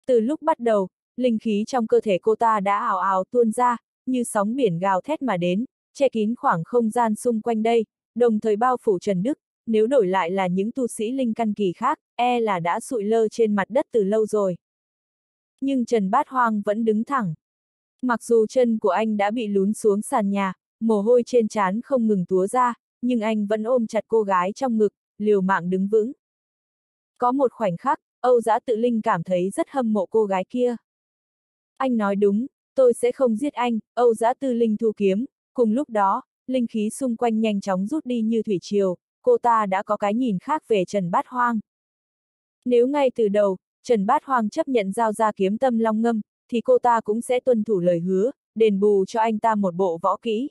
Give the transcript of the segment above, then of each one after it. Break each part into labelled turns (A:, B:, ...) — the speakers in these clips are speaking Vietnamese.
A: Từ lúc bắt đầu, linh khí trong cơ thể cô ta đã ào ào tuôn ra, như sóng biển gào thét mà đến, che kín khoảng không gian xung quanh đây, đồng thời bao phủ Trần Đức, nếu đổi lại là những tu sĩ linh căn kỳ khác, e là đã sụi lơ trên mặt đất từ lâu rồi. Nhưng Trần Bát Hoang vẫn đứng thẳng. Mặc dù chân của anh đã bị lún xuống sàn nhà, mồ hôi trên trán không ngừng túa ra, nhưng anh vẫn ôm chặt cô gái trong ngực, liều mạng đứng vững. Có một khoảnh khắc, Âu Dã Tự Linh cảm thấy rất hâm mộ cô gái kia. Anh nói đúng, tôi sẽ không giết anh, Âu Dã Tư Linh thu kiếm, cùng lúc đó, linh khí xung quanh nhanh chóng rút đi như thủy triều, cô ta đã có cái nhìn khác về Trần Bát Hoang. Nếu ngay từ đầu, Trần Bát Hoang chấp nhận giao ra kiếm tâm long ngâm, thì cô ta cũng sẽ tuân thủ lời hứa, đền bù cho anh ta một bộ võ kỹ.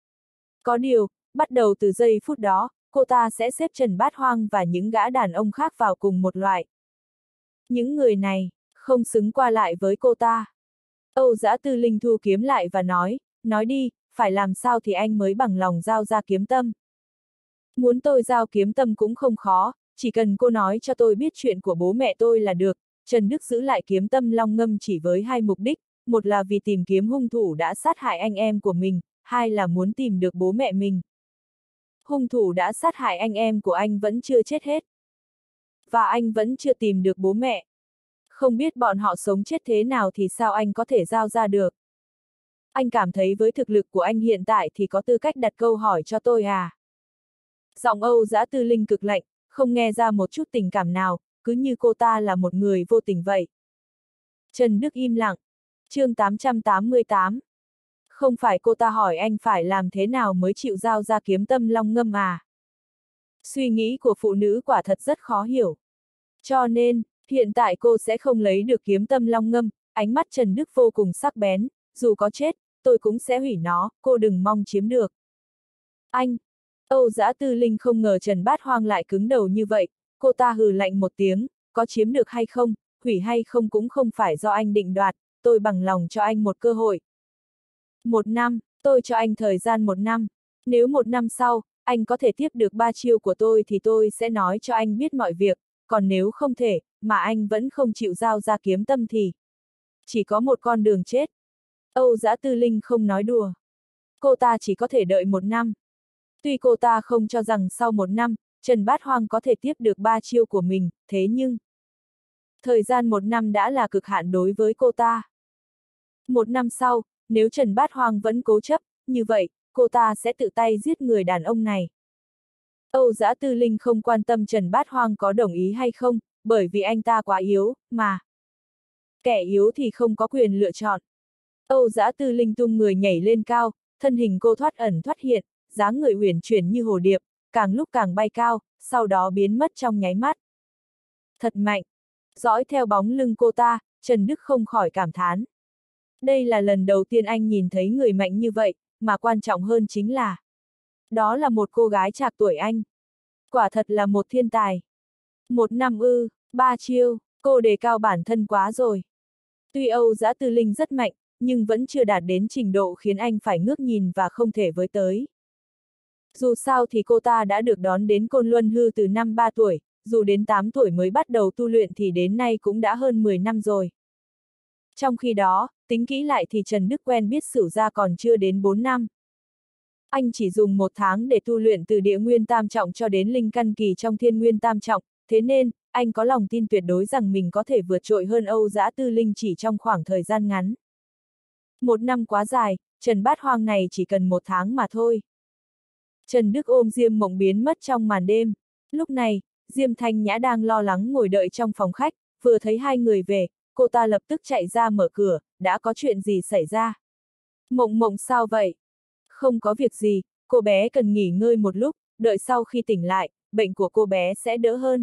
A: Có điều, bắt đầu từ giây phút đó, cô ta sẽ xếp Trần Bát Hoang và những gã đàn ông khác vào cùng một loại. Những người này, không xứng qua lại với cô ta. Âu Dã Tư Linh thu kiếm lại và nói đi, phải làm sao thì anh mới bằng lòng giao ra kiếm tâm. Muốn tôi giao kiếm tâm cũng không khó, chỉ cần cô nói cho tôi biết chuyện của bố mẹ tôi là được. Trần Đức giữ lại kiếm tâm long ngâm chỉ với hai mục đích, một là vì tìm kiếm hung thủ đã sát hại anh em của mình, hai là muốn tìm được bố mẹ mình. Hung thủ đã sát hại anh em của anh vẫn chưa chết hết. Và anh vẫn chưa tìm được bố mẹ. Không biết bọn họ sống chết thế nào thì sao anh có thể giao ra được. Anh cảm thấy với thực lực của anh hiện tại thì có tư cách đặt câu hỏi cho tôi à? Giọng Âu Dã Tư Linh cực lạnh, không nghe ra một chút tình cảm nào, cứ như cô ta là một người vô tình vậy. Trần Đức im lặng. Chương 888. Không phải cô ta hỏi anh phải làm thế nào mới chịu giao ra kiếm tâm long ngâm à? Suy nghĩ của phụ nữ quả thật rất khó hiểu. Cho nên, hiện tại cô sẽ không lấy được kiếm tâm long ngâm, ánh mắt Trần Đức vô cùng sắc bén, dù có chết, tôi cũng sẽ hủy nó, cô đừng mong chiếm được. Anh! Âu Dã Tư Linh không ngờ Trần Bát Hoang lại cứng đầu như vậy, cô ta hừ lạnh một tiếng, có chiếm được hay không, hủy hay không cũng không phải do anh định đoạt, tôi bằng lòng cho anh một cơ hội. 1 năm, tôi cho anh thời gian 1 năm, nếu 1 năm sau, anh có thể tiếp được 3 chiêu của tôi thì tôi sẽ nói cho anh biết mọi việc, còn nếu không thể, mà anh vẫn không chịu giao ra kiếm tâm thì chỉ có một con đường chết. Âu Dã Tư Linh không nói đùa. Cô ta chỉ có thể đợi 1 năm. Tuy cô ta không cho rằng sau 1 năm, Trần Bát Hoang có thể tiếp được 3 chiêu của mình, thế nhưng thời gian 1 năm đã là cực hạn đối với cô ta. 1 năm sau, nếu Trần Bát Hoang vẫn cố chấp, như vậy, cô ta sẽ tự tay giết người đàn ông này. Âu Dã Tư Linh không quan tâm Trần Bát Hoang có đồng ý hay không, bởi vì anh ta quá yếu, mà kẻ yếu thì không có quyền lựa chọn. Âu Dã Tư Linh tung người nhảy lên cao, thân hình cô thoát ẩn thoát hiện, dáng người uyển chuyển như hồ điệp, càng lúc càng bay cao, sau đó biến mất trong nháy mắt. Thật mạnh! Dõi theo bóng lưng cô ta, Trần Đức không khỏi cảm thán. Đây là lần đầu tiên anh nhìn thấy người mạnh như vậy, mà quan trọng hơn chính là đó là một cô gái trạc tuổi anh. Quả thật là một thiên tài. 1 năm ư, 3 chiêu, cô đề cao bản thân quá rồi. Tuy Âu Dã Tư Linh rất mạnh, nhưng vẫn chưa đạt đến trình độ khiến anh phải ngước nhìn và không thể với tới. Dù sao thì cô ta đã được đón đến Côn Luân Hư từ năm 3 tuổi, dù đến 8 tuổi mới bắt đầu tu luyện thì đến nay cũng đã hơn 10 năm rồi. Trong khi đó, tính kỹ lại thì Trần Đức quen biết Sửu Gia còn chưa đến 4 năm. Anh chỉ dùng 1 tháng để tu luyện từ địa nguyên tam trọng cho đến linh căn kỳ trong thiên nguyên tam trọng, thế nên, anh có lòng tin tuyệt đối rằng mình có thể vượt trội hơn Âu Dã Tư Linh chỉ trong khoảng thời gian ngắn. 1 năm quá dài, Trần Bát Hoang này chỉ cần 1 tháng mà thôi. Trần Đức ôm Diêm Mộng biến mất trong màn đêm. Lúc này, Diêm Thanh Nhã đang lo lắng ngồi đợi trong phòng khách, vừa thấy hai người về, cô ta lập tức chạy ra mở cửa, đã có chuyện gì xảy ra? Mộng Mộng sao vậy? Không có việc gì, cô bé cần nghỉ ngơi một lúc, đợi sau khi tỉnh lại, bệnh của cô bé sẽ đỡ hơn.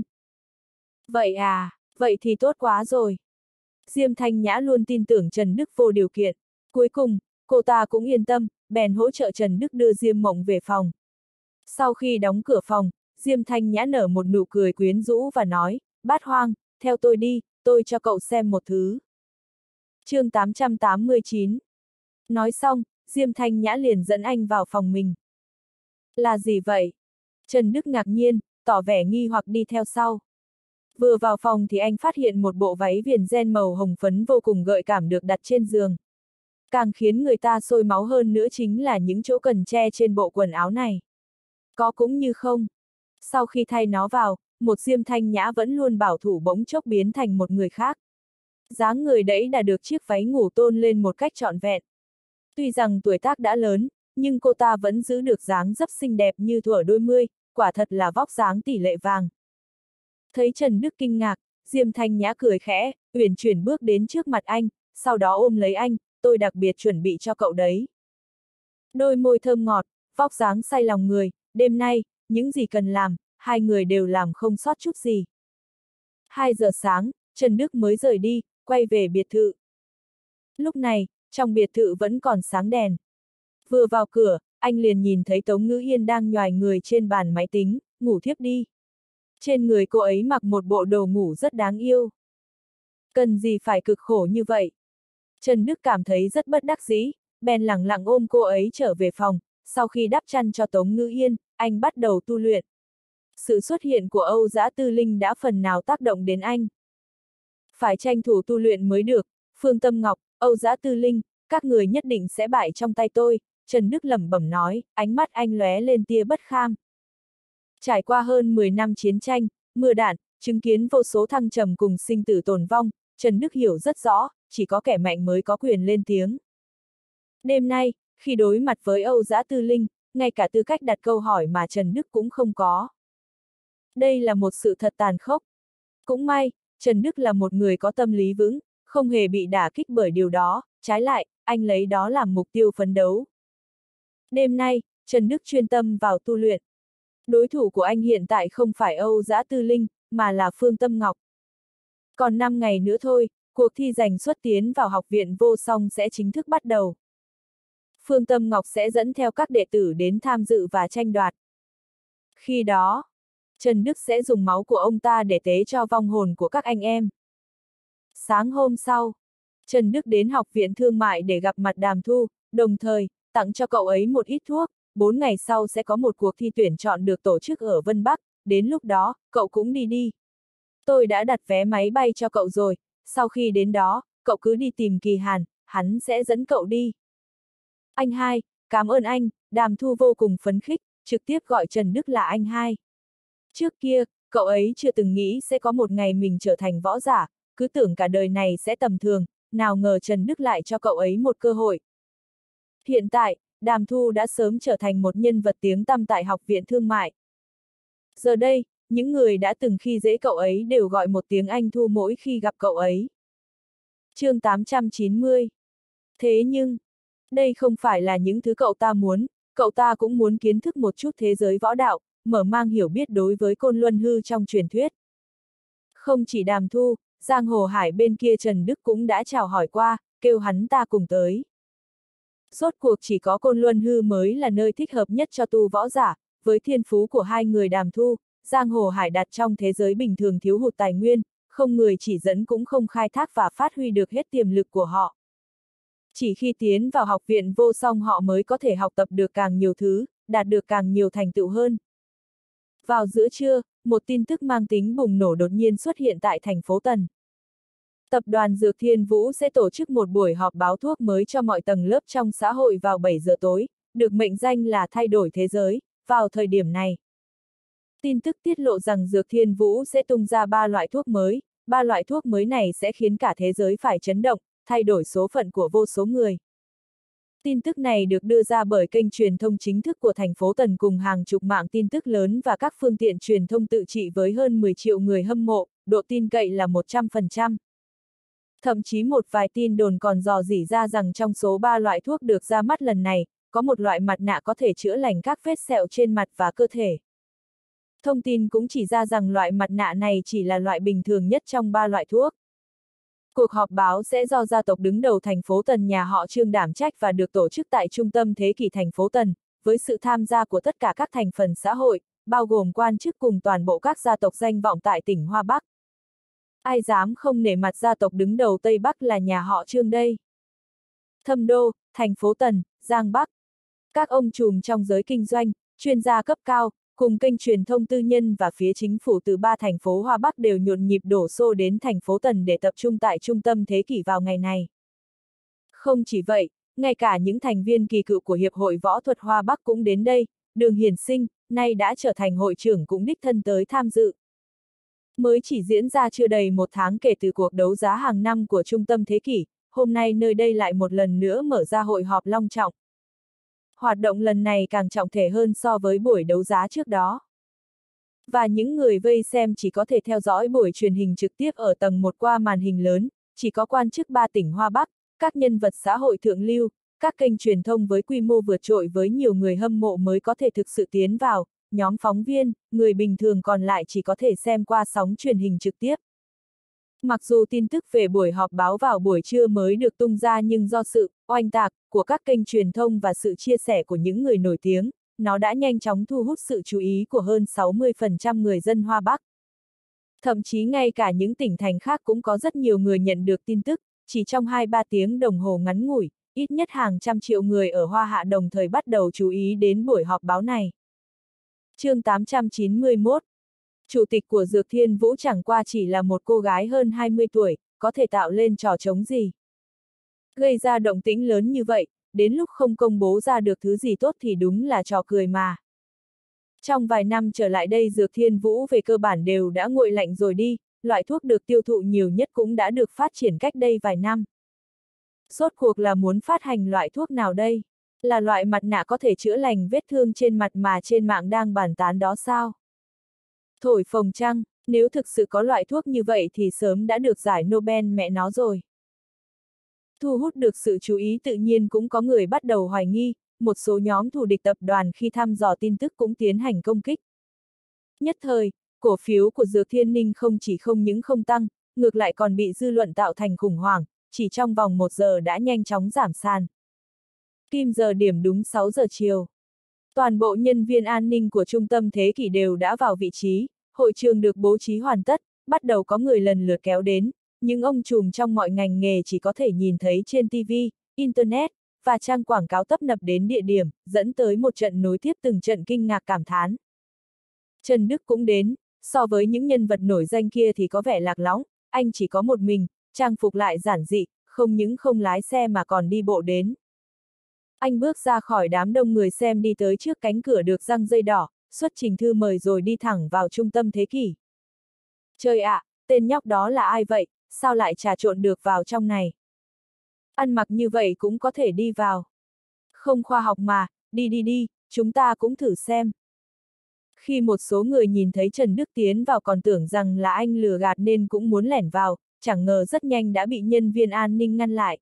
A: Vậy à, vậy thì tốt quá rồi. Diêm Thanh Nhã luôn tin tưởng Trần Đức vô điều kiện. Cuối cùng, cô ta cũng yên tâm, bèn hỗ trợ Trần Đức đưa Diêm Mộng về phòng. Sau khi đóng cửa phòng, Diêm Thanh Nhã nở một nụ cười quyến rũ và nói, Bát Hoang, theo tôi đi, tôi cho cậu xem một thứ. Chương 889. Nói xong, Diêm Thanh Nhã liền dẫn anh vào phòng mình. Là gì vậy? Trần Đức ngạc nhiên, tỏ vẻ nghi hoặc đi theo sau. Vừa vào phòng thì anh phát hiện một bộ váy viền ren màu hồng phấn vô cùng gợi cảm được đặt trên giường. Càng khiến người ta sôi máu hơn nữa chính là những chỗ cần che trên bộ quần áo này. Có cũng như không. Sau khi thay nó vào, một Diêm Thanh Nhã vẫn luôn bảo thủ bỗng chốc biến thành một người khác. Dáng người đẫy đã được chiếc váy ngủ tôn lên một cách trọn vẹn. Tuy rằng tuổi tác đã lớn, nhưng cô ta vẫn giữ được dáng dấp xinh đẹp như thuở đôi mươi, quả thật là vóc dáng tỷ lệ vàng. Thấy Trần Đức kinh ngạc, Diêm Thanh Nhã cười khẽ, uyển chuyển bước đến trước mặt anh, sau đó ôm lấy anh, tôi đặc biệt chuẩn bị cho cậu đấy. Đôi môi thơm ngọt, vóc dáng say lòng người, đêm nay, những gì cần làm, hai người đều làm không sót chút gì. 2 giờ sáng, Trần Đức mới rời đi, quay về biệt thự. Lúc này, trong biệt thự vẫn còn sáng đèn. Vừa vào cửa, anh liền nhìn thấy Tống Ngữ Yên đang nhoài người trên bàn máy tính, ngủ thiếp đi. Trên người cô ấy mặc một bộ đồ ngủ rất đáng yêu. Cần gì phải cực khổ như vậy? Trần Đức cảm thấy rất bất đắc dĩ, bèn lẳng lặng ôm cô ấy trở về phòng, sau khi đắp chăn cho Tống Ngữ Yên, anh bắt đầu tu luyện. Sự xuất hiện của Âu Dã Tư Linh đã phần nào tác động đến anh. Phải tranh thủ tu luyện mới được, Phương Tâm Ngọc, Âu Dã Tư Linh, các người nhất định sẽ bại trong tay tôi, Trần Đức lẩm bẩm nói, ánh mắt anh lóe lên tia bất kham. Trải qua hơn 10 năm chiến tranh, mưa đạn, chứng kiến vô số thăng trầm cùng sinh tử tồn vong, Trần Đức hiểu rất rõ, chỉ có kẻ mạnh mới có quyền lên tiếng. Đêm nay, khi đối mặt với Âu Dã Tư Linh, ngay cả tư cách đặt câu hỏi mà Trần Đức cũng không có. Đây là một sự thật tàn khốc. Cũng may, Trần Đức là một người có tâm lý vững, không hề bị đả kích bởi điều đó, trái lại, anh lấy đó làm mục tiêu phấn đấu. Đêm nay, Trần Đức chuyên tâm vào tu luyện. Đối thủ của anh hiện tại không phải Âu Dã Tư Linh, mà là Phương Tâm Ngọc. Còn 5 ngày nữa thôi, cuộc thi giành suất tiến vào học viện vô song sẽ chính thức bắt đầu. Phương Tâm Ngọc sẽ dẫn theo các đệ tử đến tham dự và tranh đoạt. Khi đó, Trần Đức sẽ dùng máu của ông ta để tế cho vong hồn của các anh em. Sáng hôm sau, Trần Đức đến học viện thương mại để gặp mặt Đàm Thu, đồng thời, tặng cho cậu ấy một ít thuốc, 4 ngày sau sẽ có một cuộc thi tuyển chọn được tổ chức ở Vân Bắc, đến lúc đó, cậu cũng đi. Tôi đã đặt vé máy bay cho cậu rồi, sau khi đến đó, cậu cứ đi tìm Kỳ Hàn, hắn sẽ dẫn cậu đi. Anh hai, cảm ơn anh, Đàm Thu vô cùng phấn khích, trực tiếp gọi Trần Đức là anh hai. Trước kia, cậu ấy chưa từng nghĩ sẽ có một ngày mình trở thành võ giả, cứ tưởng cả đời này sẽ tầm thường, nào ngờ Trần Đức lại cho cậu ấy một cơ hội. Hiện tại, Đàm Thu đã sớm trở thành một nhân vật tiếng tăm tại học viện thương mại. Giờ đây, những người đã từng khi dễ cậu ấy đều gọi một tiếng anh Thu mỗi khi gặp cậu ấy. Chương 890. Thế nhưng, đây không phải là những thứ cậu ta muốn, cậu ta cũng muốn kiến thức một chút thế giới võ đạo, mở mang hiểu biết đối với Côn Luân Hư trong truyền thuyết. Không chỉ Đàm Thu, Giang Hồ Hải bên kia Trần Đức cũng đã chào hỏi qua, kêu hắn ta cùng tới. Rốt cuộc chỉ có Côn Luân Hư mới là nơi thích hợp nhất cho tu võ giả, với thiên phú của hai người Đàm Thu, Giang Hồ Hải đặt trong thế giới bình thường thiếu hụt tài nguyên, không người chỉ dẫn cũng không khai thác và phát huy được hết tiềm lực của họ. Chỉ khi tiến vào học viện vô song họ mới có thể học tập được càng nhiều thứ, đạt được càng nhiều thành tựu hơn. Vào giữa trưa, một tin tức mang tính bùng nổ đột nhiên xuất hiện tại thành phố Tần. Tập đoàn Dược Thiên Vũ sẽ tổ chức một buổi họp báo thuốc mới cho mọi tầng lớp trong xã hội vào 7 giờ tối, được mệnh danh là thay đổi thế giới, vào thời điểm này. Tin tức tiết lộ rằng Dược Thiên Vũ sẽ tung ra 3 loại thuốc mới, 3 loại thuốc mới này sẽ khiến cả thế giới phải chấn động, thay đổi số phận của vô số người. Tin tức này được đưa ra bởi kênh truyền thông chính thức của thành phố Tần cùng hàng chục mạng tin tức lớn và các phương tiện truyền thông tự trị với hơn 10 triệu người hâm mộ, độ tin cậy là 100%. Thậm chí một vài tin đồn còn dò dỉ ra rằng trong số 3 loại thuốc được ra mắt lần này, có một loại mặt nạ có thể chữa lành các vết sẹo trên mặt và cơ thể. Thông tin cũng chỉ ra rằng loại mặt nạ này chỉ là loại bình thường nhất trong 3 loại thuốc. Cuộc họp báo sẽ do gia tộc đứng đầu thành phố Tần nhà họ Trương đảm trách và được tổ chức tại trung tâm thế kỷ thành phố Tần, với sự tham gia của tất cả các thành phần xã hội, bao gồm quan chức cùng toàn bộ các gia tộc danh vọng tại tỉnh Hoa Bắc. Ai dám không nể mặt gia tộc đứng đầu Tây Bắc là nhà họ Trương đây? Thâm Đô, thành phố Tần, Giang Bắc. Các ông trùm trong giới kinh doanh, chuyên gia cấp cao, cùng kênh truyền thông tư nhân và phía chính phủ từ 3 thành phố Hoa Bắc đều nhộn nhịp đổ xô đến thành phố Tần để tập trung tại trung tâm thế kỷ vào ngày này. Không chỉ vậy, ngay cả những thành viên kỳ cựu của Hiệp hội Võ thuật Hoa Bắc cũng đến đây, Đường Hiển Sinh, nay đã trở thành hội trưởng cũng đích thân tới tham dự. Mới chỉ diễn ra chưa đầy một tháng kể từ cuộc đấu giá hàng năm của Trung tâm Thế kỷ, hôm nay nơi đây lại một lần nữa mở ra hội họp long trọng. Hoạt động lần này càng trọng thể hơn so với buổi đấu giá trước đó. Và những người vây xem chỉ có thể theo dõi buổi truyền hình trực tiếp ở tầng 1 qua màn hình lớn, chỉ có quan chức 3 tỉnh Hoa Bắc, các nhân vật xã hội thượng lưu, các kênh truyền thông với quy mô vượt trội với nhiều người hâm mộ mới có thể thực sự tiến vào, nhóm phóng viên, người bình thường còn lại chỉ có thể xem qua sóng truyền hình trực tiếp. Mặc dù tin tức về buổi họp báo vào buổi trưa mới được tung ra nhưng do sự oanh tạc của các kênh truyền thông và sự chia sẻ của những người nổi tiếng, nó đã nhanh chóng thu hút sự chú ý của hơn 60% người dân Hoa Bắc. Thậm chí ngay cả những tỉnh thành khác cũng có rất nhiều người nhận được tin tức, chỉ trong 2-3 tiếng đồng hồ ngắn ngủi, ít nhất hàng trăm triệu người ở Hoa Hạ đồng thời bắt đầu chú ý đến buổi họp báo này. Chương 891. Chủ tịch của Dược Thiên Vũ chẳng qua chỉ là một cô gái hơn 20 tuổi, có thể tạo lên trò trống gì. Gây ra động tĩnh lớn như vậy, đến lúc không công bố ra được thứ gì tốt thì đúng là trò cười mà. Trong vài năm trở lại đây Dược Thiên Vũ về cơ bản đều đã nguội lạnh rồi đi, loại thuốc được tiêu thụ nhiều nhất cũng đã được phát triển cách đây vài năm. Rốt cuộc là muốn phát hành loại thuốc nào đây? Là loại mặt nạ có thể chữa lành vết thương trên mặt mà trên mạng đang bàn tán đó sao? Thổi phồng chăng, nếu thực sự có loại thuốc như vậy thì sớm đã được giải Nobel mẹ nó rồi. Thu hút được sự chú ý tự nhiên cũng có người bắt đầu hoài nghi, một số nhóm thù địch tập đoàn khi thăm dò tin tức cũng tiến hành công kích. Nhất thời, cổ phiếu của Dược Thiên Ninh không chỉ không những không tăng, ngược lại còn bị dư luận tạo thành khủng hoảng, chỉ trong vòng 1 giờ đã nhanh chóng giảm sàn. Kim giờ điểm đúng 6 giờ chiều. Toàn bộ nhân viên an ninh của Trung tâm Thế kỷ đều đã vào vị trí, hội trường được bố trí hoàn tất, bắt đầu có người lần lượt kéo đến, nhưng ông trùm trong mọi ngành nghề chỉ có thể nhìn thấy trên TV, Internet, và trang quảng cáo tấp nập đến địa điểm, dẫn tới một trận nối tiếp từng trận kinh ngạc cảm thán. Trần Đức cũng đến, so với những nhân vật nổi danh kia thì có vẻ lạc lõng, anh chỉ có một mình, trang phục lại giản dị, không những không lái xe mà còn đi bộ đến. Anh bước ra khỏi đám đông người xem đi tới trước cánh cửa được răng dây đỏ, xuất trình thư mời rồi đi thẳng vào Trung tâm Thế kỷ. Trời ạ, tên nhóc đó là ai vậy, sao lại trà trộn được vào trong này? Ăn mặc như vậy cũng có thể đi vào. Không khoa học mà, đi, chúng ta cũng thử xem. Khi một số người nhìn thấy Trần Đức tiến vào còn tưởng rằng là anh lừa gạt nên cũng muốn lẻn vào, chẳng ngờ rất nhanh đã bị nhân viên an ninh ngăn lại.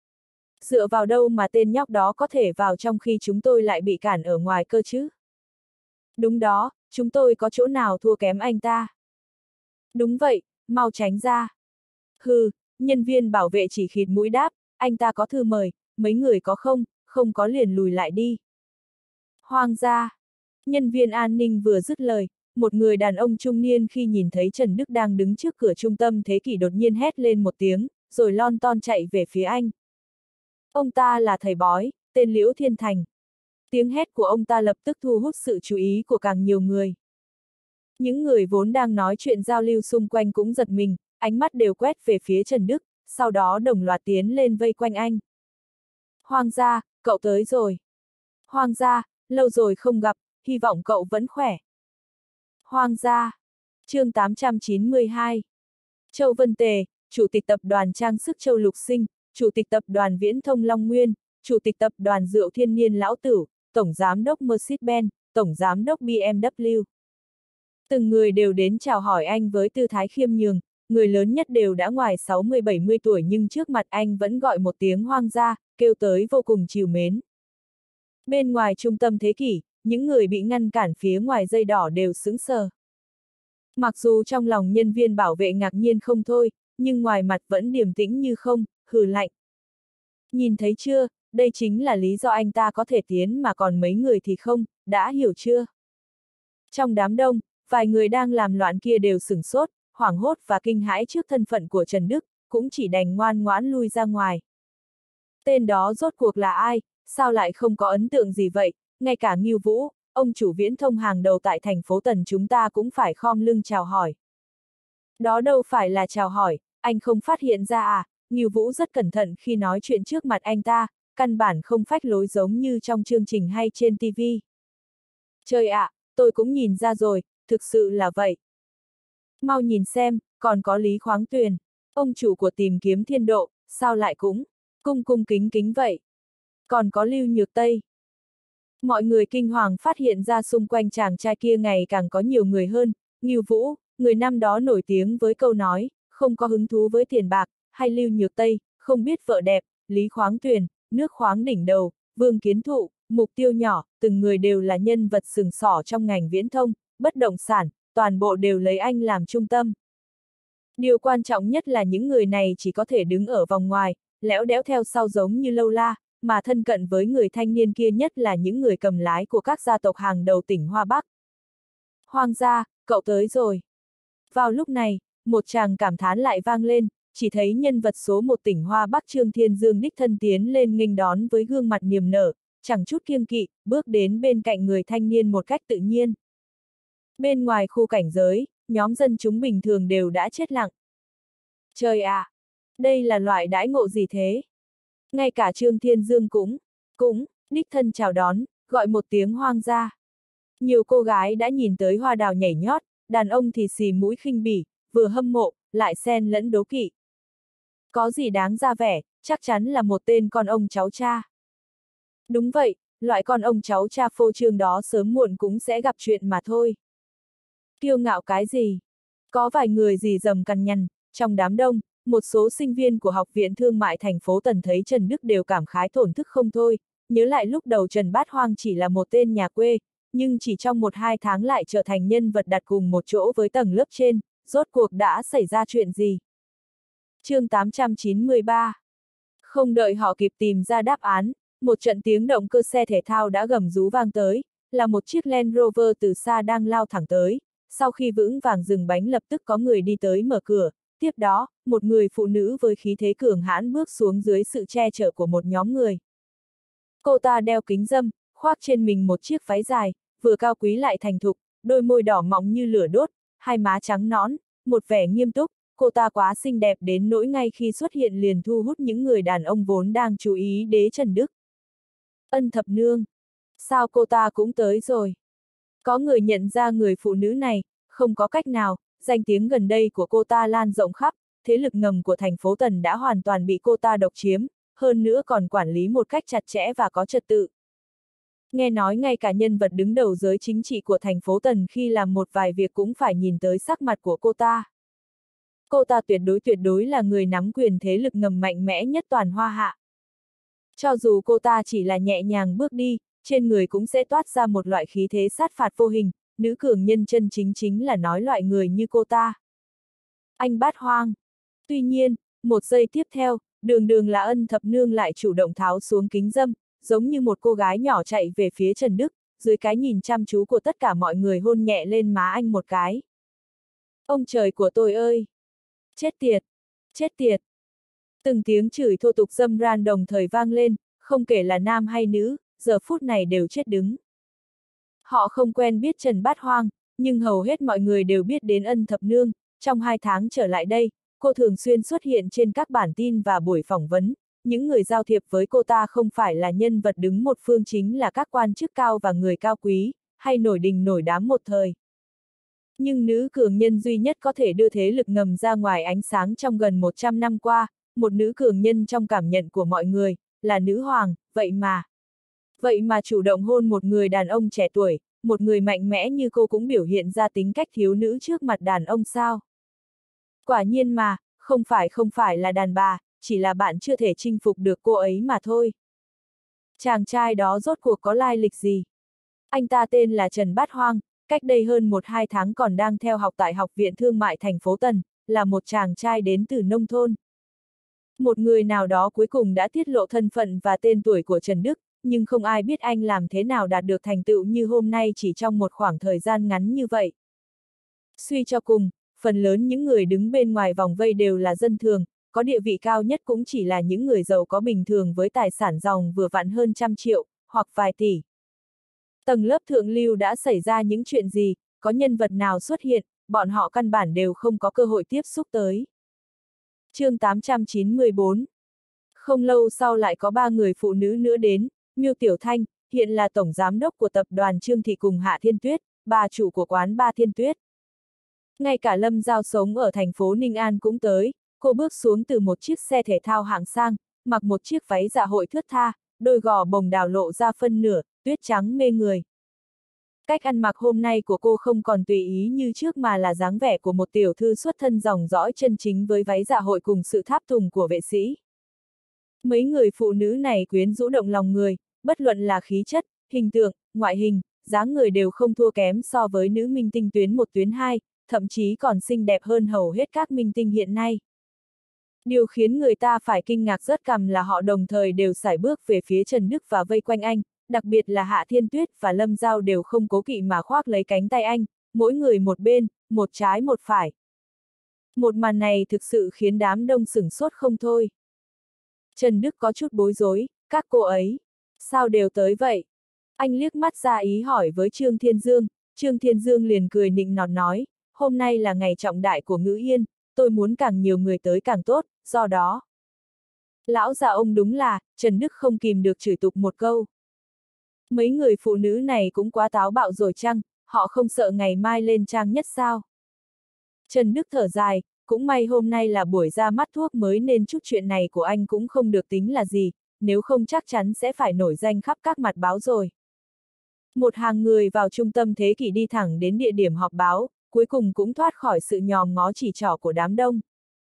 A: Dựa vào đâu mà tên nhóc đó có thể vào trong khi chúng tôi lại bị cản ở ngoài cơ chứ? Đúng đó, chúng tôi có chỗ nào thua kém anh ta? Đúng vậy, mau tránh ra. Hừ, nhân viên bảo vệ chỉ khịt mũi đáp, anh ta có thư mời, mấy người có không có liền lùi lại đi. Hoang gia. Nhân viên an ninh vừa dứt lời, một người đàn ông trung niên khi nhìn thấy Trần Đức đang đứng trước cửa Trung tâm Thế kỷ đột nhiên hét lên một tiếng, rồi lon ton chạy về phía anh. Ông ta là thầy bói, tên Liễu Thiên Thành. Tiếng hét của ông ta lập tức thu hút sự chú ý của càng nhiều người. Những người vốn đang nói chuyện giao lưu xung quanh cũng giật mình, ánh mắt đều quét về phía Trần Đức, sau đó đồng loạt tiến lên vây quanh anh. Hoang gia, cậu tới rồi. Hoang gia, lâu rồi không gặp, hy vọng cậu vẫn khỏe. Hoang gia. Chương 892. Châu Vân Tề, Chủ tịch Tập đoàn Trang sức Châu Lục Sinh, Chủ tịch Tập đoàn Viễn thông Long Nguyên, Chủ tịch Tập đoàn Rượu Thiên Niên Lão Tửu, Tổng Giám đốc Mercedes-Benz, Tổng Giám đốc BMW. Từng người đều đến chào hỏi anh với tư thái khiêm nhường, người lớn nhất đều đã ngoài 60-70 tuổi nhưng trước mặt anh vẫn gọi một tiếng hoang gia, kêu tới vô cùng trìu mến. Bên ngoài Trung tâm Thế kỷ, những người bị ngăn cản phía ngoài dây đỏ đều sững sờ. Mặc dù trong lòng nhân viên bảo vệ ngạc nhiên không thôi, nhưng ngoài mặt vẫn điềm tĩnh như không, hừ lạnh. Nhìn thấy chưa, đây chính là lý do anh ta có thể tiến mà còn mấy người thì không, đã hiểu chưa? Trong đám đông, vài người đang làm loạn kia đều sửng sốt, hoảng hốt và kinh hãi trước thân phận của Trần Đức, cũng chỉ đành ngoan ngoãn lui ra ngoài. Tên đó rốt cuộc là ai, sao lại không có ấn tượng gì vậy, ngay cả Ngưu Vũ, ông chủ viễn thông hàng đầu tại thành phố Tần chúng ta cũng phải khom lưng chào hỏi. Đó đâu phải là chào hỏi, anh không phát hiện ra à, Ngưu Vũ rất cẩn thận khi nói chuyện trước mặt anh ta, căn bản không phách lối giống như trong chương trình hay trên TV. Trời ạ, tôi cũng nhìn ra rồi, thực sự là vậy. Mau nhìn xem, còn có Lý Khoáng Tuyền, ông chủ của Tìm Kiếm Thiên Độ, sao lại cũng cung cung kính kính vậy. Còn có Lưu Nhược Tây. Mọi người kinh hoàng phát hiện ra xung quanh chàng trai kia ngày càng có nhiều người hơn, Ngưu Vũ, người năm đó nổi tiếng với câu nói, không có hứng thú với tiền bạc, hay Lưu Nhược Tây, không biết vợ đẹp, Lý Khoáng Tuyền, nước khoáng đỉnh đầu, Vương Kiến Thụ, mục tiêu nhỏ, từng người đều là nhân vật sừng sỏ trong ngành viễn thông, bất động sản, toàn bộ đều lấy anh làm trung tâm. Điều quan trọng nhất là những người này chỉ có thể đứng ở vòng ngoài, lẽo đẽo theo sau giống như lâu la, mà thân cận với người thanh niên kia nhất là những người cầm lái của các gia tộc hàng đầu tỉnh Hoa Bắc. Hoàng gia, cậu tới rồi. Vào lúc này, một tràng cảm thán lại vang lên, chỉ thấy nhân vật số một tỉnh Hoa Bắc Trương Thiên Dương đích thân tiến lên nghênh đón với gương mặt niềm nở, chẳng chút kiêng kỵ, bước đến bên cạnh người thanh niên một cách tự nhiên. Bên ngoài khu cảnh giới, nhóm dân chúng bình thường đều đã chết lặng. Trời ạ! Đây là loại đãi ngộ gì thế? Ngay cả Trương Thiên Dương cũng, đích thân chào đón, gọi một tiếng Hoàng gia. Nhiều cô gái đã nhìn tới hoa đào nhảy nhót, đàn ông thì xì mũi khinh bỉ, vừa hâm mộ, lại xen lẫn đố kỵ. Có gì đáng ra vẻ, chắc chắn là một tên con ông cháu cha. Đúng vậy, loại con ông cháu cha phô trương đó sớm muộn cũng sẽ gặp chuyện mà thôi. Kiêu ngạo cái gì? Có vài người rì rầm cằn nhằn, trong đám đông, một số sinh viên của Học viện Thương mại thành phố Tần thấy Trần Đức đều cảm khái thổn thức không thôi, nhớ lại lúc đầu Trần Bát Hoang chỉ là một tên nhà quê, nhưng chỉ trong 1-2 tháng lại trở thành nhân vật đặt cùng một chỗ với tầng lớp trên, rốt cuộc đã xảy ra chuyện gì? Chương 893. Không đợi họ kịp tìm ra đáp án, một trận tiếng động cơ xe thể thao đã gầm rú vang tới, là một chiếc Land Rover từ xa đang lao thẳng tới, sau khi vững vàng dừng bánh lập tức có người đi tới mở cửa, tiếp đó, một người phụ nữ với khí thế cường hãn bước xuống dưới sự che chở của một nhóm người. Cô ta đeo kính râm, khoác trên mình một chiếc váy dài, vừa cao quý lại thành thục, đôi môi đỏ mọng như lửa đốt, hai má trắng nõn, một vẻ nghiêm túc, cô ta quá xinh đẹp đến nỗi ngay khi xuất hiện liền thu hút những người đàn ông vốn đang chú ý đế Trần Đức. Ân Thập Nương. Sao cô ta cũng tới rồi? Có người nhận ra người phụ nữ này, không có cách nào, danh tiếng gần đây của cô ta lan rộng khắp, thế lực ngầm của thành phố Tần đã hoàn toàn bị cô ta độc chiếm, hơn nữa còn quản lý một cách chặt chẽ và có trật tự. Nghe nói ngay cả nhân vật đứng đầu giới chính trị của thành phố Tần khi làm một vài việc cũng phải nhìn tới sắc mặt của cô ta. Cô ta tuyệt đối là người nắm quyền thế lực ngầm mạnh mẽ nhất toàn Hoa Hạ. Cho dù cô ta chỉ là nhẹ nhàng bước đi, trên người cũng sẽ toát ra một loại khí thế sát phạt vô hình, nữ cường nhân chân chính chính là nói loại người như cô ta. Anh Bát Hoang. Tuy nhiên, một giây tiếp theo, đường là Ân Thập Nương lại chủ động tháo xuống kính râm, giống như một cô gái nhỏ chạy về phía Trần Đức, dưới cái nhìn chăm chú của tất cả mọi người hôn nhẹ lên má anh một cái. Ông trời của tôi ơi! Chết tiệt! Chết tiệt! Từng tiếng chửi thô tục râm ran đồng thời vang lên, không kể là nam hay nữ, giờ phút này đều chết đứng. Họ không quen biết Trần Bát Hoang, nhưng hầu hết mọi người đều biết đến Ân Thập Nương, trong 2 tháng trở lại đây, cô thường xuyên xuất hiện trên các bản tin và buổi phỏng vấn, những người giao thiệp với cô ta không phải là nhân vật đứng một phương chính là các quan chức cao và người cao quý, hay nổi đình nổi đám một thời. Nhưng nữ cường nhân duy nhất có thể đưa thế lực ngầm ra ngoài ánh sáng trong gần 100 năm qua, một nữ cường nhân trong cảm nhận của mọi người, là nữ hoàng, vậy mà chủ động hôn một người đàn ông trẻ tuổi, một người mạnh mẽ như cô cũng biểu hiện ra tính cách thiếu nữ trước mặt đàn ông sao. Quả nhiên mà, không phải là đàn bà, chỉ là bạn chưa thể chinh phục được cô ấy mà thôi. Chàng trai đó rốt cuộc có lai lịch gì? Anh ta tên là Trần Bát Hoang, cách đây hơn 1-2 tháng còn đang theo học tại Học viện Thương mại thành phố Tần, là một chàng trai đến từ nông thôn. Một người nào đó cuối cùng đã tiết lộ thân phận và tên tuổi của Trần Đức, nhưng không ai biết anh làm thế nào đạt được thành tựu như hôm nay chỉ trong một khoảng thời gian ngắn như vậy. Suy cho cùng, phần lớn những người đứng bên ngoài vòng vây đều là dân thường, có địa vị cao nhất cũng chỉ là những người giàu có bình thường với tài sản ròng vừa vặn hơn 100 triệu, hoặc vài tỷ. Tầng lớp thượng lưu đã xảy ra những chuyện gì, có nhân vật nào xuất hiện, bọn họ căn bản đều không có cơ hội tiếp xúc tới. Chương 894. Không lâu sau lại có 3 người phụ nữ nữa đến, Miêu Tiểu Thanh, hiện là tổng giám đốc của tập đoàn Trương Thị cùng Hạ Thiên Tuyết, bà chủ của quán Ba Thiên Tuyết. Ngay cả Lâm Giao sống ở thành phố Ninh An cũng tới, cô bước xuống từ một chiếc xe thể thao hạng sang, mặc một chiếc váy dạ hội thướt tha, đôi gò bồng đào lộ ra phân nửa, tuyết trắng mê người. Cách ăn mặc hôm nay của cô không còn tùy ý như trước mà là dáng vẻ của một tiểu thư xuất thân dòng dõi chân chính với váy dạ hội cùng sự tháp tùng của vệ sĩ. Mấy người phụ nữ này quyến rũ động lòng người, bất luận là khí chất, hình tượng, ngoại hình, dáng người đều không thua kém so với nữ minh tinh tuyến 1 tuyến 2, thậm chí còn xinh đẹp hơn hầu hết các minh tinh hiện nay. Điều khiến người ta phải kinh ngạc rớt cằm là họ đồng thời đều sải bước về phía Trần Đức và vây quanh anh, đặc biệt là Hạ Thiên Tuyết và Lâm Giao đều không cố kỵ mà khoác lấy cánh tay anh, mỗi người một bên, một trái một phải. Một màn này thực sự khiến đám đông sửng sốt không thôi. Trần Đức có chút bối rối, các cô ấy, sao đều tới vậy? Anh liếc mắt ra ý hỏi với Trương Thiên Dương, Trương Thiên Dương liền cười nịnh nọt nói, hôm nay là ngày trọng đại của Ngữ Yên, tôi muốn càng nhiều người tới càng tốt, do đó. Lão già ông đúng là, Trần Đức không kìm được chửi tục một câu. Mấy người phụ nữ này cũng quá táo bạo rồi chăng, họ không sợ ngày mai lên trang nhất sao? Trần Đức thở dài, cũng may hôm nay là buổi ra mắt thuốc mới nên chút chuyện này của anh cũng không được tính là gì, nếu không chắc chắn sẽ phải nổi danh khắp các mặt báo rồi. Một hàng người vào trung tâm thế kỷ đi thẳng đến địa điểm họp báo, cuối cùng cũng thoát khỏi sự nhòm ngó chỉ trỏ của đám đông.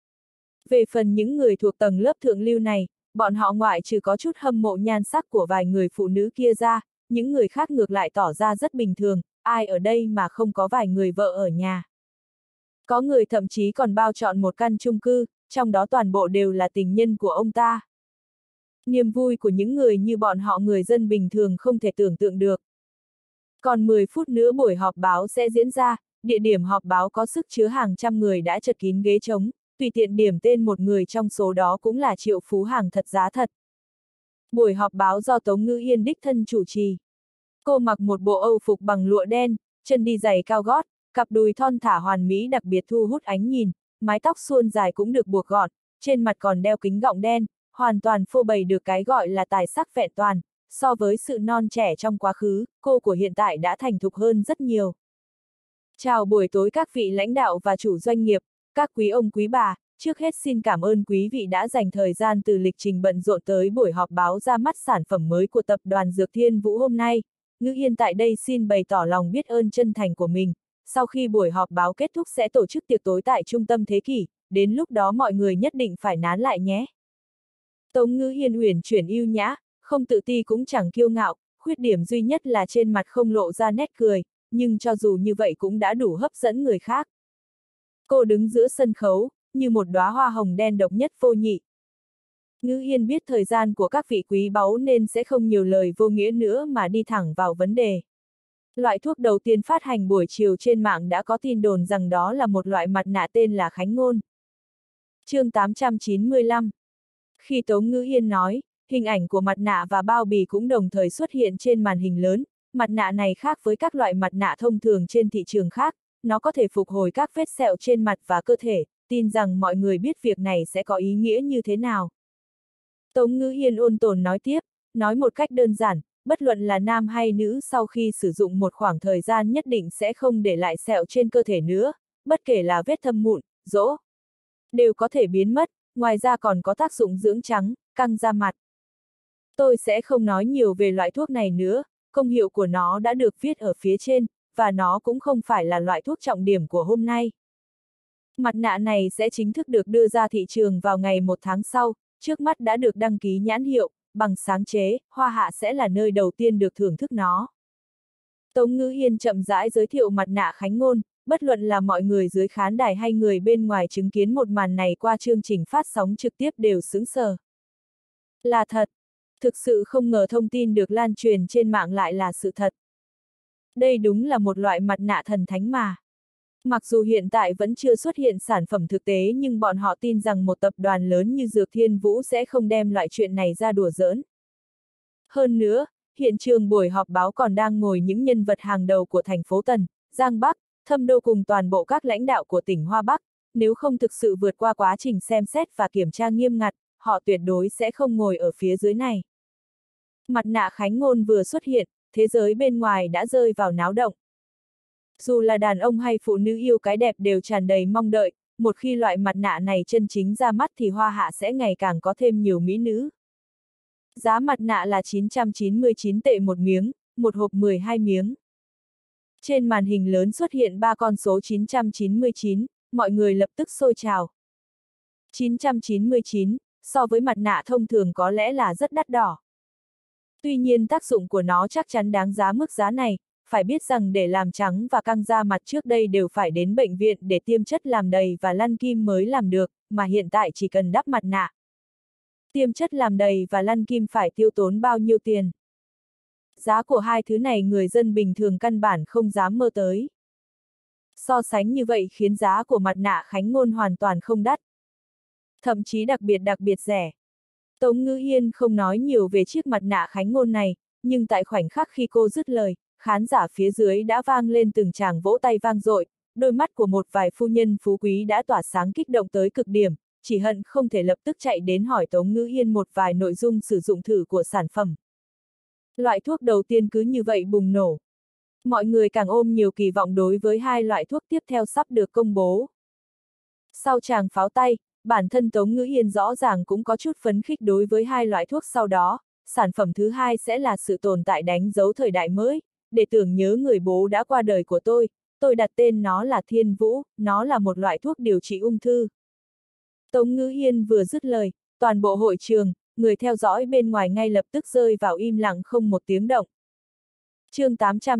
A: Về phần những người thuộc tầng lớp thượng lưu này, bọn họ ngoại trừ có chút hâm mộ nhan sắc của vài người phụ nữ kia ra, những người khác ngược lại tỏ ra rất bình thường, ai ở đây mà không có vài người vợ ở nhà. Có người thậm chí còn bao trọn một căn chung cư, trong đó toàn bộ đều là tình nhân của ông ta. Niềm vui của những người như bọn họ người dân bình thường không thể tưởng tượng được. Còn 10 phút nữa buổi họp báo sẽ diễn ra, địa điểm họp báo có sức chứa hàng trăm người đã chật kín ghế trống, tùy tiện điểm tên một người trong số đó cũng là triệu phú hàng thật giá thật. Buổi họp báo do Tống Ngữ Yên đích thân chủ trì. Cô mặc một bộ âu phục bằng lụa đen, chân đi giày cao gót, cặp đùi thon thả hoàn mỹ đặc biệt thu hút ánh nhìn, mái tóc suôn dài cũng được buộc gọn, trên mặt còn đeo kính gọng đen, hoàn toàn phô bày được cái gọi là tài sắc vẹn toàn. So với sự non trẻ trong quá khứ, cô của hiện tại đã thành thục hơn rất nhiều. Chào buổi tối các vị lãnh đạo và chủ doanh nghiệp, các quý ông quý bà, trước hết xin cảm ơn quý vị đã dành thời gian từ lịch trình bận rộn tới buổi họp báo ra mắt sản phẩm mới của tập đoàn Dược Thiên Vũ hôm nay. Ngữ Yên tại đây xin bày tỏ lòng biết ơn chân thành của mình, sau khi buổi họp báo kết thúc sẽ tổ chức tiệc tối tại trung tâm thế kỷ, đến lúc đó mọi người nhất định phải nán lại nhé. Tống Ngữ Yên uyển chuyển yêu nhã, không tự ti cũng chẳng kiêu ngạo, khuyết điểm duy nhất là trên mặt không lộ ra nét cười, nhưng cho dù như vậy cũng đã đủ hấp dẫn người khác. Cô đứng giữa sân khấu, như một đóa hoa hồng đen độc nhất vô nhị. Ngữ Yên biết thời gian của các vị quý báu nên sẽ không nhiều lời vô nghĩa nữa mà đi thẳng vào vấn đề. Loại thuốc đầu tiên phát hành buổi chiều trên mạng đã có tin đồn rằng đó là một loại mặt nạ tên là Khánh Ngôn. Chương 895. Khi Tống Ngữ Yên nói, hình ảnh của mặt nạ và bao bì cũng đồng thời xuất hiện trên màn hình lớn, mặt nạ này khác với các loại mặt nạ thông thường trên thị trường khác, nó có thể phục hồi các vết sẹo trên mặt và cơ thể, tin rằng mọi người biết việc này sẽ có ý nghĩa như thế nào. Tống Ngữ Yên ôn tồn nói tiếp, nói một cách đơn giản, bất luận là nam hay nữ sau khi sử dụng một khoảng thời gian nhất định sẽ không để lại sẹo trên cơ thể nữa, bất kể là vết thâm mụn, rỗ, đều có thể biến mất, ngoài ra còn có tác dụng dưỡng trắng, căng da mặt. Tôi sẽ không nói nhiều về loại thuốc này nữa, công hiệu của nó đã được viết ở phía trên, và nó cũng không phải là loại thuốc trọng điểm của hôm nay. Mặt nạ này sẽ chính thức được đưa ra thị trường vào ngày 1 tháng sau, trước mắt đã được đăng ký nhãn hiệu, bằng sáng chế, Hoa Hạ sẽ là nơi đầu tiên được thưởng thức nó. Tống Ngữ Yên chậm rãi giới thiệu mặt nạ Khánh Ngôn, bất luận là mọi người dưới khán đài hay người bên ngoài chứng kiến một màn này qua chương trình phát sóng trực tiếp đều sững sờ. Là thật. Thực sự không ngờ thông tin được lan truyền trên mạng lại là sự thật. Đây đúng là một loại mặt nạ thần thánh mà. Mặc dù hiện tại vẫn chưa xuất hiện sản phẩm thực tế nhưng bọn họ tin rằng một tập đoàn lớn như Dược Thiên Vũ sẽ không đem loại chuyện này ra đùa giỡn. Hơn nữa, Hiện trường buổi họp báo còn đang ngồi những nhân vật hàng đầu của thành phố Tần, Giang Bắc, Thâm Đô cùng toàn bộ các lãnh đạo của tỉnh Hoa Bắc, nếu không thực sự vượt qua quá trình xem xét và kiểm tra nghiêm ngặt, họ tuyệt đối sẽ không ngồi ở phía dưới này. Mặt nạ Khánh Ngôn vừa xuất hiện, thế giới bên ngoài đã rơi vào náo động. Dù là đàn ông hay phụ nữ yêu cái đẹp đều tràn đầy mong đợi, một khi loại mặt nạ này chân chính ra mắt thì Hoa Hạ sẽ ngày càng có thêm nhiều mỹ nữ. Giá mặt nạ là 999 tệ một miếng, một hộp 12 miếng. Trên màn hình lớn xuất hiện 3 con số 999, mọi người lập tức sôi trào. 999, so với mặt nạ thông thường có lẽ là rất đắt đỏ. Tuy nhiên tác dụng của nó chắc chắn đáng giá mức giá này, phải biết rằng để làm trắng và căng da mặt trước đây đều phải đến bệnh viện để tiêm chất làm đầy và lăn kim mới làm được, mà hiện tại chỉ cần đắp mặt nạ. Tiêm chất làm đầy và lăn kim phải tiêu tốn bao nhiêu tiền? Giá của hai thứ này người dân bình thường căn bản không dám mơ tới. So sánh như vậy khiến giá của mặt nạ Khánh Ngôn hoàn toàn không đắt. Thậm chí đặc biệt rẻ. Tống Ngữ Yên không nói nhiều về chiếc mặt nạ Khánh Ngôn này, nhưng tại khoảnh khắc khi cô dứt lời, khán giả phía dưới đã vang lên từng tràng vỗ tay vang dội, đôi mắt của một vài phu nhân phú quý đã tỏa sáng kích động tới cực điểm, chỉ hận không thể lập tức chạy đến hỏi Tống Ngữ Yên một vài nội dung sử dụng thử của sản phẩm. Loại thuốc đầu tiên cứ như vậy bùng nổ. Mọi người càng ôm nhiều kỳ vọng đối với hai loại thuốc tiếp theo sắp được công bố. Sau tràng pháo tay, bản thân Tống Ngữ Yên rõ ràng cũng có chút phấn khích đối với hai loại thuốc sau đó, sản phẩm thứ hai sẽ là sự tồn tại đánh dấu thời đại mới, để tưởng nhớ người bố đã qua đời của tôi đặt tên nó là Thiên Vũ, nó là một loại thuốc điều trị ung thư. Tống Ngữ Yên vừa dứt lời, toàn bộ hội trường, người theo dõi bên ngoài ngay lập tức rơi vào im lặng không một tiếng động. Chương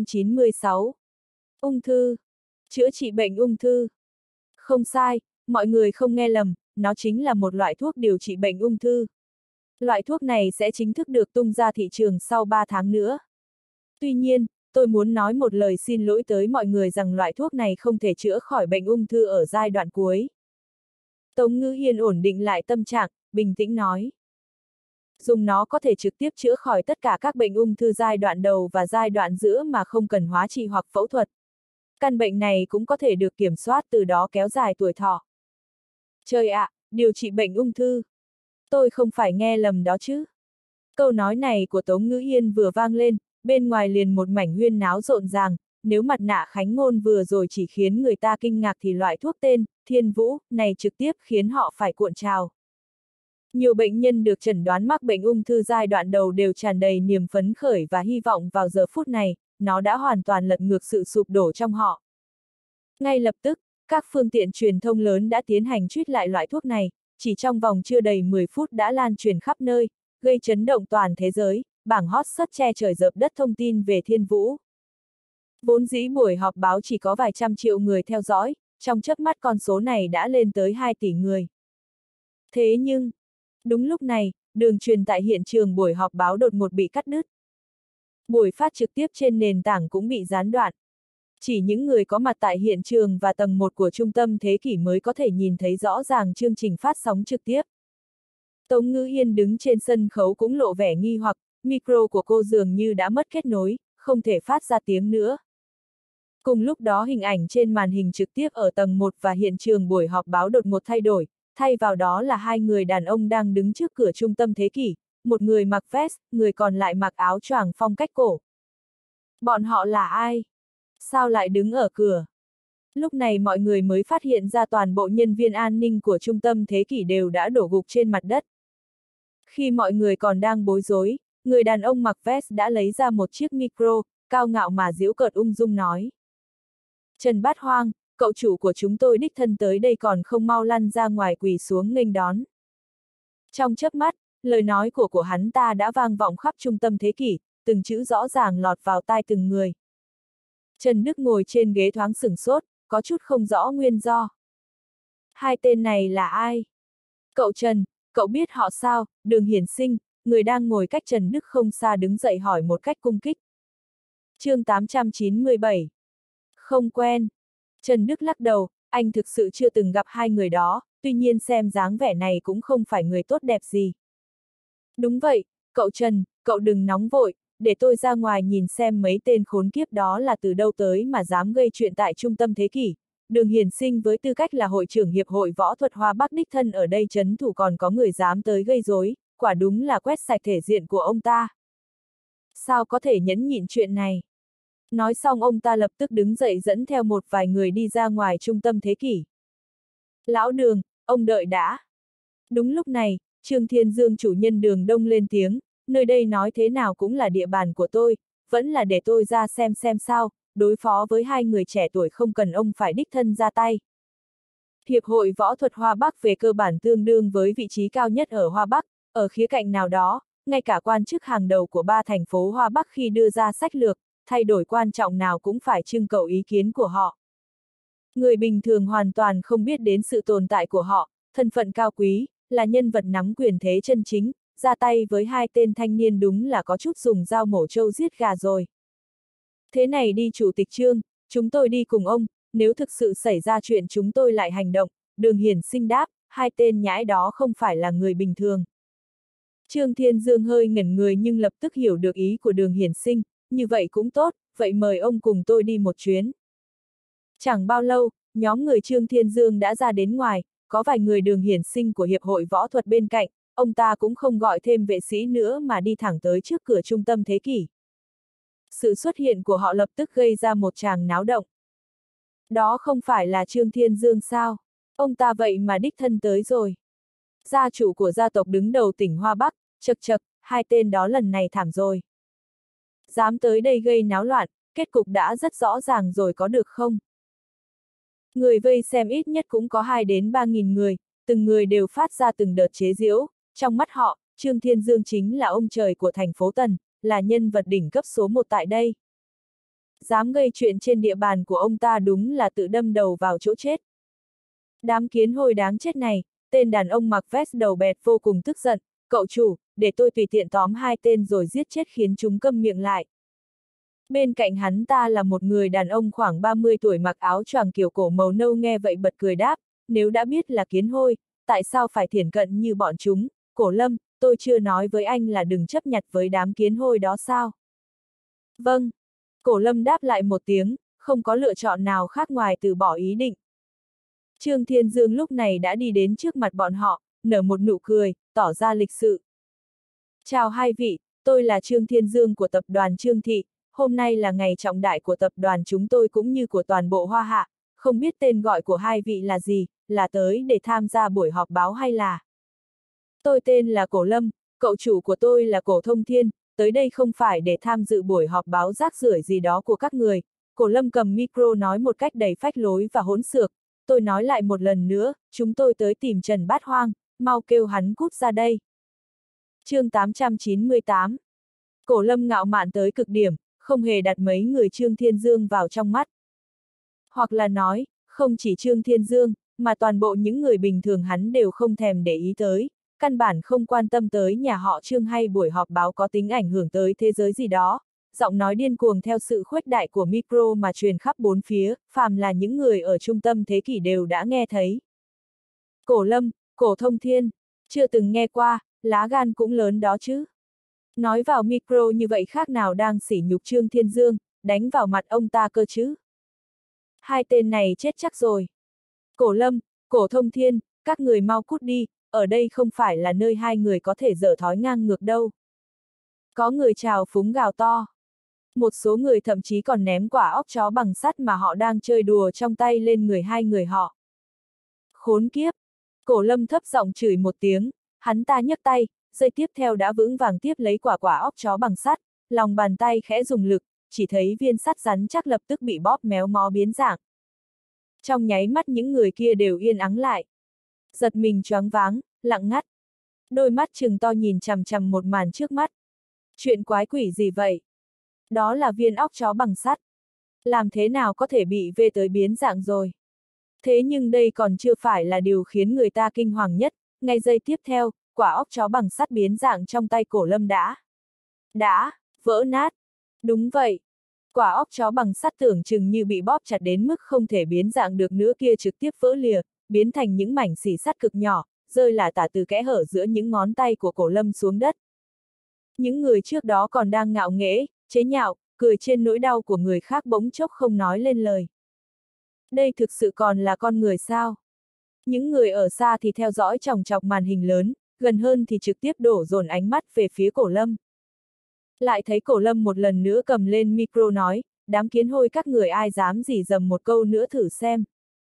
A: 896. Ung thư. Chữa trị bệnh ung thư. Không sai, mọi người không nghe lầm, nó chính là một loại thuốc điều trị bệnh ung thư. Loại thuốc này sẽ chính thức được tung ra thị trường sau 3 tháng nữa. Tuy nhiên, tôi muốn nói một lời xin lỗi tới mọi người rằng loại thuốc này không thể chữa khỏi bệnh ung thư ở giai đoạn cuối. Tống Ngữ Yên ổn định lại tâm trạng, bình tĩnh nói. Dùng nó có thể trực tiếp chữa khỏi tất cả các bệnh ung thư giai đoạn đầu và giai đoạn giữa mà không cần hóa trị hoặc phẫu thuật. Căn bệnh này cũng có thể được kiểm soát từ đó kéo dài tuổi thọ. Trời ạ, điều trị bệnh ung thư. Tôi không phải nghe lầm đó chứ. Câu nói này của Tống Ngữ Yên vừa vang lên, bên ngoài liền một mảnh huyên náo rộn ràng, nếu mặt nạ Khánh Ngôn vừa rồi chỉ khiến người ta kinh ngạc thì loại thuốc tên Thiên Vũ này trực tiếp khiến họ phải cuộn trào. Nhiều bệnh nhân được chẩn đoán mắc bệnh ung thư giai đoạn đầu đều tràn đầy niềm phấn khởi và hy vọng vào giờ phút này, nó đã hoàn toàn lật ngược sự sụp đổ trong họ. Ngay lập tức, các phương tiện truyền thông lớn đã tiến hành truýt lại loại thuốc này, chỉ trong vòng chưa đầy 10 phút đã lan truyền khắp nơi, gây chấn động toàn thế giới, bảng hot search che trời dợp đất thông tin về Thiên Vũ. Vốn dĩ buổi họp báo chỉ có vài trăm triệu người theo dõi, trong chớp mắt con số này đã lên tới 2 tỷ người. Thế nhưng, đúng lúc này, đường truyền tại hiện trường buổi họp báo đột ngột bị cắt đứt. Buổi phát trực tiếp trên nền tảng cũng bị gián đoạn. Chỉ những người có mặt tại hiện trường và tầng 1 của trung tâm Thế Kỷ mới có thể nhìn thấy rõ ràng chương trình phát sóng trực tiếp. Tống Ngữ Yên đứng trên sân khấu cũng lộ vẻ nghi hoặc, micro của cô dường như đã mất kết nối, không thể phát ra tiếng nữa. Cùng lúc đó hình ảnh trên màn hình trực tiếp ở tầng 1 và hiện trường buổi họp báo đột ngột thay đổi, thay vào đó là hai người đàn ông đang đứng trước cửa trung tâm Thế Kỷ, một người mặc vest, người còn lại mặc áo choàng phong cách cổ. Bọn họ là ai? Sao lại đứng ở cửa? Lúc này mọi người mới phát hiện ra toàn bộ nhân viên an ninh của trung tâm Thế Kỷ đều đã đổ gục trên mặt đất. Khi mọi người còn đang bối rối, người đàn ông mặc vest đã lấy ra một chiếc micro, cao ngạo mà giễu cợt ung dung nói. Trần Bát Hoang, cậu chủ của chúng tôi đích thân tới đây còn không mau lăn ra ngoài quỳ xuống nghênh đón. Trong chớp mắt, lời nói của hắn ta đã vang vọng khắp trung tâm Thế Kỷ, từng chữ rõ ràng lọt vào tai từng người. Trần Đức ngồi trên ghế thoáng sửng sốt, có chút không rõ nguyên do. Hai tên này là ai? Cậu Trần, cậu biết họ sao? Đường Hiển Sinh, người đang ngồi cách Trần Đức không xa đứng dậy hỏi một cách cung kích. Chương 897. Không quen. Trần Đức lắc đầu, anh thực sự chưa từng gặp hai người đó, tuy nhiên xem dáng vẻ này cũng không phải người tốt đẹp gì. Đúng vậy, cậu Trần, cậu đừng nóng vội, để tôi ra ngoài nhìn xem mấy tên khốn kiếp đó là từ đâu tới mà dám gây chuyện tại trung tâm thế kỷ. Đường Hiển Sinh với tư cách là hội trưởng Hiệp hội Võ thuật Hoa Bắc đích thân ở đây trấn thủ còn có người dám tới gây rối, quả đúng là quét sạch thể diện của ông ta. Sao có thể nhẫn nhịn chuyện này? Nói xong ông ta lập tức đứng dậy dẫn theo một vài người đi ra ngoài trung tâm thế kỷ. Lão Đường, ông đợi đã. Đúng lúc này, Trương Thiên Dương chủ nhân đường Đông lên tiếng, nơi đây nói thế nào cũng là địa bàn của tôi, vẫn là để tôi ra xem sao, đối phó với hai người trẻ tuổi không cần ông phải đích thân ra tay. Hiệp hội Võ thuật Hoa Bắc về cơ bản tương đương với vị trí cao nhất ở Hoa Bắc, ở khía cạnh nào đó, ngay cả quan chức hàng đầu của ba thành phố Hoa Bắc khi đưa ra sách lược, thay đổi quan trọng nào cũng phải trưng cầu ý kiến của họ. Người bình thường hoàn toàn không biết đến sự tồn tại của họ, thân phận cao quý, là nhân vật nắm quyền thế chân chính, ra tay với hai tên thanh niên đúng là có chút dùng dao mổ trâu giết gà rồi. Thế này đi Chủ tịch Trương, chúng tôi đi cùng ông, nếu thực sự xảy ra chuyện chúng tôi lại hành động, Đường Hiển Sinh đáp, hai tên nhãi đó không phải là người bình thường. Trương Thiên Dương hơi ngẩn người nhưng lập tức hiểu được ý của Đường Hiển Sinh, như vậy cũng tốt, vậy mời ông cùng tôi đi một chuyến. Chẳng bao lâu, nhóm người Trương Thiên Dương đã ra đến ngoài, có vài người Đường Hiển Sinh của Hiệp hội Võ thuật bên cạnh, ông ta cũng không gọi thêm vệ sĩ nữa mà đi thẳng tới trước cửa trung tâm thế kỷ. Sự xuất hiện của họ lập tức gây ra một tràng náo động. Đó không phải là Trương Thiên Dương sao? Ông ta vậy mà đích thân tới rồi. Gia chủ của gia tộc đứng đầu tỉnh Hoa Bắc, chậc chậc, hai tên đó lần này thảm rồi. Dám tới đây gây náo loạn, kết cục đã rất rõ ràng rồi có được không? Người vây xem ít nhất cũng có 2 đến 3.000 người, từng người đều phát ra từng đợt chế giễu, trong mắt họ, Trương Thiên Dương chính là ông trời của thành phố Tần, là nhân vật đỉnh cấp số 1 tại đây. Dám gây chuyện trên địa bàn của ông ta đúng là tự đâm đầu vào chỗ chết. Đám kiến hôi đáng chết này, tên đàn ông mặc vest đầu bẹt vô cùng tức giận, cậu chủ, để tôi tùy tiện tóm hai tên rồi giết chết khiến chúng câm miệng lại. Bên cạnh hắn ta là một người đàn ông khoảng 30 tuổi mặc áo choàng kiểu cổ màu nâu nghe vậy bật cười đáp, nếu đã biết là kiến hôi, tại sao phải thiển cận như bọn chúng, Cổ Lâm, tôi chưa nói với anh là đừng chấp nhặt với đám kiến hôi đó sao? Vâng. Cổ Lâm đáp lại một tiếng, không có lựa chọn nào khác ngoài từ bỏ ý định. Trương Thiên Dương lúc này đã đi đến trước mặt bọn họ, nở một nụ cười, tỏ ra lịch sự. Chào hai vị, tôi là Trương Thiên Dương của tập đoàn Trương Thị, hôm nay là ngày trọng đại của tập đoàn chúng tôi cũng như của toàn bộ Hoa Hạ, không biết tên gọi của hai vị là gì, là tới để tham gia buổi họp báo hay là... Tôi tên là Cổ Lâm, cậu chủ của tôi là Cổ Thông Thiên, tới đây không phải để tham dự buổi họp báo rác rưởi gì đó của các người. Cổ Lâm cầm micro nói một cách đầy phách lối và hỗn xược, tôi nói lại một lần nữa, chúng tôi tới tìm Trần Bát Hoang, mau kêu hắn cút ra đây. Chương 898. Cổ Lâm ngạo mạn tới cực điểm, không hề đặt mấy người Trương Thiên Dương vào trong mắt. Hoặc là nói, không chỉ Trương Thiên Dương, mà toàn bộ những người bình thường hắn đều không thèm để ý tới, căn bản không quan tâm tới nhà họ Trương hay buổi họp báo có tính ảnh hưởng tới thế giới gì đó. Giọng nói điên cuồng theo sự khuếch đại của micro mà truyền khắp bốn phía, phàm là những người ở trung tâm thế kỷ đều đã nghe thấy. Cổ Lâm, Cổ Thông Thiên, chưa từng nghe qua, lá gan cũng lớn đó chứ. Nói vào micro như vậy khác nào đang sỉ nhục Trương Thiên Dương, đánh vào mặt ông ta cơ chứ. Hai tên này chết chắc rồi. Cổ Lâm, Cổ Thông Thiên, các người mau cút đi, ở đây không phải là nơi hai người có thể dở thói ngang ngược đâu. Có người trào phúng gào to. Một số người thậm chí còn ném quả óc chó bằng sắt mà họ đang chơi đùa trong tay lên người hai người họ. Khốn kiếp! Cổ Lâm thấp giọng chửi một tiếng, hắn ta nhấc tay, giây tiếp theo đã vững vàng tiếp lấy quả óc chó bằng sắt, lòng bàn tay khẽ dùng lực, chỉ thấy viên sắt rắn chắc lập tức bị bóp méo mó biến dạng. Trong nháy mắt những người kia đều yên ắng lại. Giật mình choáng váng, lặng ngắt. Đôi mắt trừng to nhìn chằm chằm một màn trước mắt. Chuyện quái quỷ gì vậy? Đó là viên óc chó bằng sắt. Làm thế nào có thể bị vê tới biến dạng rồi? Thế nhưng đây còn chưa phải là điều khiến người ta kinh hoàng nhất, ngay giây tiếp theo, quả óc chó bằng sắt biến dạng trong tay Cổ Lâm đã vỡ nát. Đúng vậy. Quả óc chó bằng sắt tưởng chừng như bị bóp chặt đến mức không thể biến dạng được nữa kia trực tiếp vỡ lìa, biến thành những mảnh xỉ sắt cực nhỏ, rơi lả tả từ kẽ hở giữa những ngón tay của Cổ Lâm xuống đất. Những người trước đó còn đang ngạo nghễ, chế nhạo, cười trên nỗi đau của người khác bỗng chốc không nói lên lời. Đây thực sự còn là con người sao? Những người ở xa thì theo dõi chòng chọc màn hình lớn, gần hơn thì trực tiếp đổ dồn ánh mắt về phía Cổ Lâm. Lại thấy Cổ Lâm một lần nữa cầm lên micro nói, đám kiến hôi các người ai dám rỉ dầm một câu nữa thử xem.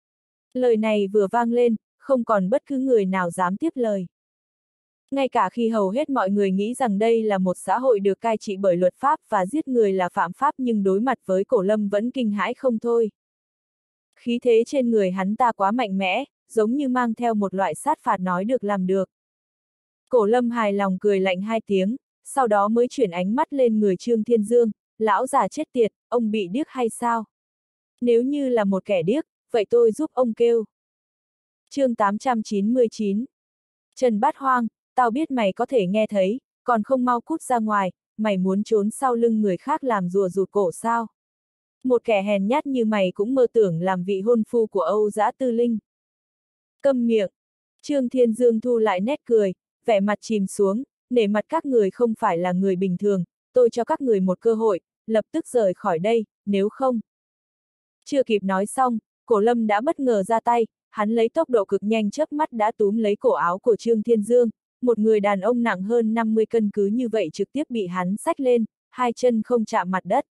A: Lời này vừa vang lên, không còn bất cứ người nào dám tiếp lời. Ngay cả khi hầu hết mọi người nghĩ rằng đây là một xã hội được cai trị bởi luật pháp và giết người là phạm pháp, nhưng đối mặt với Cổ Lâm vẫn kinh hãi không thôi. Khí thế trên người hắn ta quá mạnh mẽ, giống như mang theo một loại sát phạt nói được làm được. Cổ Lâm hài lòng cười lạnh hai tiếng, sau đó mới chuyển ánh mắt lên người Trương Thiên Dương, lão già chết tiệt, ông bị điếc hay sao? Nếu như là một kẻ điếc, vậy tôi giúp ông kêu. Chương 899. Trần Bát Hoang, tao biết mày có thể nghe thấy, còn không mau cút ra ngoài, mày muốn trốn sau lưng người khác làm rùa rụt cổ sao? Một kẻ hèn nhát như mày cũng mơ tưởng làm vị hôn phu của Âu Dã Tư Linh. Câm miệng. Trương Thiên Dương thu lại nét cười, vẻ mặt chìm xuống, nể mặt các người không phải là người bình thường, tôi cho các người một cơ hội, lập tức rời khỏi đây, nếu không. Chưa kịp nói xong, Cổ Lâm đã bất ngờ ra tay, hắn lấy tốc độ cực nhanh chớp mắt đã túm lấy cổ áo của Trương Thiên Dương, một người đàn ông nặng hơn 50 cân cứ như vậy trực tiếp bị hắn xách lên, hai chân không chạm mặt đất.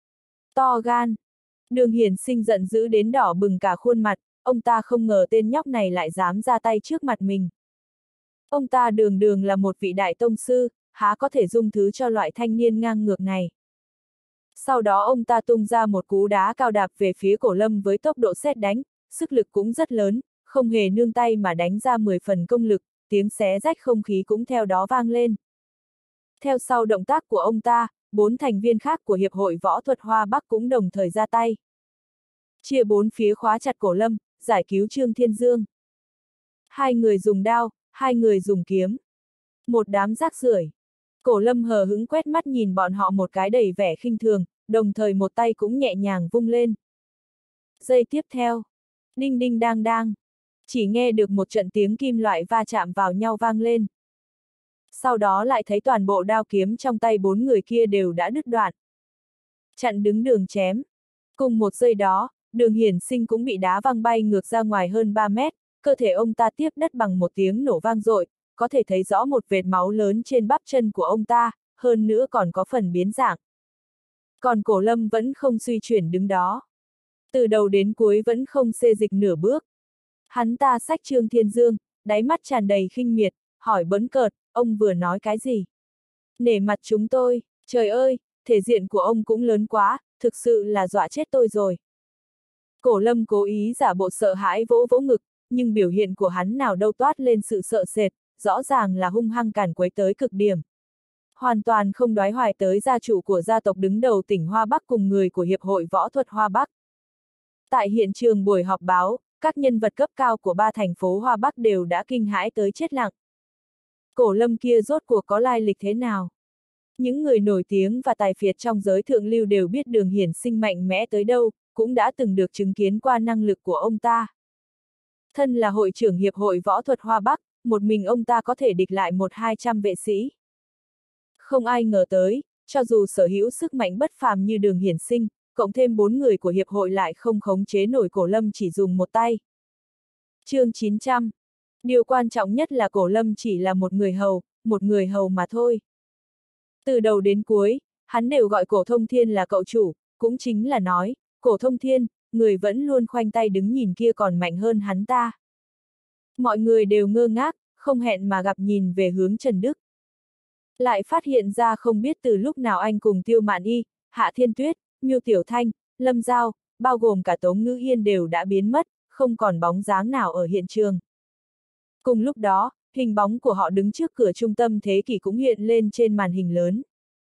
A: To gan. Đường Hiển Sinh giận dữ đến đỏ bừng cả khuôn mặt, ông ta không ngờ tên nhóc này lại dám ra tay trước mặt mình. Ông ta đường đường là một vị đại tông sư, há có thể dung thứ cho loại thanh niên ngang ngược này. Sau đó ông ta tung ra một cú đá cao đạp về phía Cổ Lâm với tốc độ sét đánh, sức lực cũng rất lớn, không hề nương tay mà đánh ra 10 phần công lực, tiếng xé rách không khí cũng theo đó vang lên. Theo sau động tác của ông ta, 4 thành viên khác của Hiệp hội Võ thuật Hoa Bắc cũng đồng thời ra tay. Chia 4 phía khóa chặt Cổ Lâm, giải cứu Trương Thiên Dương. 2 người dùng đao, 2 người dùng kiếm. Một đám rác rưởi. Cổ Lâm hờ hững quét mắt nhìn bọn họ một cái đầy vẻ khinh thường, đồng thời một tay cũng nhẹ nhàng vung lên. Giây tiếp theo, đinh đinh đang đang, chỉ nghe được một trận tiếng kim loại va chạm vào nhau vang lên. Sau đó lại thấy toàn bộ đao kiếm trong tay 4 người kia đều đã đứt đoạn. Chặn đứng đường chém. Cùng một giây đó, Đường Hiển Sinh cũng bị đá văng bay ngược ra ngoài hơn 3 mét, cơ thể ông ta tiếp đất bằng một tiếng nổ vang dội, có thể thấy rõ một vệt máu lớn trên bắp chân của ông ta, hơn nữa còn có phần biến dạng. Còn Cổ Lâm vẫn không suy chuyển đứng đó. Từ đầu đến cuối vẫn không xê dịch nửa bước. Hắn ta xách Trương Thiên Dương, đáy mắt tràn đầy khinh miệt, hỏi bỡn cợt, ông vừa nói cái gì? Nể mặt chúng tôi, trời ơi, thể diện của ông cũng lớn quá, thực sự là dọa chết tôi rồi. Cổ Lâm cố ý giả bộ sợ hãi vỗ vỗ ngực, nhưng biểu hiện của hắn nào đâu toát lên sự sợ sệt, rõ ràng là hung hăng càn quấy tới cực điểm. Hoàn toàn không đoái hoài tới gia chủ của gia tộc đứng đầu tỉnh Hoa Bắc cùng người của Hiệp hội Võ thuật Hoa Bắc. Tại hiện trường buổi họp báo, các nhân vật cấp cao của 3 thành phố Hoa Bắc đều đã kinh hãi tới chết lặng. Cổ Lâm kia rốt cuộc có lai lịch thế nào? Những người nổi tiếng và tài phiệt trong giới thượng lưu đều biết Đường Hiển Sinh mạnh mẽ tới đâu, cũng đã từng được chứng kiến qua năng lực của ông ta. Thân là hội trưởng Hiệp hội Võ thuật Hoa Bắc, một mình ông ta có thể địch lại 100-200 vệ sĩ. Không ai ngờ tới, cho dù sở hữu sức mạnh bất phàm như Đường Hiển Sinh, cộng thêm 4 người của Hiệp hội lại không khống chế nổi Cổ Lâm chỉ dùng một tay. Chương 900. Điều quan trọng nhất là Cổ Lâm chỉ là một người hầu mà thôi. Từ đầu đến cuối, hắn đều gọi Cổ Thông Thiên là cậu chủ, cũng chính là nói, Cổ Thông Thiên, người vẫn luôn khoanh tay đứng nhìn kia còn mạnh hơn hắn ta. Mọi người đều ngơ ngác, không hẹn mà gặp nhìn về hướng Trần Đức. Lại phát hiện ra không biết từ lúc nào anh cùng Tiêu Mạn Y, Hạ Thiên Tuyết, Miêu Tiểu Thanh, Lâm Giao, bao gồm cả Tống Ngữ Yên đều đã biến mất, không còn bóng dáng nào ở hiện trường. Cùng lúc đó, hình bóng của họ đứng trước cửa trung tâm thế kỷ cũng hiện lên trên màn hình lớn.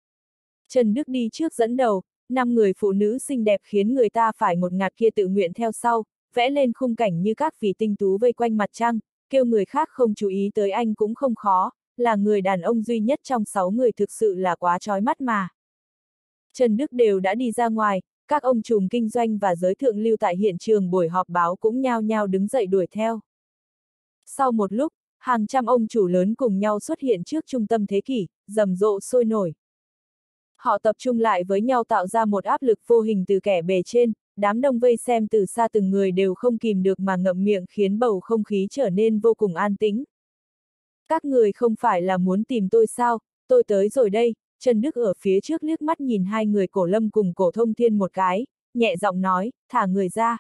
A: Trần Đức đi trước dẫn đầu, 5 người phụ nữ xinh đẹp khiến người ta phải ngột ngạt kia tự nguyện theo sau, vẽ lên khung cảnh như các vì tinh tú vây quanh mặt trăng, kêu người khác không chú ý tới anh cũng không khó, là người đàn ông duy nhất trong 6 người thực sự là quá chói mắt mà. Trần Đức đều đã đi ra ngoài, các ông trùm kinh doanh và giới thượng lưu tại hiện trường buổi họp báo cũng nhao nhao đứng dậy đuổi theo. Sau một lúc, Hàng trăm ông chủ lớn cùng nhau xuất hiện trước trung tâm thế kỷ, rầm rộ sôi nổi. Họ tập trung lại với nhau tạo ra một áp lực vô hình từ kẻ bề trên, đám đông vây xem từ xa từng người đều không kìm được mà ngậm miệng khiến bầu không khí trở nên vô cùng an tĩnh. Các người không phải là muốn tìm tôi sao, tôi tới rồi đây. Trần Đức ở phía trước liếc mắt nhìn hai người Cổ Lâm cùng Cổ Thông Thiên một cái, nhẹ giọng nói, thả người ra.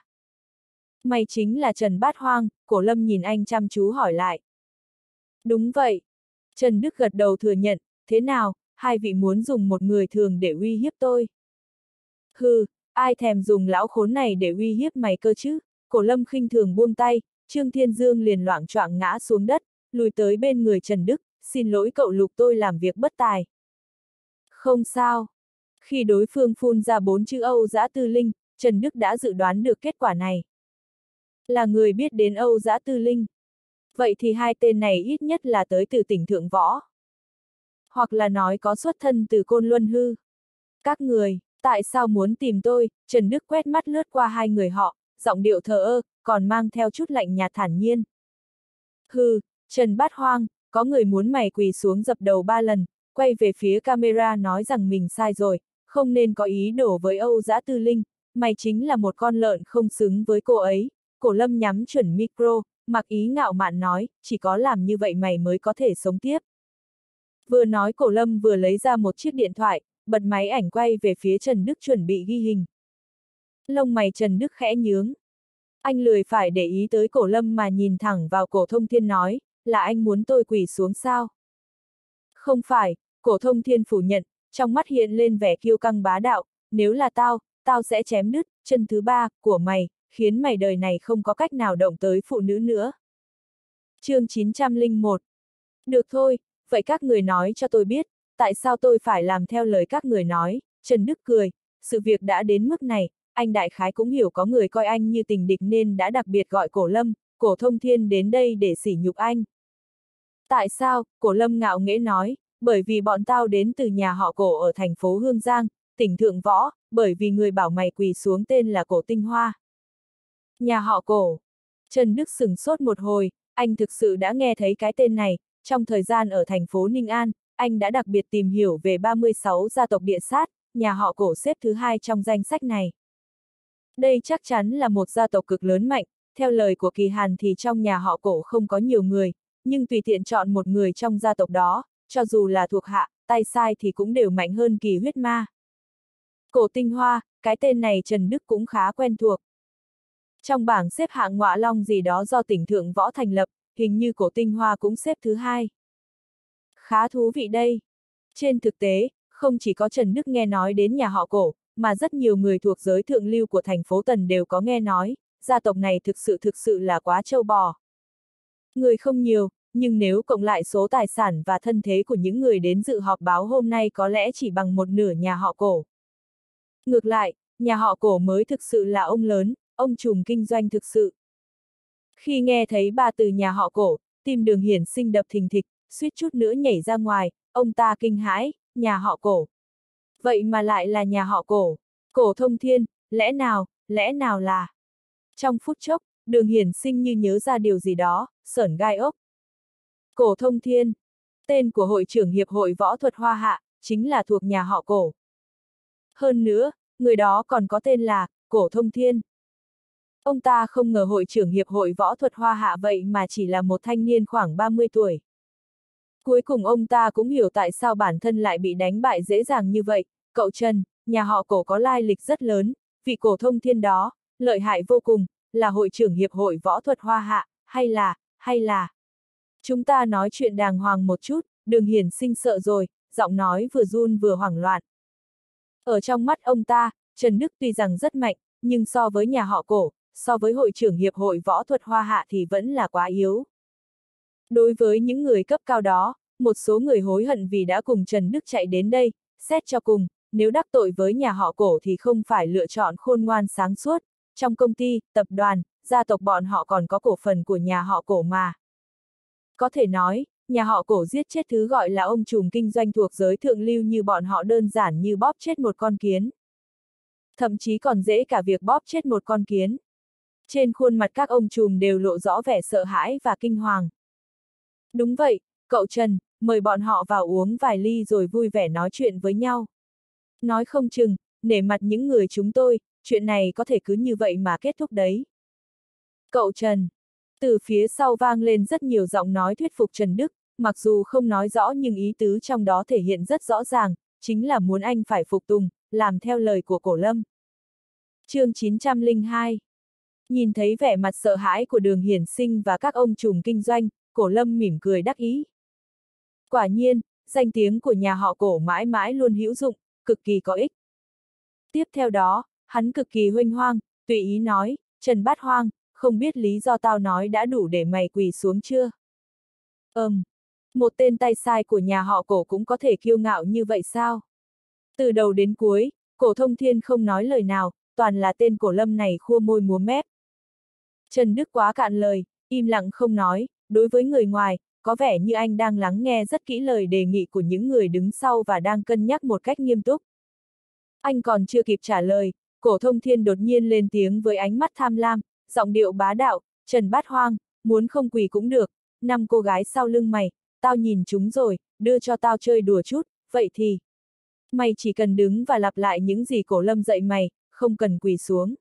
A: Mày chính là Trần Bát Hoang, Cổ Lâm nhìn anh chăm chú hỏi lại. Đúng vậy. Trần Đức gật đầu thừa nhận, thế nào, hai vị muốn dùng một người thường để uy hiếp tôi. Hừ, ai thèm dùng lão khốn này để uy hiếp mày cơ chứ, Cổ Lâm khinh thường buông tay, Trương Thiên Dương liền loạng choạng ngã xuống đất, lùi tới bên người Trần Đức, xin lỗi cậu Lục, tôi làm việc bất tài. Không sao. Khi đối phương phun ra 4 chữ Âu Dã Tư Linh, Trần Đức đã dự đoán được kết quả này. Là người biết đến Âu Dã Tư Linh. Vậy thì hai tên này ít nhất là tới từ tỉnh Thượng Võ. Hoặc là nói có xuất thân từ Côn Luân Hư. Các người, tại sao muốn tìm tôi? Trần Đức quét mắt lướt qua hai người họ, giọng điệu thờ ơ, còn mang theo chút lạnh nhạt thản nhiên. Hừ, Trần Bát Hoang, có người muốn mày quỳ xuống dập đầu 3 lần, quay về phía camera nói rằng mình sai rồi, không nên có ý đồ với Âu Dã Tư Linh, mày chính là một con lợn không xứng với cô ấy. Cổ Lâm nhắm chuẩn micro, mặc ý ngạo mạn nói, chỉ có làm như vậy mày mới có thể sống tiếp. Vừa nói Cổ Lâm vừa lấy ra một chiếc điện thoại, bật máy ảnh quay về phía Trần Đức chuẩn bị ghi hình. Lông mày Trần Đức khẽ nhướng. Anh lười phải để ý tới Cổ Lâm mà nhìn thẳng vào Cổ Thông Thiên nói, là anh muốn tôi quỳ xuống sao? Không phải, Cổ Thông Thiên phủ nhận, trong mắt hiện lên vẻ kiêu căng bá đạo, nếu là tao sẽ chém đứt chân thứ 3 của mày, khiến mày đời này không có cách nào động tới phụ nữ nữa. Chương 901. Được thôi, vậy các người nói cho tôi biết, tại sao tôi phải làm theo lời các người nói? Trần Đức cười, sự việc đã đến mức này, anh đại khái cũng hiểu có người coi anh như tình địch nên đã đặc biệt gọi Cổ Lâm, Cổ Thông Thiên đến đây để sỉ nhục anh. Tại sao? Cổ Lâm ngạo nghễ nói, bởi vì bọn tao đến từ nhà họ Cổ ở thành phố Hương Giang, tỉnh Thượng Võ, bởi vì người bảo mày quỳ xuống tên là Cổ Tinh Hoa. Nhà họ Cổ. Trần Đức sửng sốt một hồi, anh thực sự đã nghe thấy cái tên này, trong thời gian ở thành phố Ninh An, anh đã đặc biệt tìm hiểu về 36 gia tộc địa sát, nhà họ Cổ xếp thứ 2 trong danh sách này. Đây chắc chắn là một gia tộc cực lớn mạnh, theo lời của Kỳ Hàn thì trong nhà họ Cổ không có nhiều người, nhưng tùy tiện chọn một người trong gia tộc đó, cho dù là thuộc hạ, tay sai thì cũng đều mạnh hơn Kỳ Huyết Ma. Cổ Tinh Hoa, cái tên này Trần Đức cũng khá quen thuộc. Trong bảng xếp hạng ngọa long gì đó do tỉnh Thượng Võ thành lập, hình như Cổ Tinh Hoa cũng xếp thứ 2. Khá thú vị đây. Trên thực tế, không chỉ có Trần Đức nghe nói đến nhà họ Cổ, mà rất nhiều người thuộc giới thượng lưu của thành phố Tần đều có nghe nói, gia tộc này thực sự là quá trâu bò. Người không nhiều, nhưng nếu cộng lại số tài sản và thân thế của những người đến dự họp báo hôm nay có lẽ chỉ bằng một nửa nhà họ Cổ. Ngược lại, nhà họ Cổ mới thực sự là ông lớn, ông trùm kinh doanh thực sự. Khi nghe thấy ba từ nhà họ Cổ, tim Đường Hiển Sinh đập thình thịch, suýt chút nữa nhảy ra ngoài, ông ta kinh hãi, nhà họ Cổ. Vậy mà lại là nhà họ Cổ. Cổ Thông Thiên, lẽ nào là... Trong phút chốc, Đường Hiển Sinh như nhớ ra điều gì đó, sởn gai ốc. Cổ Thông Thiên, tên của hội trưởng Hiệp hội Võ thuật Hoa Hạ, chính là thuộc nhà họ Cổ. Hơn nữa, người đó còn có tên là Cổ Thông Thiên. Ông ta không ngờ hội trưởng Hiệp hội Võ thuật Hoa Hạ vậy mà chỉ là một thanh niên khoảng 30 tuổi. Cuối cùng ông ta cũng hiểu tại sao bản thân lại bị đánh bại dễ dàng như vậy. Cậu Trần, nhà họ Cổ có lai lịch rất lớn, vị Cổ Thông Thiên đó, lợi hại vô cùng, là hội trưởng Hiệp hội Võ thuật Hoa Hạ, hay là... Chúng ta nói chuyện đàng hoàng một chút, Đường Hiển Sinh sợ rồi, giọng nói vừa run vừa hoảng loạn. Ở trong mắt ông ta, Trần Đức tuy rằng rất mạnh, nhưng so với nhà họ Cổ, so với hội trưởng Hiệp hội Võ thuật Hoa Hạ thì vẫn là quá yếu. Đối với những người cấp cao đó, một số người hối hận vì đã cùng Trần Đức chạy đến đây, xét cho cùng, nếu đắc tội với nhà họ Cổ thì không phải lựa chọn khôn ngoan sáng suốt, trong công ty, tập đoàn, gia tộc bọn họ còn có cổ phần của nhà họ Cổ mà. Có thể nói, nhà họ Cổ giết chết thứ gọi là ông trùm kinh doanh thuộc giới thượng lưu như bọn họ đơn giản như bóp chết một con kiến. Thậm chí còn dễ cả việc bóp chết một con kiến. Trên khuôn mặt các ông trùm đều lộ rõ vẻ sợ hãi và kinh hoàng. Đúng vậy, cậu Trần, mời bọn họ vào uống vài ly rồi vui vẻ nói chuyện với nhau. Nói không chừng, nể mặt những người chúng tôi, chuyện này có thể cứ như vậy mà kết thúc đấy. Cậu Trần. Từ phía sau vang lên rất nhiều giọng nói thuyết phục Trần Đức, mặc dù không nói rõ nhưng ý tứ trong đó thể hiện rất rõ ràng, chính là muốn anh phải phục tùng, làm theo lời của Cổ Lâm. Chương 902. Nhìn thấy vẻ mặt sợ hãi của Đường Hiển Sinh và các ông trùm kinh doanh, Cổ Lâm mỉm cười đắc ý. Quả nhiên, danh tiếng của nhà họ Cổ mãi mãi luôn hữu dụng, cực kỳ có ích. Tiếp theo đó, hắn cực kỳ huênh hoang, tùy ý nói, Trần Bát Hoang, không biết lý do tao nói đã đủ để mày quỳ xuống chưa? Một tên tay sai của nhà họ Cổ cũng có thể kiêu ngạo như vậy sao? Từ đầu đến cuối, Cổ Thông Thiên không nói lời nào, toàn là tên Cổ Lâm này khua môi múa mép. Trần Đức quá cạn lời, im lặng không nói, đối với người ngoài, có vẻ như anh đang lắng nghe rất kỹ lời đề nghị của những người đứng sau và đang cân nhắc một cách nghiêm túc. Anh còn chưa kịp trả lời, Cổ Thông Thiên đột nhiên lên tiếng với ánh mắt tham lam, giọng điệu bá đạo, Trần Bát Hoang, muốn không quỳ cũng được, 5 cô gái sau lưng mày, tao nhìn chúng rồi, đưa cho tao chơi đùa chút, vậy thì mày chỉ cần đứng và lặp lại những gì Cổ Lâm dạy mày, không cần quỳ xuống.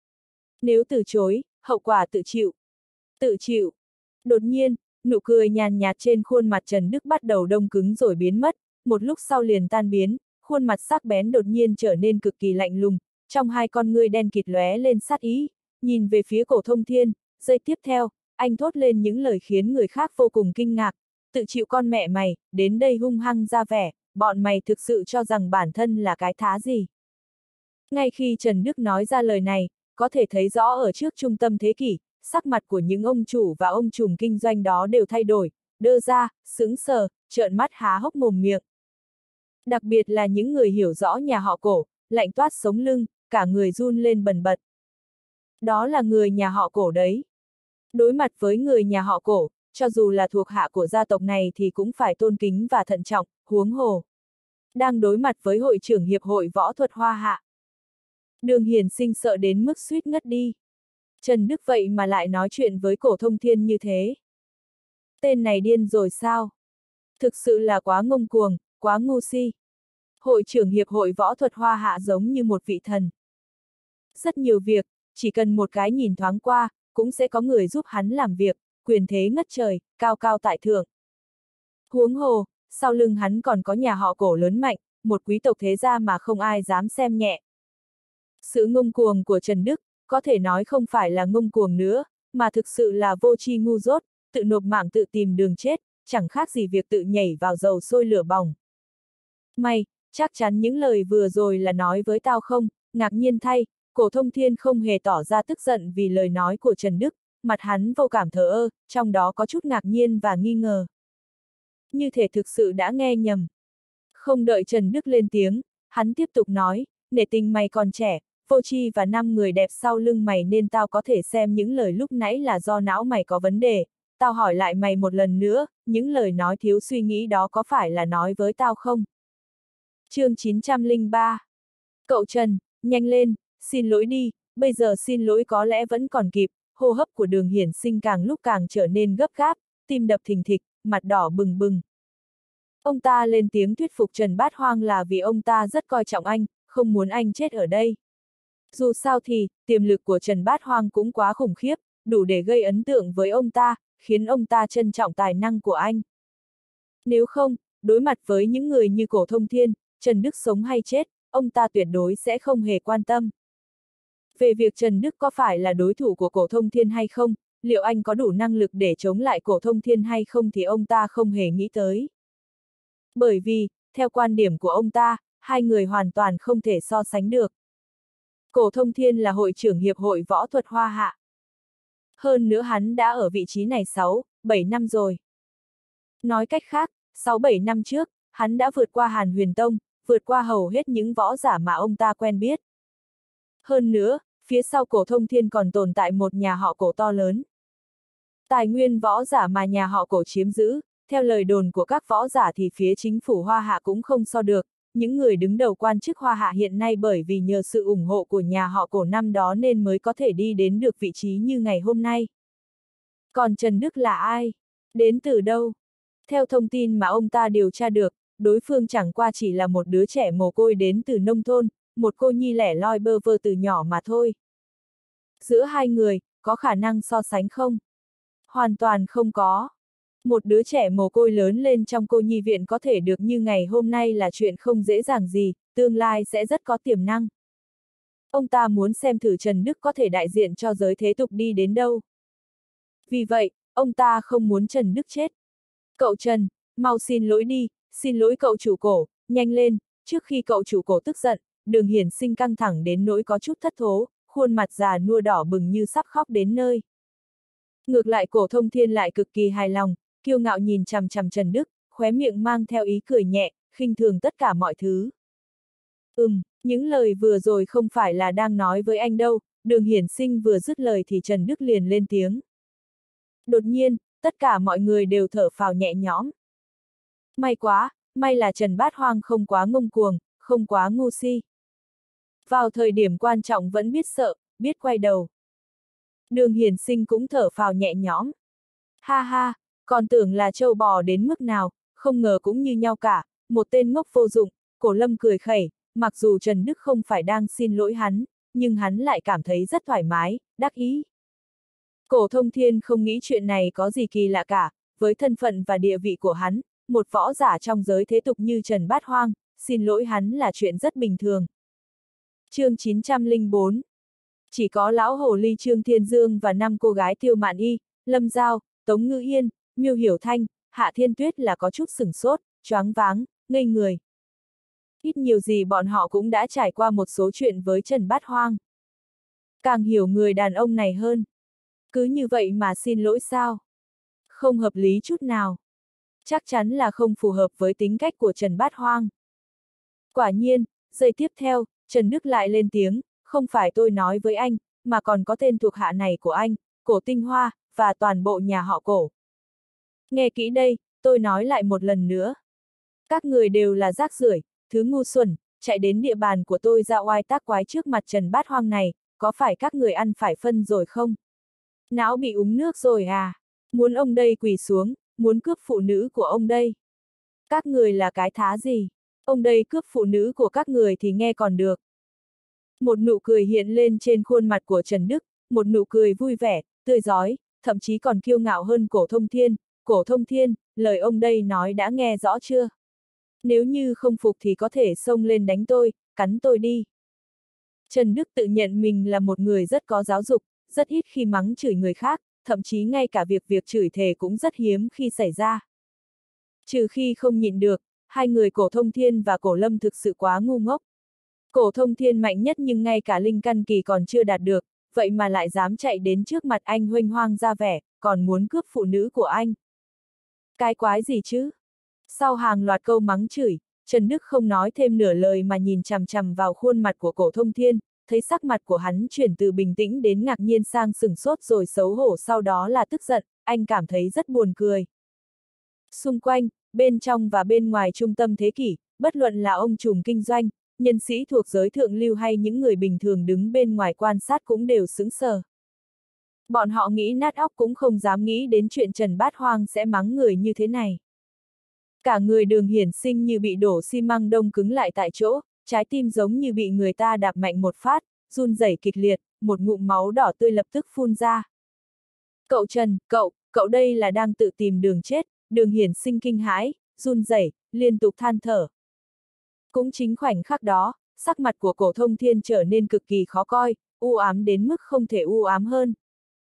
A: Nếu từ chối, hậu quả tự chịu. Tự chịu. Đột nhiên, nụ cười nhàn nhạt trên khuôn mặt Trần Đức bắt đầu đông cứng rồi biến mất, một lúc sau liền tan biến, khuôn mặt sắc bén đột nhiên trở nên cực kỳ lạnh lùng, trong hai con ngươi đen kịt lóe lên sát ý, nhìn về phía Cổ Thông Thiên, giây tiếp theo, anh thốt lên những lời khiến người khác vô cùng kinh ngạc, tự chịu con mẹ mày, đến đây hung hăng ra vẻ, bọn mày thực sự cho rằng bản thân là cái thá gì. Ngay khi Trần Đức nói ra lời này, có thể thấy rõ ở trước trung tâm thế kỷ, sắc mặt của những ông chủ và ông trùm kinh doanh đó đều thay đổi, đơ ra, sững sờ, trợn mắt há hốc mồm miệng. Đặc biệt là những người hiểu rõ nhà họ Cổ, lạnh toát sống lưng, cả người run lên bần bật. Đó là người nhà họ Cổ đấy. Đối mặt với người nhà họ Cổ, cho dù là thuộc hạ của gia tộc này thì cũng phải tôn kính và thận trọng, huống hồ. Đang đối mặt với hội trưởng hiệp hội võ thuật Hoa Hạ. Đường Hiển Sinh sợ đến mức suýt ngất đi. Trần Đức vậy mà lại nói chuyện với Cổ Thông Thiên như thế. Tên này điên rồi sao? Thực sự là quá ngông cuồng, quá ngu si. Hội trưởng hiệp hội võ thuật Hoa Hạ giống như một vị thần. Rất nhiều việc, chỉ cần một cái nhìn thoáng qua, cũng sẽ có người giúp hắn làm việc, quyền thế ngất trời, cao cao tại thượng. Huống hồ, sau lưng hắn còn có nhà họ Cổ lớn mạnh, một quý tộc thế gia mà không ai dám xem nhẹ. Sự ngông cuồng của Trần Đức, có thể nói không phải là ngông cuồng nữa, mà thực sự là vô tri ngu dốt, tự nộp mạng tự tìm đường chết, chẳng khác gì việc tự nhảy vào dầu sôi lửa bỏng. Mày, chắc chắn những lời vừa rồi là nói với tao không? Ngạc nhiên thay, Cổ Thông Thiên không hề tỏ ra tức giận vì lời nói của Trần Đức, mặt hắn vô cảm thờ ơ, trong đó có chút ngạc nhiên và nghi ngờ. Như thể thực sự đã nghe nhầm. Không đợi Trần Đức lên tiếng, hắn tiếp tục nói, nể tình mày còn trẻ, vô tri và 5 người đẹp sau lưng mày nên tao có thể xem những lời lúc nãy là do não mày có vấn đề. Tao hỏi lại mày một lần nữa, những lời nói thiếu suy nghĩ đó có phải là nói với tao không? Chương 903. Cậu Trần, nhanh lên, xin lỗi đi, bây giờ xin lỗi có lẽ vẫn còn kịp, hô hấp của Đường Hiển Sinh càng lúc càng trở nên gấp gáp, tim đập thình thịch, mặt đỏ bừng bừng. Ông ta lên tiếng thuyết phục Trần Bát Hoang là vì ông ta rất coi trọng anh, không muốn anh chết ở đây. Dù sao thì, tiềm lực của Trần Bát Hoang cũng quá khủng khiếp, đủ để gây ấn tượng với ông ta, khiến ông ta trân trọng tài năng của anh. Nếu không, đối mặt với những người như Cổ Thông Thiên, Trần Đức sống hay chết, ông ta tuyệt đối sẽ không hề quan tâm. Về việc Trần Đức có phải là đối thủ của Cổ Thông Thiên hay không, liệu anh có đủ năng lực để chống lại Cổ Thông Thiên hay không thì ông ta không hề nghĩ tới. Bởi vì, theo quan điểm của ông ta, hai người hoàn toàn không thể so sánh được. Cổ Thông Thiên là hội trưởng hiệp hội võ thuật Hoa Hạ. Hơn nữa hắn đã ở vị trí này 6-7 năm rồi. Nói cách khác, 6-7 năm trước, hắn đã vượt qua Hàn Huyền Tông, vượt qua hầu hết những võ giả mà ông ta quen biết. Hơn nữa, phía sau Cổ Thông Thiên còn tồn tại một nhà họ Cổ to lớn. Tài nguyên võ giả mà nhà họ Cổ chiếm giữ, theo lời đồn của các võ giả thì phía chính phủ Hoa Hạ cũng không so được. Những người đứng đầu quan chức Hoa Hạ hiện nay bởi vì nhờ sự ủng hộ của nhà họ Cổ năm đó nên mới có thể đi đến được vị trí như ngày hôm nay. Còn Trần Đức là ai? Đến từ đâu? Theo thông tin mà ông ta điều tra được, đối phương chẳng qua chỉ là một đứa trẻ mồ côi đến từ nông thôn, một cô nhi lẻ loi bơ vơ từ nhỏ mà thôi. Giữa hai người, có khả năng so sánh không? Hoàn toàn không có. Một đứa trẻ mồ côi lớn lên trong cô nhi viện có thể được như ngày hôm nay là chuyện không dễ dàng gì, tương lai sẽ rất có tiềm năng. Ông ta muốn xem thử Trần Đức có thể đại diện cho giới thế tục đi đến đâu. Vì vậy, ông ta không muốn Trần Đức chết. Cậu Trần, mau xin lỗi đi, xin lỗi cậu chủ cổ, nhanh lên, trước khi cậu chủ cổ tức giận, Đường Hiển Sinh căng thẳng đến nỗi có chút thất thố, khuôn mặt già nua đỏ bừng như sắp khóc đến nơi. Ngược lại Cổ Thông Thiên lại cực kỳ hài lòng, kiêu ngạo nhìn chằm chằm Trần Đức, khóe miệng mang theo ý cười nhẹ, khinh thường tất cả mọi thứ. Những lời vừa rồi không phải là đang nói với anh đâu, Đường Hiển Sinh vừa dứt lời thì Trần Đức liền lên tiếng. Đột nhiên, tất cả mọi người đều thở phào nhẹ nhõm. May quá, may là Trần Bát Hoang không quá ngông cuồng, không quá ngu si. Vào thời điểm quan trọng vẫn biết sợ, biết quay đầu. Đường Hiển Sinh cũng thở phào nhẹ nhõm. Ha ha, còn tưởng là trâu bò đến mức nào, không ngờ cũng như nhau cả, một tên ngốc vô dụng. Cổ Lâm cười khẩy, mặc dù Trần Đức không phải đang xin lỗi hắn, nhưng hắn lại cảm thấy rất thoải mái, đắc ý. Cổ Thông Thiên không nghĩ chuyện này có gì kỳ lạ cả, với thân phận và địa vị của hắn, một võ giả trong giới thế tục như Trần Bát Hoang, xin lỗi hắn là chuyện rất bình thường. Chương 904. Chỉ có lão hồ ly Trương Thiên Dương và 5 cô gái Tiêu Mạn Y, Lâm Giao, Tống Ngữ Yên, Miêu Hiểu Thanh, Hạ Thiên Tuyết là có chút sửng sốt, choáng váng, ngây người. Ít nhiều gì bọn họ cũng đã trải qua một số chuyện với Trần Bát Hoang. Càng hiểu người đàn ông này hơn. Cứ như vậy mà xin lỗi sao? Không hợp lý chút nào. Chắc chắn là không phù hợp với tính cách của Trần Bát Hoang. Quả nhiên, giây tiếp theo, Trần Đức lại lên tiếng, không phải tôi nói với anh, mà còn có tên thuộc hạ này của anh, Cổ Tinh Hoa, và toàn bộ nhà họ Cổ. Nghe kỹ đây, tôi nói lại một lần nữa. Các người đều là rác rưởi, thứ ngu xuẩn, chạy đến địa bàn của tôi ra oai tác quái trước mặt Trần Bát Hoang này, có phải các người ăn phải phân rồi không? Não bị uống nước rồi à? Muốn ông đây quỳ xuống, muốn cướp phụ nữ của ông đây. Các người là cái thá gì? Ông đây cướp phụ nữ của các người thì nghe còn được. Một nụ cười hiện lên trên khuôn mặt của Trần Đức, một nụ cười vui vẻ, tươi rói, thậm chí còn kiêu ngạo hơn Cổ Thông Thiên. Cổ Thông Thiên, lời ông đây nói đã nghe rõ chưa? Nếu như không phục thì có thể xông lên đánh tôi, cắn tôi đi. Trần Đức tự nhận mình là một người rất có giáo dục, rất ít khi mắng chửi người khác, thậm chí ngay cả việc chửi thề cũng rất hiếm khi xảy ra. Trừ khi không nhịn được, hai người Cổ Thông Thiên và Cổ Lâm thực sự quá ngu ngốc. Cổ Thông Thiên mạnh nhất nhưng ngay cả linh căn kỳ còn chưa đạt được, vậy mà lại dám chạy đến trước mặt anh huênh hoang ra vẻ, còn muốn cướp phụ nữ của anh. Cái quái gì chứ? Sau hàng loạt câu mắng chửi, Trần Đức không nói thêm nửa lời mà nhìn chằm chằm vào khuôn mặt của Cổ Thông Thiên, thấy sắc mặt của hắn chuyển từ bình tĩnh đến ngạc nhiên sang sửng sốt rồi xấu hổ sau đó là tức giận, anh cảm thấy rất buồn cười. Xung quanh, bên trong và bên ngoài trung tâm thế kỷ, bất luận là ông trùm kinh doanh, nhân sĩ thuộc giới thượng lưu hay những người bình thường đứng bên ngoài quan sát cũng đều sững sờ. Bọn họ nghĩ nát óc cũng không dám nghĩ đến chuyện Trần Bát Hoang sẽ mắng người như thế này. Cả người Đường Hiển Sinh như bị đổ xi măng đông cứng lại tại chỗ, trái tim giống như bị người ta đạp mạnh một phát, run rẩy kịch liệt, một ngụm máu đỏ tươi lập tức phun ra. Cậu Trần, cậu đây là đang tự tìm đường chết. Đường Hiển Sinh kinh hãi, run rẩy, liên tục than thở. Cũng chính khoảnh khắc đó, sắc mặt của Cổ Thông Thiên trở nên cực kỳ khó coi, u ám đến mức không thể u ám hơn.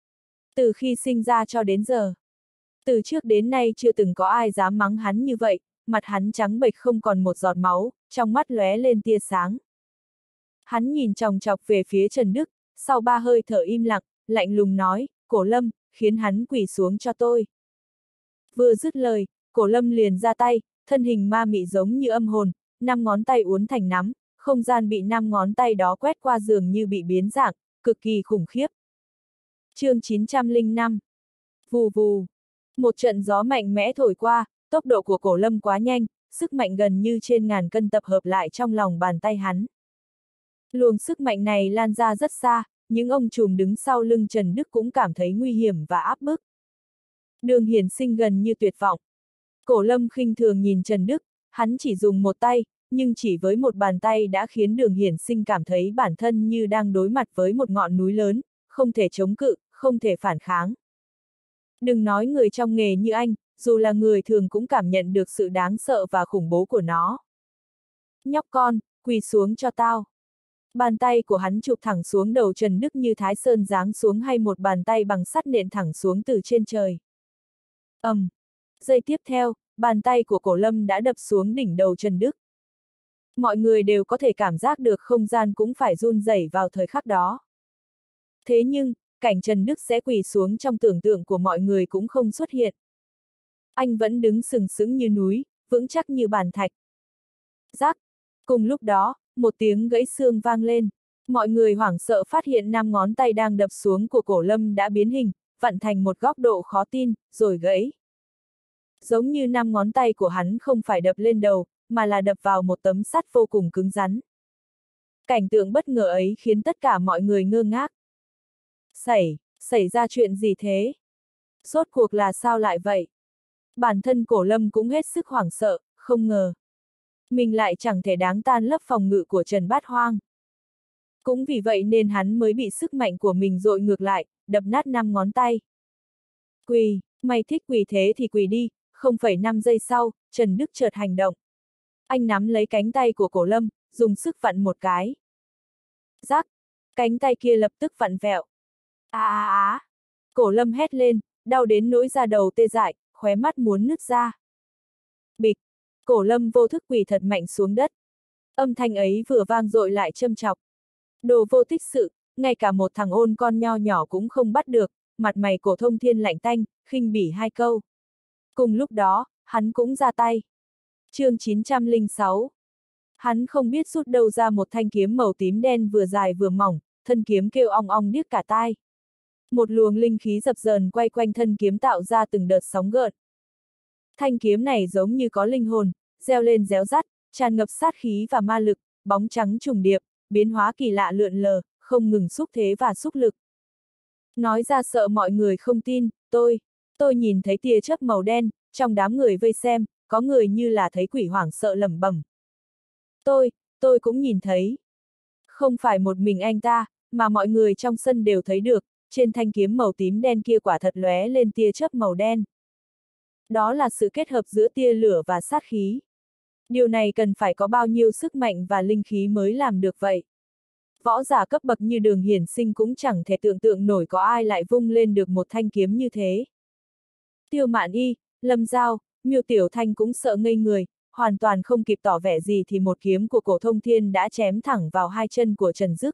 A: Từ khi sinh ra cho đến giờ, từ trước đến nay chưa từng có ai dám mắng hắn như vậy, mặt hắn trắng bệch không còn một giọt máu, trong mắt lóe lên tia sáng. Hắn nhìn chòng chọc về phía Trần Đức, sau 3 hơi thở im lặng, lạnh lùng nói, Cổ Lâm, khiến hắn quỳ xuống cho tôi. Vừa dứt lời, Cổ Lâm liền ra tay, thân hình ma mị giống như âm hồn, 5 ngón tay uốn thành nắm, không gian bị 5 ngón tay đó quét qua dường như bị biến dạng, cực kỳ khủng khiếp. Chương 905. Vù vù. Một trận gió mạnh mẽ thổi qua, tốc độ của Cổ Lâm quá nhanh, sức mạnh gần như trên ngàn cân tập hợp lại trong lòng bàn tay hắn. Luồng sức mạnh này lan ra rất xa, những ông trùm đứng sau lưng Trần Đức cũng cảm thấy nguy hiểm và áp bức. Đường Hiển Sinh gần như tuyệt vọng. Cổ Lâm khinh thường nhìn Trần Đức, hắn chỉ dùng một tay, nhưng chỉ với một bàn tay đã khiến Đường Hiển Sinh cảm thấy bản thân như đang đối mặt với một ngọn núi lớn, không thể chống cự, không thể phản kháng. Đừng nói người trong nghề như anh, dù là người thường cũng cảm nhận được sự đáng sợ và khủng bố của nó. Nhóc con, quỳ xuống cho tao. Bàn tay của hắn chụp thẳng xuống đầu Trần Đức như Thái Sơn giáng xuống hay một bàn tay bằng sắt nện thẳng xuống từ trên trời. Giây tiếp theo, bàn tay của Cổ Lâm đã đập xuống đỉnh đầu Trần Đức. Mọi người đều có thể cảm giác được không gian cũng phải run rẩy vào thời khắc đó. Thế nhưng, cảnh Trần Đức sẽ quỳ xuống trong tưởng tượng của mọi người cũng không xuất hiện. Anh vẫn đứng sừng sững như núi, vững chắc như bàn thạch. Rắc! Cùng lúc đó, một tiếng gãy xương vang lên. Mọi người hoảng sợ phát hiện 5 ngón tay đang đập xuống của Cổ Lâm đã biến hình, vặn thành một góc độ khó tin, rồi gãy. Giống như 5 ngón tay của hắn không phải đập lên đầu, mà là đập vào một tấm sắt vô cùng cứng rắn. Cảnh tượng bất ngờ ấy khiến tất cả mọi người ngơ ngác. Xảy ra chuyện gì thế? Rốt cuộc là sao lại vậy? Bản thân Cổ Lâm cũng hết sức hoảng sợ, không ngờ. Mình lại chẳng thể đáng tan lớp phòng ngự của Trần Bát Hoang. Cũng vì vậy nên hắn mới bị sức mạnh của mình dội ngược lại, đập nát 5 ngón tay. Quỳ, mày thích quỳ thế thì quỳ đi, 0,5 giây sau, Trần Đức chợt hành động. Anh nắm lấy cánh tay của Cổ Lâm, dùng sức vặn một cái. Rắc, cánh tay kia lập tức vặn vẹo. Cổ Lâm hét lên, đau đến nỗi da đầu tê dại, khóe mắt muốn nứt ra. Bịch, Cổ Lâm vô thức quỳ thật mạnh xuống đất. Âm thanh ấy vừa vang dội lại châm chọc. Đồ vô tích sự, ngay cả một thằng ôn con nho nhỏ cũng không bắt được, mặt mày Cổ Thông Thiên lạnh tanh, khinh bỉ 2 câu. Cùng lúc đó, hắn cũng ra tay. Chương 906. Hắn không biết rút đâu ra một thanh kiếm màu tím đen vừa dài vừa mỏng, thân kiếm kêu ong ong điếc cả tai. Một luồng linh khí dập dờn quay quanh thân kiếm tạo ra từng đợt sóng gợn. Thanh kiếm này giống như có linh hồn, reo lên réo rắt, tràn ngập sát khí và ma lực, bóng trắng trùng điệp, biến hóa kỳ lạ lượn lờ, không ngừng xúc thế và xúc lực. Nói ra sợ mọi người không tin, tôi nhìn thấy tia chớp màu đen, trong đám người vây xem, có người như là thấy quỷ hoảng sợ lẩm bẩm. Tôi cũng nhìn thấy. Không phải một mình anh ta, mà mọi người trong sân đều thấy được, trên thanh kiếm màu tím đen kia quả thật lóe lên tia chớp màu đen. Đó là sự kết hợp giữa tia lửa và sát khí. Điều này cần phải có bao nhiêu sức mạnh và linh khí mới làm được vậy. Võ giả cấp bậc như Đường Hiển Sinh cũng chẳng thể tưởng tượng nổi có ai lại vung lên được một thanh kiếm như thế. Tiêu Mạn Y, Lâm Giao, Miêu Tiểu Thanh cũng sợ ngây người, hoàn toàn không kịp tỏ vẻ gì thì một kiếm của Cổ Thông Thiên đã chém thẳng vào 2 chân của Trần Dức.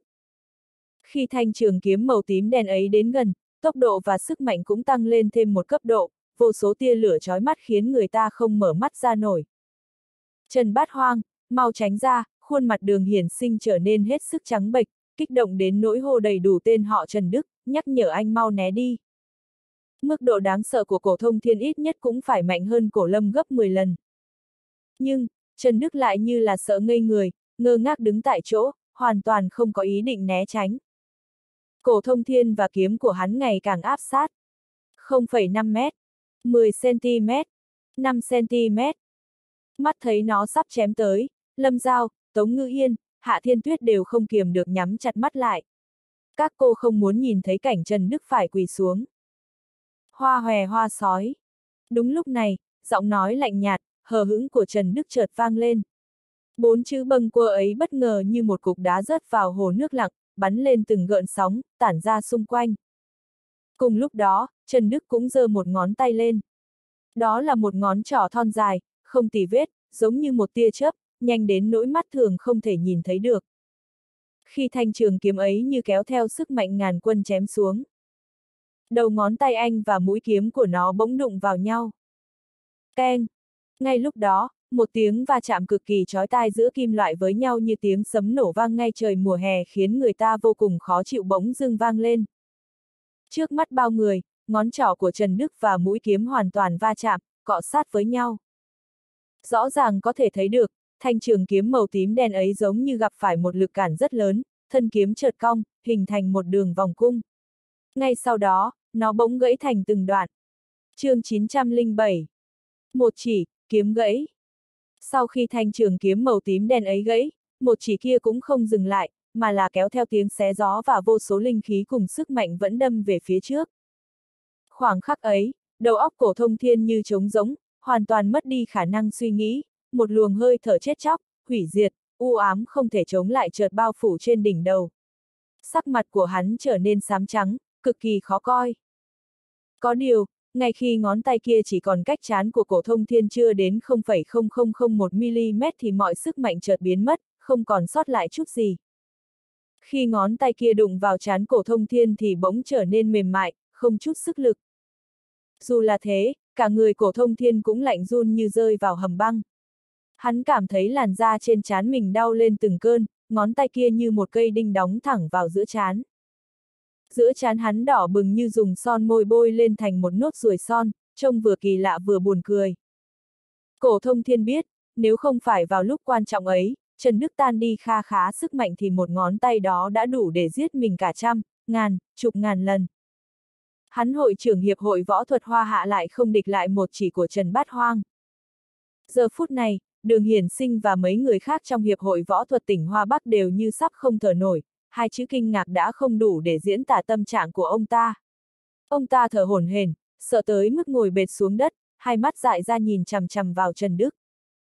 A: Khi thanh trường kiếm màu tím đen ấy đến gần, tốc độ và sức mạnh cũng tăng lên thêm một cấp độ, vô số tia lửa chói mắt khiến người ta không mở mắt ra nổi. Trần Bát Hoang, mau tránh ra, khuôn mặt Đường Hiển Sinh trở nên hết sức trắng bệch, kích động đến nỗi hô đầy đủ tên họ Trần Đức, nhắc nhở anh mau né đi. Mức độ đáng sợ của Cổ Thông Thiên ít nhất cũng phải mạnh hơn Cổ Lâm gấp 10 lần. Nhưng, Trần Đức lại như là sợ ngây người, ngơ ngác đứng tại chỗ, hoàn toàn không có ý định né tránh. Cổ Thông Thiên và kiếm của hắn ngày càng áp sát. 0,5 mét, 10 cm, 5 cm. Mắt thấy nó sắp chém tới, Lâm Giao, Tống Ngữ Yên, Hạ Thiên Tuyết đều không kiềm được nhắm chặt mắt lại. Các cô không muốn nhìn thấy cảnh Trần Đức phải quỳ xuống. Hoa hòe hoa sói. Đúng lúc này, giọng nói lạnh nhạt, hờ hững của Trần Đức chợt vang lên. 4 chữ bâng quơ ấy bất ngờ như một cục đá rớt vào hồ nước lặng, bắn lên từng gợn sóng, tản ra xung quanh. Cùng lúc đó, Trần Đức cũng giơ một ngón tay lên. Đó là một ngón trỏ thon dài, không tì vết, giống như một tia chớp, nhanh đến nỗi mắt thường không thể nhìn thấy được. Khi thanh trường kiếm ấy như kéo theo sức mạnh ngàn quân chém xuống. Đầu ngón tay anh và mũi kiếm của nó bỗng đụng vào nhau. Keng! Ngay lúc đó, một tiếng va chạm cực kỳ chói tai giữa kim loại với nhau như tiếng sấm nổ vang ngay trời mùa hè khiến người ta vô cùng khó chịu bỗng dưng vang lên. Trước mắt bao người, ngón trỏ của Trần Đức và mũi kiếm hoàn toàn va chạm, cọ sát với nhau. Rõ ràng có thể thấy được, thanh trường kiếm màu tím đen ấy giống như gặp phải một lực cản rất lớn, thân kiếm chợt cong, hình thành một đường vòng cung. Ngay sau đó, nó bỗng gãy thành từng đoạn. Chương 907. Một chỉ, kiếm gãy. Sau khi thanh trường kiếm màu tím đen ấy gãy, một chỉ kia cũng không dừng lại, mà là kéo theo tiếng xé gió và vô số linh khí cùng sức mạnh vẫn đâm về phía trước. Khoảng khắc ấy, đầu óc Cổ Thông Thiên như trống rỗng, hoàn toàn mất đi khả năng suy nghĩ, một luồng hơi thở chết chóc, hủy diệt, u ám không thể chống lại chợt bao phủ trên đỉnh đầu. Sắc mặt của hắn trở nên xám trắng, cực kỳ khó coi. Có điều, ngay khi ngón tay kia chỉ còn cách trán của Cổ Thông Thiên chưa đến 0,0001 mm thì mọi sức mạnh chợt biến mất, không còn sót lại chút gì. Khi ngón tay kia đụng vào trán Cổ Thông Thiên thì bỗng trở nên mềm mại, không chút sức lực. Dù là thế, cả người Cổ Thông Thiên cũng lạnh run như rơi vào hầm băng. Hắn cảm thấy làn da trên trán mình đau lên từng cơn, ngón tay kia như một cây đinh đóng thẳng vào giữa trán. Giữa trán hắn đỏ bừng như dùng son môi bôi lên thành một nốt ruồi son, trông vừa kỳ lạ vừa buồn cười. Cổ Thông Thiên biết, nếu không phải vào lúc quan trọng ấy, Trần Đức tan đi kha khá sức mạnh thì một ngón tay đó đã đủ để giết mình cả trăm, ngàn, chục ngàn lần. Hắn hội trưởng hiệp hội võ thuật Hoa Hạ lại không địch lại một chỉ của Trần Bát Hoang. Giờ phút này, Đường Hiển Sinh và mấy người khác trong hiệp hội võ thuật tỉnh Hoa Bắc đều như sắp không thở nổi, hai chữ kinh ngạc đã không đủ để diễn tả tâm trạng của ông ta. Ông ta thở hổn hển, sợ tới mức ngồi bệt xuống đất, hai mắt dại ra nhìn chằm chằm vào Trần Đức.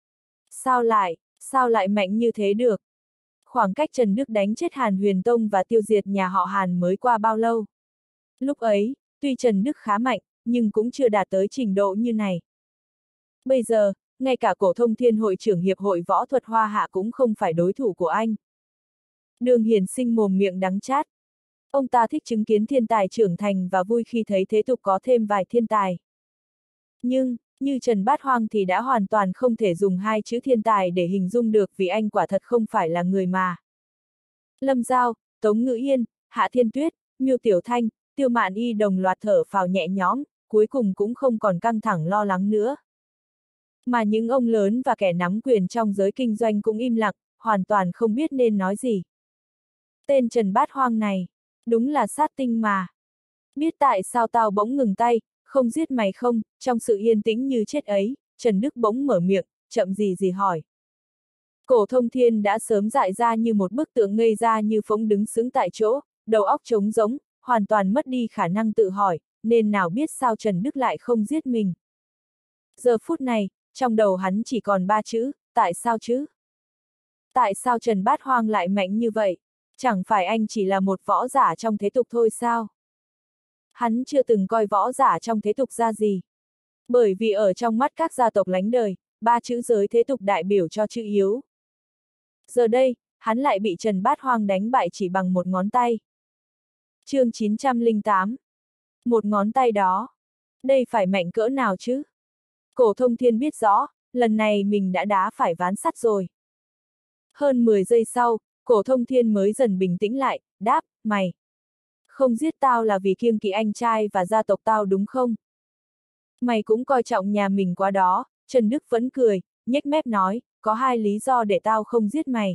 A: Sao lại mạnh như thế được? Khoảng cách Trần Đức đánh chết Hàn Huyền Tông và tiêu diệt nhà họ Hàn mới qua bao lâu? Lúc ấy, tuy Trần Đức khá mạnh, nhưng cũng chưa đạt tới trình độ như này. Bây giờ, ngay cả Cổ Thông Thiên hội trưởng hiệp hội võ thuật Hoa Hạ cũng không phải đối thủ của anh. Đường Hiển Sinh mồm miệng đắng chát. Ông ta thích chứng kiến thiên tài trưởng thành và vui khi thấy thế tục có thêm vài thiên tài. Nhưng, như Trần Bát Hoang thì đã hoàn toàn không thể dùng hai chữ thiên tài để hình dung được vì anh quả thật không phải là người mà. Lâm Giao, Tống Ngữ Yên, Hạ Thiên Tuyết, Miêu Tiểu Thanh, Tiêu Mạn Y đồng loạt thở phào nhẹ nhõm, cuối cùng cũng không còn căng thẳng lo lắng nữa. Mà những ông lớn và kẻ nắm quyền trong giới kinh doanh cũng im lặng, hoàn toàn không biết nên nói gì. Tên Trần Bát Hoang này, đúng là sát tinh mà. Biết tại sao tao bỗng ngừng tay, không giết mày không? Trong sự yên tĩnh như chết ấy, Trần Đức bỗng mở miệng, chậm gì hỏi. Cổ Thông Thiên đã sớm dại ra như một bức tượng ngây ra như phỗng đứng sững tại chỗ, đầu óc trống rỗng, hoàn toàn mất đi khả năng tự hỏi, nên nào biết sao Trần Đức lại không giết mình. Giờ phút này, trong đầu hắn chỉ còn ba chữ, tại sao chứ? Tại sao Trần Bát Hoang lại mạnh như vậy? Chẳng phải anh chỉ là một võ giả trong thế tục thôi sao? Hắn chưa từng coi võ giả trong thế tục ra gì. Bởi vì ở trong mắt các gia tộc lánh đời, ba chữ giới thế tục đại biểu cho chữ yếu. Giờ đây, hắn lại bị Trần Bát Hoang đánh bại chỉ bằng một ngón tay. Chương 908. Một ngón tay đó. Đây phải mạnh cỡ nào chứ? Cổ Thông Thiên biết rõ, lần này mình đã đá phải ván sắt rồi. Hơn 10 giây sau, Cổ Thông Thiên mới dần bình tĩnh lại, đáp, mày không giết tao là vì kiêng kỵ anh trai và gia tộc tao đúng không? Mày cũng coi trọng nhà mình quá đó. Trần Đức vẫn cười, nhếch mép nói, có hai lý do để tao không giết mày.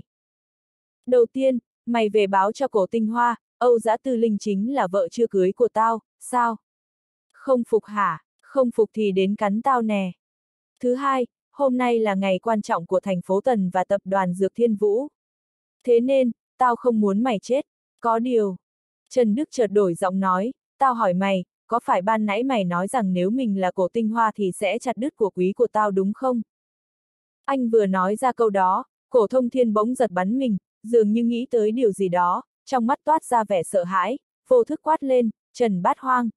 A: Đầu tiên, mày về báo cho Cổ Tinh Hoa, Âu Dã Tư Linh chính là vợ chưa cưới của tao, sao? Không phục hả? Không phục thì đến cắn tao nè. Thứ hai, hôm nay là ngày quan trọng của thành phố Tần và tập đoàn Dược Thiên Vũ. Thế nên, tao không muốn mày chết. Có điều. Trần Đức chợt đổi giọng nói, tao hỏi mày, có phải ban nãy mày nói rằng nếu mình là Cổ Tinh Hoa thì sẽ chặt đứt của quý của tao đúng không? Anh vừa nói ra câu đó, Cổ Thông Thiên bỗng giật bắn mình, dường như nghĩ tới điều gì đó, trong mắt toát ra vẻ sợ hãi, vô thức quát lên, Trần Bát Hoang,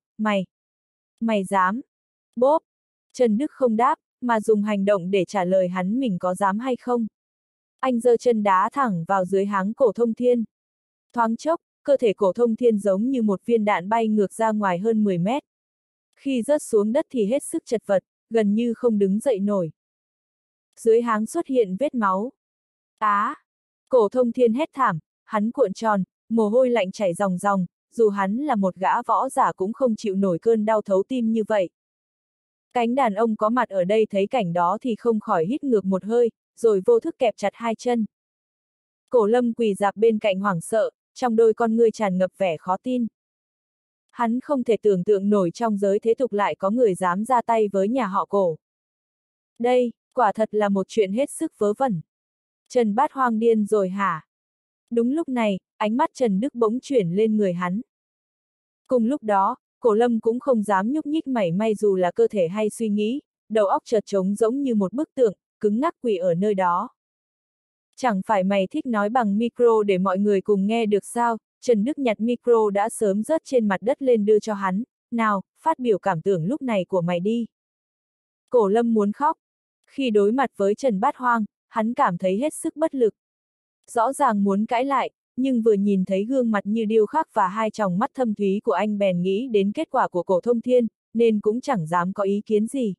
A: mày dám? Bốp! Trần Đức không đáp, mà dùng hành động để trả lời hắn mình có dám hay không. Anh giơ chân đá thẳng vào dưới háng Cổ Thông Thiên. Thoáng chốc, cơ thể Cổ Thông Thiên giống như một viên đạn bay ngược ra ngoài hơn 10 mét. Khi rớt xuống đất thì hết sức chật vật, gần như không đứng dậy nổi. Dưới háng xuất hiện vết máu. Á! Cổ Thông Thiên hét thảm, hắn cuộn tròn, mồ hôi lạnh chảy ròng ròng, dù hắn là một gã võ giả cũng không chịu nổi cơn đau thấu tim như vậy. Cánh đàn ông có mặt ở đây thấy cảnh đó thì không khỏi hít ngược một hơi, rồi vô thức kẹp chặt hai chân. Cổ Lâm quỳ rạp bên cạnh hoảng sợ, trong đôi con ngươi tràn ngập vẻ khó tin. Hắn không thể tưởng tượng nổi trong giới thế tục lại có người dám ra tay với nhà họ Cổ. Đây, quả thật là một chuyện hết sức vớ vẩn. Trần Bát Hoang điên rồi hả? Đúng lúc này, ánh mắt Trần Đức bỗng chuyển lên người hắn. Cùng lúc đó, Cổ Lâm cũng không dám nhúc nhích mảy may dù là cơ thể hay suy nghĩ, đầu óc chợt trống giống như một bức tượng, cứng ngắc quỳ ở nơi đó. Chẳng phải mày thích nói bằng micro để mọi người cùng nghe được sao? Trần Đức nhặt micro đã sớm rớt trên mặt đất lên đưa cho hắn. Nào, phát biểu cảm tưởng lúc này của mày đi. Cổ Lâm muốn khóc. Khi đối mặt với Trần Bát Hoang, hắn cảm thấy hết sức bất lực. Rõ ràng muốn cãi lại, nhưng vừa nhìn thấy gương mặt như điêu khắc và hai tròng mắt thâm thúy của anh bèn nghĩ đến kết quả của Cổ Thông Thiên, nên cũng chẳng dám có ý kiến gì.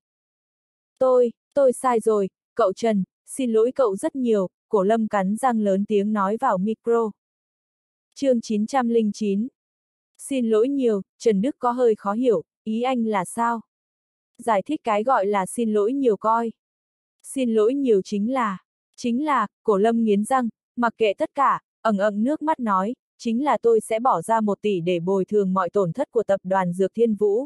A: Tôi sai rồi, cậu Trần, xin lỗi cậu rất nhiều, Cổ Lâm cắn răng lớn tiếng nói vào micro. Chương 909. Xin lỗi nhiều, Trần Đức có hơi khó hiểu, ý anh là sao? Giải thích cái gọi là xin lỗi nhiều coi. Xin lỗi nhiều chính là, Cổ Lâm nghiến răng, mặc kệ tất cả, nước mắt nói, chính là tôi sẽ bỏ ra 1 tỷ để bồi thường mọi tổn thất của tập đoàn Dược Thiên Vũ.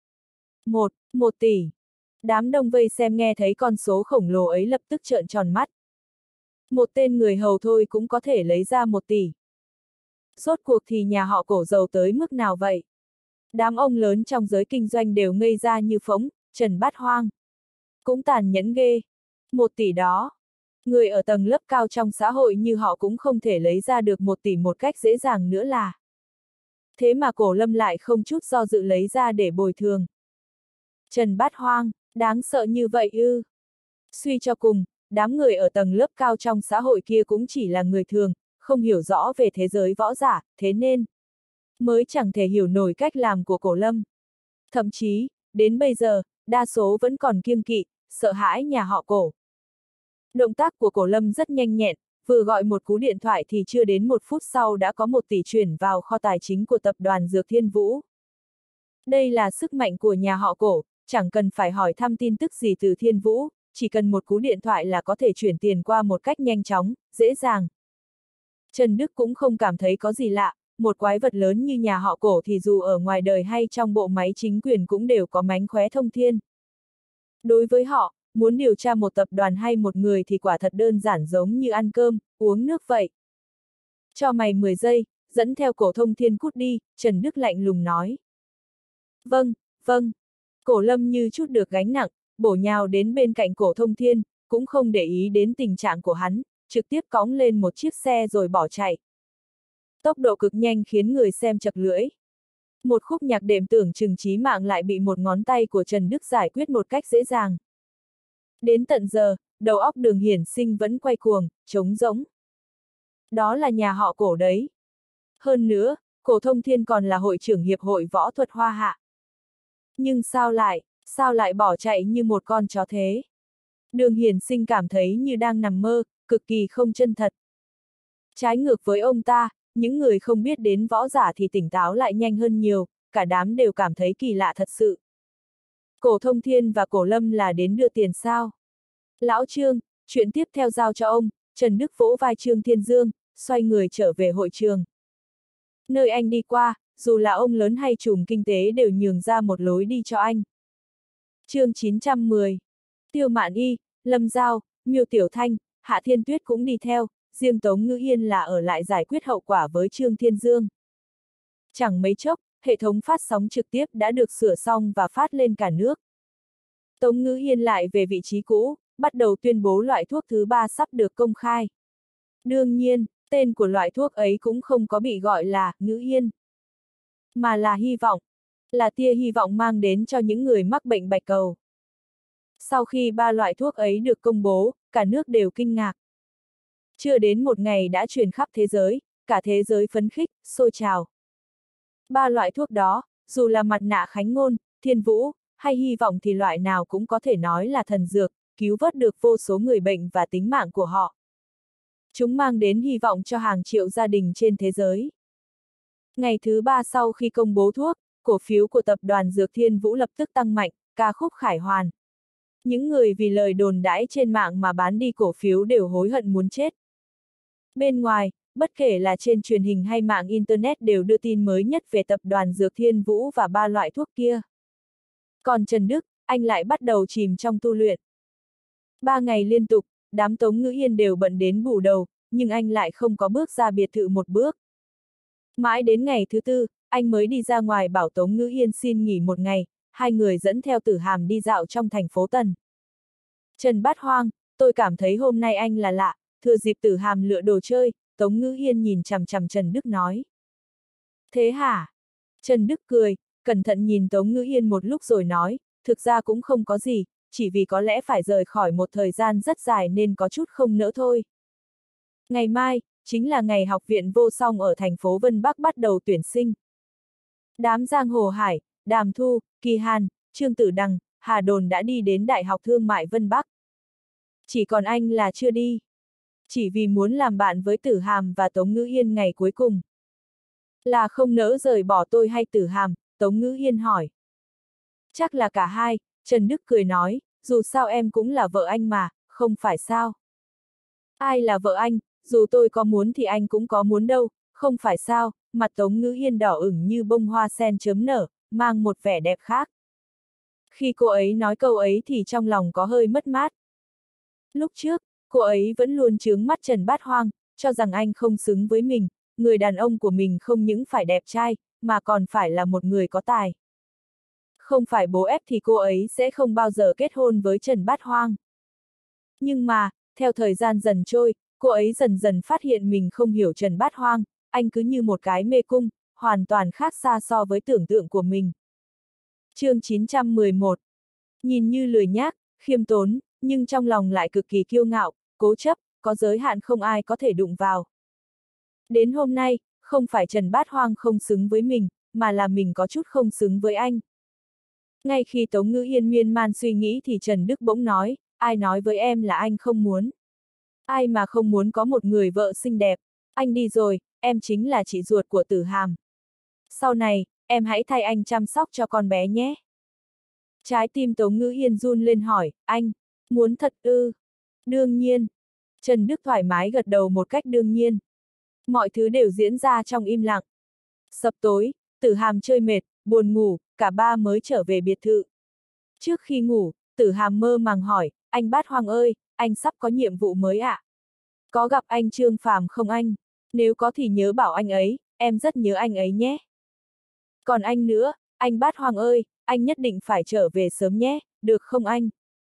A: 1 tỷ. Đám đông vây xem nghe thấy con số khổng lồ ấy lập tức trợn tròn mắt. Một tên người hầu thôi cũng có thể lấy ra 1 tỷ. Rốt cuộc thì nhà họ Cổ giàu tới mức nào vậy? Đám ông lớn trong giới kinh doanh đều ngây ra như phỗng, Trần Bát Hoang. Cũng tàn nhẫn ghê. 1 tỷ đó. Người ở tầng lớp cao trong xã hội như họ cũng không thể lấy ra được 1 tỷ một cách dễ dàng nữa là. Thế mà Cổ Lâm lại không chút do dự lấy ra để bồi thường. Trần Bát Hoang, đáng sợ như vậy ư? Suy cho cùng, đám người ở tầng lớp cao trong xã hội kia cũng chỉ là người thường, không hiểu rõ về thế giới võ giả, thế nên mới chẳng thể hiểu nổi cách làm của Cổ Lâm. Thậm chí, đến bây giờ, đa số vẫn còn kiêng kỵ, sợ hãi nhà họ Cổ. Động tác của Cổ Lâm rất nhanh nhẹn, vừa gọi một cú điện thoại thì chưa đến 1 phút sau đã có 1 tỷ chuyển vào kho tài chính của tập đoàn Dược Thiên Vũ. Đây là sức mạnh của nhà họ Cổ, chẳng cần phải hỏi thăm tin tức gì từ Thiên Vũ, chỉ cần một cú điện thoại là có thể chuyển tiền qua một cách nhanh chóng, dễ dàng. Trần Đức cũng không cảm thấy có gì lạ, một quái vật lớn như nhà họ Cổ thì dù ở ngoài đời hay trong bộ máy chính quyền cũng đều có mánh khóe thông thiên. Đối với họ, muốn điều tra một tập đoàn hay một người thì quả thật đơn giản giống như ăn cơm, uống nước vậy. Cho mày 10 giây, dẫn theo Cổ Thông Thiên cút đi, Trần Đức lạnh lùng nói. Vâng. Cổ Lâm như chút được gánh nặng, bổ nhào đến bên cạnh Cổ Thông Thiên, cũng không để ý đến tình trạng của hắn, trực tiếp cõng lên một chiếc xe rồi bỏ chạy. Tốc độ cực nhanh khiến người xem chật lưỡi. Một khúc nhạc đệm tưởng chừng chí mạng lại bị một ngón tay của Trần Đức giải quyết một cách dễ dàng. Đến tận giờ, đầu óc Đường Hiển Sinh vẫn quay cuồng, trống rỗng. Đó là nhà họ Cổ đấy. Hơn nữa, Cổ Thông Thiên còn là hội trưởng hiệp hội võ thuật Hoa Hạ. Nhưng sao lại bỏ chạy như một con chó thế? Đường Hiển Sinh cảm thấy như đang nằm mơ, cực kỳ không chân thật. Trái ngược với ông ta, những người không biết đến võ giả thì tỉnh táo lại nhanh hơn nhiều, cả đám đều cảm thấy kỳ lạ thật sự. Cổ Thông Thiên và Cổ Lâm là đến đưa tiền sao? Lão Trương, chuyện tiếp theo giao cho ông, Trần Đức vỗ vai Trương Thiên Dương, xoay người trở về hội trường. Nơi anh đi qua, dù là ông lớn hay trùm kinh tế đều nhường ra một lối đi cho anh. Chương 910. Tiêu Mạn Y, Lâm Giao, Miêu Tiểu Thanh, Hạ Thiên Tuyết cũng đi theo, riêng Tống Ngữ Yên là ở lại giải quyết hậu quả với Trương Thiên Dương. Chẳng mấy chốc, hệ thống phát sóng trực tiếp đã được sửa xong và phát lên cả nước. Tống Ngữ Yên lại về vị trí cũ, bắt đầu tuyên bố loại thuốc thứ 3 sắp được công khai. Đương nhiên, tên của loại thuốc ấy cũng không có bị gọi là Ngữ Yên, mà là hy vọng, là tia hy vọng mang đến cho những người mắc bệnh bạch cầu. Sau khi 3 loại thuốc ấy được công bố, cả nước đều kinh ngạc. Chưa đến một ngày đã truyền khắp thế giới, cả thế giới phấn khích, sôi trào. 3 loại thuốc đó, dù là mặt nạ Khánh Ngôn, Thiên Vũ, hay hy vọng thì loại nào cũng có thể nói là thần dược, cứu vớt được vô số người bệnh và tính mạng của họ. Chúng mang đến hy vọng cho hàng triệu gia đình trên thế giới. Ngày thứ 3 sau khi công bố thuốc, cổ phiếu của tập đoàn Dược Thiên Vũ lập tức tăng mạnh, ca khúc khải hoàn. Những người vì lời đồn đãi trên mạng mà bán đi cổ phiếu đều hối hận muốn chết. Bên ngoài, bất kể là trên truyền hình hay mạng Internet đều đưa tin mới nhất về tập đoàn Dược Thiên Vũ và 3 loại thuốc kia. Còn Trần Đức, anh lại bắt đầu chìm trong tu luyện. 3 ngày liên tục, đám Tống Ngữ Yên đều bận đến bù đầu, nhưng anh lại không có bước ra biệt thự một bước. Mãi đến ngày thứ 4, anh mới đi ra ngoài bảo Tống Ngữ Yên xin nghỉ một ngày, hai người dẫn theo Tử Hàm đi dạo trong thành phố Tần. Trần Bát Hoang, tôi cảm thấy hôm nay anh là lạ, thừa dịp Tử Hàm lựa đồ chơi, Tống Ngữ Yên nhìn chằm chằm Trần Đức nói. Thế hả? Trần Đức cười, cẩn thận nhìn Tống Ngữ Yên một lúc rồi nói, thực ra cũng không có gì, chỉ vì có lẽ phải rời khỏi một thời gian rất dài nên có chút không nỡ thôi. Ngày mai, chính là ngày học viện vô song ở thành phố Vân Bắc bắt đầu tuyển sinh. Đám Giang Hồ Hải, Đàm Thu, Kỳ Hàn, Trương Tử Đằng, Hà Đồn đã đi đến Đại học Thương mại Vân Bắc. Chỉ còn anh là chưa đi. Chỉ vì muốn làm bạn với Tử Hàm và Tống Ngữ Yên ngày cuối cùng. Là không nỡ rời bỏ tôi hay Tử Hàm, Tống Ngữ Yên hỏi. Chắc là cả hai, Trần Đức cười nói, dù sao em cũng là vợ anh mà, không phải sao? Ai là vợ anh, dù tôi có muốn thì anh cũng có muốn đâu, không phải sao? Mặt Tống Ngữ Yên đỏ ửng như bông hoa sen chớm nở, mang một vẻ đẹp khác. Khi cô ấy nói câu ấy thì trong lòng có hơi mất mát. Lúc trước, cô ấy vẫn luôn chướng mắt Trần Bát Hoang, cho rằng anh không xứng với mình, người đàn ông của mình không những phải đẹp trai, mà còn phải là một người có tài. Không phải bố ép thì cô ấy sẽ không bao giờ kết hôn với Trần Bát Hoang. Nhưng mà, theo thời gian dần trôi, cô ấy dần dần phát hiện mình không hiểu Trần Bát Hoang, anh cứ như một cái mê cung, hoàn toàn khác xa so với tưởng tượng của mình. Chương 911. Nhìn như lười nhác, khiêm tốn, nhưng trong lòng lại cực kỳ kiêu ngạo, cố chấp, có giới hạn không ai có thể đụng vào. Đến hôm nay, không phải Trần Bát Hoang không xứng với mình, mà là mình có chút không xứng với anh. Ngay khi Tống Ngữ Yên miên man suy nghĩ thì Trần Đức bỗng nói, ai nói với em là anh không muốn. Ai mà không muốn có một người vợ xinh đẹp, anh đi rồi, em chính là chị ruột của Tử Hàm. Sau này, em hãy thay anh chăm sóc cho con bé nhé. Trái tim Tống Ngữ Yên run lên hỏi, anh, muốn thật ư? Đương nhiên. Trần Đức thoải mái gật đầu một cách đương nhiên. Mọi thứ đều diễn ra trong im lặng. Sập tối, Tử Hàm chơi mệt, buồn ngủ, cả ba mới trở về biệt thự. Trước khi ngủ, Tử Hàm mơ màng hỏi, anh Bát Hoang ơi, anh sắp có nhiệm vụ mới ạ? Có gặp anh Trương Phàm không anh? Nếu có thì nhớ bảo anh ấy, em rất nhớ anh ấy nhé. Còn anh nữa, anh Bát Hoang ơi, anh nhất định phải trở về sớm nhé, được không anh?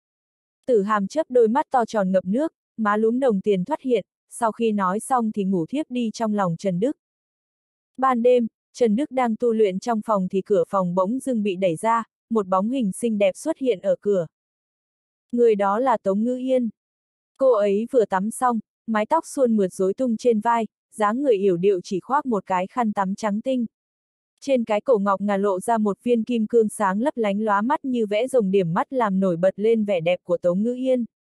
A: Tử Hàm chớp đôi mắt to tròn ngập nước, má lúm đồng tiền thoát hiện, sau khi nói xong thì ngủ thiếp đi trong lòng Trần Đức. Ban đêm, Trần Đức đang tu luyện trong phòng thì cửa phòng bỗng dưng bị đẩy ra, một bóng hình xinh đẹp xuất hiện ở cửa. Người đó là Tống Ngữ Yên. Cô ấy vừa tắm xong, mái tóc suôn mượt rối tung trên vai, dáng người yểu điệu chỉ khoác một cái khăn tắm trắng tinh. Trên cái cổ ngọc ngà lộ ra một viên kim cương sáng lấp lánh lóa mắt như vẽ rồng điểm mắt làm nổi bật lên vẻ đẹp của Tống Ngữ Yên.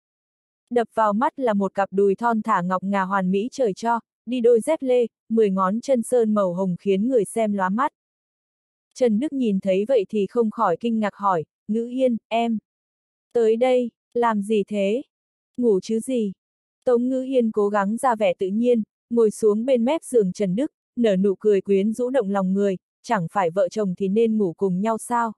A: Đập vào mắt là một cặp đùi thon thả ngọc ngà hoàn mỹ trời cho, đi đôi dép lê, 10 ngón chân sơn màu hồng khiến người xem lóa mắt. Trần Đức nhìn thấy vậy thì không khỏi kinh ngạc hỏi, Ngữ Yên, em tới đây, làm gì thế? Ngủ chứ gì? Tống Ngữ Yên cố gắng ra vẻ tự nhiên, ngồi xuống bên mép giường Trần Đức, nở nụ cười quyến rũ động lòng người, chẳng phải vợ chồng thì nên ngủ cùng nhau sao?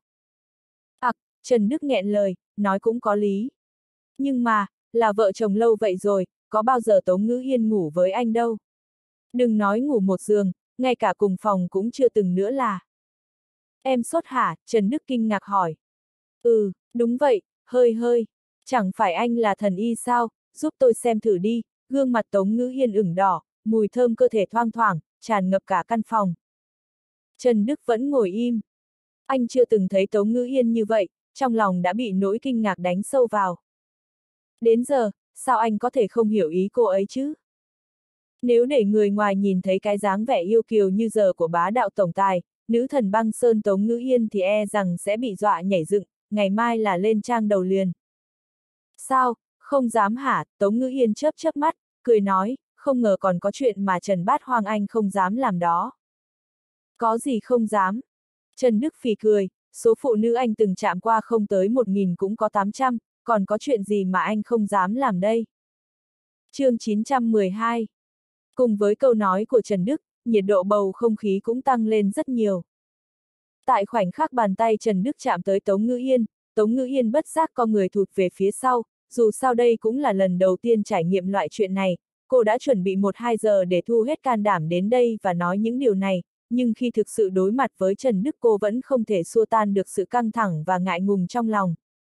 A: Trần Đức nghẹn lời, nói cũng có lý. Nhưng mà, là vợ chồng lâu vậy rồi, có bao giờ Tống Ngữ Yên ngủ với anh đâu. Đừng nói ngủ một giường, ngay cả cùng phòng cũng chưa từng nữa là. Em sốt hả? Trần Đức kinh ngạc hỏi. Ừ, đúng vậy, hơi. Chẳng phải anh là thần y sao, giúp tôi xem thử đi. Gương mặt Tống Ngữ Yên ửng đỏ, mùi thơm cơ thể thoang thoảng, tràn ngập cả căn phòng. Trần Đức vẫn ngồi im. Anh chưa từng thấy Tống Ngữ Yên như vậy, trong lòng đã bị nỗi kinh ngạc đánh sâu vào. Đến giờ, sao anh có thể không hiểu ý cô ấy chứ? Nếu để người ngoài nhìn thấy cái dáng vẻ yêu kiều như giờ của bá đạo tổng tài, nữ thần băng sơn Tống Ngữ Yên thì e rằng sẽ bị dọa nhảy dựng, ngày mai là lên trang đầu liền. Sao, không dám hả? Tống Ngữ Yên chớp chớp mắt, cười nói, không ngờ còn có chuyện mà Trần Bát Hoang anh không dám làm đó. Có gì không dám? Trần Đức phì cười, số phụ nữ anh từng chạm qua không tới 1000 cũng có 800, còn có chuyện gì mà anh không dám làm đây? Chương 912. Cùng với câu nói của Trần Đức, nhiệt độ bầu không khí cũng tăng lên rất nhiều. Tại khoảnh khắc bàn tay Trần Đức chạm tới Tống Ngữ Yên bất giác co người thụt về phía sau, dù sao đây cũng là lần đầu tiên trải nghiệm loại chuyện này, cô đã chuẩn bị 1-2 giờ để thu hết can đảm đến đây và nói những điều này, nhưng khi thực sự đối mặt với Trần Đức cô vẫn không thể xua tan được sự căng thẳng và ngại ngùng trong lòng.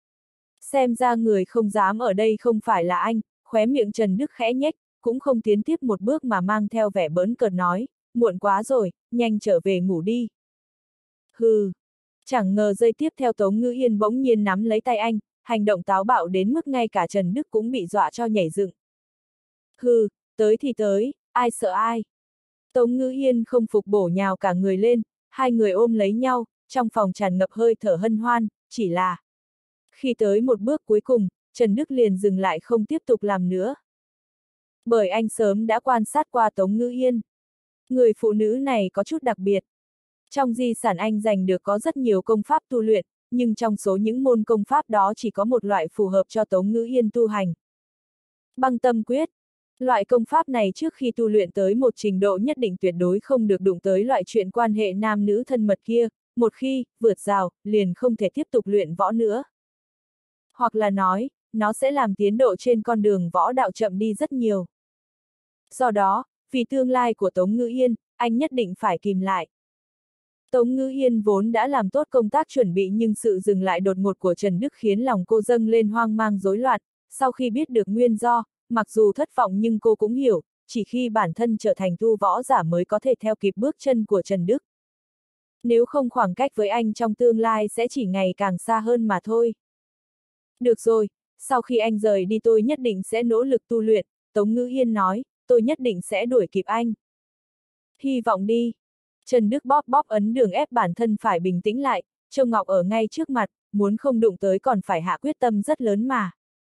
A: Xem ra người không dám ở đây không phải là anh, khóe miệng Trần Đức khẽ nhếch, cũng không tiến tiếp một bước mà mang theo vẻ bỡn cợt nói, muộn quá rồi, nhanh trở về ngủ đi. Hừ. Chẳng ngờ giây tiếp theo Tống Ngữ Yên bỗng nhiên nắm lấy tay anh, hành động táo bạo đến mức ngay cả Trần Đức cũng bị dọa cho nhảy dựng. Hừ, tới thì tới, ai sợ ai. Tống Ngữ Yên không phục bổ nhào cả người lên, hai người ôm lấy nhau, trong phòng tràn ngập hơi thở hân hoan, chỉ là... Khi tới một bước cuối cùng, Trần Đức liền dừng lại không tiếp tục làm nữa. Bởi anh sớm đã quan sát qua Tống Ngữ Yên. Người phụ nữ này có chút đặc biệt. Trong di sản anh giành được có rất nhiều công pháp tu luyện, nhưng trong số những môn công pháp đó chỉ có một loại phù hợp cho Tống Ngữ Yên tu hành. Băng tâm quyết. Loại công pháp này trước khi tu luyện tới một trình độ nhất định tuyệt đối không được đụng tới loại chuyện quan hệ nam nữ thân mật kia, một khi vượt rào, liền không thể tiếp tục luyện võ nữa. Hoặc là nói, nó sẽ làm tiến độ trên con đường võ đạo chậm đi rất nhiều. Do đó, vì tương lai của Tống Ngữ Yên, anh nhất định phải kìm lại. Tống Ngữ Yên vốn đã làm tốt công tác chuẩn bị nhưng sự dừng lại đột ngột của Trần Đức khiến lòng cô dâng lên hoang mang rối loạn, sau khi biết được nguyên do, mặc dù thất vọng nhưng cô cũng hiểu, chỉ khi bản thân trở thành tu võ giả mới có thể theo kịp bước chân của Trần Đức. Nếu không khoảng cách với anh trong tương lai sẽ chỉ ngày càng xa hơn mà thôi. Được rồi, sau khi anh rời đi tôi nhất định sẽ nỗ lực tu luyện, Tống Ngữ Yên nói, tôi nhất định sẽ đuổi kịp anh. Hy vọng đi. Trần Đức bóp bóp ấn đường ép bản thân phải bình tĩnh lại, Châu Ngọc ở ngay trước mặt, muốn không đụng tới còn phải hạ quyết tâm rất lớn mà.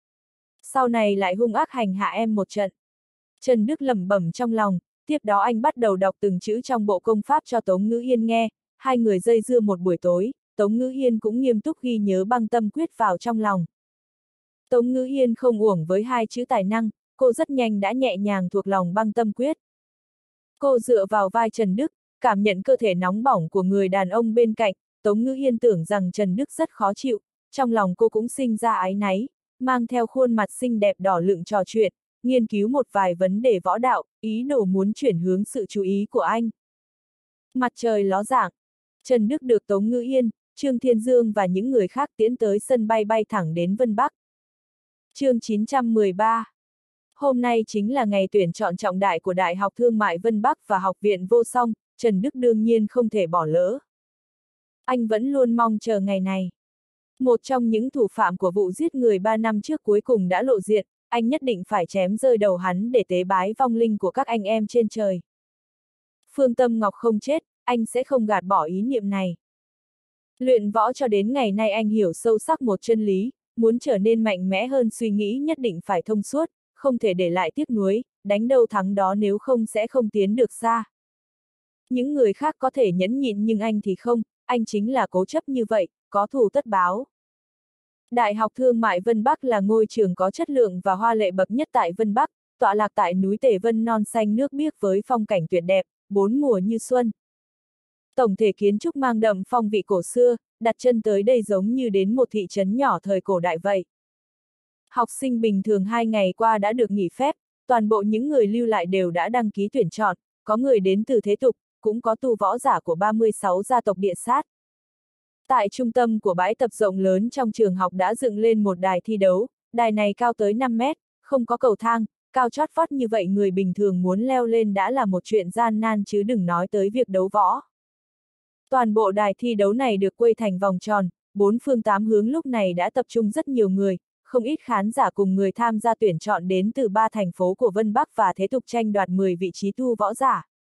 A: Sau này lại hung ác hành hạ em một trận. Trần Đức lẩm bẩm trong lòng, tiếp đó anh bắt đầu đọc từng chữ trong bộ công pháp cho Tống Ngữ Yên nghe, hai người dây dưa một buổi tối, Tống Ngữ Yên cũng nghiêm túc ghi nhớ băng tâm quyết vào trong lòng. Tống Ngữ Yên không uổng với hai chữ tài năng, cô rất nhanh đã nhẹ nhàng thuộc lòng băng tâm quyết. Cô dựa vào vai Trần Đức, cảm nhận cơ thể nóng bỏng của người đàn ông bên cạnh, Tống Ngữ Yên tưởng rằng Trần Đức rất khó chịu, trong lòng cô cũng sinh ra áy náy, mang theo khuôn mặt xinh đẹp đỏ lựng trò chuyện, nghiên cứu một vài vấn đề võ đạo, ý đồ muốn chuyển hướng sự chú ý của anh. Mặt trời ló dạng, Trần Đức được Tống Ngữ Yên, Trương Thiên Dương và những người khác tiễn tới sân bay bay thẳng đến Vân Bắc. Chương 913. Hôm nay chính là ngày tuyển chọn trọng đại của Đại học Thương mại Vân Bắc và Học viện Vô Song, Trần Đức đương nhiên không thể bỏ lỡ. Anh vẫn luôn mong chờ ngày này. Một trong những thủ phạm của vụ giết người 3 năm trước cuối cùng đã lộ diện, anh nhất định phải chém rơi đầu hắn để tế bái vong linh của các anh em trên trời. Phương Tâm Ngọc không chết, anh sẽ không gạt bỏ ý niệm này. Luyện võ cho đến ngày nay anh hiểu sâu sắc một chân lý, muốn trở nên mạnh mẽ hơn suy nghĩ nhất định phải thông suốt, không thể để lại tiếc nuối, đánh đâu thắng đó nếu không sẽ không tiến được xa. Những người khác có thể nhẫn nhịn nhưng anh thì không, anh chính là cố chấp như vậy, có thù tất báo. Đại học Thương mại Vân Bắc là ngôi trường có chất lượng và hoa lệ bậc nhất tại Vân Bắc, tọa lạc tại núi Tề Vân non xanh nước biếc với phong cảnh tuyệt đẹp, bốn mùa như xuân. Tổng thể kiến trúc mang đậm phong vị cổ xưa, đặt chân tới đây giống như đến một thị trấn nhỏ thời cổ đại vậy. Học sinh bình thường 2 ngày qua đã được nghỉ phép, toàn bộ những người lưu lại đều đã đăng ký tuyển chọn, có người đến từ thế tục, cũng có tu võ giả của 36 gia tộc địa sát. Tại trung tâm của bãi tập rộng lớn trong trường học đã dựng lên một đài thi đấu, đài này cao tới 5 mét, không có cầu thang, cao chót vót như vậy người bình thường muốn leo lên đã là một chuyện gian nan chứ đừng nói tới việc đấu võ. Toàn bộ đài thi đấu này được quây thành vòng tròn, 4 phương 8 hướng lúc này đã tập trung rất nhiều người, không ít khán giả cùng người tham gia tuyển chọn đến từ 3 thành phố của Vân Bắc và thế tục tranh đoạt 10 vị trí tu võ giả.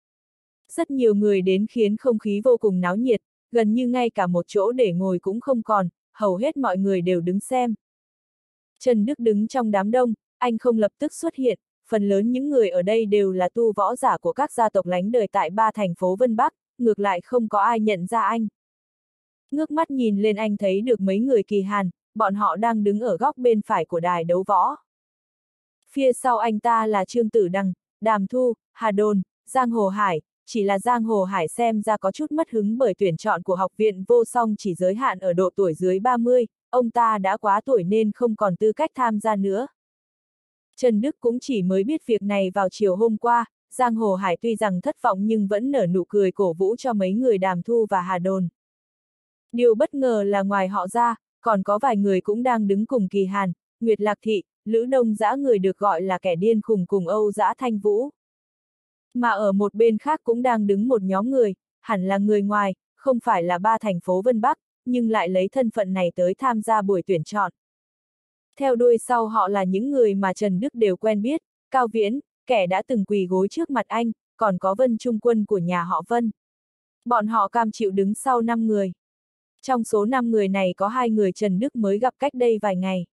A: Rất nhiều người đến khiến không khí vô cùng náo nhiệt, gần như ngay cả một chỗ để ngồi cũng không còn, hầu hết mọi người đều đứng xem. Trần Đức đứng trong đám đông, anh không lập tức xuất hiện, phần lớn những người ở đây đều là tu võ giả của các gia tộc lánh đời tại 3 thành phố Vân Bắc, ngược lại không có ai nhận ra anh. Ngước mắt nhìn lên anh thấy được mấy người Kỳ Hàn, bọn họ đang đứng ở góc bên phải của đài đấu võ. Phía sau anh ta là Trương Tử Đằng, Đàm Thu, Hà Đồn, Giang Hồ Hải, chỉ là Giang Hồ Hải xem ra có chút mất hứng bởi tuyển chọn của Học viện Vô Song chỉ giới hạn ở độ tuổi dưới 30, ông ta đã quá tuổi nên không còn tư cách tham gia nữa. Trần Đức cũng chỉ mới biết việc này vào chiều hôm qua, Giang Hồ Hải tuy rằng thất vọng nhưng vẫn nở nụ cười cổ vũ cho mấy người Đàm Thu và Hà Đồn. Điều bất ngờ là ngoài họ ra, còn có vài người cũng đang đứng cùng Kỳ Hàn, Nguyệt Lạc Thị, Lữ Đông Dã, người được gọi là kẻ điên khùng, cùng Âu Dã Thanh Vũ. Mà ở một bên khác cũng đang đứng một nhóm người, hẳn là người ngoài, không phải là ba thành phố Vân Bắc, nhưng lại lấy thân phận này tới tham gia buổi tuyển chọn. Theo đuôi sau họ là những người mà Trần Đức đều quen biết, Cao Viễn, kẻ đã từng quỳ gối trước mặt anh, còn có Vân Trung Quân của nhà họ Vân. Bọn họ cam chịu đứng sau 5 người. Trong số 5 người này có 2 người Trần Đức mới gặp cách đây vài ngày.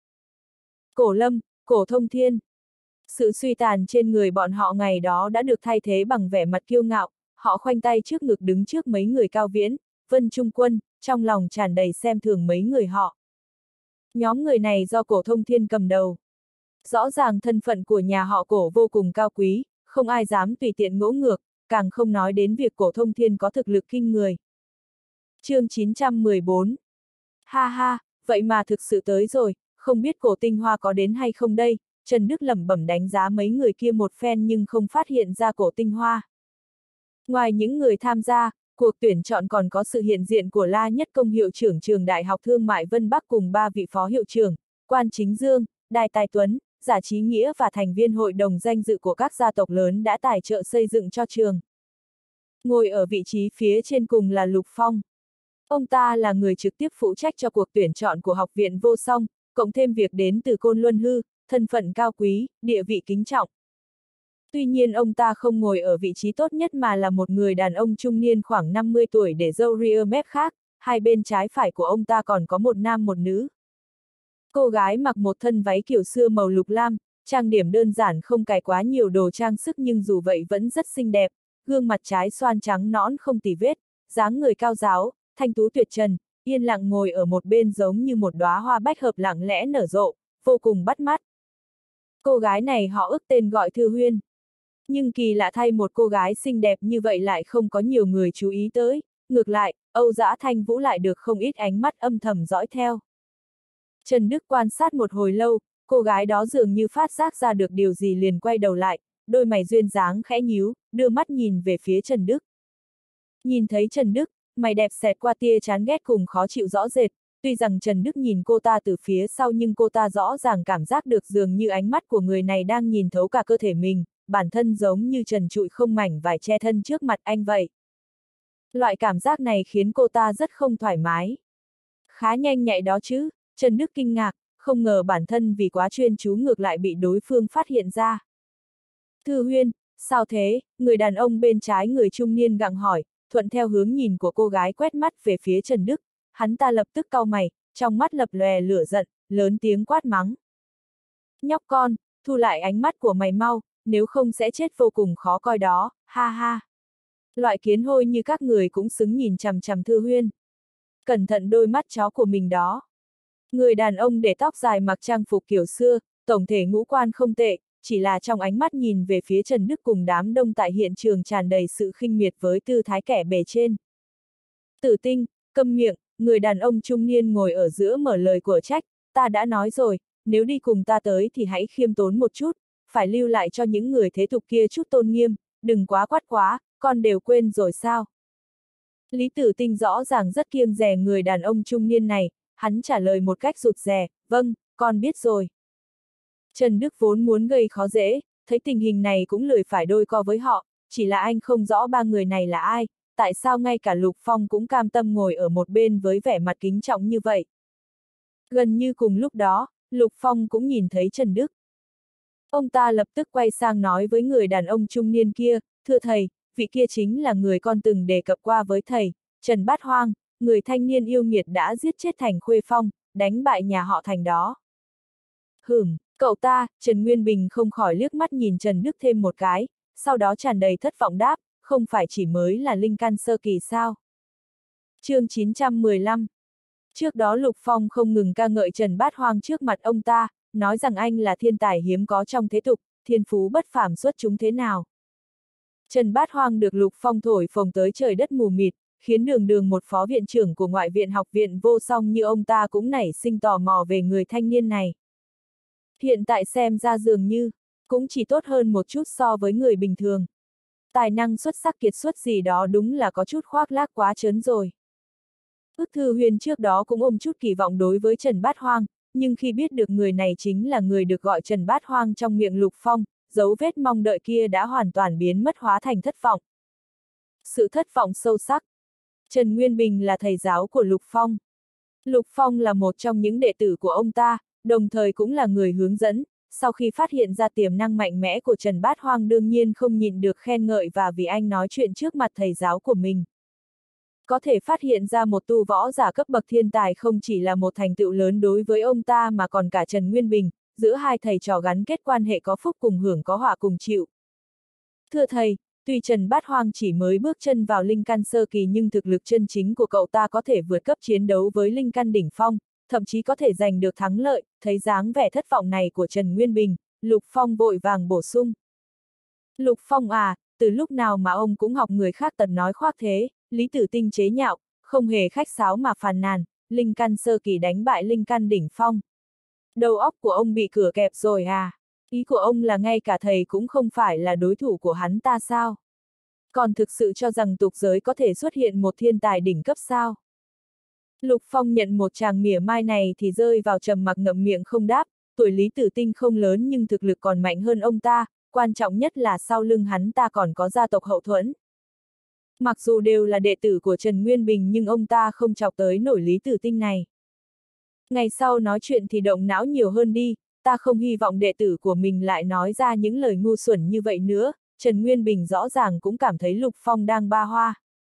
A: Cổ Lâm, Cổ Thông Thiên. Sự suy tàn trên người bọn họ ngày đó đã được thay thế bằng vẻ mặt kiêu ngạo, họ khoanh tay trước ngực đứng trước mấy người Cao Viễn, Vân Trung Quân, trong lòng tràn đầy xem thường mấy người họ. Nhóm người này do Cổ Thông Thiên cầm đầu. Rõ ràng thân phận của nhà họ Cổ vô cùng cao quý, không ai dám tùy tiện ngỗ ngược, càng không nói đến việc Cổ Thông Thiên có thực lực kinh người. Chương 914. Ha ha, vậy mà thực sự tới rồi, không biết Cổ Tinh Hoa có đến hay không đây? Trần Đức lẩm bẩm đánh giá mấy người kia một phen nhưng không phát hiện ra Cổ Tinh Hoa. Ngoài những người tham gia, cuộc tuyển chọn còn có sự hiện diện của La Nhất Công hiệu trưởng trường Đại học Thương mại Vân Bắc cùng 3 vị phó hiệu trưởng, Quan Chính Dương, Đài Tài Tuấn, Giả Trí Nghĩa và thành viên hội đồng danh dự của các gia tộc lớn đã tài trợ xây dựng cho trường. Ngồi ở vị trí phía trên cùng là Lục Phong. Ông ta là người trực tiếp phụ trách cho cuộc tuyển chọn của Học viện Vô Song, cộng thêm việc đến từ Côn Luân Hư, thân phận cao quý, địa vị kính trọng. Tuy nhiên ông ta không ngồi ở vị trí tốt nhất mà là một người đàn ông trung niên khoảng 50 tuổi để râu ria mép khác, hai bên trái phải của ông ta còn có một nam một nữ. Cô gái mặc một thân váy kiểu xưa màu lục lam, trang điểm đơn giản không cài quá nhiều đồ trang sức nhưng dù vậy vẫn rất xinh đẹp, gương mặt trái xoan trắng nõn không tì vết, dáng người cao ráo, thanh tú tuyệt trần, yên lặng ngồi ở một bên giống như một đóa hoa bách hợp lặng lẽ nở rộ, vô cùng bắt mắt. Cô gái này họ ước tên gọi Thư Huyên. Nhưng kỳ lạ thay, một cô gái xinh đẹp như vậy lại không có nhiều người chú ý tới, ngược lại, Âu Dã Thanh Vũ lại được không ít ánh mắt âm thầm dõi theo. Trần Đức quan sát một hồi lâu, cô gái đó dường như phát giác ra được điều gì liền quay đầu lại, đôi mày duyên dáng khẽ nhíu, đưa mắt nhìn về phía Trần Đức. Nhìn thấy Trần Đức, mày đẹp xẹt qua tia chán ghét cùng khó chịu rõ rệt, tuy rằng Trần Đức nhìn cô ta từ phía sau nhưng cô ta rõ ràng cảm giác được dường như ánh mắt của người này đang nhìn thấu cả cơ thể mình, bản thân giống như trần trụi không mảnh vải che thân trước mặt anh vậy. Loại cảm giác này khiến cô ta rất không thoải mái. Khá nhanh nhạy đó chứ, Trần Đức kinh ngạc, không ngờ bản thân vì quá chuyên chú ngược lại bị đối phương phát hiện ra. Thư Huyên, sao thế? Người đàn ông bên trái người trung niên gặng hỏi, thuận theo hướng nhìn của cô gái quét mắt về phía Trần Đức, hắn ta lập tức cau mày, trong mắt lập lòe lửa giận, lớn tiếng quát mắng. Nhóc con, thu lại ánh mắt của mày mau, nếu không sẽ chết vô cùng khó coi đó, ha ha. Loại kiến hôi như các người cũng xứng nhìn chằm chằm Thư Huyên. Cẩn thận đôi mắt chó của mình đó. Người đàn ông để tóc dài mặc trang phục kiểu xưa, tổng thể ngũ quan không tệ, chỉ là trong ánh mắt nhìn về phía Trần Đức cùng đám đông tại hiện trường tràn đầy sự khinh miệt với tư thái kẻ bề trên. Tử Tinh, câm miệng, người đàn ông trung niên ngồi ở giữa mở lời của trách, ta đã nói rồi, nếu đi cùng ta tới thì hãy khiêm tốn một chút, phải lưu lại cho những người thế tục kia chút tôn nghiêm, đừng quá quát quá, con đều quên rồi sao? Lý Tử Tinh rõ ràng rất kiêng dè người đàn ông trung niên này, hắn trả lời một cách rụt rè, vâng, con biết rồi. Trần Đức vốn muốn gây khó dễ, thấy tình hình này cũng lười phải đôi co với họ, chỉ là anh không rõ ba người này là ai, tại sao ngay cả Lục Phong cũng cam tâm ngồi ở một bên với vẻ mặt kính trọng như vậy. Gần như cùng lúc đó, Lục Phong cũng nhìn thấy Trần Đức. Ông ta lập tức quay sang nói với người đàn ông trung niên kia, thưa thầy, vị kia chính là người con từng đề cập qua với thầy, Trần Bát Hoang, người thanh niên yêu nghiệt đã giết chết Thành Khuê Phong, đánh bại nhà họ Thành đó. Cậu ta, Trần Nguyên Bình không khỏi liếc mắt nhìn Trần Đức thêm một cái, sau đó tràn đầy thất vọng đáp, không phải chỉ mới là linh căn sơ kỳ sao? Chương 915. Trước đó Lục Phong không ngừng ca ngợi Trần Bát Hoang trước mặt ông ta, nói rằng anh là thiên tài hiếm có trong thế tục, thiên phú bất phàm xuất chúng thế nào. Trần Bát Hoang được Lục Phong thổi phồng tới trời đất mù mịt, khiến đường đường một phó viện trưởng của ngoại viện học viện vô song như ông ta cũng nảy sinh tò mò về người thanh niên này. Hiện tại xem ra dường như, cũng chỉ tốt hơn một chút so với người bình thường. Tài năng xuất sắc kiệt xuất gì đó đúng là có chút khoác lác quá trớn rồi. Ức Thư Huyên trước đó cũng ôm chút kỳ vọng đối với Trần Bát Hoang, nhưng khi biết được người này chính là người được gọi Trần Bát Hoang trong miệng Lục Phong, dấu vết mong đợi kia đã hoàn toàn biến mất hóa thành thất vọng. Sự thất vọng sâu sắc. Trần Nguyên Bình là thầy giáo của Lục Phong. Lục Phong là một trong những đệ tử của ông ta, đồng thời cũng là người hướng dẫn, sau khi phát hiện ra tiềm năng mạnh mẽ của Trần Bát Hoang đương nhiên không nhịn được khen ngợi và vì anh nói chuyện trước mặt thầy giáo của mình. Có thể phát hiện ra một tu võ giả cấp bậc thiên tài không chỉ là một thành tựu lớn đối với ông ta mà còn cả Trần Nguyên Bình, giữa hai thầy trò gắn kết quan hệ có phúc cùng hưởng có họa cùng chịu. Thưa thầy, tuy Trần Bát Hoang chỉ mới bước chân vào linh căn sơ kỳ nhưng thực lực chân chính của cậu ta có thể vượt cấp chiến đấu với linh căn đỉnh phong, thậm chí có thể giành được thắng lợi. Thấy dáng vẻ thất vọng này của Trần Nguyên Bình, Lục Phong vội vàng bổ sung. Lục Phong à, từ lúc nào mà ông cũng học người khác tật nói khoác thế, Lý Tử Tinh chế nhạo, không hề khách sáo mà phàn nàn, linh căn sơ kỳ đánh bại linh căn đỉnh phong. Đầu óc của ông bị cửa kẹp rồi à? Ý của ông là ngay cả thầy cũng không phải là đối thủ của hắn ta sao? Còn thực sự cho rằng tục giới có thể xuất hiện một thiên tài đỉnh cấp sao? Lục Phong nhận một tràng mỉa mai này thì rơi vào trầm mặc ngậm miệng không đáp, tuổi Lý Tử Tinh không lớn nhưng thực lực còn mạnh hơn ông ta, quan trọng nhất là sau lưng hắn ta còn có gia tộc hậu thuẫn. Mặc dù đều là đệ tử của Trần Nguyên Bình nhưng ông ta không chọc tới nổi Lý Tử Tinh này. Ngày sau nói chuyện thì động não nhiều hơn đi, ta không hy vọng đệ tử của mình lại nói ra những lời ngu xuẩn như vậy nữa. Trần Nguyên Bình rõ ràng cũng cảm thấy Lục Phong đang ba hoa.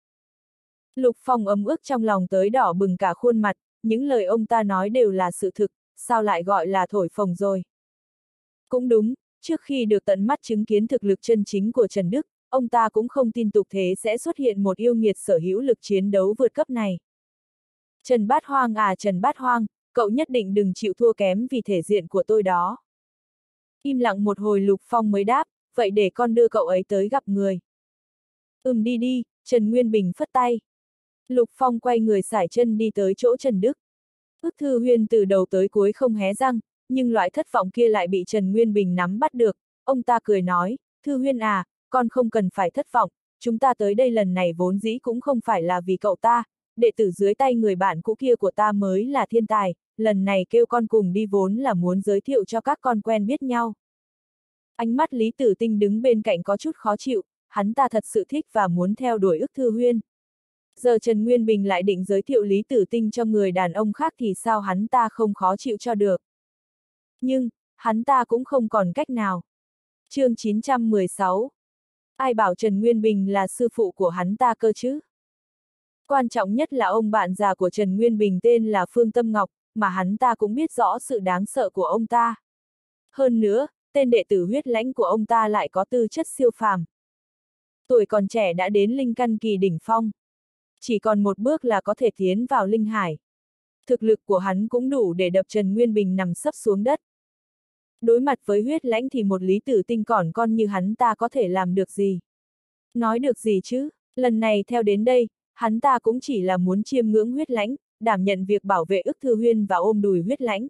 A: Lục Phong ấm ức trong lòng tới đỏ bừng cả khuôn mặt, những lời ông ta nói đều là sự thực, sao lại gọi là thổi phồng rồi. Cũng đúng, trước khi được tận mắt chứng kiến thực lực chân chính của Trần Đức, ông ta cũng không tin tục thế sẽ xuất hiện một yêu nghiệt sở hữu lực chiến đấu vượt cấp này. Trần Bát Hoang à Trần Bát Hoang, cậu nhất định đừng chịu thua kém vì thể diện của tôi đó. Im lặng một hồi Lục Phong mới đáp, vậy để con đưa cậu ấy tới gặp người. Đi đi, Trần Nguyên Bình phất tay. Lục Phong quay người sải chân đi tới chỗ Trần Đức. Ức Thư Huyên từ đầu tới cuối không hé răng, nhưng loại thất vọng kia lại bị Trần Nguyên Bình nắm bắt được. Ông ta cười nói, Thư Huyên à, con không cần phải thất vọng, chúng ta tới đây lần này vốn dĩ cũng không phải là vì cậu ta, đệ tử dưới tay người bạn cũ kia của ta mới là thiên tài, lần này kêu con cùng đi vốn là muốn giới thiệu cho các con quen biết nhau. Ánh mắt Lý Tử Tinh đứng bên cạnh có chút khó chịu, hắn ta thật sự thích và muốn theo đuổi Ức Thư Huyên. Giờ Trần Nguyên Bình lại định giới thiệu Lý Tử Tinh cho người đàn ông khác thì sao hắn ta không khó chịu cho được. Nhưng, hắn ta cũng không còn cách nào. Chương 916. Ai bảo Trần Nguyên Bình là sư phụ của hắn ta cơ chứ? Quan trọng nhất là ông bạn già của Trần Nguyên Bình tên là Phương Tâm Ngọc, mà hắn ta cũng biết rõ sự đáng sợ của ông ta. Hơn nữa, tên đệ tử huyết lãnh của ông ta lại có tư chất siêu phàm. Tuổi còn trẻ đã đến linh căn kỳ đỉnh phong. Chỉ còn một bước là có thể tiến vào linh hải. Thực lực của hắn cũng đủ để đập Trần Nguyên Bình nằm sấp xuống đất. Đối mặt với huyết lãnh thì một Lý Tử Tinh còn con như hắn ta có thể làm được gì? Nói được gì chứ? Lần này theo đến đây, hắn ta cũng chỉ là muốn chiêm ngưỡng huyết lãnh, đảm nhận việc bảo vệ Ức Thư Huyên và ôm đùi huyết lãnh.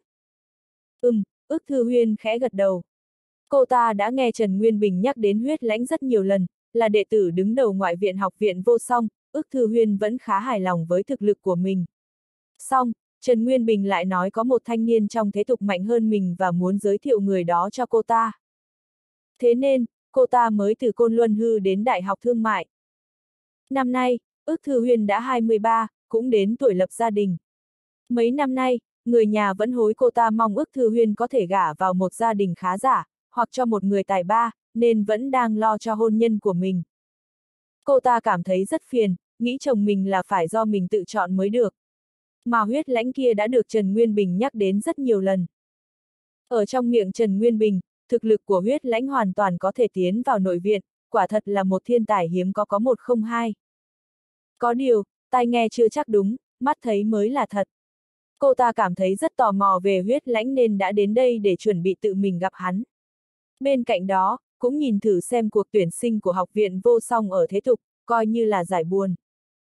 A: Ức Thư Huyên khẽ gật đầu. Cô ta đã nghe Trần Nguyên Bình nhắc đến huyết lãnh rất nhiều lần, là đệ tử đứng đầu ngoại viện học viện vô song, Ức Thư Huyên vẫn khá hài lòng với thực lực của mình. Xong, Trần Nguyên Bình lại nói có một thanh niên trong thế tục mạnh hơn mình và muốn giới thiệu người đó cho cô ta. Thế nên, cô ta mới từ Côn Luân Hư đến Đại học Thương mại. Năm nay, Ức Thư Huyên đã 23, cũng đến tuổi lập gia đình. Mấy năm nay, người nhà vẫn hối cô ta mong Ức Thư Huyên có thể gả vào một gia đình khá giả, hoặc cho một người tài ba, nên vẫn đang lo cho hôn nhân của mình. Cô ta cảm thấy rất phiền, nghĩ chồng mình là phải do mình tự chọn mới được. Mà huyết lãnh kia đã được Trần Nguyên Bình nhắc đến rất nhiều lần. Ở trong miệng Trần Nguyên Bình, thực lực của huyết lãnh hoàn toàn có thể tiến vào nội viện, quả thật là một thiên tài hiếm có một không hai. Có điều, tai nghe chưa chắc đúng, mắt thấy mới là thật. Cô ta cảm thấy rất tò mò về huyết lãnh nên đã đến đây để chuẩn bị tự mình gặp hắn. Bên cạnh đó, cũng nhìn thử xem cuộc tuyển sinh của học viện vô song ở thế tục, coi như là giải buồn.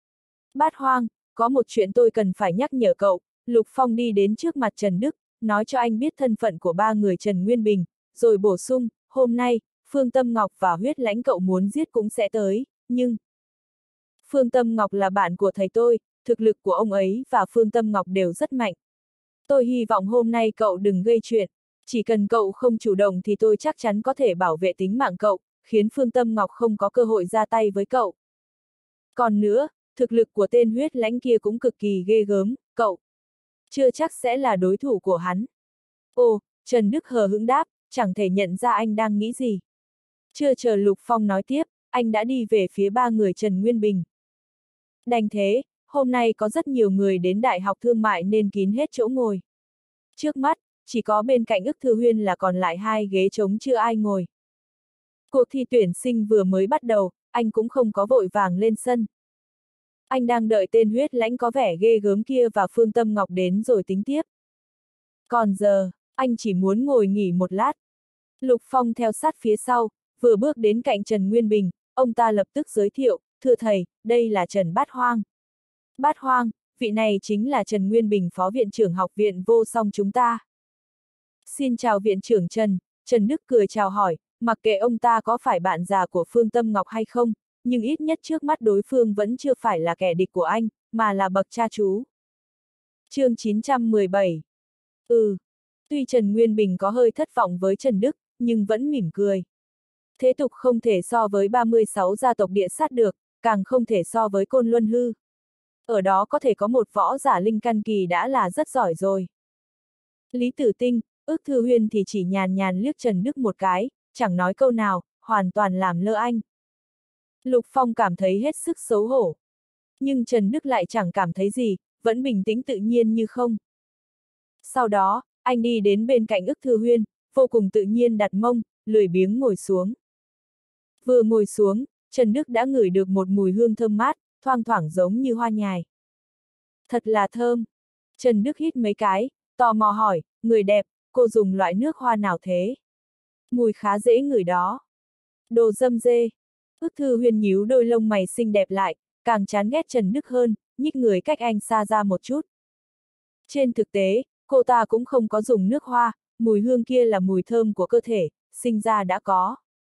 A: Bát Hoang, có một chuyện tôi cần phải nhắc nhở cậu. Lục Phong đi đến trước mặt Trần Đức, nói cho anh biết thân phận của ba người Trần Nguyên Bình, rồi bổ sung, hôm nay, Phương Tâm Ngọc và Huyết Lãnh cậu muốn giết cũng sẽ tới, nhưng... Phương Tâm Ngọc là bạn của thầy tôi, thực lực của ông ấy và Phương Tâm Ngọc đều rất mạnh. Tôi hy vọng hôm nay cậu đừng gây chuyện, chỉ cần cậu không chủ động thì tôi chắc chắn có thể bảo vệ tính mạng cậu, khiến Phương Tâm Ngọc không có cơ hội ra tay với cậu. Còn nữa, thực lực của tên Huyết Lãnh kia cũng cực kỳ ghê gớm, cậu chưa chắc sẽ là đối thủ của hắn. Ồ, Trần Đức hờ hững đáp, chẳng thể nhận ra anh đang nghĩ gì. Chưa chờ Lục Phong nói tiếp, anh đã đi về phía ba người Trần Nguyên Bình. Đành thế, hôm nay có rất nhiều người đến Đại học Thương mại nên kín hết chỗ ngồi. Trước mắt, chỉ có bên cạnh Ức Thư Huyên là còn lại 2 ghế trống chưa ai ngồi. Cuộc thi tuyển sinh vừa mới bắt đầu, anh cũng không có vội vàng lên sân. Anh đang đợi tên Huyết Lãnh có vẻ ghê gớm kia và Phương Tâm Ngọc đến rồi tính tiếp. Còn giờ, anh chỉ muốn ngồi nghỉ một lát. Lục Phong theo sát phía sau, vừa bước đến cạnh Trần Nguyên Bình, ông ta lập tức giới thiệu, thưa thầy, đây là Trần Bát Hoang. Bát Hoang, vị này chính là Trần Nguyên Bình, phó viện trưởng học viện Vô Song chúng ta. Xin chào viện trưởng Trần, Trần Đức cười chào hỏi, mặc kệ ông ta có phải bạn già của Phương Tâm Ngọc hay không, nhưng ít nhất trước mắt đối phương vẫn chưa phải là kẻ địch của anh, mà là bậc cha chú. Chương 917. Tuy Trần Nguyên Bình có hơi thất vọng với Trần Đức, nhưng vẫn mỉm cười. Thế tục không thể so với 36 gia tộc địa sát được, càng không thể so với Côn Luân Hư. Ở đó có thể có một võ giả linh căn kỳ đã là rất giỏi rồi. Lý Tử Tinh, Ức Thư Huyên thì chỉ nhàn nhàn liếc Trần Đức một cái, chẳng nói câu nào, hoàn toàn làm lơ anh. Lục Phong cảm thấy hết sức xấu hổ. Nhưng Trần Đức lại chẳng cảm thấy gì, vẫn bình tĩnh tự nhiên như không. Sau đó, anh đi đến bên cạnh Ức Thư Huyên, vô cùng tự nhiên đặt mông, lười biếng ngồi xuống. Vừa ngồi xuống, Trần Đức đã ngửi được một mùi hương thơm mát, thoang thoảng giống như hoa nhài. Thật là thơm. Trần Đức hít mấy cái, tò mò hỏi, người đẹp, cô dùng loại nước hoa nào thế? Mùi khá dễ ngửi đó. Đồ dâm dê. Ức Thư Huyên nhíu đôi lông mày xinh đẹp lại, càng chán ghét Trần Đức hơn, nhích người cách anh xa ra một chút. Trên thực tế, cô ta cũng không có dùng nước hoa, mùi hương kia là mùi thơm của cơ thể, sinh ra đã có.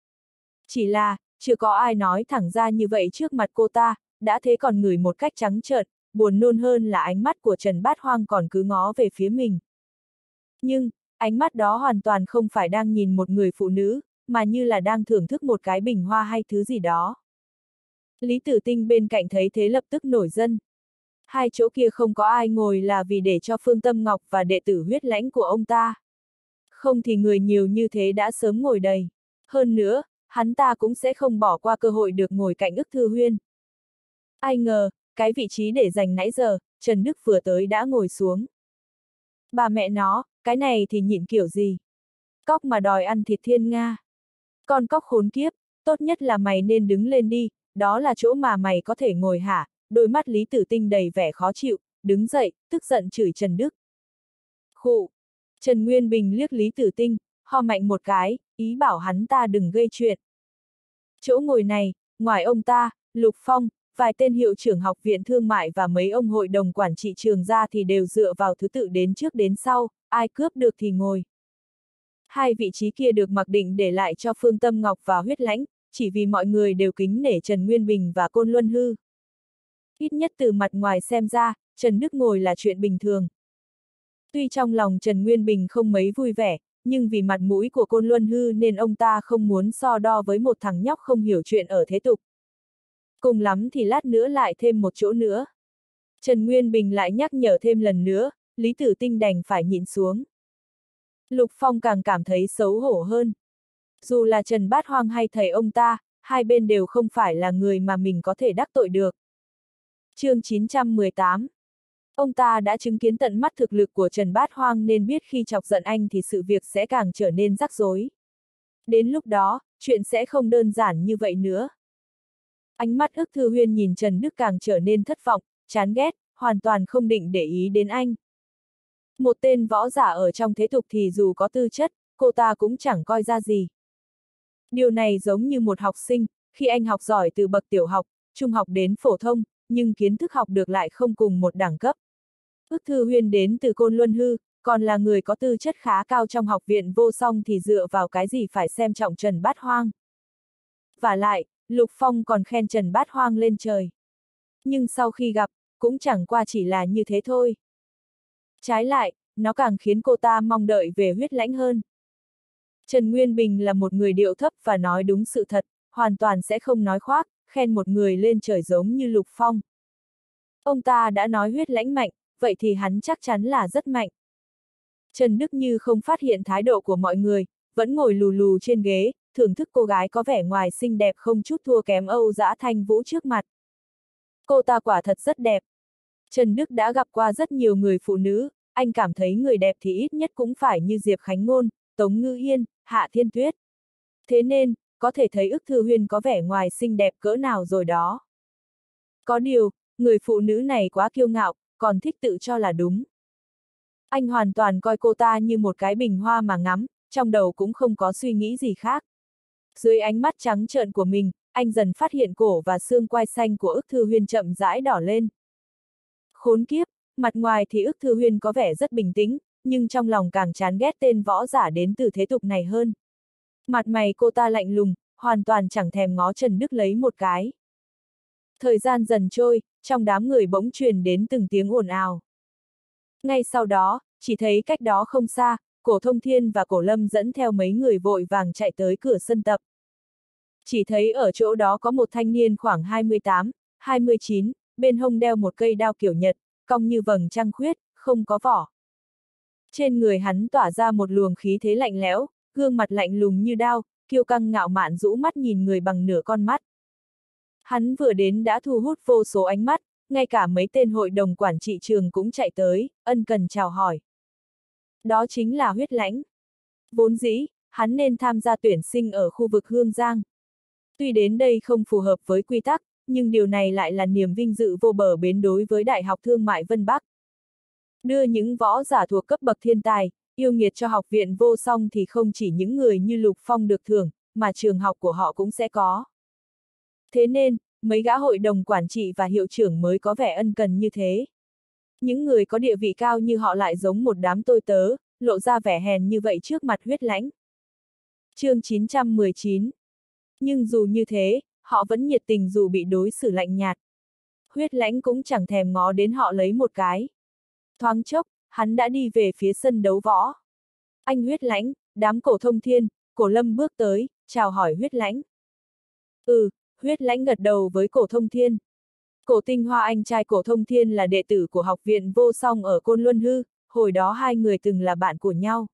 A: Chỉ là, chưa có ai nói thẳng ra như vậy trước mặt cô ta, đã thế còn ngửi một cách trắng trợn, buồn nôn hơn là ánh mắt của Trần Bát Hoang còn cứ ngó về phía mình. Nhưng, ánh mắt đó hoàn toàn không phải đang nhìn một người phụ nữ, mà như là đang thưởng thức một cái bình hoa hay thứ gì đó. Lý Tử Tinh bên cạnh thấy thế lập tức nổi giận. Hai chỗ kia không có ai ngồi là vì để cho Phương Tâm Ngọc và đệ tử Huyết Lãnh của ông ta. Không thì người nhiều như thế đã sớm ngồi đầy. Hơn nữa, hắn ta cũng sẽ không bỏ qua cơ hội được ngồi cạnh Ức Thư Huyên. Ai ngờ, cái vị trí để dành nãy giờ, Trần Đức vừa tới đã ngồi xuống. Bà mẹ nó, cái này thì nhịn kiểu gì? Cóc mà đòi ăn thịt thiên nga. Con cóc khốn kiếp, tốt nhất là mày nên đứng lên đi, đó là chỗ mà mày có thể ngồi hả? Đôi mắt Lý Tử Tinh đầy vẻ khó chịu, đứng dậy, tức giận chửi Trần Đức. Khụ! Trần Nguyên Bình liếc Lý Tử Tinh, ho mạnh một cái, ý bảo hắn ta đừng gây chuyện. Chỗ ngồi này, ngoài ông ta, Lục Phong, vài tên hiệu trưởng học viện thương mại và mấy ông hội đồng quản trị trường ra thì đều dựa vào thứ tự đến trước đến sau, ai cướp được thì ngồi. Hai vị trí kia được mặc định để lại cho Phương Tâm Ngọc và Huyết Lãnh, chỉ vì mọi người đều kính nể Trần Nguyên Bình và Côn Luân Hư. Ít nhất từ mặt ngoài xem ra, Trần Đức ngồi là chuyện bình thường. Tuy trong lòng Trần Nguyên Bình không mấy vui vẻ, nhưng vì mặt mũi của Côn Luân Hư nên ông ta không muốn so đo với một thằng nhóc không hiểu chuyện ở thế tục. Cùng lắm thì lát nữa lại thêm một chỗ nữa. Trần Nguyên Bình lại nhắc nhở thêm lần nữa, Lý Tử Tinh đành phải nhịn xuống. Lục Phong càng cảm thấy xấu hổ hơn. Dù là Trần Bát Hoang hay thầy ông ta, hai bên đều không phải là người mà mình có thể đắc tội được. Chương 918. Ông ta đã chứng kiến tận mắt thực lực của Trần Bát Hoang nên biết khi chọc giận anh thì sự việc sẽ càng trở nên rắc rối. Đến lúc đó, chuyện sẽ không đơn giản như vậy nữa. Ánh mắt Ức Thư Huyên nhìn Trần Đức càng trở nên thất vọng, chán ghét, hoàn toàn không định để ý đến anh. Một tên võ giả ở trong thế tục thì dù có tư chất, cô ta cũng chẳng coi ra gì. Điều này giống như một học sinh, khi anh học giỏi từ bậc tiểu học, trung học đến phổ thông, nhưng kiến thức học được lại không cùng một đẳng cấp. Ức Thư Huyên đến từ Côn Luân Hư, còn là người có tư chất khá cao trong học viện Vô Song thì dựa vào cái gì phải xem trọng Trần Bát Hoang. Vả lại, Lục Phong còn khen Trần Bát Hoang lên trời. Nhưng sau khi gặp, cũng chẳng qua chỉ là như thế thôi. Trái lại, nó càng khiến cô ta mong đợi về Huyết Lãnh hơn. Trần Nguyên Bình là một người điệu thấp và nói đúng sự thật, hoàn toàn sẽ không nói khoác, khen một người lên trời giống như Lục Phong. Ông ta đã nói Huyết Lãnh mạnh, vậy thì hắn chắc chắn là rất mạnh. Trần Đức Như không phát hiện thái độ của mọi người, vẫn ngồi lù lù trên ghế, thưởng thức cô gái có vẻ ngoài xinh đẹp không chút thua kém Âu Dã Thanh Vũ trước mặt. Cô ta quả thật rất đẹp. Trần Đức đã gặp qua rất nhiều người phụ nữ, anh cảm thấy người đẹp thì ít nhất cũng phải như Diệp Khánh Ngôn, Tống Ngư Yên, Hạ Thiên Tuyết. Thế nên, có thể thấy Ức Thư Huyên có vẻ ngoài xinh đẹp cỡ nào rồi đó. Có điều, người phụ nữ này quá kiêu ngạo, còn thích tự cho là đúng. Anh hoàn toàn coi cô ta như một cái bình hoa mà ngắm, trong đầu cũng không có suy nghĩ gì khác. Dưới ánh mắt trắng trợn của mình, anh dần phát hiện cổ và xương quai xanh của Ức Thư Huyên chậm rãi đỏ lên. Khốn kiếp, mặt ngoài thì Ức Thư Huyên có vẻ rất bình tĩnh, nhưng trong lòng càng chán ghét tên võ giả đến từ thế tục này hơn. Mặt mày cô ta lạnh lùng, hoàn toàn chẳng thèm ngó Trần Đức lấy một cái. Thời gian dần trôi, trong đám người bỗng truyền đến từng tiếng ồn ào. Ngay sau đó, chỉ thấy cách đó không xa, Cổ Thông Thiên và Cổ Lâm dẫn theo mấy người vội vàng chạy tới cửa sân tập. Chỉ thấy ở chỗ đó có một thanh niên khoảng 28, 29, bên hông đeo một cây đao kiểu Nhật, cong như vầng trăng khuyết, không có vỏ. Trên người hắn tỏa ra một luồng khí thế lạnh lẽo, gương mặt lạnh lùng như đao, kiêu căng ngạo mạn rũ mắt nhìn người bằng nửa con mắt. Hắn vừa đến đã thu hút vô số ánh mắt, ngay cả mấy tên hội đồng quản trị trường cũng chạy tới, ân cần chào hỏi. Đó chính là Huyết Lãnh. Vốn dĩ, hắn nên tham gia tuyển sinh ở khu vực Hương Giang. Tuy đến đây không phù hợp với quy tắc, nhưng điều này lại là niềm vinh dự vô bờ bến đối với Đại học Thương mại Vân Bắc. Đưa những võ giả thuộc cấp bậc thiên tài, yêu nghiệt cho học viện Vô Song thì không chỉ những người như Lục Phong được thưởng, mà trường học của họ cũng sẽ có. Thế nên, mấy gã hội đồng quản trị và hiệu trưởng mới có vẻ ân cần như thế. Những người có địa vị cao như họ lại giống một đám tôi tớ, lộ ra vẻ hèn như vậy trước mặt Huyết Lãnh. Chương 919. Nhưng dù như thế, họ vẫn nhiệt tình dù bị đối xử lạnh nhạt. Huyết Lãnh cũng chẳng thèm ngó đến họ lấy một cái. Thoáng chốc, hắn đã đi về phía sân đấu võ. Anh Huyết Lãnh, đám Cổ Thông Thiên, Cổ Lâm bước tới, chào hỏi Huyết Lãnh. Huyết Lãnh gật đầu với Cổ Thông Thiên. Cổ Tinh Hoa anh trai Cổ Thông Thiên là đệ tử của học viện Vô Song ở Côn Luân Hư, hồi đó hai người từng là bạn của nhau.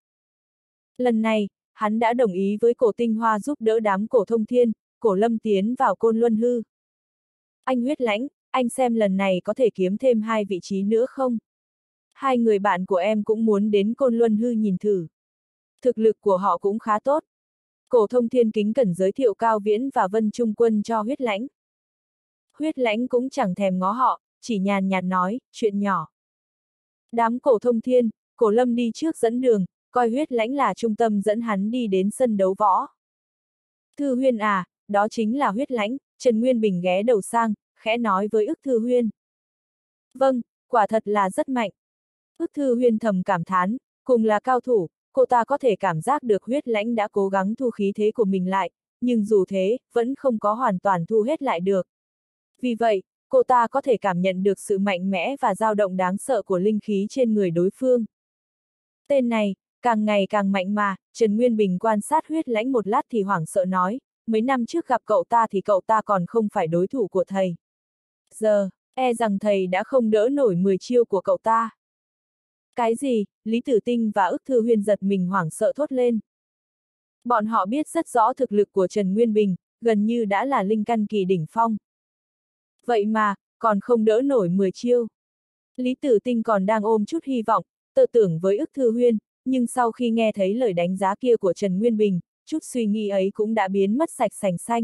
A: Lần này, hắn đã đồng ý với Cổ Tinh Hoa giúp đỡ đám Cổ Thông Thiên, Cổ Lâm tiến vào Côn Luân Hư. Anh Huyết Lãnh, anh xem lần này có thể kiếm thêm 2 vị trí nữa không? Hai người bạn của em cũng muốn đến Côn Luân Hư nhìn thử. Thực lực của họ cũng khá tốt. Cổ Thông Thiên kính cẩn giới thiệu Cao Viễn và Vân Trung Quân cho Huyết Lãnh. Huyết Lãnh cũng chẳng thèm ngó họ, chỉ nhàn nhạt nói, chuyện nhỏ. Đám Cổ Thông Thiên, Cổ Lâm đi trước dẫn đường, coi Huyết Lãnh là trung tâm dẫn hắn đi đến sân đấu võ. Thư Huyên à, đó chính là Huyết Lãnh, Trần Nguyên Bình ghé đầu sang, khẽ nói với Ức Thư Huyên. Vâng, quả thật là rất mạnh. Ức Thư Huyên thầm cảm thán, cùng là cao thủ, cô ta có thể cảm giác được Huyết Lãnh đã cố gắng thu khí thế của mình lại, nhưng dù thế, vẫn không có hoàn toàn thu hết lại được. Vì vậy, cô ta có thể cảm nhận được sự mạnh mẽ và dao động đáng sợ của linh khí trên người đối phương. Tên này, càng ngày càng mạnh mà, Trần Nguyên Bình quan sát Huyết Lãnh một lát thì hoảng sợ nói, mấy năm trước gặp cậu ta thì cậu ta còn không phải đối thủ của thầy. Giờ, e rằng thầy đã không đỡ nổi 10 chiêu của cậu ta. Cái gì? Lý Tử Tinh và Ức Thư Huyên giật mình hoảng sợ thốt lên. Bọn họ biết rất rõ thực lực của Trần Nguyên Bình, gần như đã là linh căn kỳ đỉnh phong. Vậy mà, còn không đỡ nổi 10 chiêu. Lý Tử Tinh còn đang ôm chút hy vọng, tơ tưởng với Ức Thư Huyên, nhưng sau khi nghe thấy lời đánh giá kia của Trần Nguyên Bình, chút suy nghĩ ấy cũng đã biến mất sạch sành xanh.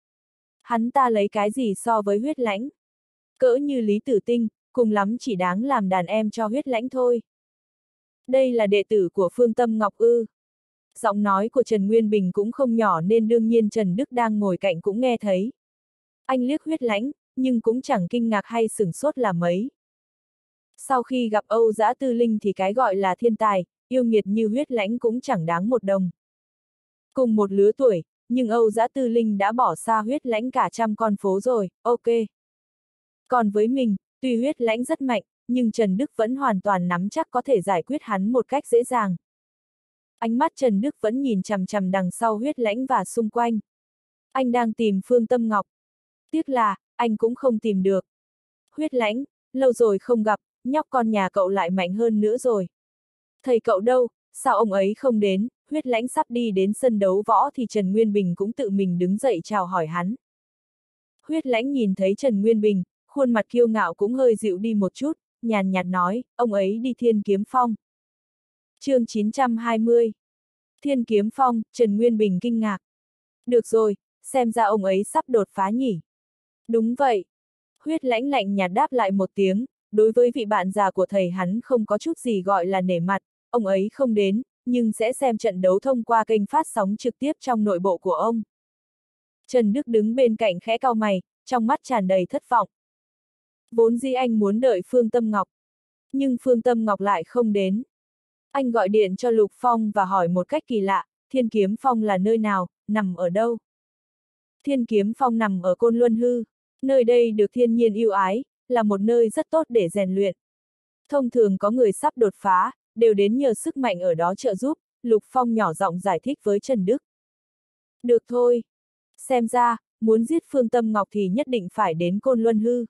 A: Hắn ta lấy cái gì so với Huyết Lãnh? Cỡ như Lý Tử Tinh, cùng lắm chỉ đáng làm đàn em cho Huyết Lãnh thôi. Đây là đệ tử của Phương Tâm Ngọc ư. Giọng nói của Trần Nguyên Bình cũng không nhỏ nên đương nhiên Trần Đức đang ngồi cạnh cũng nghe thấy. Anh liếc Huyết Lãnh, nhưng cũng chẳng kinh ngạc hay sửng sốt là mấy. Sau khi gặp Âu Dã Tư Linh thì cái gọi là thiên tài, yêu nghiệt như Huyết Lãnh cũng chẳng đáng một đồng. Cùng một lứa tuổi, nhưng Âu Dã Tư Linh đã bỏ xa Huyết Lãnh cả trăm con phố rồi, ok. Còn với mình, tuy Huyết Lãnh rất mạnh, nhưng Trần Đức vẫn hoàn toàn nắm chắc có thể giải quyết hắn một cách dễ dàng. Ánh mắt Trần Đức vẫn nhìn chằm chằm đằng sau Huyết Lãnh và xung quanh. Anh đang tìm Phương Tâm Ngọc. Tiếc là, anh cũng không tìm được. Huyết Lãnh, lâu rồi không gặp, nhóc con nhà cậu lại mạnh hơn nữa rồi. Thầy cậu đâu, sao ông ấy không đến? Huyết Lãnh sắp đi đến sân đấu võ thì Trần Nguyên Bình cũng tự mình đứng dậy chào hỏi hắn. Huyết Lãnh nhìn thấy Trần Nguyên Bình, khuôn mặt kiêu ngạo cũng hơi dịu đi một chút, nhàn nhạt nói, ông ấy đi Thiên Kiếm Phong. Chương 920. Thiên Kiếm Phong, Trần Nguyên Bình kinh ngạc. Được rồi, xem ra ông ấy sắp đột phá nhỉ. Đúng vậy. Huyết Lãnh lạnh nhạt đáp lại một tiếng, đối với vị bạn già của thầy hắn không có chút gì gọi là nể mặt, ông ấy không đến, nhưng sẽ xem trận đấu thông qua kênh phát sóng trực tiếp trong nội bộ của ông. Trần Đức đứng bên cạnh khẽ cau mày, trong mắt tràn đầy thất vọng. Vốn dĩ anh muốn đợi Phương Tâm Ngọc, nhưng Phương Tâm Ngọc lại không đến. Anh gọi điện cho Lục Phong và hỏi một cách kỳ lạ, Thiên Kiếm Phong là nơi nào, nằm ở đâu? Thiên Kiếm Phong nằm ở Côn Luân Hư, nơi đây được thiên nhiên ưu ái, là một nơi rất tốt để rèn luyện. Thông thường có người sắp đột phá, đều đến nhờ sức mạnh ở đó trợ giúp, Lục Phong nhỏ giọng giải thích với Trần Đức. Được thôi. Xem ra, muốn giết Phương Tâm Ngọc thì nhất định phải đến Côn Luân Hư.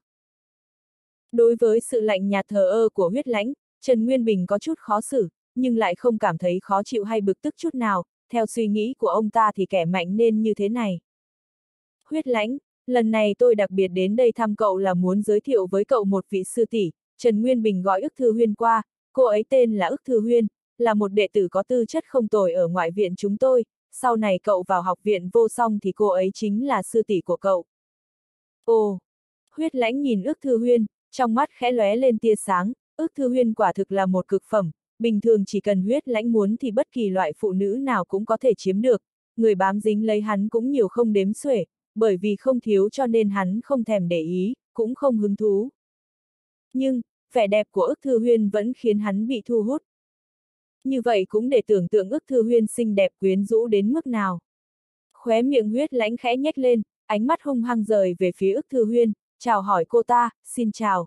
A: Đối với sự lạnh nhạt thờ ơ của Huyết Lãnh, Trần Nguyên Bình có chút khó xử, nhưng lại không cảm thấy khó chịu hay bực tức chút nào, theo suy nghĩ của ông ta thì kẻ mạnh nên như thế này. Huyết Lãnh, lần này tôi đặc biệt đến đây thăm cậu là muốn giới thiệu với cậu một vị sư tỷ. Trần Nguyên Bình gọi Ức Thư Huyên qua, cô ấy tên là Ức Thư Huyên, là một đệ tử có tư chất không tồi ở ngoại viện chúng tôi, sau này cậu vào học viện vô song thì cô ấy chính là sư tỷ của cậu. Ồ! Huyết Lãnh nhìn Ức Thư Huyên, trong mắt khẽ lóe lên tia sáng, Ức Thư Huyên quả thực là một cực phẩm, bình thường chỉ cần Huyết Lãnh muốn thì bất kỳ loại phụ nữ nào cũng có thể chiếm được, người bám dính lấy hắn cũng nhiều không đếm xuể, bởi vì không thiếu cho nên hắn không thèm để ý, cũng không hứng thú. Nhưng, vẻ đẹp của Ức Thư Huyên vẫn khiến hắn bị thu hút. Như vậy cũng để tưởng tượng Ức Thư Huyên xinh đẹp quyến rũ đến mức nào. Khóe miệng Huyết Lãnh khẽ nhếch lên, ánh mắt hung hăng rời về phía Ức Thư Huyên, chào hỏi cô ta, xin chào.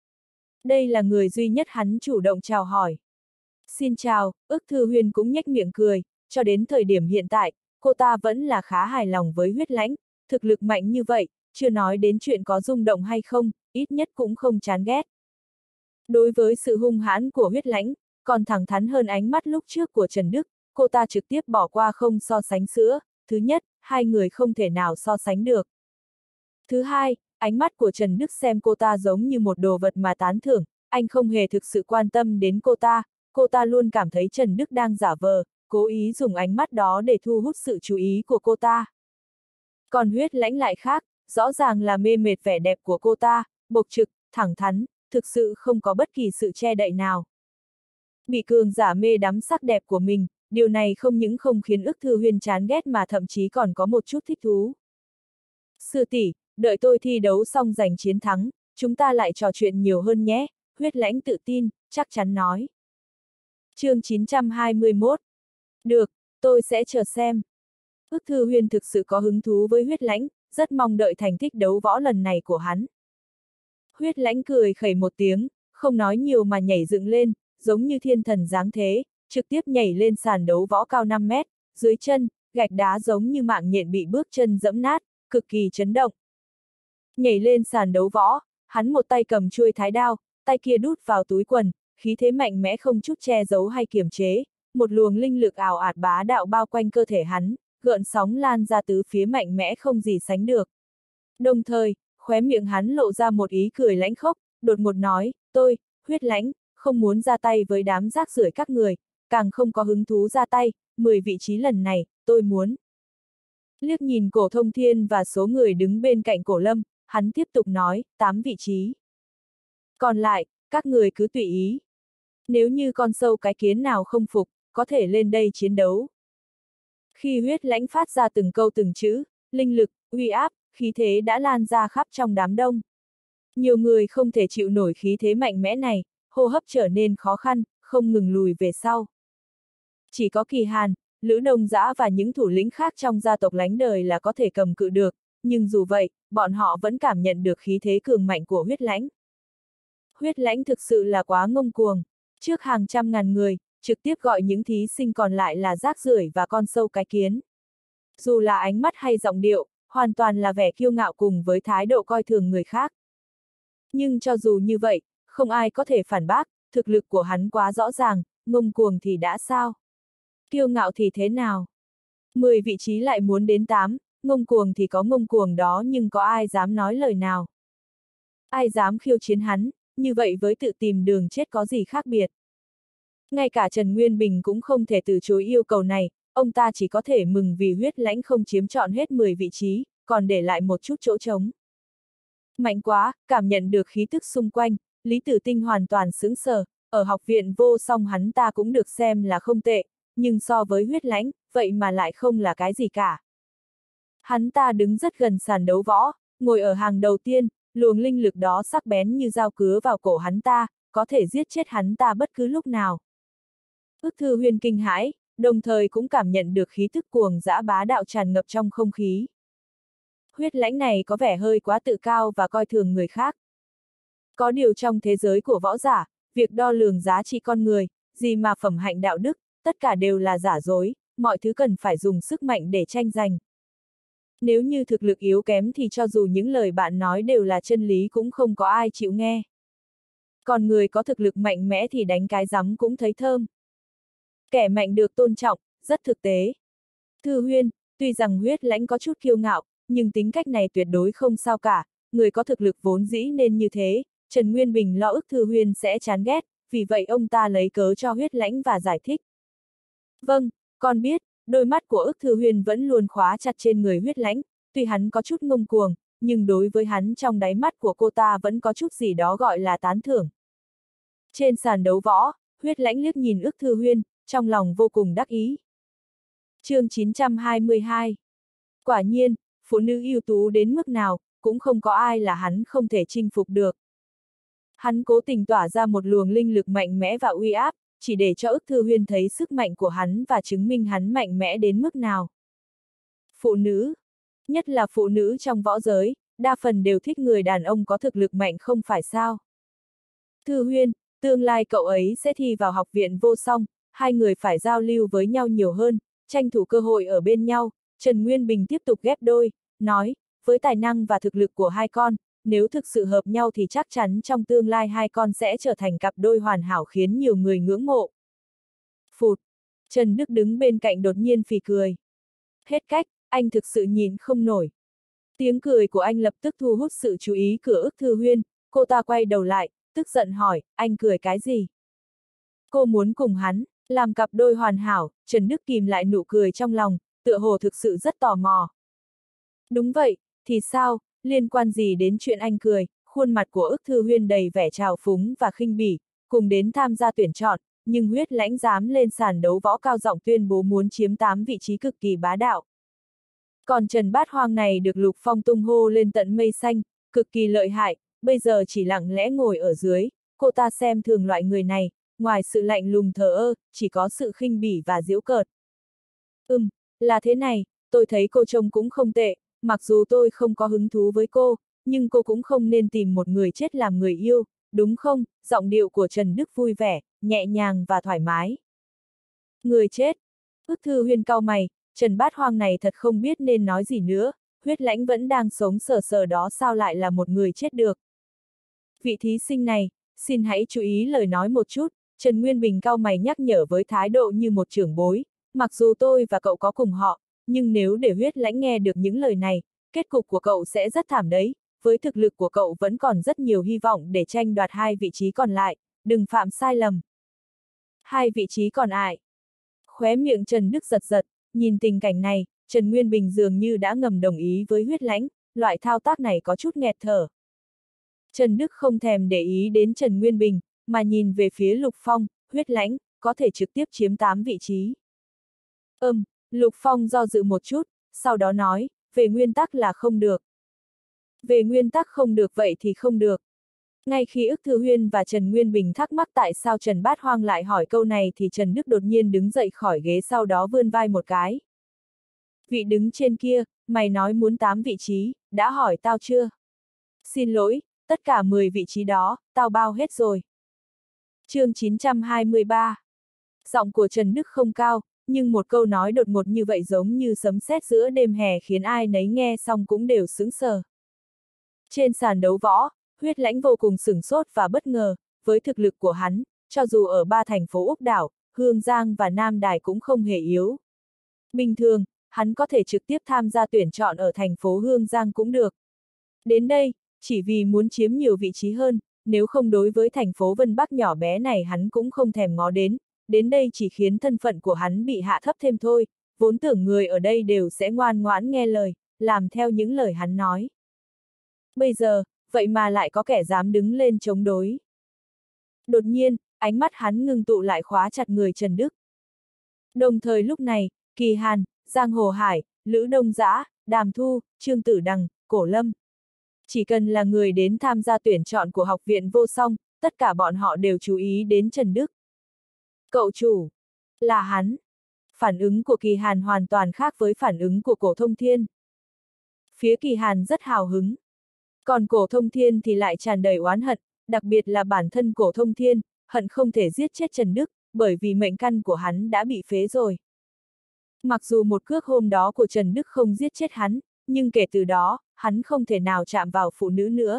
A: Đây là người duy nhất hắn chủ động chào hỏi. Xin chào, Ức Thư Huyên cũng nhếch miệng cười, cho đến thời điểm hiện tại, cô ta vẫn là khá hài lòng với Huyết Lãnh, thực lực mạnh như vậy, chưa nói đến chuyện có rung động hay không, ít nhất cũng không chán ghét. Đối với sự hung hãn của Huyết Lãnh, còn thẳng thắn hơn ánh mắt lúc trước của Trần Đức, cô ta trực tiếp bỏ qua không so sánh sữa. Thứ nhất, hai người không thể nào so sánh được. Thứ hai, ánh mắt của Trần Đức xem cô ta giống như một đồ vật mà tán thưởng, anh không hề thực sự quan tâm đến cô ta luôn cảm thấy Trần Đức đang giả vờ, cố ý dùng ánh mắt đó để thu hút sự chú ý của cô ta. Còn Huyết Lãnh lại khác, rõ ràng là mê mệt vẻ đẹp của cô ta, bộc trực, thẳng thắn, thực sự không có bất kỳ sự che đậy nào. Bị cường giả mê đắm sắc đẹp của mình, điều này không những không khiến Ức Thư Huyên chán ghét mà thậm chí còn có một chút thích thú. Sư tỷ, đợi tôi thi đấu xong giành chiến thắng, chúng ta lại trò chuyện nhiều hơn nhé, Huyết Lãnh tự tin, chắc chắn nói. Chương 921. Được, tôi sẽ chờ xem. Ức Thư Huyên thực sự có hứng thú với Huyết Lãnh, rất mong đợi thành tích đấu võ lần này của hắn. Huyết Lãnh cười khẩy một tiếng, không nói nhiều mà nhảy dựng lên, giống như thiên thần giáng thế, trực tiếp nhảy lên sàn đấu võ cao 5 mét, dưới chân, gạch đá giống như mạng nhện bị bước chân dẫm nát, cực kỳ chấn động. Nhảy lên sàn đấu võ, hắn một tay cầm chuôi thái đao, tay kia đút vào túi quần, khí thế mạnh mẽ không chút che giấu hay kiềm chế, một luồng linh lực ảo ạt bá đạo bao quanh cơ thể hắn, gợn sóng lan ra tứ phía mạnh mẽ không gì sánh được. Đồng thời, khóe miệng hắn lộ ra một ý cười lãnh khốc, đột ngột nói, tôi, Huyết Lãnh, không muốn ra tay với đám rác rưởi các người, càng không có hứng thú ra tay, 10 vị trí lần này, tôi muốn. Liếc nhìn Cổ Thông Thiên và số người đứng bên cạnh Cổ Lâm, hắn tiếp tục nói, 8 vị trí. Còn lại, các người cứ tùy ý. Nếu như con sâu cái kiến nào không phục, có thể lên đây chiến đấu. Khi Huyết Lãnh phát ra từng câu từng chữ, linh lực, uy áp, khí thế đã lan ra khắp trong đám đông. Nhiều người không thể chịu nổi khí thế mạnh mẽ này, hô hấp trở nên khó khăn, không ngừng lùi về sau. Chỉ có Kỳ Hàn, Lữ Đông Dã và những thủ lĩnh khác trong gia tộc lánh đời là có thể cầm cự được, nhưng dù vậy, bọn họ vẫn cảm nhận được khí thế cường mạnh của huyết lãnh. Huyết lãnh thực sự là quá ngông cuồng. Trước hàng trăm ngàn người, trực tiếp gọi những thí sinh còn lại là rác rưởi và con sâu cái kiến. Dù là ánh mắt hay giọng điệu, hoàn toàn là vẻ kiêu ngạo cùng với thái độ coi thường người khác. Nhưng cho dù như vậy, không ai có thể phản bác, thực lực của hắn quá rõ ràng, ngông cuồng thì đã sao? Kiêu ngạo thì thế nào? 10 vị trí lại muốn đến 8, ngông cuồng thì có ngông cuồng đó nhưng có ai dám nói lời nào? Ai dám khiêu chiến hắn, như vậy với tự tìm đường chết có gì khác biệt? Ngay cả Trần Nguyên Bình cũng không thể từ chối yêu cầu này, ông ta chỉ có thể mừng vì huyết lãnh không chiếm trọn hết 10 vị trí, còn để lại một chút chỗ trống. Mạnh quá, cảm nhận được khí tức xung quanh, Lý Tử Tinh hoàn toàn sững sờ, ở học viện vô song hắn ta cũng được xem là không tệ, nhưng so với huyết lãnh, vậy mà lại không là cái gì cả. Hắn ta đứng rất gần sàn đấu võ, ngồi ở hàng đầu tiên, luồng linh lực đó sắc bén như dao cứa vào cổ hắn ta, có thể giết chết hắn ta bất cứ lúc nào. Ức Thư Huyên kinh hãi, đồng thời cũng cảm nhận được khí tức cuồng dã bá đạo tràn ngập trong không khí. Huyết lãnh này có vẻ hơi quá tự cao và coi thường người khác. Có điều trong thế giới của võ giả, việc đo lường giá trị con người, gì mà phẩm hạnh đạo đức, tất cả đều là giả dối, mọi thứ cần phải dùng sức mạnh để tranh giành. Nếu như thực lực yếu kém thì cho dù những lời bạn nói đều là chân lý cũng không có ai chịu nghe. Còn người có thực lực mạnh mẽ thì đánh cái rắm cũng thấy thơm. Kẻ mạnh được tôn trọng, rất thực tế. Thư Huyên, tuy rằng huyết lãnh có chút kiêu ngạo, nhưng tính cách này tuyệt đối không sao cả, người có thực lực vốn dĩ nên như thế, Trần Nguyên Bình lo Ức Thư Huyên sẽ chán ghét, vì vậy ông ta lấy cớ cho huyết lãnh và giải thích. Vâng, con biết, đôi mắt của Ức Thư Huyên vẫn luôn khóa chặt trên người huyết lãnh, tuy hắn có chút ngông cuồng, nhưng đối với hắn trong đáy mắt của cô ta vẫn có chút gì đó gọi là tán thưởng. Trên sàn đấu võ, huyết lãnh liếc nhìn Ức Thư Huyên, trong lòng vô cùng đắc ý. Chương 922. Quả nhiên, phụ nữ ưu tú đến mức nào, cũng không có ai là hắn không thể chinh phục được. Hắn cố tình tỏa ra một luồng linh lực mạnh mẽ và uy áp, chỉ để cho Ức Thư Huyên thấy sức mạnh của hắn và chứng minh hắn mạnh mẽ đến mức nào. Phụ nữ, nhất là phụ nữ trong võ giới, đa phần đều thích người đàn ông có thực lực mạnh không phải sao. Thư Huyên, tương lai cậu ấy sẽ thi vào học viện vô song, hai người phải giao lưu với nhau nhiều hơn, tranh thủ cơ hội ở bên nhau. Trần Nguyên Bình tiếp tục ghép đôi, nói, với tài năng và thực lực của hai con, nếu thực sự hợp nhau thì chắc chắn trong tương lai hai con sẽ trở thành cặp đôi hoàn hảo khiến nhiều người ngưỡng mộ. Phụt! Trần Đức đứng bên cạnh đột nhiên phì cười. Hết cách, anh thực sự nhìn không nổi. Tiếng cười của anh lập tức thu hút sự chú ý của Ức Thư Huyên, cô ta quay đầu lại, tức giận hỏi, anh cười cái gì? Cô muốn cùng hắn, làm cặp đôi hoàn hảo, Trần Đức kìm lại nụ cười trong lòng, tựa hồ thực sự rất tò mò. Đúng vậy, thì sao, liên quan gì đến chuyện anh cười, khuôn mặt của Ức Thư Huyên đầy vẻ trào phúng và khinh bỉ, cùng đến tham gia tuyển chọn, nhưng huyết lãnh dám lên sàn đấu võ cao giọng tuyên bố muốn chiếm 8 vị trí cực kỳ bá đạo. Còn Trần Bát Hoang này được Lục Phong tung hô lên tận mây xanh, cực kỳ lợi hại, bây giờ chỉ lặng lẽ ngồi ở dưới, cô ta xem thường loại người này, ngoài sự lạnh lùng thờ ơ, chỉ có sự khinh bỉ và giễu cợt. Là thế này, tôi thấy cô trông cũng không tệ, mặc dù tôi không có hứng thú với cô, nhưng cô cũng không nên tìm một người chết làm người yêu, đúng không? Giọng điệu của Trần Đức vui vẻ, nhẹ nhàng và thoải mái. Người chết. Ức Thư Huyên cau mày, Trần Bát Hoang này thật không biết nên nói gì nữa, huyết lãnh vẫn đang sống sờ sờ đó sao lại là một người chết được. Vị thí sinh này, xin hãy chú ý lời nói một chút, Trần Nguyên Bình cau mày nhắc nhở với thái độ như một trưởng bối, mặc dù tôi và cậu có cùng họ, nhưng nếu để huyết lãnh nghe được những lời này, kết cục của cậu sẽ rất thảm đấy, với thực lực của cậu vẫn còn rất nhiều hy vọng để tranh đoạt 2 vị trí còn lại, đừng phạm sai lầm. 2 vị trí còn lại. Khóe miệng Trần Đức giật giật, nhìn tình cảnh này, Trần Nguyên Bình dường như đã ngầm đồng ý với huyết lãnh, loại thao tác này có chút nghẹt thở. Trần Đức không thèm để ý đến Trần Nguyên Bình, mà nhìn về phía Lục Phong, huyết lãnh, có thể trực tiếp chiếm 8 vị trí. Lục Phong do dự một chút, sau đó nói, về nguyên tắc là không được. Về nguyên tắc không được vậy thì không được. Ngay khi Ức Thư Huyên và Trần Nguyên Bình thắc mắc tại sao Trần Bát Hoang lại hỏi câu này thì Trần Đức đột nhiên đứng dậy khỏi ghế, sau đó vươn vai một cái. Vị đứng trên kia, mày nói muốn 8 vị trí, đã hỏi tao chưa? Xin lỗi, tất cả 10 vị trí đó, tao bao hết rồi. Chương 923. Giọng của Trần Đức không cao, nhưng một câu nói đột ngột như vậy giống như sấm sét giữa đêm hè khiến ai nấy nghe xong cũng đều sững sờ. Trên sàn đấu võ, Huyết Lãnh vô cùng sửng sốt và bất ngờ, với thực lực của hắn, cho dù ở 3 thành phố Úc đảo, Hương Giang và Nam Đài cũng không hề yếu. Bình thường, hắn có thể trực tiếp tham gia tuyển chọn ở thành phố Hương Giang cũng được. Đến đây, chỉ vì muốn chiếm nhiều vị trí hơn, nếu không đối với thành phố Vân Bắc nhỏ bé này hắn cũng không thèm ngó đến đây chỉ khiến thân phận của hắn bị hạ thấp thêm thôi, vốn tưởng người ở đây đều sẽ ngoan ngoãn nghe lời, làm theo những lời hắn nói. Bây giờ, vậy mà lại có kẻ dám đứng lên chống đối. Đột nhiên, ánh mắt hắn ngưng tụ lại khóa chặt người Trần Đức. Đồng thời lúc này, Kỳ Hàn, Giang Hồ Hải, Lữ Đông Dã, Đàm Thu, Trương Tử Đằng, Cổ Lâm. Chỉ cần là người đến tham gia tuyển chọn của Học viện Vô Song, tất cả bọn họ đều chú ý đến Trần Đức. Cậu chủ, là hắn. Phản ứng của Kỳ Hàn hoàn toàn khác với phản ứng của Cổ Thông Thiên. Phía Kỳ Hàn rất hào hứng. Còn Cổ Thông Thiên thì lại tràn đầy oán hận, đặc biệt là bản thân Cổ Thông Thiên, hận không thể giết chết Trần Đức, bởi vì mệnh căn của hắn đã bị phế rồi. Mặc dù một cước hôm đó của Trần Đức không giết chết hắn, nhưng kể từ đó, hắn không thể nào chạm vào phụ nữ nữa.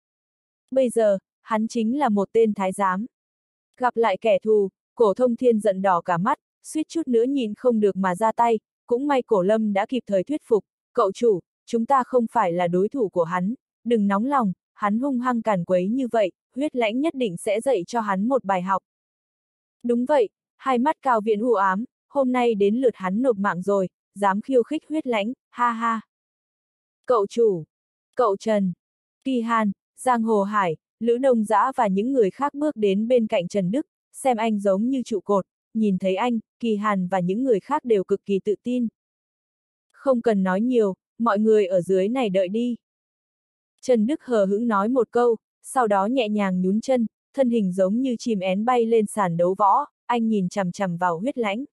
A: Bây giờ, hắn chính là một tên thái giám. Gặp lại kẻ thù, Cổ Thông Thiên giận đỏ cả mắt, suýt chút nữa nhìn không được mà ra tay, cũng may Cổ Lâm đã kịp thời thuyết phục, cậu chủ, chúng ta không phải là đối thủ của hắn, đừng nóng lòng, hắn hung hăng càn quấy như vậy, Huyết Lãnh nhất định sẽ dạy cho hắn một bài học. Đúng vậy, hai mắt Cao Viễn u ám, hôm nay đến lượt hắn nộp mạng rồi, dám khiêu khích Huyết Lãnh, ha ha. Cậu chủ, cậu Trần, Kỳ Hàn, Giang Hồ Hải, Lữ Đông Dã và những người khác bước đến bên cạnh Trần Đức, xem anh giống như trụ cột, nhìn thấy anh, Kỳ Hàn và những người khác đều cực kỳ tự tin. Không cần nói nhiều, mọi người ở dưới này đợi đi. Trần Đức hờ hững nói một câu, sau đó nhẹ nhàng nhún chân, thân hình giống như chim én bay lên sàn đấu võ, anh nhìn chằm chằm vào Huyết Lãnh.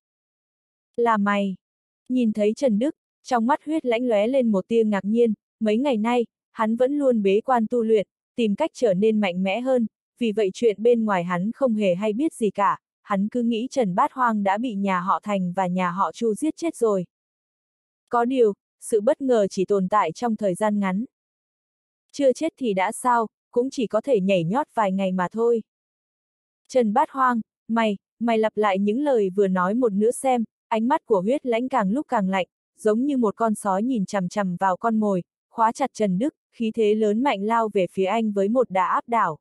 A: Là mày. Nhìn thấy Trần Đức, trong mắt Huyết Lãnh lóe lên một tia ngạc nhiên, mấy ngày nay, hắn vẫn luôn bế quan tu luyện, tìm cách trở nên mạnh mẽ hơn, vì vậy chuyện bên ngoài hắn không hề hay biết gì cả, hắn cứ nghĩ Trần Bát Hoang đã bị nhà họ Thành và nhà họ Chu giết chết rồi. Có điều, sự bất ngờ chỉ tồn tại trong thời gian ngắn. Chưa chết thì đã sao, cũng chỉ có thể nhảy nhót vài ngày mà thôi. Trần Bát Hoang, mày lặp lại những lời vừa nói một nữa xem, ánh mắt của Huyết Lãnh càng lúc càng lạnh, giống như một con sói nhìn chằm chằm vào con mồi, khóa chặt Trần Đức, khí thế lớn mạnh lao về phía anh với một đà áp đảo.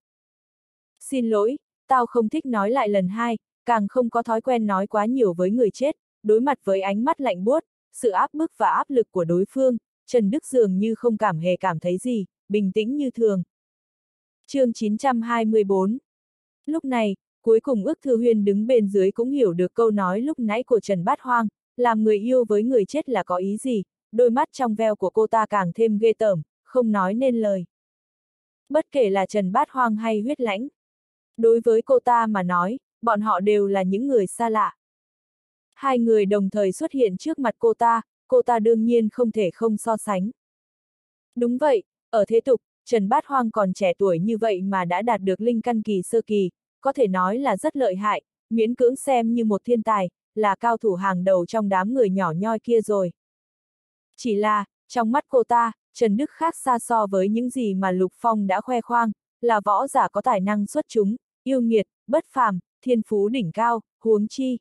A: Xin lỗi, tao không thích nói lại lần hai, càng không có thói quen nói quá nhiều với người chết, đối mặt với ánh mắt lạnh buốt, sự áp bức và áp lực của đối phương, Trần Đức dường như không hề cảm thấy gì, bình tĩnh như thường. Chương 924. Lúc này, cuối cùng Ức Thư Huyên đứng bên dưới cũng hiểu được câu nói lúc nãy của Trần Bát Hoang, làm người yêu với người chết là có ý gì, đôi mắt trong veo của cô ta càng thêm ghê tởm, không nói nên lời. Bất kể là Trần Bát Hoang hay Huyết Lãnh, đối với cô ta mà nói, bọn họ đều là những người xa lạ. Hai người đồng thời xuất hiện trước mặt cô ta đương nhiên không thể không so sánh. Đúng vậy, ở thế tục, Trần Bát Hoang còn trẻ tuổi như vậy mà đã đạt được linh căn kỳ sơ kỳ, có thể nói là rất lợi hại, miễn cưỡng xem như một thiên tài, là cao thủ hàng đầu trong đám người nhỏ nhoi kia rồi. Chỉ là, trong mắt cô ta, Trần Đức khác xa so với những gì mà Lục Phong đã khoe khoang, là võ giả có tài năng xuất chúng, yêu nghiệt, bất phàm, thiên phú đỉnh cao, huống chi.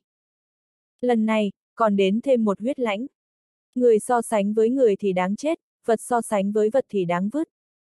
A: Lần này, còn đến thêm một Huyết Lãnh. Người so sánh với người thì đáng chết, vật so sánh với vật thì đáng vứt.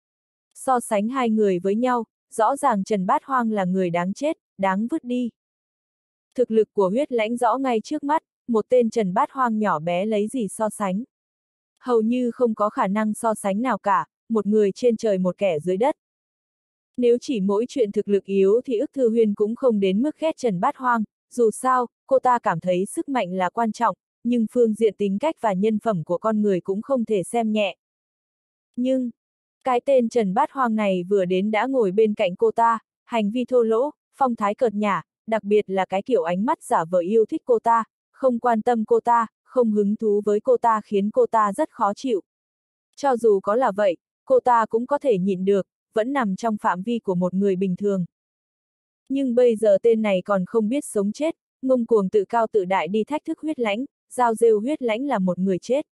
A: So sánh hai người với nhau, rõ ràng Trần Bát Hoang là người đáng chết, đáng vứt đi. Thực lực của Huyết Lãnh rõ ngay trước mắt, một tên Trần Bát Hoang nhỏ bé lấy gì so sánh. Hầu như không có khả năng so sánh nào cả, một người trên trời một kẻ dưới đất. Nếu chỉ mỗi chuyện thực lực yếu thì Ức Thư Huyên cũng không đến mức ghét Trần Bát Hoang, dù sao, cô ta cảm thấy sức mạnh là quan trọng, nhưng phương diện tính cách và nhân phẩm của con người cũng không thể xem nhẹ. Nhưng, Cái tên Trần Bát Hoang này vừa đến đã ngồi bên cạnh cô ta, hành vi thô lỗ, phong thái cợt nhả, đặc biệt là cái kiểu ánh mắt giả vờ yêu thích cô ta, không quan tâm cô ta, không hứng thú với cô ta khiến cô ta rất khó chịu. Cho dù có là vậy, cô ta cũng có thể nhịn được, vẫn nằm trong phạm vi của một người bình thường. Nhưng bây giờ tên này còn không biết sống chết, ngông cuồng tự cao tự đại đi thách thức Huyết Lãnh, giao rêu Huyết Lãnh là một người chết.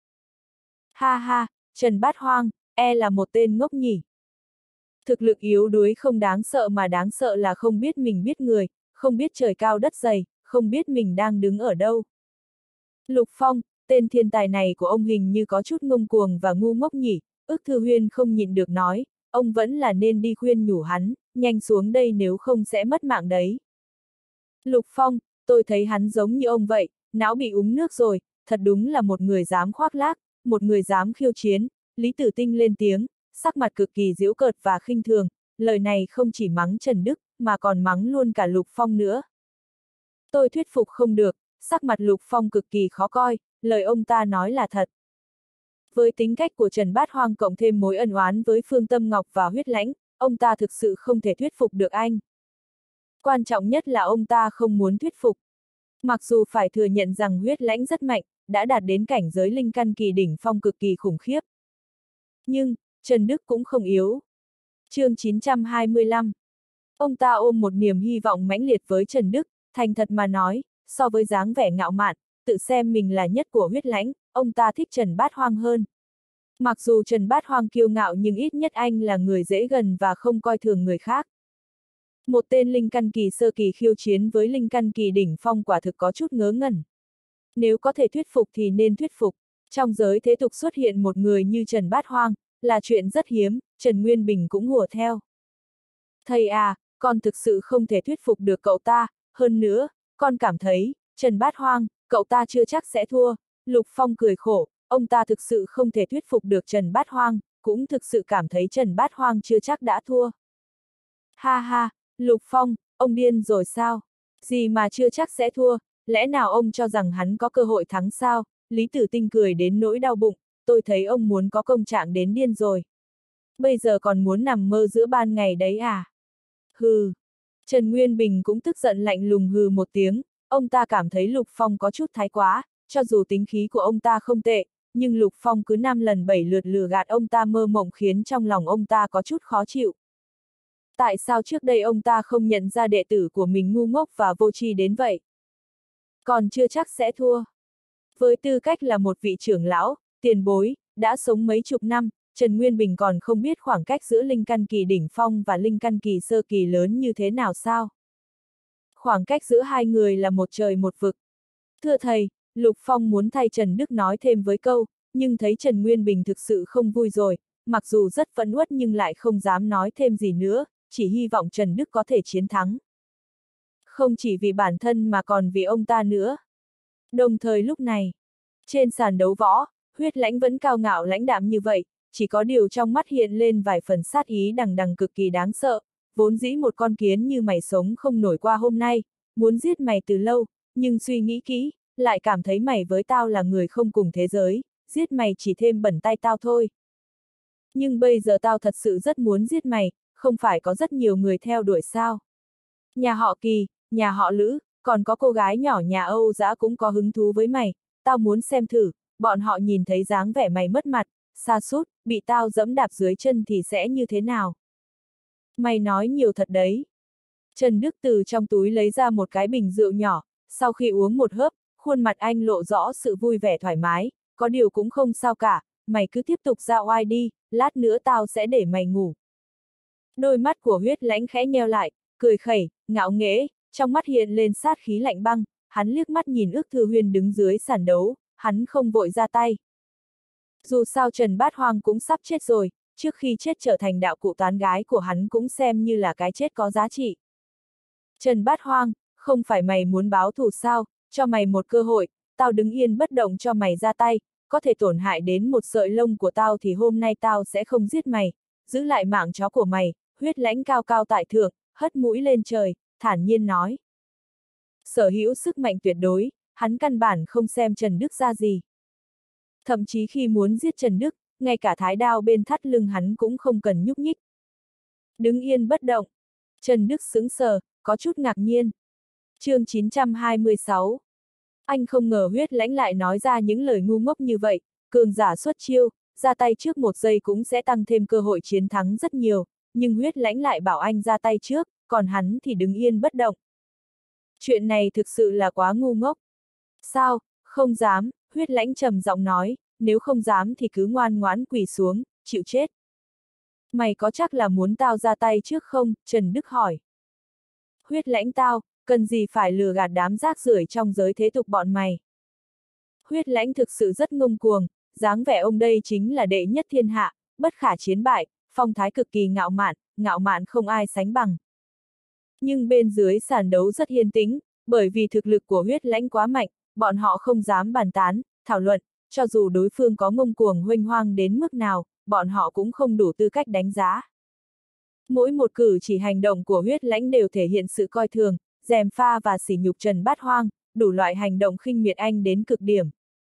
A: Ha ha, Trần Bát Hoang, là một tên ngốc nhỉ. Thực lực yếu đuối không đáng sợ mà đáng sợ là không biết mình biết người, không biết trời cao đất dày, không biết mình đang đứng ở đâu. Lục Phong, tên thiên tài này của ông hình như có chút ngông cuồng và ngu ngốc nhỉ, Ức Thư Huyên không nhịn được nói, ông vẫn là nên đi khuyên nhủ hắn, nhanh xuống đây nếu không sẽ mất mạng đấy. Lục Phong, tôi thấy hắn giống như ông vậy, não bị uống nước rồi, thật đúng là một người dám khoác lác, một người dám khiêu chiến. Lý Tử Tinh lên tiếng, sắc mặt cực kỳ giễu cợt và khinh thường, lời này không chỉ mắng Trần Đức, mà còn mắng luôn cả Lục Phong nữa. Tôi thuyết phục không được, sắc mặt Lục Phong cực kỳ khó coi, lời ông ta nói là thật. Với tính cách của Trần Bát Hoang cộng thêm mối ân oán với Phương Tâm Ngọc và Huyết Lãnh, ông ta thực sự không thể thuyết phục được anh. Quan trọng nhất là ông ta không muốn thuyết phục. Mặc dù phải thừa nhận rằng Huyết Lãnh rất mạnh, đã đạt đến cảnh giới linh căn kỳ đỉnh phong cực kỳ khủng khiếp. Nhưng, Trần Đức cũng không yếu. Chương 925. Ông ta ôm một niềm hy vọng mãnh liệt với Trần Đức, thành thật mà nói, so với dáng vẻ ngạo mạn, tự xem mình là nhất của Huyết Lãnh, ông ta thích Trần Bát Hoang hơn. Mặc dù Trần Bát Hoang kiêu ngạo nhưng ít nhất anh là người dễ gần và không coi thường người khác. Một tên linh căn kỳ sơ kỳ khiêu chiến với linh căn kỳ đỉnh phong quả thực có chút ngớ ngẩn. Nếu có thể thuyết phục thì nên thuyết phục. Trong giới thế tục xuất hiện một người như Trần Bát Hoang, là chuyện rất hiếm, Trần Nguyên Bình cũng hùa theo. Thầy à, con thực sự không thể thuyết phục được cậu ta, hơn nữa, con cảm thấy, Trần Bát Hoang, cậu ta chưa chắc sẽ thua. Lục Phong cười khổ, ông ta thực sự không thể thuyết phục được Trần Bát Hoang, cũng thực sự cảm thấy Trần Bát Hoang chưa chắc đã thua. Ha ha, Lục Phong, ông điên rồi sao? Gì mà chưa chắc sẽ thua, lẽ nào ông cho rằng hắn có cơ hội thắng sao? Lý Tử Tinh cười đến nỗi đau bụng, tôi thấy ông muốn có công trạng đến điên rồi. Bây giờ còn muốn nằm mơ giữa ban ngày đấy à? Hừ. Trần Nguyên Bình cũng tức giận lạnh lùng hừ một tiếng, ông ta cảm thấy Lục Phong có chút thái quá, cho dù tính khí của ông ta không tệ, nhưng Lục Phong cứ 5 lần 7 lượt lừa gạt ông ta mơ mộng khiến trong lòng ông ta có chút khó chịu. Tại sao trước đây ông ta không nhận ra đệ tử của mình ngu ngốc và vô tri đến vậy? Còn chưa chắc sẽ thua. Với tư cách là một vị trưởng lão, tiền bối, đã sống mấy chục năm, Trần Nguyên Bình còn không biết khoảng cách giữa linh căn kỳ đỉnh phong và linh căn kỳ sơ kỳ lớn như thế nào sao? Khoảng cách giữa hai người là một trời một vực. Thưa thầy, Lục Phong muốn thay Trần Đức nói thêm với câu, nhưng thấy Trần Nguyên Bình thực sự không vui rồi, mặc dù rất phẫn uất nhưng lại không dám nói thêm gì nữa, chỉ hy vọng Trần Đức có thể chiến thắng. Không chỉ vì bản thân mà còn vì ông ta nữa. Đồng thời lúc này, trên sàn đấu võ, Huyết Lãnh vẫn cao ngạo lãnh đạm như vậy, chỉ có điều trong mắt hiện lên vài phần sát ý đằng đằng cực kỳ đáng sợ, vốn dĩ một con kiến như mày sống không nổi qua hôm nay, muốn giết mày từ lâu, nhưng suy nghĩ kỹ, lại cảm thấy mày với tao là người không cùng thế giới, giết mày chỉ thêm bẩn tay tao thôi. Nhưng bây giờ tao thật sự rất muốn giết mày, không phải có rất nhiều người theo đuổi sao? Nhà họ Kỳ, nhà họ Lữ, còn có cô gái nhỏ nhà Âu Dã cũng có hứng thú với mày, tao muốn xem thử, bọn họ nhìn thấy dáng vẻ mày mất mặt, sa sút, bị tao dẫm đạp dưới chân thì sẽ như thế nào? Mày nói nhiều thật đấy. Trần Đức từ trong túi lấy ra một cái bình rượu nhỏ, sau khi uống một hớp, khuôn mặt anh lộ rõ sự vui vẻ thoải mái, có điều cũng không sao cả, mày cứ tiếp tục ra oai đi, lát nữa tao sẽ để mày ngủ. Đôi mắt của Huyết Lãnh khẽ nheo lại, cười khẩy, ngạo nghễ, trong mắt hiện lên sát khí lạnh băng, hắn liếc mắt nhìn Ức Thư Huyên đứng dưới sàn đấu, hắn không vội ra tay. Dù sao Trần Bát Hoang cũng sắp chết rồi, trước khi chết trở thành đạo cụ tán gái của hắn cũng xem như là cái chết có giá trị. Trần Bát Hoang, không phải mày muốn báo thù sao, cho mày một cơ hội, tao đứng yên bất động cho mày ra tay, có thể tổn hại đến một sợi lông của tao thì hôm nay tao sẽ không giết mày, giữ lại mạng chó của mày. Huyết Lãnh cao cao tại thượng, hất mũi lên trời, thản nhiên nói. Sở hữu sức mạnh tuyệt đối, hắn căn bản không xem Trần Đức ra gì. Thậm chí khi muốn giết Trần Đức, ngay cả thái đao bên thắt lưng hắn cũng không cần nhúc nhích. Đứng yên bất động. Trần Đức sững sờ, có chút ngạc nhiên. Chương 926. Anh không ngờ Huyết Lãnh lại nói ra những lời ngu ngốc như vậy, cường giả xuất chiêu, ra tay trước một giây cũng sẽ tăng thêm cơ hội chiến thắng rất nhiều, nhưng Huyết Lãnh lại bảo anh ra tay trước, còn hắn thì đứng yên bất động. Chuyện này thực sự là quá ngu ngốc. Sao, không dám, Huyết Lãnh trầm giọng nói, nếu không dám thì cứ ngoan ngoãn quỳ xuống, chịu chết. Mày có chắc là muốn tao ra tay trước không? Trần Đức hỏi. Huyết Lãnh tao, cần gì phải lừa gạt đám rác rưởi trong giới thế tục bọn mày. Huyết Lãnh thực sự rất ngông cuồng, dáng vẻ ông đây chính là đệ nhất thiên hạ, bất khả chiến bại, phong thái cực kỳ ngạo mạn không ai sánh bằng. Nhưng bên dưới sàn đấu rất yên tĩnh, bởi vì thực lực của Huyết Lãnh quá mạnh, bọn họ không dám bàn tán, thảo luận, cho dù đối phương có ngông cuồng huênh hoang đến mức nào, bọn họ cũng không đủ tư cách đánh giá. Mỗi một cử chỉ hành động của Huyết Lãnh đều thể hiện sự coi thường, gièm pha và sỉ nhục Trần Bát Hoang, đủ loại hành động khinh miệt anh đến cực điểm.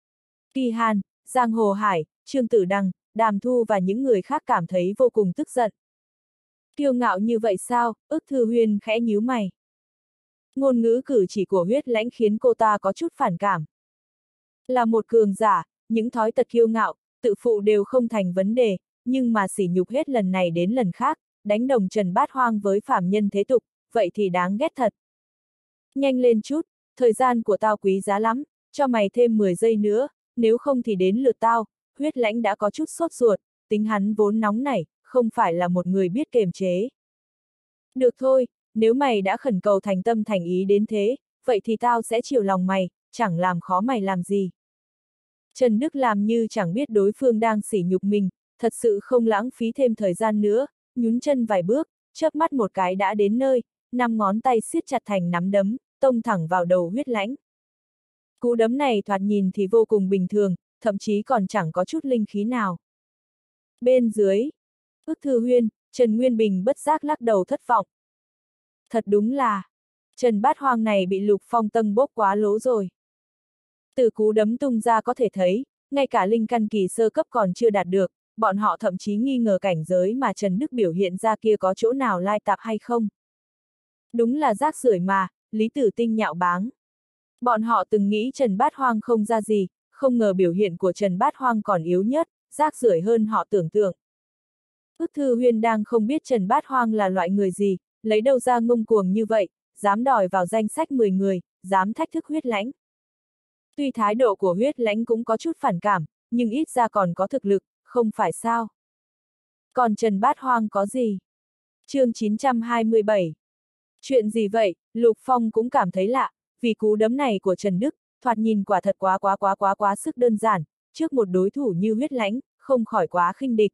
A: Kỳ Hàn, Giang Hồ Hải, Trương Tử Đằng, Đàm Thu và những người khác cảm thấy vô cùng tức giận. Kiêu ngạo như vậy sao? Ức Thư Huyên khẽ nhíu mày. Ngôn ngữ cử chỉ của Huyết Lãnh khiến cô ta có chút phản cảm. Là một cường giả, những thói tật kiêu ngạo, tự phụ đều không thành vấn đề, nhưng mà sỉ nhục hết lần này đến lần khác, đánh đồng Trần Bát Hoang với phàm nhân thế tục, vậy thì đáng ghét thật. Nhanh lên chút, thời gian của tao quý giá lắm, cho mày thêm 10 giây nữa, nếu không thì đến lượt tao. Huyết Lãnh đã có chút sốt ruột, tính hắn vốn nóng nảy, không phải là một người biết kiềm chế. Được thôi, nếu mày đã khẩn cầu thành tâm thành ý đến thế, vậy thì tao sẽ chiều lòng mày, chẳng làm khó mày làm gì. Trần Đức làm như chẳng biết đối phương đang sỉ nhục mình, thật sự không lãng phí thêm thời gian nữa, nhún chân vài bước, chớp mắt một cái đã đến nơi, 5 ngón tay siết chặt thành nắm đấm, tông thẳng vào đầu Huyết Lãnh. Cú đấm này thoạt nhìn thì vô cùng bình thường, thậm chí còn chẳng có chút linh khí nào. Bên dưới, Ức Thư Huyên, Trần Nguyên Bình bất giác lắc đầu thất vọng. Thật đúng là, Trần Bát Hoang này bị Lục Phong tâng bốc quá lố rồi. Từ cú đấm tung ra có thể thấy, ngay cả linh căn kỳ sơ cấp còn chưa đạt được, bọn họ thậm chí nghi ngờ cảnh giới mà Trần Đức biểu hiện ra kia có chỗ nào lai tạp hay không. Đúng là rác rưởi mà, Lý Tử Tinh nhạo báng. Bọn họ từng nghĩ Trần Bát Hoang không ra gì, không ngờ biểu hiện của Trần Bát Hoang còn yếu nhất, rác rưởi hơn họ tưởng tượng. Ức Thư Huyên đang không biết Trần Bát Hoang là loại người gì, lấy đâu ra ngông cuồng như vậy, dám đòi vào danh sách 10 người, dám thách thức Huyết Lãnh. Tuy thái độ của Huyết Lãnh cũng có chút phản cảm, nhưng ít ra còn có thực lực, không phải sao. Còn Trần Bát Hoang có gì? Chương 927. Chuyện gì vậy? Lục Phong cũng cảm thấy lạ, vì cú đấm này của Trần Đức, thoạt nhìn quả thật quá sức đơn giản, trước một đối thủ như Huyết Lãnh, không khỏi quá khinh địch.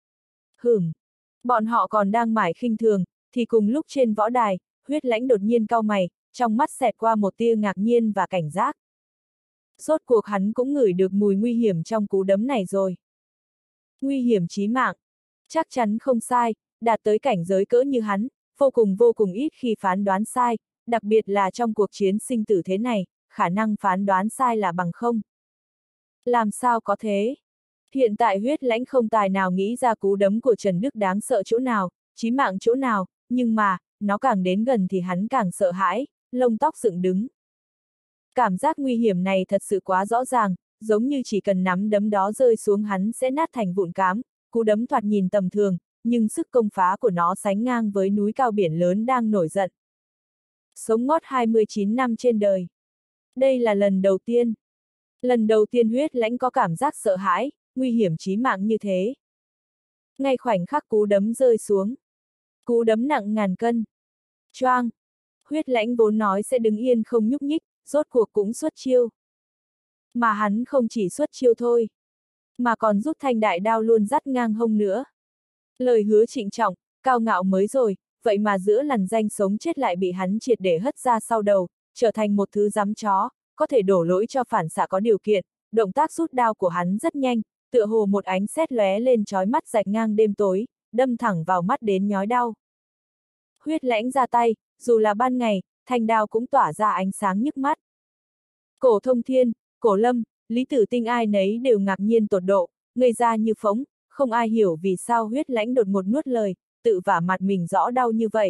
A: Bọn họ còn đang mải khinh thường, thì cùng lúc trên võ đài, Huyết Lãnh đột nhiên cau mày, trong mắt xẹt qua một tia ngạc nhiên và cảnh giác. Rốt cuộc hắn cũng ngửi được mùi nguy hiểm trong cú đấm này rồi. Nguy hiểm chí mạng. Chắc chắn không sai, đạt tới cảnh giới cỡ như hắn, vô cùng ít khi phán đoán sai, đặc biệt là trong cuộc chiến sinh tử thế này, khả năng phán đoán sai là bằng không. Làm sao có thế? Hiện tại Huyết Lãnh không tài nào nghĩ ra cú đấm của Trần Đức đáng sợ chỗ nào, chí mạng chỗ nào, nhưng mà, nó càng đến gần thì hắn càng sợ hãi, lông tóc dựng đứng. Cảm giác nguy hiểm này thật sự quá rõ ràng, giống như chỉ cần nắm đấm đó rơi xuống hắn sẽ nát thành vụn cám, cú đấm thoạt nhìn tầm thường, nhưng sức công phá của nó sánh ngang với núi cao biển lớn đang nổi giận. Sống ngót 29 năm trên đời. Đây là lần đầu tiên. Lần đầu tiên Huyết Lãnh có cảm giác sợ hãi, nguy hiểm chí mạng như thế. Ngay khoảnh khắc cú đấm rơi xuống. Cú đấm nặng ngàn cân. Choang. Huyết Lãnh vốn nói sẽ đứng yên không nhúc nhích, rốt cuộc cũng xuất chiêu. Mà hắn không chỉ xuất chiêu thôi, mà còn rút thanh đại đao luôn dắt ngang hông nữa. Lời hứa trịnh trọng, cao ngạo mới rồi, vậy mà giữa lằn danh sống chết lại bị hắn triệt để hất ra sau đầu, trở thành một thứ giám chó, có thể đổ lỗi cho phản xạ có điều kiện. Động tác rút đao của hắn rất nhanh, tựa hồ một ánh sét lóe lên chói mắt rạch ngang đêm tối, đâm thẳng vào mắt đến nhói đau. Huyết Lãnh ra tay, dù là ban ngày, thanh đao cũng tỏa ra ánh sáng nhức mắt. Cổ Thông Thiên, Cổ Lâm, Lý Tử Tinh ai nấy đều ngạc nhiên tột độ, ngây ra như phỗng, không ai hiểu vì sao Huyết Lãnh đột ngột nuốt lời, tự vả mặt mình rõ đau như vậy.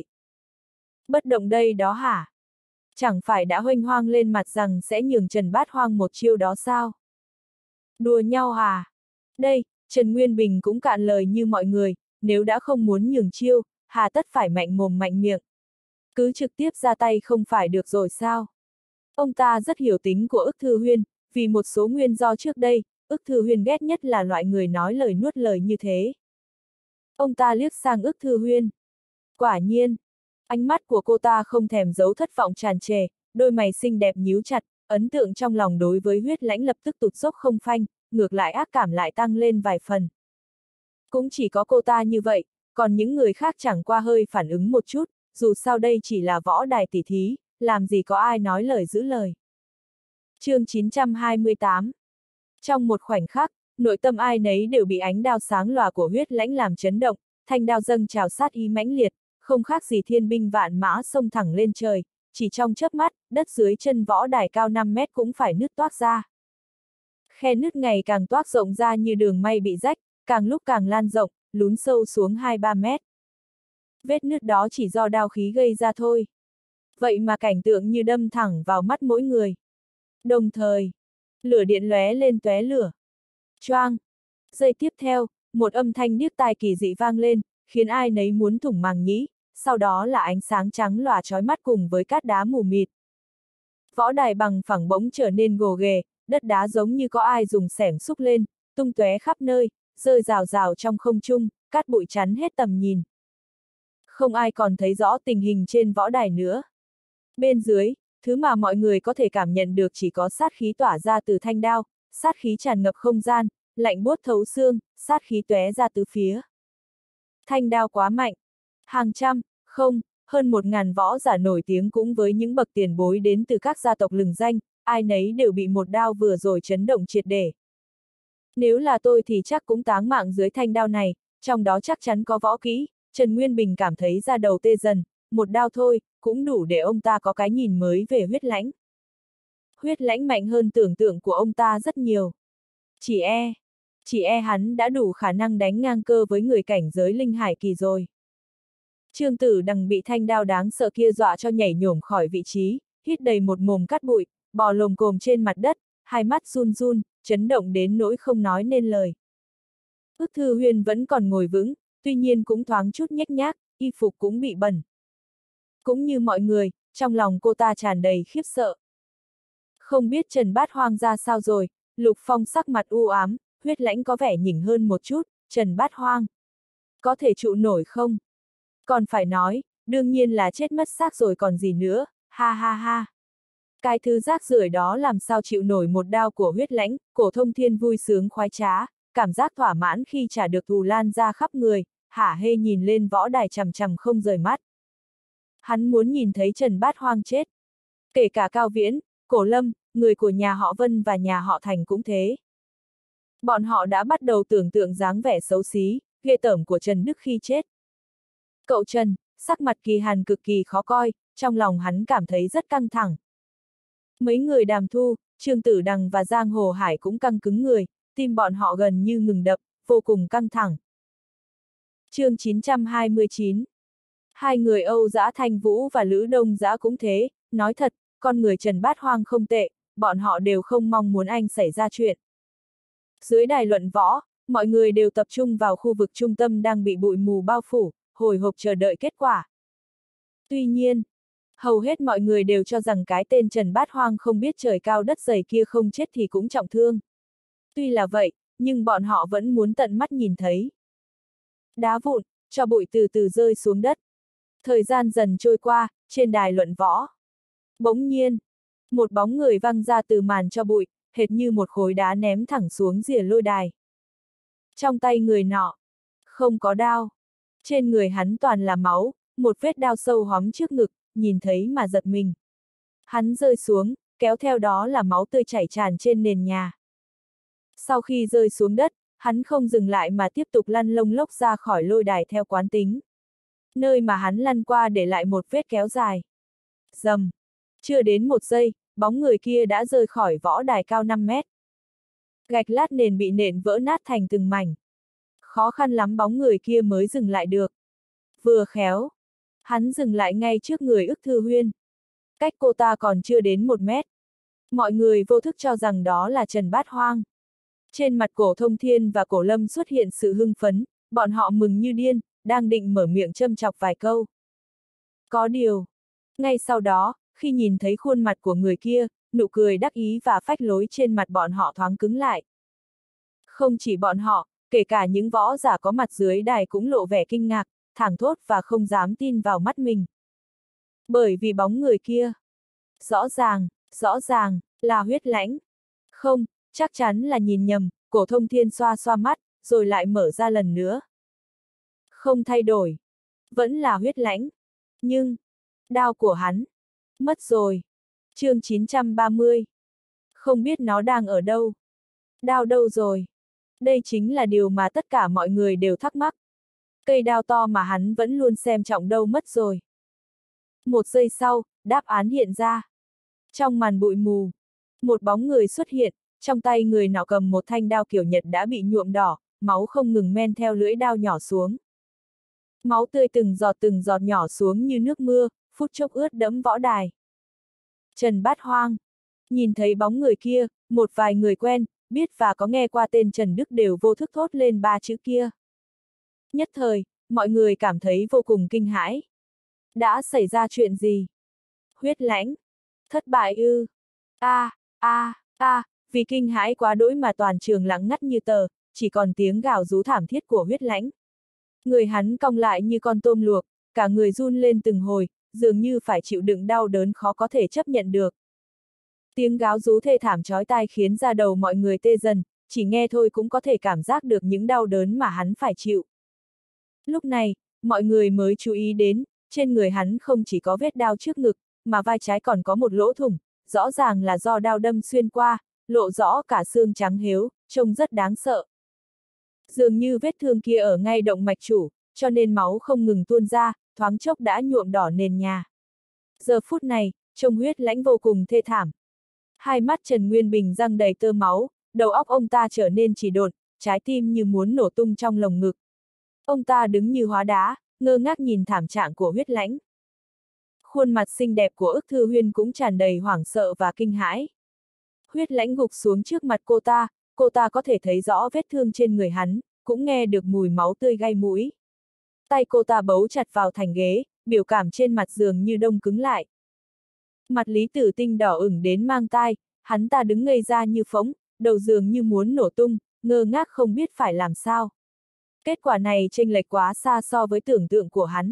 A: Bất động đây đó hả? Chẳng phải đã huênh hoang lên mặt rằng sẽ nhường Trần Bát Hoang một chiêu đó sao? Đùa nhau à? Đây, Trần Nguyên Bình cũng cạn lời như mọi người, nếu đã không muốn nhường chiêu, hà tất phải mạnh mồm mạnh miệng. Cứ trực tiếp ra tay không phải được rồi sao? Ông ta rất hiểu tính của Ức Thư Huyên, vì một số nguyên do trước đây, Ức Thư Huyên ghét nhất là loại người nói lời nuốt lời như thế. Ông ta liếc sang Ức Thư Huyên. Quả nhiên, ánh mắt của cô ta không thèm giấu thất vọng tràn trề, đôi mày xinh đẹp nhíu chặt, ấn tượng trong lòng đối với Huyết Lãnh lập tức tụt dốc không phanh, ngược lại ác cảm lại tăng lên vài phần. Cũng chỉ có cô ta như vậy, còn những người khác chẳng qua hơi phản ứng một chút, dù sao đây chỉ là võ đài tỉ thí, làm gì có ai nói lời giữ lời. Chương 928. Trong một khoảnh khắc, nội tâm ai nấy đều bị ánh đao sáng lòa của Huyết Lãnh làm chấn động, thanh đao dâng trào sát ý mãnh liệt, không khác gì thiên binh vạn mã xông thẳng lên trời, chỉ trong chớp mắt, đất dưới chân võ đài cao 5 mét cũng phải nứt toác ra. Khe nứt ngày càng toác rộng ra như đường may bị rách, càng lúc càng lan rộng, lún sâu xuống 2-3 mét. Vết nứt đó chỉ do đao khí gây ra thôi. Vậy mà cảnh tượng như đâm thẳng vào mắt mỗi người. Đồng thời, lửa điện lóe lên tóe lửa. Choang! Giây tiếp theo, một âm thanh điếc tai kỳ dị vang lên, khiến ai nấy muốn thủng màng nhĩ, sau đó là ánh sáng trắng lòa chói mắt cùng với cát đá mù mịt. Võ đài bằng phẳng bỗng trở nên gồ ghề, đất đá giống như có ai dùng xẻng xúc lên, tung tóe khắp nơi, rơi rào rào trong không trung, cát bụi chắn hết tầm nhìn. Không ai còn thấy rõ tình hình trên võ đài nữa. Bên dưới, thứ mà mọi người có thể cảm nhận được chỉ có sát khí tỏa ra từ thanh đao, sát khí tràn ngập không gian, lạnh buốt thấu xương, sát khí tóe ra tứ phía. Thanh đao quá mạnh. Hàng trăm, không, hơn 1000 võ giả nổi tiếng cũng với những bậc tiền bối đến từ các gia tộc lừng danh, ai nấy đều bị một đao vừa rồi chấn động triệt để. Nếu là tôi thì chắc cũng táng mạng dưới thanh đao này, trong đó chắc chắn có võ kỹ, Trần Nguyên Bình cảm thấy da đầu tê dần, một đao thôi, cũng đủ để ông ta có cái nhìn mới về Huyết Lãnh. Huyết Lãnh mạnh hơn tưởng tượng của ông ta rất nhiều. Chỉ e hắn đã đủ khả năng đánh ngang cơ với người cảnh giới linh hải kỳ rồi. Trương Tử Đằng bị thanh đao đáng sợ kia dọa cho nhảy nhổm khỏi vị trí, hít đầy một mồm cát bụi, bò lồm cồm trên mặt đất, hai mắt run run, chấn động đến nỗi không nói nên lời. Ức Thư Huyên vẫn còn ngồi vững, tuy nhiên cũng thoáng chút nhếch nhác, y phục cũng bị bẩn. Cũng như mọi người, trong lòng cô ta tràn đầy khiếp sợ. Không biết Trần Bát Hoang ra sao rồi, Lục Phong sắc mặt u ám, Huyết Lãnh có vẻ nhỉnh hơn một chút, Trần Bát Hoang. Có thể trụ nổi không? Còn phải nói, đương nhiên là chết mất xác rồi còn gì nữa, ha ha ha. Cái thứ rác rưởi đó làm sao chịu nổi một đao của Huyết Lãnh, Cổ Thông Thiên vui sướng khoái trá, cảm giác thỏa mãn khi trả được thù lan ra khắp người, hả hê nhìn lên võ đài chằm chằm không rời mắt. Hắn muốn nhìn thấy Trần Bát Hoang chết. Kể cả Cao Viễn, Cổ Lâm, người của nhà họ Vân và nhà họ Thành cũng thế. Bọn họ đã bắt đầu tưởng tượng dáng vẻ xấu xí, ghê tởm của Trần Đức khi chết. Cậu Trần, sắc mặt Kỳ Hàn cực kỳ khó coi, trong lòng hắn cảm thấy rất căng thẳng. Mấy người Đàm Thu, Trương Tử Đằng và Giang Hồ Hải cũng căng cứng người, tim bọn họ gần như ngừng đập, vô cùng căng thẳng. Chương 929. Hai người Âu Dã Thanh Vũ và Lữ Đông Dã cũng thế, nói thật, con người Trần Bát Hoang không tệ, bọn họ đều không mong muốn anh xảy ra chuyện. Dưới đài luận võ, mọi người đều tập trung vào khu vực trung tâm đang bị bụi mù bao phủ, hồi hộp chờ đợi kết quả. Tuy nhiên, hầu hết mọi người đều cho rằng cái tên Trần Bát Hoang không biết trời cao đất dày kia không chết thì cũng trọng thương. Tuy là vậy, nhưng bọn họ vẫn muốn tận mắt nhìn thấy. Đá vụn, cho bụi từ từ rơi xuống đất. Thời gian dần trôi qua, trên đài luận võ. Bỗng nhiên, một bóng người văng ra từ màn cho bụi, hệt như một khối đá ném thẳng xuống rìa lôi đài. Trong tay người nọ, không có đao. Trên người hắn toàn là máu, một vết đao sâu hóm trước ngực, nhìn thấy mà giật mình. Hắn rơi xuống, kéo theo đó là máu tươi chảy tràn trên nền nhà. Sau khi rơi xuống đất, hắn không dừng lại mà tiếp tục lăn lông lốc ra khỏi lôi đài theo quán tính. Nơi mà hắn lăn qua để lại một vết kéo dài. Rầm. Chưa đến 1 giây, bóng người kia đã rơi khỏi võ đài cao 5 mét. Gạch lát nền bị nện vỡ nát thành từng mảnh. Khó khăn lắm bóng người kia mới dừng lại được. Vừa khéo, hắn dừng lại ngay trước người Ức Thư Huyên. Cách cô ta còn chưa đến 1 mét. Mọi người vô thức cho rằng đó là Trần Bát Hoang. Trên mặt Cổ Thông Thiên và Cổ Lâm xuất hiện sự hưng phấn, bọn họ mừng như điên, đang định mở miệng châm chọc vài câu. Có điều, ngay sau đó, khi nhìn thấy khuôn mặt của người kia, nụ cười đắc ý và phách lối trên mặt bọn họ thoáng cứng lại. Không chỉ bọn họ, kể cả những võ giả có mặt dưới đài cũng lộ vẻ kinh ngạc, thảng thốt và không dám tin vào mắt mình. Bởi vì bóng người kia, rõ ràng, là Huyết Lãnh. Không, chắc chắn là nhìn nhầm, Cổ Thông Thiên xoa xoa mắt, rồi lại mở ra lần nữa. Không thay đổi, vẫn là Huyết Lãnh. Nhưng, đao của hắn, mất rồi. Chương 930. Không biết nó đang ở đâu. Đao đâu rồi? Đây chính là điều mà tất cả mọi người đều thắc mắc. Cây đao to mà hắn vẫn luôn xem trọng đâu mất rồi. 1 giây sau, đáp án hiện ra. Trong màn bụi mù, một bóng người xuất hiện, trong tay người nọ cầm một thanh đao kiểu Nhật đã bị nhuộm đỏ, máu không ngừng men theo lưỡi đao nhỏ xuống. Máu tươi từng giọt nhỏ xuống như nước mưa, phút chốc ướt đẫm võ đài. Trần Bát Hoang. Nhìn thấy bóng người kia, một vài người quen, biết và có nghe qua tên Trần Đức đều vô thức thốt lên 3 chữ kia. Nhất thời, mọi người cảm thấy vô cùng kinh hãi. Đã xảy ra chuyện gì? Huyết Lãnh. Thất bại ư? Vì kinh hãi quá đỗi mà toàn trường lặng ngắt như tờ, chỉ còn tiếng gào rú thảm thiết của Huyết Lãnh. Người hắn cong lại như con tôm luộc, cả người run lên từng hồi, dường như phải chịu đựng đau đớn khó có thể chấp nhận được. Tiếng gào rú thê thảm chói tai khiến da đầu mọi người tê dần, chỉ nghe thôi cũng có thể cảm giác được những đau đớn mà hắn phải chịu. Lúc này, mọi người mới chú ý đến, trên người hắn không chỉ có vết đao trước ngực, mà vai trái còn có một lỗ thủng, rõ ràng là do đao đâm xuyên qua, lộ rõ cả xương trắng héo, trông rất đáng sợ. Dường như vết thương kia ở ngay động mạch chủ, cho nên máu không ngừng tuôn ra, thoáng chốc đã nhuộm đỏ nền nhà. Giờ phút này, trông Huyết Lãnh vô cùng thê thảm. Hai mắt Trần Nguyên Bình răng đầy tơ máu, đầu óc ông ta trở nên chỉ độn, trái tim như muốn nổ tung trong lồng ngực. Ông ta đứng như hóa đá, ngơ ngác nhìn thảm trạng của Huyết Lãnh. Khuôn mặt xinh đẹp của Ức Thư Huyên cũng tràn đầy hoảng sợ và kinh hãi. Huyết Lãnh gục xuống trước mặt cô ta có thể thấy rõ vết thương trên người hắn, cũng nghe được mùi máu tươi gai mũi. Tay cô ta bấu chặt vào thành ghế, biểu cảm trên mặt dường như đông cứng lại. Mặt Lý Tử Tinh đỏ ửng đến mang tai, hắn ta đứng ngây ra như phỗng, đầu dường như muốn nổ tung, ngơ ngác không biết phải làm sao. Kết quả này chênh lệch quá xa so với tưởng tượng của hắn.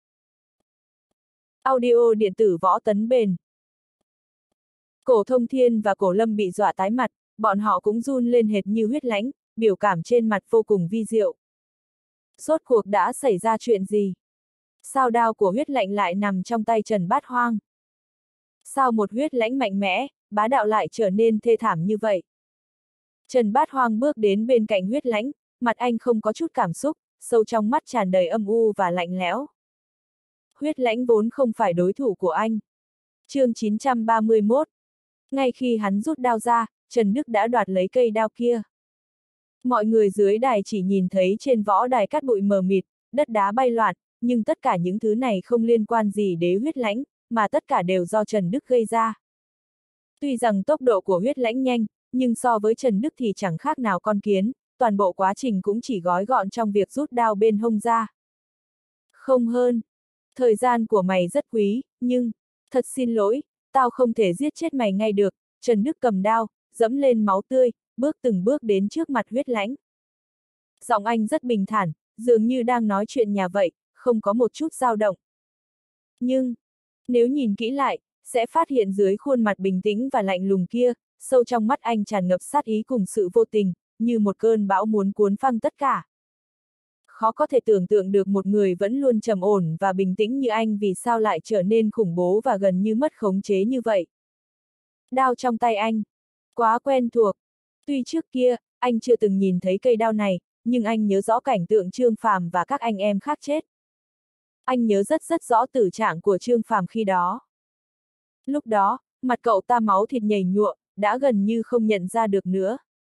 A: Audio điện tử Võ Tấn Bền. Cổ Thông Thiên và Cổ Lâm bị dọa tái mặt, bọn họ cũng run lên hệt như Huyết Lãnh, biểu cảm trên mặt vô cùng vi diệu. Rốt cuộc đã xảy ra chuyện gì? Sao đao của Huyết Lãnh lại nằm trong tay Trần Bát Hoang? Sao một Huyết Lãnh mạnh mẽ, bá đạo lại trở nên thê thảm như vậy? Trần Bát Hoang bước đến bên cạnh Huyết Lãnh, mặt anh không có chút cảm xúc, sâu trong mắt tràn đầy âm u và lạnh lẽo. Huyết Lãnh vốn không phải đối thủ của anh. Chương 931. Ngay khi hắn rút đao ra, Trần Đức đã đoạt lấy cây đao kia. Mọi người dưới đài chỉ nhìn thấy trên võ đài cát bụi mờ mịt, đất đá bay loạn, nhưng tất cả những thứ này không liên quan gì đến Huyết Lãnh, mà tất cả đều do Trần Đức gây ra. Tuy rằng tốc độ của Huyết Lãnh nhanh, nhưng so với Trần Đức thì chẳng khác nào con kiến, toàn bộ quá trình cũng chỉ gói gọn trong việc rút đao bên hông ra. Không hơn. Thời gian của mày rất quý, nhưng, thật xin lỗi, tao không thể giết chết mày ngay được. Trần Đức cầm đao, dẫm lên máu tươi, bước từng bước đến trước mặt Huyết Lãnh. Giọng anh rất bình thản, dường như đang nói chuyện nhà vậy, không có một chút dao động. Nhưng, nếu nhìn kỹ lại, sẽ phát hiện dưới khuôn mặt bình tĩnh và lạnh lùng kia, sâu trong mắt anh tràn ngập sát ý cùng sự vô tình, như một cơn bão muốn cuốn phăng tất cả. Khó có thể tưởng tượng được một người vẫn luôn trầm ổn và bình tĩnh như anh vì sao lại trở nên khủng bố và gần như mất khống chế như vậy. Đao trong tay anh, quá quen thuộc. Tuy trước kia, anh chưa từng nhìn thấy cây đao này, nhưng anh nhớ rõ cảnh tượng Trương Phàm và các anh em khác chết. Anh nhớ rất rõ tử trạng của Trương Phàm khi đó. Lúc đó, mặt cậu ta máu thịt nhầy nhụa, đã gần như không nhận ra được nữa.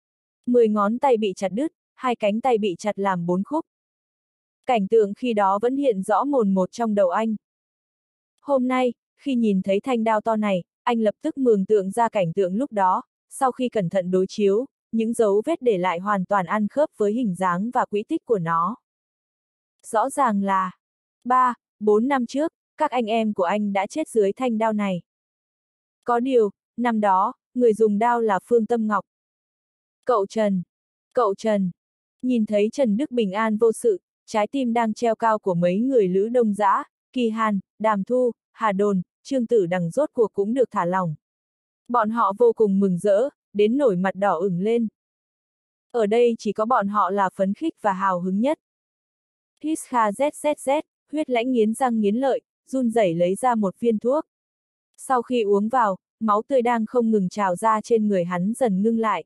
A: 10 ngón tay bị chặt đứt, 2 cánh tay bị chặt làm 4 khúc. Cảnh tượng khi đó vẫn hiện rõ mồn một trong đầu anh. Hôm nay, khi nhìn thấy thanh đao to này, anh lập tức mường tượng ra cảnh tượng lúc đó, sau khi cẩn thận đối chiếu, những dấu vết để lại hoàn toàn ăn khớp với hình dáng và quỹ tích của nó. Rõ ràng là 3, 4 năm trước, các anh em của anh đã chết dưới thanh đao này. Có điều, năm đó, người dùng đao là Phương Tâm Ngọc. Cậu Trần, nhìn thấy Trần Đức bình an vô sự, trái tim đang treo cao của mấy người Lữ Đông Dã, Kỳ Hàn, Đàm Thu, Hà Đồn, Trương Tử Đằng rốt cuộc cũng được thả lỏng. Bọn họ vô cùng mừng rỡ, đến nổi mặt đỏ ửng lên. Ở đây chỉ có bọn họ là phấn khích và hào hứng nhất. Hít kha zzz, Huyết Lãnh nghiến răng nghiến lợi, run rẩy lấy ra một viên thuốc. Sau khi uống vào, máu tươi đang không ngừng trào ra trên người hắn dần ngưng lại.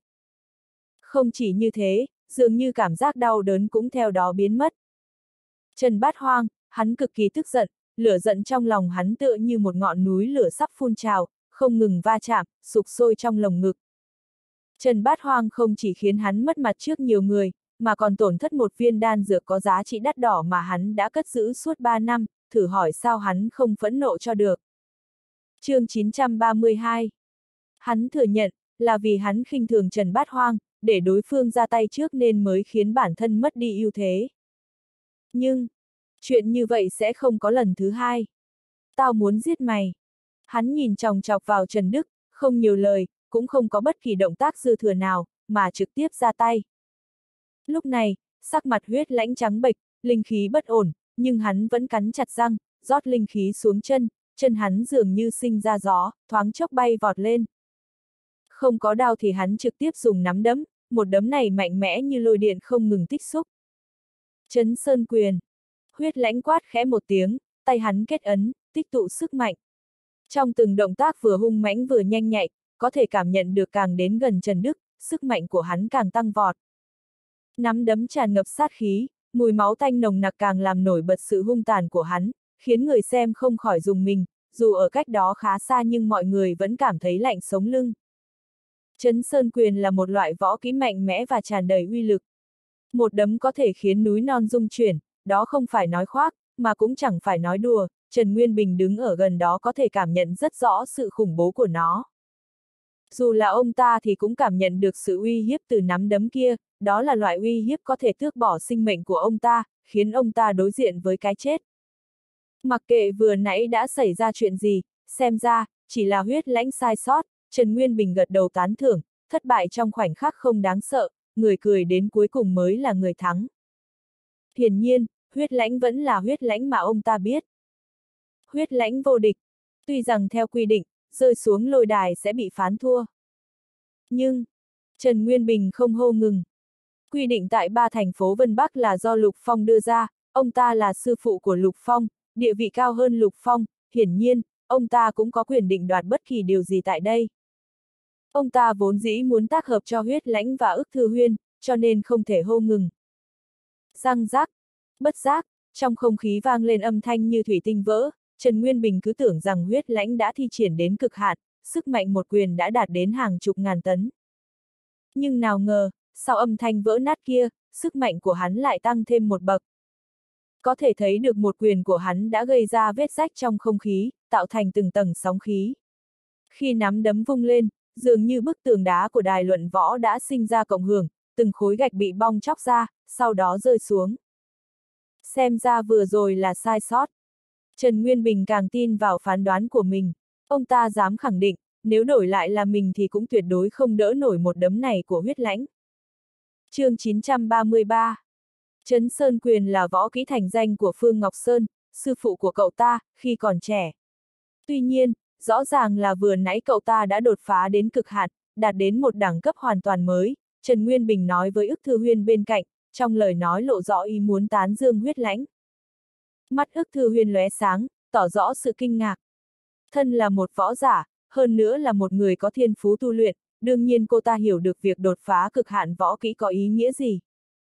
A: Không chỉ như thế, dường như cảm giác đau đớn cũng theo đó biến mất. Trần Bát Hoang, hắn cực kỳ tức giận, lửa giận trong lòng hắn tựa như một ngọn núi lửa sắp phun trào, không ngừng va chạm, sục sôi trong lồng ngực. Trần Bát Hoang không chỉ khiến hắn mất mặt trước nhiều người, mà còn tổn thất một viên đan dược có giá trị đắt đỏ mà hắn đã cất giữ suốt 3 năm, thử hỏi sao hắn không phẫn nộ cho được. Chương 932. Hắn thừa nhận, là vì hắn khinh thường Trần Bát Hoang, để đối phương ra tay trước nên mới khiến bản thân mất đi ưu thế. Nhưng, chuyện như vậy sẽ không có lần thứ hai. Tao muốn giết mày. Hắn nhìn chòng chọc vào Trần Đức, không nhiều lời, cũng không có bất kỳ động tác dư thừa nào, mà trực tiếp ra tay. Lúc này, sắc mặt Huyết Lãnh trắng bệch, linh khí bất ổn, nhưng hắn vẫn cắn chặt răng, rót linh khí xuống chân hắn dường như sinh ra gió, thoáng chốc bay vọt lên. Không có đao thì hắn trực tiếp dùng nắm đấm, một đấm này mạnh mẽ như lôi điện không ngừng tích xúc. Chấn Sơn Quyền. Huyết Lãnh quát khẽ một tiếng, tay hắn kết ấn, tích tụ sức mạnh. Trong từng động tác vừa hung mãnh vừa nhanh nhạy, có thể cảm nhận được càng đến gần Trần Đức, sức mạnh của hắn càng tăng vọt. Nắm đấm tràn ngập sát khí, mùi máu tanh nồng nặc càng làm nổi bật sự hung tàn của hắn, khiến người xem không khỏi rùng mình, dù ở cách đó khá xa nhưng mọi người vẫn cảm thấy lạnh sống lưng. Chấn Sơn Quyền là một loại võ kỹ mạnh mẽ và tràn đầy uy lực. Một đấm có thể khiến núi non rung chuyển, đó không phải nói khoác, mà cũng chẳng phải nói đùa, Trần Nguyên Bình đứng ở gần đó có thể cảm nhận rất rõ sự khủng bố của nó. Dù là ông ta thì cũng cảm nhận được sự uy hiếp từ nắm đấm kia, đó là loại uy hiếp có thể tước bỏ sinh mệnh của ông ta, khiến ông ta đối diện với cái chết. Mặc kệ vừa nãy đã xảy ra chuyện gì, xem ra, chỉ là Huyết Lãnh sai sót, Trần Nguyên Bình gật đầu tán thưởng, thất bại trong khoảnh khắc không đáng sợ, người cười đến cuối cùng mới là người thắng. Hiển nhiên, Huyết Lãnh vẫn là Huyết Lãnh mà ông ta biết. Huyết Lãnh vô địch. Tuy rằng theo quy định, rơi xuống lôi đài sẽ bị phán thua. Nhưng, Trần Nguyên Bình không hô ngừng. Quy định tại 3 thành phố Vân Bắc là do Lục Phong đưa ra, ông ta là sư phụ của Lục Phong, địa vị cao hơn Lục Phong, hiển nhiên, ông ta cũng có quyền định đoạt bất kỳ điều gì tại đây. Ông ta vốn dĩ muốn tác hợp cho Huyết Lãnh và Ức Thư Huyên, cho nên không thể hô ngừng. Răng rắc, bất giác, trong không khí vang lên âm thanh như thủy tinh vỡ, Trần Nguyên Bình cứ tưởng rằng Huyết Lãnh đã thi triển đến cực hạn, sức mạnh một quyền đã đạt đến hàng chục ngàn tấn. Nhưng nào ngờ, sau âm thanh vỡ nát kia, sức mạnh của hắn lại tăng thêm một bậc. Có thể thấy được một quyền của hắn đã gây ra vết rách trong không khí, tạo thành từng tầng sóng khí. Khi nắm đấm vung lên, dường như bức tường đá của đài luận võ đã sinh ra cộng hưởng, từng khối gạch bị bong chóc ra, sau đó rơi xuống. Xem ra vừa rồi là sai sót. Trần Nguyên Bình càng tin vào phán đoán của mình. Ông ta dám khẳng định, nếu đổi lại là mình thì cũng tuyệt đối không đỡ nổi một đấm này của Huyết Lãnh. Chương 933. Chấn Sơn Quyền là võ kỹ thành danh của Phương Ngọc Sơn, sư phụ của cậu ta, khi còn trẻ. Tuy nhiên, rõ ràng là vừa nãy cậu ta đã đột phá đến cực hạn, đạt đến một đẳng cấp hoàn toàn mới, Trần Nguyên Bình nói với Ức Thư Huyên bên cạnh, trong lời nói lộ rõ ý muốn tán dương Huyết Lãnh. Mắt Ức Thư Huyên lóe sáng, tỏ rõ sự kinh ngạc. Thân là một võ giả, hơn nữa là một người có thiên phú tu luyện, đương nhiên cô ta hiểu được việc đột phá cực hạn võ kỹ có ý nghĩa gì.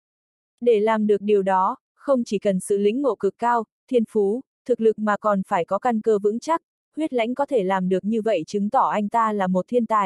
A: Để làm được điều đó, không chỉ cần sự lĩnh ngộ cực cao, thiên phú, thực lực mà còn phải có căn cơ vững chắc, Huyết Lãnh có thể làm được như vậy chứng tỏ anh ta là một thiên tài,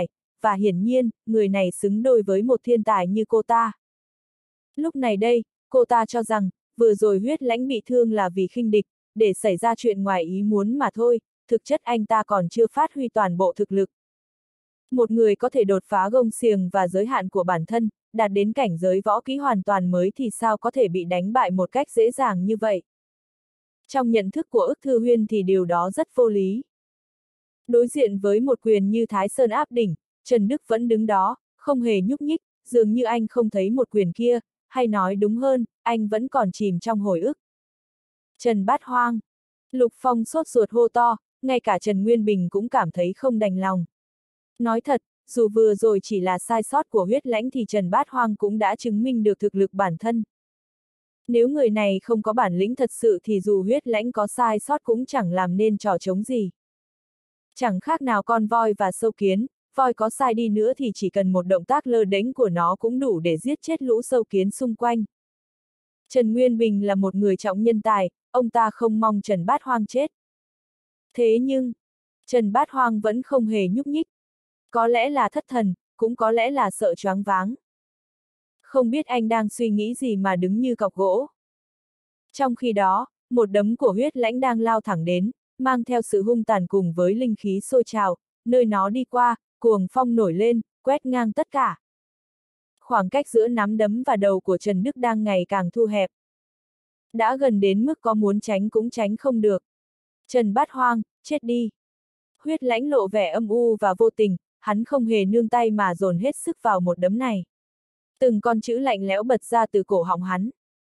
A: và hiển nhiên, người này xứng đôi với một thiên tài như cô ta. Lúc này đây, cô ta cho rằng, vừa rồi Huyết Lãnh bị thương là vì khinh địch, để xảy ra chuyện ngoài ý muốn mà thôi, thực chất anh ta còn chưa phát huy toàn bộ thực lực. Một người có thể đột phá gông xiềng và giới hạn của bản thân, đạt đến cảnh giới võ kỹ hoàn toàn mới thì sao có thể bị đánh bại một cách dễ dàng như vậy. Trong nhận thức của Ức Thư Huyên thì điều đó rất vô lý. Đối diện với một quyền như Thái Sơn áp đỉnh, Trần Đức vẫn đứng đó, không hề nhúc nhích, dường như anh không thấy một quyền kia, hay nói đúng hơn, anh vẫn còn chìm trong hồi ức. Trần Bát Hoang. Lục Phong sốt ruột hô to, ngay cả Trần Nguyên Bình cũng cảm thấy không đành lòng. Nói thật, dù vừa rồi chỉ là sai sót của Huyết Lãnh thì Trần Bát Hoang cũng đã chứng minh được thực lực bản thân. Nếu người này không có bản lĩnh thật sự thì dù Huyết Lãnh có sai sót cũng chẳng làm nên trò trống gì. Chẳng khác nào con voi và sâu kiến, voi có sai đi nữa thì chỉ cần một động tác lơ đễnh của nó cũng đủ để giết chết lũ sâu kiến xung quanh. Trần Nguyên Bình là một người trọng nhân tài, ông ta không mong Trần Bát Hoang chết. Thế nhưng, Trần Bát Hoang vẫn không hề nhúc nhích. Có lẽ là thất thần, cũng có lẽ là sợ choáng váng. Không biết anh đang suy nghĩ gì mà đứng như cọc gỗ. Trong khi đó, một đấm của Huyết Lãnh đang lao thẳng đến, mang theo sự hung tàn cùng với linh khí sôi trào, nơi nó đi qua, cuồng phong nổi lên, quét ngang tất cả. Khoảng cách giữa nắm đấm và đầu của Trần Đức đang ngày càng thu hẹp. Đã gần đến mức có muốn tránh cũng tránh không được. Trần Bát Hoang, chết đi. Huyết Lãnh lộ vẻ âm u và vô tình, hắn không hề nương tay mà dồn hết sức vào một đấm này. Từng con chữ lạnh lẽo bật ra từ cổ họng hắn.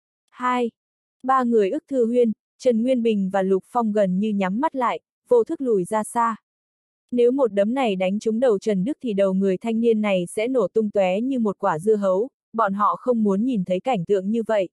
A: Ba người Ức Thư Huyên, Trần Nguyên Bình và Lục Phong gần như nhắm mắt lại, vô thức lùi ra xa. Nếu một đấm này đánh trúng đầu Trần Đức thì đầu người thanh niên này sẽ nổ tung tóe như một quả dưa hấu, bọn họ không muốn nhìn thấy cảnh tượng như vậy.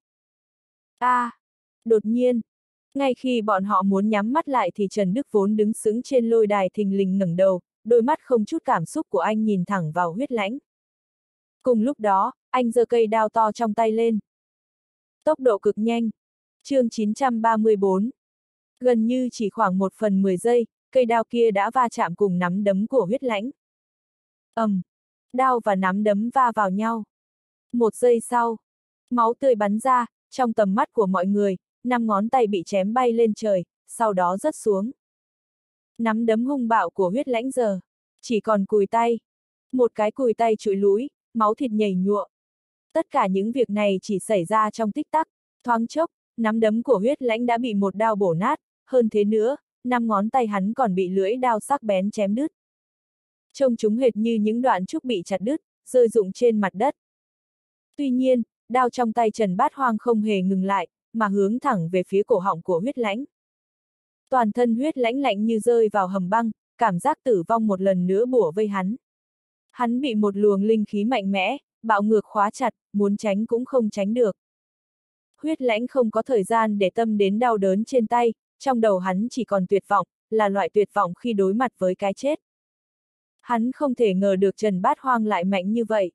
A: Đột nhiên, ngay khi bọn họ muốn nhắm mắt lại thì Trần Đức vốn đứng sững trên lôi đài thình lình ngẩng đầu, đôi mắt không chút cảm xúc của anh nhìn thẳng vào Huyết Lãnh. Cùng lúc đó, anh giơ cây đao to trong tay lên. Tốc độ cực nhanh. Chương 934. Gần như chỉ khoảng 1/10 giây, cây đao kia đã va chạm cùng nắm đấm của Huyết Lãnh. Đao và nắm đấm va vào nhau. 1 giây sau, máu tươi bắn ra, trong tầm mắt của mọi người, 5 ngón tay bị chém bay lên trời, sau đó rớt xuống. Nắm đấm hung bạo của Huyết Lãnh giờ chỉ còn cùi tay. Một cái cùi tay trụi lũi, máu thịt nhầy nhụa. Tất cả những việc này chỉ xảy ra trong tích tắc, thoáng chốc, nắm đấm của Huyết Lãnh đã bị một đao bổ nát, hơn thế nữa, 5 ngón tay hắn còn bị lưỡi đao sắc bén chém đứt. Trông chúng hệt như những đoạn trúc bị chặt đứt, rơi rụng trên mặt đất. Tuy nhiên, đao trong tay Trần Bát Hoang không hề ngừng lại, mà hướng thẳng về phía cổ họng của Huyết Lãnh. Toàn thân Huyết Lãnh lạnh như rơi vào hầm băng, cảm giác tử vong một lần nữa bủa vây hắn. Hắn bị một luồng linh khí mạnh mẽ, bạo ngược khóa chặt, muốn tránh cũng không tránh được. Huyết Lãnh không có thời gian để tâm đến đau đớn trên tay, trong đầu hắn chỉ còn tuyệt vọng, là loại tuyệt vọng khi đối mặt với cái chết. Hắn không thể ngờ được Trần Bát Hoang lại mạnh như vậy.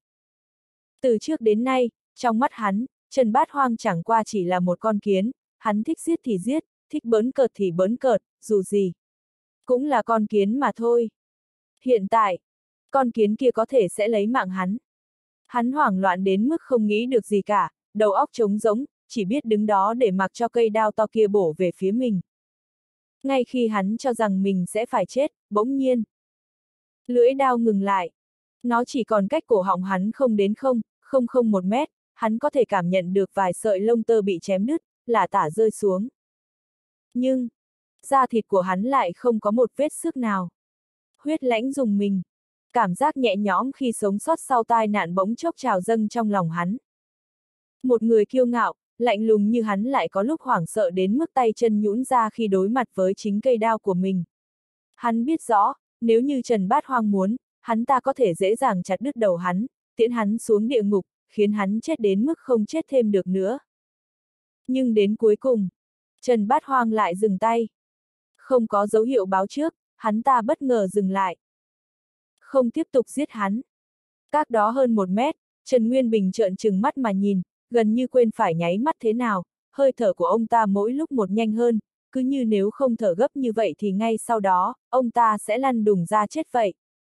A: Từ trước đến nay, trong mắt hắn, Trần Bát Hoang chẳng qua chỉ là một con kiến, hắn thích giết thì giết, thích bỡn cợt thì bỡn cợt, dù gì cũng là con kiến mà thôi. Hiện tại, con kiến kia có thể sẽ lấy mạng hắn. Hắn hoảng loạn đến mức không nghĩ được gì cả, đầu óc trống rỗng, chỉ biết đứng đó để mặc cho cây đao to kia bổ về phía mình. Ngay khi hắn cho rằng mình sẽ phải chết, bỗng nhiên, lưỡi đao ngừng lại. Nó chỉ còn cách cổ họng hắn không đến 0,001 mét, hắn có thể cảm nhận được vài sợi lông tơ bị chém đứt, lả tả rơi xuống. Nhưng, da thịt của hắn lại không có một vết xước nào. Huyết Lãnh rùng mình. Cảm giác nhẹ nhõm khi sống sót sau tai nạn bỗng chốc trào dâng trong lòng hắn. Một người kiêu ngạo, lạnh lùng như hắn lại có lúc hoảng sợ đến mức tay chân nhũn ra khi đối mặt với chính cây đao của mình. Hắn biết rõ, nếu như Trần Bát Hoang muốn, hắn ta có thể dễ dàng chặt đứt đầu hắn, tiễn hắn xuống địa ngục, khiến hắn chết đến mức không chết thêm được nữa. Nhưng đến cuối cùng, Trần Bát Hoang lại dừng tay. Không có dấu hiệu báo trước, hắn ta bất ngờ dừng lại. Không tiếp tục giết hắn. Cách đó hơn 1 mét, Trần Nguyên Bình trợn trừng mắt mà nhìn, gần như quên phải nháy mắt thế nào, hơi thở của ông ta mỗi lúc một nhanh hơn, cứ như nếu không thở gấp như vậy thì ngay sau đó, ông ta sẽ lăn đùng ra chết vậy.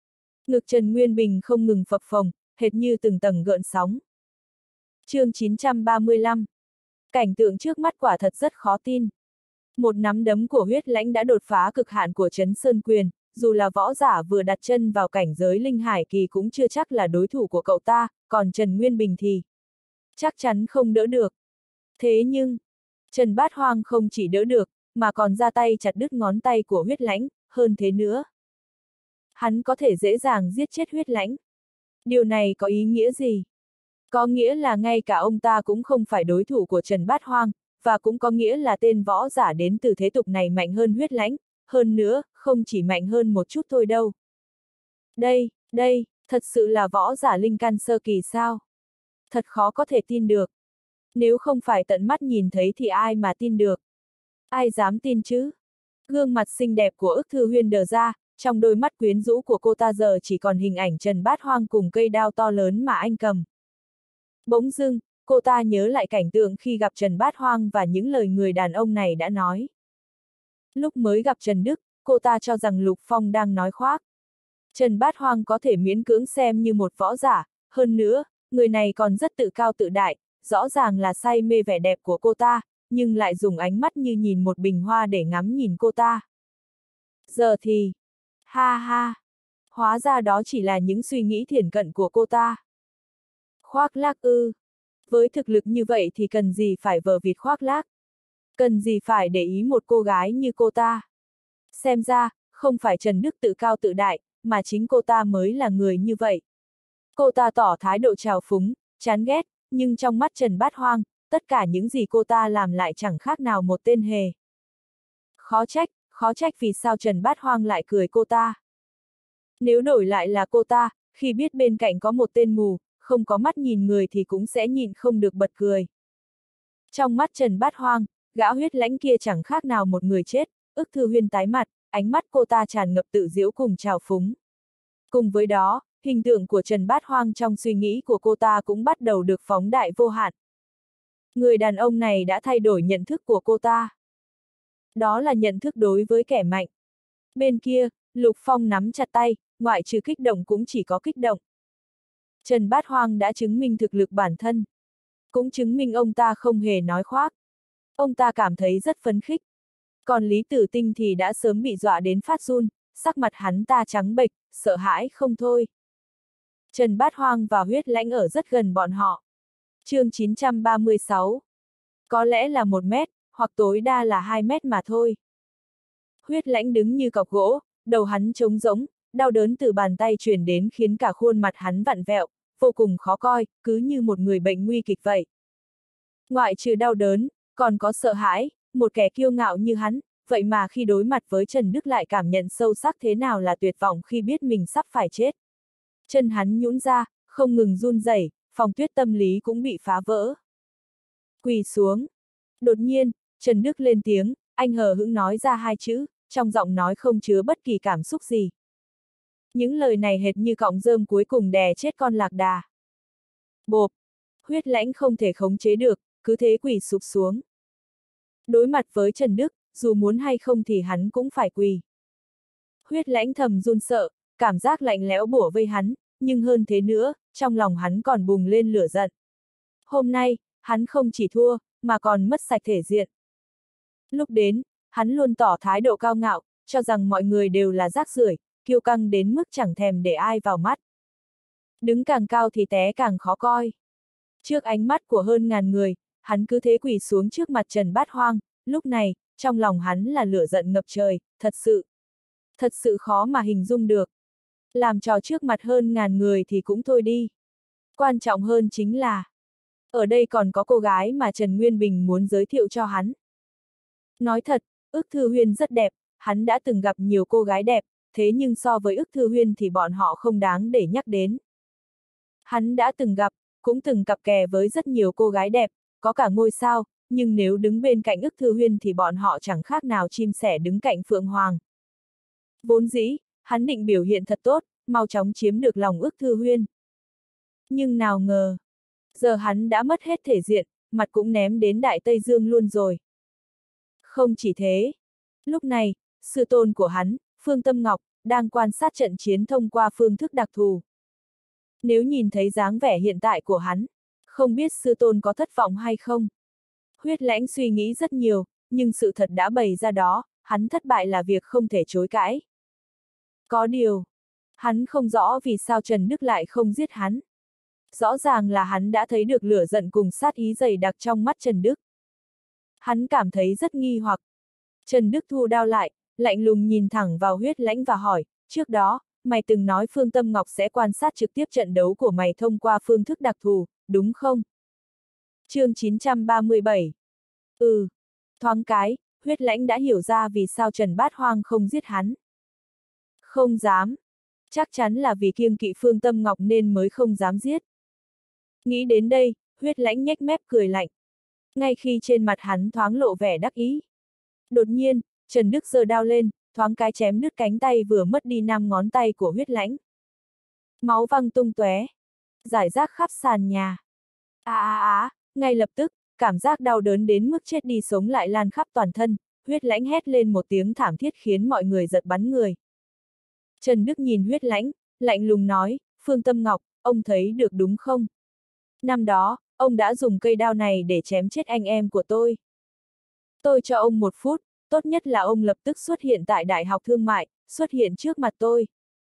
A: Ngực Trần Nguyên Bình không ngừng phập phồng, hệt như từng tầng gợn sóng. Chương 935. Cảnh tượng trước mắt quả thật rất khó tin. Một nắm đấm của Huyết Lãnh đã đột phá cực hạn của Trấn Sơn Quyền, dù là võ giả vừa đặt chân vào cảnh giới linh hải kỳ cũng chưa chắc là đối thủ của cậu ta, còn Trần Nguyên Bình thì chắc chắn không đỡ được. Thế nhưng, Trần Bát Hoang không chỉ đỡ được, mà còn ra tay chặt đứt ngón tay của Huyết Lãnh, hơn thế nữa. Hắn có thể dễ dàng giết chết Huyết Lãnh. Điều này có ý nghĩa gì? Có nghĩa là ngay cả ông ta cũng không phải đối thủ của Trần Bát Hoang, và cũng có nghĩa là tên võ giả đến từ thế tục này mạnh hơn Huyết Lãnh, hơn nữa, không chỉ mạnh hơn một chút thôi đâu. Đây, thật sự là võ giả linh căn sơ kỳ sao? Thật khó có thể tin được. Nếu không phải tận mắt nhìn thấy thì ai mà tin được? Ai dám tin chứ? Gương mặt xinh đẹp của Ức Thư Huyên đờ ra, trong đôi mắt quyến rũ của cô ta giờ chỉ còn hình ảnh Trần Bát Hoang cùng cây đao to lớn mà anh cầm. Bỗng dưng, cô ta nhớ lại cảnh tượng khi gặp Trần Bát Hoang và những lời người đàn ông này đã nói. Lúc mới gặp Trần Đức, cô ta cho rằng Lục Phong đang nói khoác. Trần Bát Hoang có thể miễn cưỡng xem như một võ giả, hơn nữa, người này còn rất tự cao tự đại, rõ ràng là say mê vẻ đẹp của cô ta, nhưng lại dùng ánh mắt như nhìn một bình hoa để ngắm nhìn cô ta. Giờ thì, ha ha, hóa ra đó chỉ là những suy nghĩ thiển cận của cô ta. Khoác lác ư? Với thực lực như vậy thì cần gì phải vờ vịt khoác lác? Cần gì phải để ý một cô gái như cô ta? Xem ra, không phải Trần Đức tự cao tự đại, mà chính cô ta mới là người như vậy. Cô ta tỏ thái độ trào phúng, chán ghét, nhưng trong mắt Trần Bát Hoang, tất cả những gì cô ta làm lại chẳng khác nào một tên hề. Khó trách vì sao Trần Bát Hoang lại cười cô ta. Nếu đổi lại là cô ta, khi biết bên cạnh có một tên mù, không có mắt nhìn người thì cũng sẽ nhịn không được bật cười. Trong mắt Trần Bát Hoang, gã Huyết Lãnh kia chẳng khác nào một người chết, Ức Thư Huyên tái mặt, ánh mắt cô ta tràn ngập tự giễu cùng trào phúng. Cùng với đó, hình tượng của Trần Bát Hoang trong suy nghĩ của cô ta cũng bắt đầu được phóng đại vô hạn. Người đàn ông này đã thay đổi nhận thức của cô ta. Đó là nhận thức đối với kẻ mạnh. Bên kia, Lục Phong nắm chặt tay, ngoại trừ kích động cũng chỉ có kích động. Trần Bát Hoang đã chứng minh thực lực bản thân. Cũng chứng minh ông ta không hề nói khoác. Ông ta cảm thấy rất phấn khích. Còn Lý Tử Tinh thì đã sớm bị dọa đến phát run, sắc mặt hắn ta trắng bệch, sợ hãi không thôi. Trần Bát Hoang và Huyết Lãnh ở rất gần bọn họ. Chương 936. Có lẽ là 1 mét, hoặc tối đa là 2 mét mà thôi. Huyết Lãnh đứng như cọc gỗ, đầu hắn trống rỗng, đau đớn từ bàn tay truyền đến khiến cả khuôn mặt hắn vặn vẹo, vô cùng khó coi, cứ như một người bệnh nguy kịch vậy. Ngoại trừ đau đớn, còn có sợ hãi, một kẻ kiêu ngạo như hắn, vậy mà khi đối mặt với Trần Đức lại cảm nhận sâu sắc thế nào là tuyệt vọng khi biết mình sắp phải chết. Chân hắn nhũn ra, không ngừng run rẩy, phòng tuyết tâm lý cũng bị phá vỡ. Quỳ xuống. Đột nhiên, Trần Đức lên tiếng, anh hờ hững nói ra 2 chữ, trong giọng nói không chứa bất kỳ cảm xúc gì. Những lời này hệt như cọng rơm cuối cùng đè chết con lạc đà. Bộp. Huyết Lãnh không thể khống chế được, cứ thế quỳ sụp xuống. Đối mặt với Trần Đức, dù muốn hay không thì hắn cũng phải quỳ. Huyết Lãnh thầm run sợ, cảm giác lạnh lẽo bủa vây hắn, nhưng hơn thế nữa, trong lòng hắn còn bùng lên lửa giận. Hôm nay, hắn không chỉ thua, mà còn mất sạch thể diện. Lúc đến, hắn luôn tỏ thái độ cao ngạo, cho rằng mọi người đều là rác rưởi, kiêu căng đến mức chẳng thèm để ai vào mắt. Đứng càng cao thì té càng khó coi. Trước ánh mắt của hơn ngàn người, hắn cứ thế quỳ xuống trước mặt Trần Bát Hoang, lúc này, trong lòng hắn là lửa giận ngập trời, thật sự khó mà hình dung được. Làm trò trước mặt hơn ngàn người thì cũng thôi đi. Quan trọng hơn chính là, ở đây còn có cô gái mà Trần Nguyên Bình muốn giới thiệu cho hắn. Nói thật, Ức Thư Huyên rất đẹp, hắn đã từng gặp nhiều cô gái đẹp, thế nhưng so với Ức Thư Huyên thì bọn họ không đáng để nhắc đến. Hắn đã từng gặp, cũng từng cặp kè với rất nhiều cô gái đẹp, có cả ngôi sao, nhưng nếu đứng bên cạnh Ức Thư Huyên thì bọn họ chẳng khác nào chim sẻ đứng cạnh Phượng Hoàng. Vốn dĩ, hắn định biểu hiện thật tốt, mau chóng chiếm được lòng Ức Thư Huyên. Nhưng nào ngờ, giờ hắn đã mất hết thể diện, mặt cũng ném đến Đại Tây Dương luôn rồi. Không chỉ thế, lúc này, sư tôn của hắn, Phương Tâm Ngọc, đang quan sát trận chiến thông qua phương thức đặc thù. Nếu nhìn thấy dáng vẻ hiện tại của hắn, không biết sư tôn có thất vọng hay không? Huyết Lãnh suy nghĩ rất nhiều, nhưng sự thật đã bày ra đó, hắn thất bại là việc không thể chối cãi. Có điều, hắn không rõ vì sao Trần Đức lại không giết hắn. Rõ ràng là hắn đã thấy được lửa giận cùng sát ý dày đặc trong mắt Trần Đức. Hắn cảm thấy rất nghi hoặc. Trần Đức thu đao lại, lạnh lùng nhìn thẳng vào Huyết Lãnh và hỏi, trước đó, mày từng nói Phương Tâm Ngọc sẽ quan sát trực tiếp trận đấu của mày thông qua phương thức đặc thù, đúng không? Chương 937. Thoáng cái, Huyết Lãnh đã hiểu ra vì sao Trần Bát Hoang không giết hắn. Không dám. Chắc chắn là vì kiêng kỵ Phương Tâm Ngọc nên mới không dám giết. Nghĩ đến đây, Huyết Lãnh nhếch mép cười lạnh. Ngay khi trên mặt hắn thoáng lộ vẻ đắc ý. Đột nhiên, Trần Đức giơ đao lên, thoáng cái chém đứt cánh tay vừa mất đi 5 ngón tay của Huyết Lãnh. Máu văng tung tóe, rải rác khắp sàn nhà. Ngay lập tức, cảm giác đau đớn đến mức chết đi sống lại lan khắp toàn thân, Huyết Lãnh hét lên một tiếng thảm thiết khiến mọi người giật bắn người. Trần Đức nhìn Huyết Lãnh, lạnh lùng nói, Phương Tâm Ngọc, ông thấy được đúng không? Năm đó, ông đã dùng cây đao này để chém chết anh em của tôi. Tôi cho ông 1 phút, tốt nhất là ông lập tức xuất hiện tại Đại học Thương mại, xuất hiện trước mặt tôi.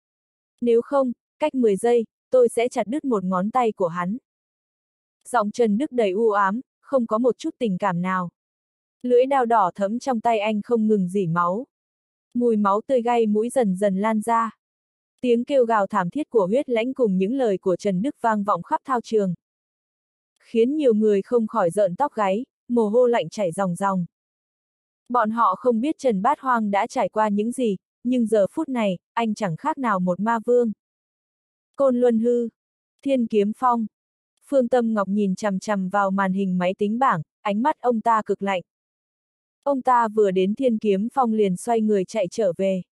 A: Nếu không, cách 10 giây, tôi sẽ chặt đứt 1 ngón tay của hắn. Giọng Trần Đức đầy u ám, không có một chút tình cảm nào. Lưỡi đao đỏ thẫm trong tay anh không ngừng rỉ máu. Mùi máu tươi gai mũi dần dần lan ra. Tiếng kêu gào thảm thiết của Huyết Lãnh cùng những lời của Trần Đức vang vọng khắp thao trường. Khiến nhiều người không khỏi rợn tóc gáy, mồ hôi lạnh chảy ròng ròng. Bọn họ không biết Trần Bát Hoang đã trải qua những gì, nhưng giờ phút này, anh chẳng khác nào một ma vương. Côn Luân Hư, Thiên Kiếm Phong. Phương Tâm Ngọc nhìn chằm chằm vào màn hình máy tính bảng, ánh mắt ông ta cực lạnh. Ông ta vừa đến Thiên Kiếm Phong liền xoay người chạy trở về.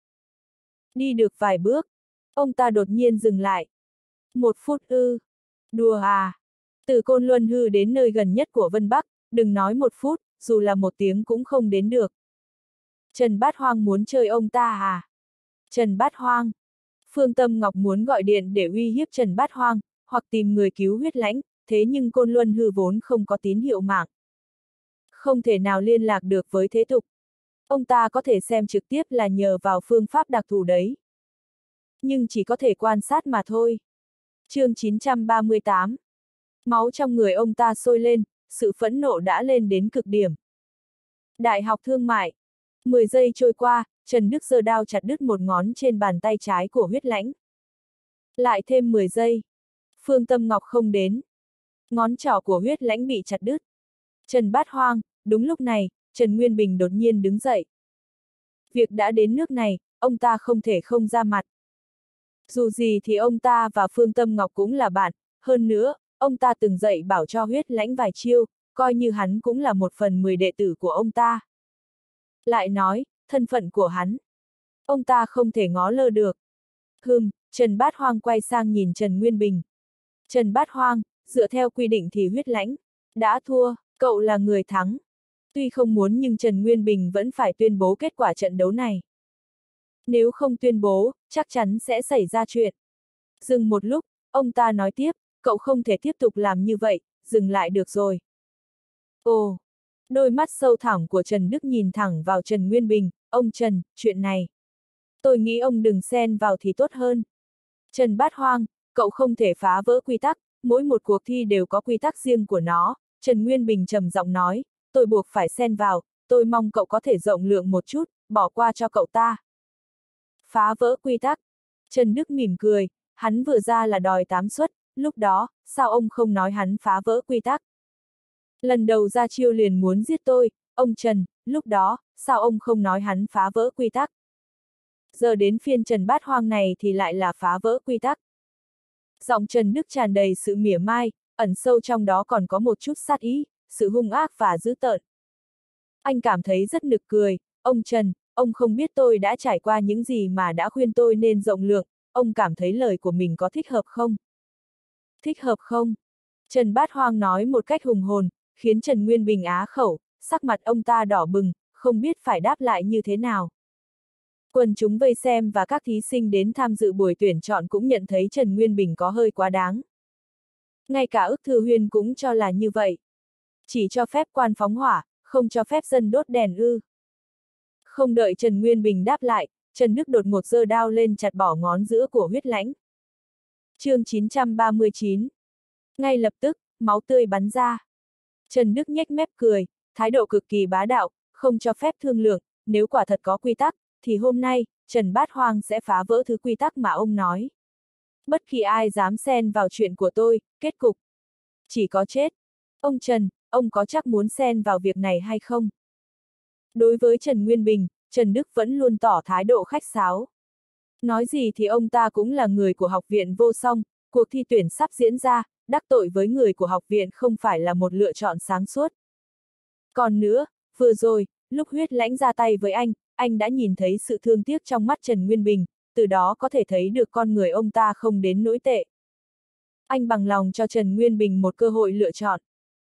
A: Đi được vài bước, ông ta đột nhiên dừng lại. 1 phút ư? Đùa à? Từ Côn Luân Hư đến nơi gần nhất của Vân Bắc, đừng nói 1 phút, dù là 1 tiếng cũng không đến được. Trần Bát Hoang muốn chơi ông ta à? Trần Bát Hoang. Phương Tâm Ngọc muốn gọi điện để uy hiếp Trần Bát Hoang, hoặc tìm người cứu Huyết Lãnh, thế nhưng Côn Luân Hư vốn không có tín hiệu mạng. Không thể nào liên lạc được với thế tục. Ông ta có thể xem trực tiếp là nhờ vào phương pháp đặc thù đấy. Nhưng chỉ có thể quan sát mà thôi. Chương 938. Máu trong người ông ta sôi lên, sự phẫn nộ đã lên đến cực điểm. Đại học Thương mại. 10 giây trôi qua, Trần Đức giơ đao chặt đứt 1 ngón trên bàn tay trái của Huyết Lãnh. Lại thêm 10 giây. Phương Tâm Ngọc không đến. Ngón trỏ của Huyết Lãnh bị chặt đứt. Trần Bát Hoang, đúng lúc này, Trần Nguyên Bình đột nhiên đứng dậy. Việc đã đến nước này, ông ta không thể không ra mặt. Dù gì thì ông ta và Phương Tâm Ngọc cũng là bạn, hơn nữa, ông ta từng dạy bảo cho Huyết Lãnh vài chiêu, coi như hắn cũng là 1/10 đệ tử của ông ta. Lại nói, thân phận của hắn, ông ta không thể ngó lơ được. Trần Bát Hoang quay sang nhìn Trần Nguyên Bình. Trần Bát Hoang, dựa theo quy định thì Huyết Lãnh đã thua, cậu là người thắng. Tuy không muốn nhưng Trần Nguyên Bình vẫn phải tuyên bố kết quả trận đấu này. Nếu không tuyên bố, chắc chắn sẽ xảy ra chuyện. Dừng một lúc, ông ta nói tiếp, cậu không thể tiếp tục làm như vậy, dừng lại được rồi. Ồ, đôi mắt sâu thẳm của Trần Đức nhìn thẳng vào Trần Nguyên Bình, ông Trần, chuyện này. Tôi nghĩ ông đừng xen vào thì tốt hơn. Trần Bát Hoang, cậu không thể phá vỡ quy tắc, mỗi một cuộc thi đều có quy tắc riêng của nó. Trần Nguyên Bình trầm giọng nói, tôi buộc phải xen vào, tôi mong cậu có thể rộng lượng một chút, bỏ qua cho cậu ta. Phá vỡ quy tắc. Trần Đức mỉm cười, hắn vừa ra là đòi 8 suất, lúc đó, sao ông không nói hắn phá vỡ quy tắc? Lần đầu ra chiêu liền muốn giết tôi, ông Trần, lúc đó, sao ông không nói hắn phá vỡ quy tắc? Giờ đến phiên Trần Bát Hoang này thì lại là phá vỡ quy tắc. Giọng Trần Đức tràn đầy sự mỉa mai, ẩn sâu trong đó còn có một chút sát ý, sự hung ác và dữ tợn. Anh cảm thấy rất nực cười, ông Trần, ông không biết tôi đã trải qua những gì mà đã khuyên tôi nên rộng lượng, ông cảm thấy lời của mình có thích hợp không? Thích hợp không? Trần Bát Hoang nói một cách hùng hồn, khiến Trần Nguyên Bình á khẩu, sắc mặt ông ta đỏ bừng, không biết phải đáp lại như thế nào. Quần chúng vây xem và các thí sinh đến tham dự buổi tuyển chọn cũng nhận thấy Trần Nguyên Bình có hơi quá đáng. Ngay cả Ức Thư Huyên cũng cho là như vậy. Chỉ cho phép quan phóng hỏa, không cho phép dân đốt đèn ư. Không đợi Trần Nguyên Bình đáp lại, Trần Đức đột ngột giơ đao lên chặt bỏ ngón giữa của Huyết Lãnh. Chương 939. Ngay lập tức, máu tươi bắn ra. Trần Đức nhếch mép cười, thái độ cực kỳ bá đạo, không cho phép thương lượng, nếu quả thật có quy tắc, thì hôm nay, Trần Bát Hoang sẽ phá vỡ thứ quy tắc mà ông nói. Bất kỳ ai dám xen vào chuyện của tôi, kết cục chỉ có chết. Ông Trần, ông có chắc muốn xen vào việc này hay không? Đối với Trần Nguyên Bình, Trần Đức vẫn luôn tỏ thái độ khách sáo. Nói gì thì ông ta cũng là người của học viện Vô Song, cuộc thi tuyển sắp diễn ra, đắc tội với người của học viện không phải là một lựa chọn sáng suốt. Còn nữa, vừa rồi, lúc Huyết Lãnh ra tay với anh đã nhìn thấy sự thương tiếc trong mắt Trần Nguyên Bình, từ đó có thể thấy được con người ông ta không đến nỗi tệ. Anh bằng lòng cho Trần Nguyên Bình một cơ hội lựa chọn.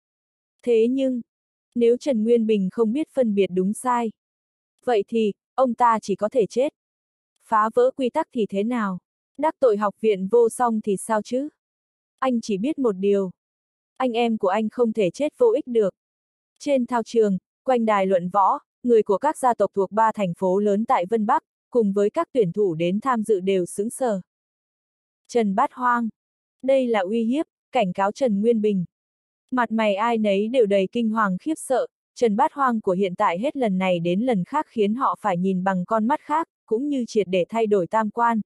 A: Thế nhưng, nếu Trần Nguyên Bình không biết phân biệt đúng sai, vậy thì, ông ta chỉ có thể chết. Phá vỡ quy tắc thì thế nào? Đắc tội học viện Vô Song thì sao chứ? Anh chỉ biết một điều. Anh em của anh không thể chết vô ích được. Trên thao trường, quanh đài luận võ, người của các gia tộc thuộc 3 thành phố lớn tại Vân Bắc, cùng với các tuyển thủ đến tham dự đều sững sờ. Trần Bát Hoang. Đây là uy hiếp, cảnh cáo Trần Nguyên Bình. Mặt mày ai nấy đều đầy kinh hoàng khiếp sợ, Trần Bát Hoang của hiện tại hết lần này đến lần khác khiến họ phải nhìn bằng con mắt khác, cũng như triệt để thay đổi tam quan.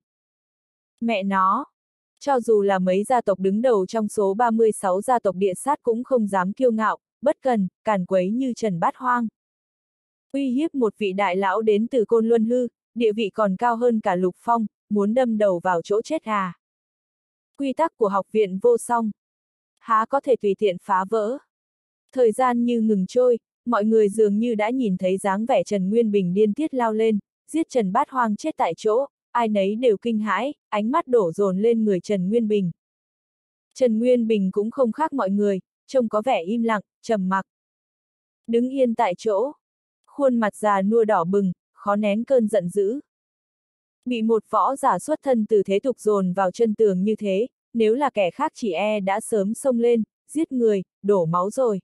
A: Mẹ nó! Cho dù là mấy gia tộc đứng đầu trong số 36 gia tộc địa sát cũng không dám kiêu ngạo, bất cần, càn quấy như Trần Bát Hoang. Uy hiếp một vị đại lão đến từ Côn Luân Hư, địa vị còn cao hơn cả Lục Phong, muốn đâm đầu vào chỗ chết à. Quy tắc của học viện Vô Song. Há có thể tùy tiện phá vỡ. Thời gian như ngừng trôi, mọi người dường như đã nhìn thấy dáng vẻ Trần Nguyên Bình điên tiết lao lên, giết Trần Bát Hoang chết tại chỗ, ai nấy đều kinh hãi, ánh mắt đổ dồn lên người Trần Nguyên Bình. Trần Nguyên Bình cũng không khác mọi người, trông có vẻ im lặng, trầm mặc. Đứng yên tại chỗ, khuôn mặt già nua đỏ bừng, khó nén cơn giận dữ. Bị một võ giả xuất thân từ thế tục dồn vào chân tường như thế, nếu là kẻ khác chỉ đã sớm xông lên, giết người, đổ máu rồi.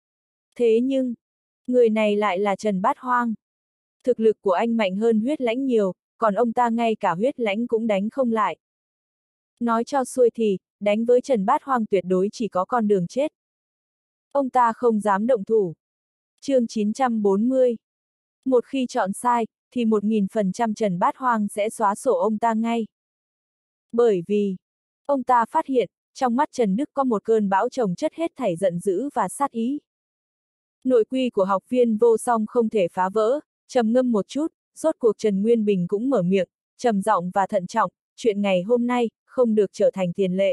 A: Thế nhưng, người này lại là Trần Bát Hoang. Thực lực của anh mạnh hơn Huyết Lãnh nhiều, còn ông ta ngay cả Huyết Lãnh cũng đánh không lại. Nói cho xuôi thì, đánh với Trần Bát Hoang tuyệt đối chỉ có con đường chết. Ông ta không dám động thủ. Chương 940. Một khi chọn sai, thì 1000% Trần Bát Hoang sẽ xóa sổ ông ta ngay. Bởi vì, ông ta phát hiện, trong mắt Trần Đức có một cơn bão chồng chất hết thảy giận dữ và sát ý. Nội quy của học viên Vô Song không thể phá vỡ, trầm ngâm một chút, rốt cuộc Trần Nguyên Bình cũng mở miệng, trầm giọng và thận trọng, chuyện ngày hôm nay, không được trở thành tiền lệ.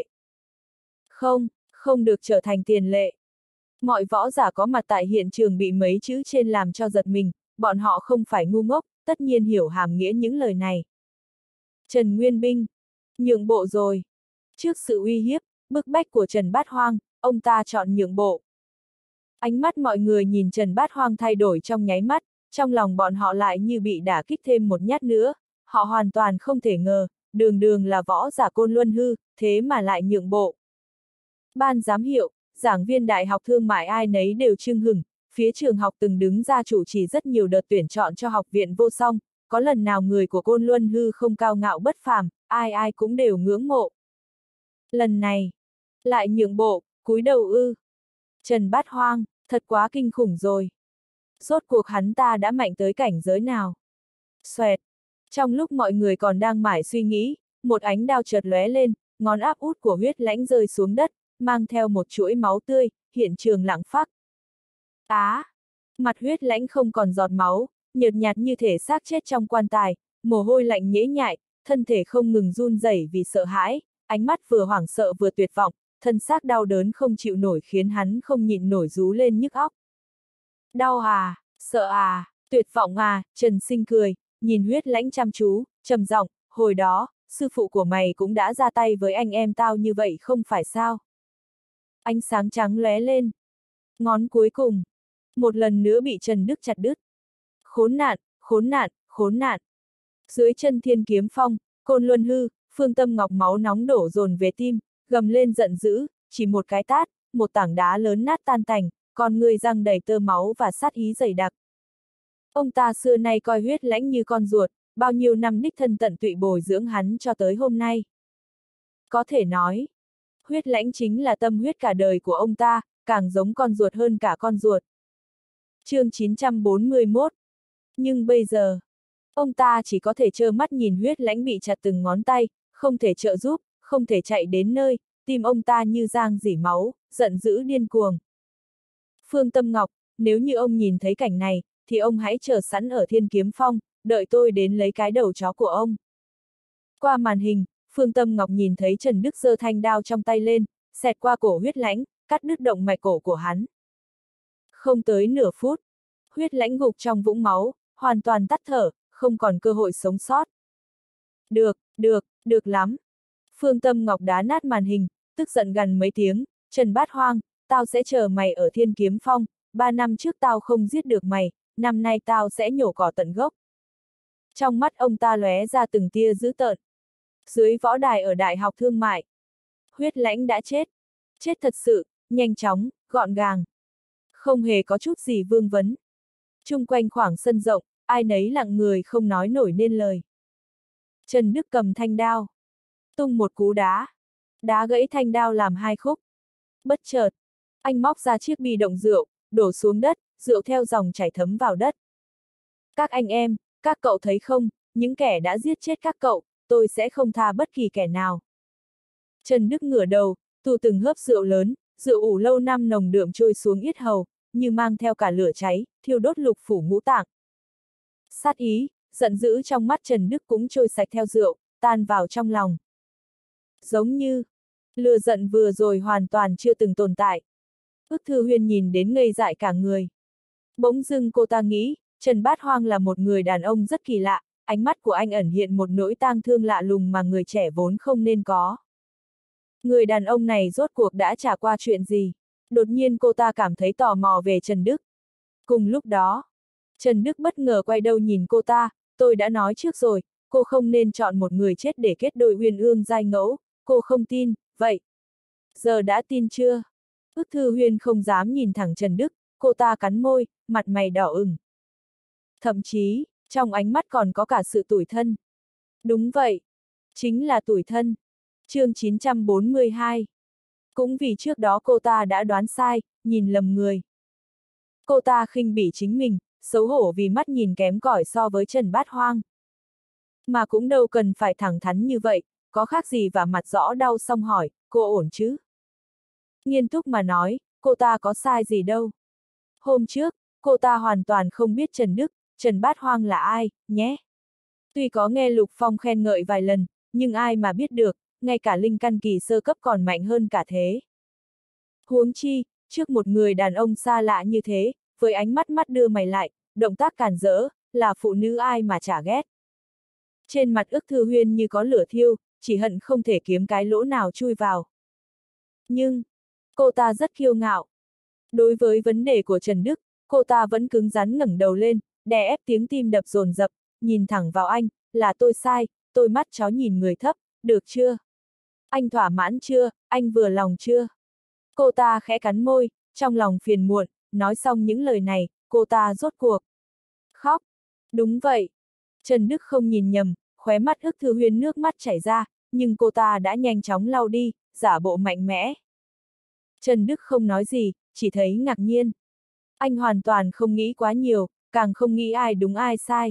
A: Không được trở thành tiền lệ. Mọi võ giả có mặt tại hiện trường bị mấy chữ trên làm cho giật mình, bọn họ không phải ngu ngốc, tất nhiên hiểu hàm nghĩa những lời này. Trần Nguyên Bình, nhượng bộ rồi. Trước sự uy hiếp, bức bách của Trần Bát Hoang, ông ta chọn nhượng bộ. Ánh mắt mọi người nhìn Trần Bát Hoang thay đổi trong nháy mắt, trong lòng bọn họ lại như bị đả kích thêm một nhát nữa, họ hoàn toàn không thể ngờ, đường đường là võ giả Côn Luân Hư, thế mà lại nhượng bộ. Ban giám hiệu, giảng viên Đại học Thương mại ai nấy đều chưng hửng, phía trường học từng đứng ra chủ trì rất nhiều đợt tuyển chọn cho học viện Vô Song, có lần nào người của Côn Luân Hư không cao ngạo bất phàm, ai cũng đều ngưỡng mộ. Lần này, lại nhượng bộ, cúi đầu ư. Trần Bát Hoang, thật quá kinh khủng rồi. Rốt cuộc hắn ta đã mạnh tới cảnh giới nào? Xoẹt. Trong lúc mọi người còn đang mải suy nghĩ, một ánh đao chợt lóe lên, ngón áp út của Huyết Lãnh rơi xuống đất, mang theo một chuỗi máu tươi, hiện trường lặng phắc. Mặt Huyết Lãnh không còn giọt máu, nhợt nhạt như thể xác chết trong quan tài, mồ hôi lạnh nhễ nhại, thân thể không ngừng run rẩy vì sợ hãi, ánh mắt vừa hoảng sợ vừa tuyệt vọng, thân xác đau đớn không chịu nổi khiến hắn không nhịn nổi rú lên nhức óc. Đau à, sợ à, tuyệt vọng à, Trần Sinh cười, nhìn Huyết Lãnh chăm chú, trầm giọng, hồi đó, sư phụ của mày cũng đã ra tay với anh em tao như vậy không phải sao? Ánh sáng trắng lóe lên. Ngón cuối cùng, một lần nữa bị Trần Đức chặt đứt. Khốn nạn, khốn nạn, khốn nạn. Dưới chân Thiên Kiếm Phong, Côn Luân hư, Phương Tâm Ngọc máu nóng đổ dồn về tim, gầm lên giận dữ, chỉ một cái tát, một tảng đá lớn nát tan tành, con người răng đầy tơ máu và sát ý dày đặc. Ông ta xưa nay coi Huyết Lãnh như con ruột, bao nhiêu năm đích thân tận tụy bồi dưỡng hắn cho tới hôm nay. Có thể nói, Huyết Lãnh chính là tâm huyết cả đời của ông ta, càng giống con ruột hơn cả con ruột. Chương 941. Nhưng bây giờ, ông ta chỉ có thể trơ mắt nhìn Huyết Lãnh bị chặt từng ngón tay, không thể trợ giúp, không thể chạy đến nơi, tim ông ta như giang rỉ máu, giận dữ điên cuồng. Phương Tâm Ngọc, nếu như ông nhìn thấy cảnh này, thì ông hãy chờ sẵn ở Thiên Kiếm Phong, đợi tôi đến lấy cái đầu chó của ông. Qua màn hình, Phương Tâm Ngọc nhìn thấy Trần Đức giơ thanh đao trong tay lên, xẹt qua cổ Huyết Lãnh, cắt đứt động mạch cổ của hắn. Không tới nửa phút, Huyết Lãnh gục trong vũng máu, hoàn toàn tắt thở, không còn cơ hội sống sót. Được lắm. Phương Tâm Ngọc đá nát màn hình, tức giận gần mấy tiếng, Trần Bát Hoang, tao sẽ chờ mày ở Thiên Kiếm Phong, 3 năm trước tao không giết được mày, năm nay tao sẽ nhổ cỏ tận gốc. Trong mắt ông ta lóe ra từng tia dữ tợn. Dưới võ đài ở Đại học Thương mại, Huyết Lãnh đã chết. Chết thật sự, nhanh chóng, gọn gàng. Không hề có chút gì vương vấn. Chung quanh khoảng sân rộng, ai nấy lặng người không nói nổi nên lời. Trần Đức cầm thanh đao, tung một cú đá. Đá gãy thanh đao làm hai khúc. Bất chợt, anh móc ra chiếc bi động rượu, đổ xuống đất, rượu theo dòng chảy thấm vào đất. Các anh em, các cậu thấy không, những kẻ đã giết chết các cậu, tôi sẽ không tha bất kỳ kẻ nào. Trần Đức ngửa đầu, tu từng hớp rượu lớn, rượu ủ lâu năm nồng đượm trôi xuống yết hầu, như mang theo cả lửa cháy, thiêu đốt lục phủ ngũ tạng. Sát ý, giận dữ trong mắt Trần Đức cũng trôi sạch theo rượu, tan vào trong lòng. Giống như, lửa giận vừa rồi hoàn toàn chưa từng tồn tại. Ức Thư Huyên nhìn đến ngây dại cả người. Bỗng dưng cô ta nghĩ, Trần Bát Hoang là một người đàn ông rất kỳ lạ, ánh mắt của anh ẩn hiện một nỗi tang thương lạ lùng mà người trẻ vốn không nên có. Người đàn ông này rốt cuộc đã trải qua chuyện gì? Đột nhiên cô ta cảm thấy tò mò về Trần Đức. Cùng lúc đó, Trần Đức bất ngờ quay đầu nhìn cô ta, tôi đã nói trước rồi, cô không nên chọn một người chết để kết đôi uyên ương giai ngẫu, cô không tin, vậy. Giờ đã tin chưa? Ức Thư Huyên không dám nhìn thẳng Trần Đức, cô ta cắn môi, mặt mày đỏ ửng. Thậm chí, trong ánh mắt còn có cả sự tủi thân. Đúng vậy, chính là tủi thân. Chương 942. Cũng vì trước đó cô ta đã đoán sai, nhìn lầm người. Cô ta khinh bỉ chính mình, xấu hổ vì mắt nhìn kém cỏi so với Trần Bát Hoang. Mà cũng đâu cần phải thẳng thắn như vậy, có khác gì và mặt rõ đau xong hỏi, cô ổn chứ? Nghiêm túc mà nói, cô ta có sai gì đâu. Hôm trước, cô ta hoàn toàn không biết Trần Đức, Trần Bát Hoang là ai, nhé. Tuy có nghe Lục Phong khen ngợi vài lần, nhưng ai mà biết được, ngay cả linh căn kỳ sơ cấp còn mạnh hơn cả thế. Huống chi, trước một người đàn ông xa lạ như thế, với ánh mắt mắt đưa mày lại, động tác càn rỡ, là phụ nữ ai mà chả ghét. Trên mặt Ức Thư Huyên như có lửa thiêu, chỉ hận không thể kiếm cái lỗ nào chui vào. Nhưng, cô ta rất kiêu ngạo. Đối với vấn đề của Trần Đức, cô ta vẫn cứng rắn ngẩng đầu lên, đè ép tiếng tim đập dồn dập, nhìn thẳng vào anh, là tôi sai, tôi mắt chó nhìn người thấp, được chưa? Anh thỏa mãn chưa, anh vừa lòng chưa? Cô ta khẽ cắn môi, trong lòng phiền muộn, nói xong những lời này, cô ta rốt cuộc khóc. Đúng vậy. Trần Đức không nhìn nhầm, khóe mắt Ức Thư Huyên nước mắt chảy ra, nhưng cô ta đã nhanh chóng lau đi, giả bộ mạnh mẽ. Trần Đức không nói gì, chỉ thấy ngạc nhiên. Anh hoàn toàn không nghĩ quá nhiều, càng không nghĩ ai đúng ai sai.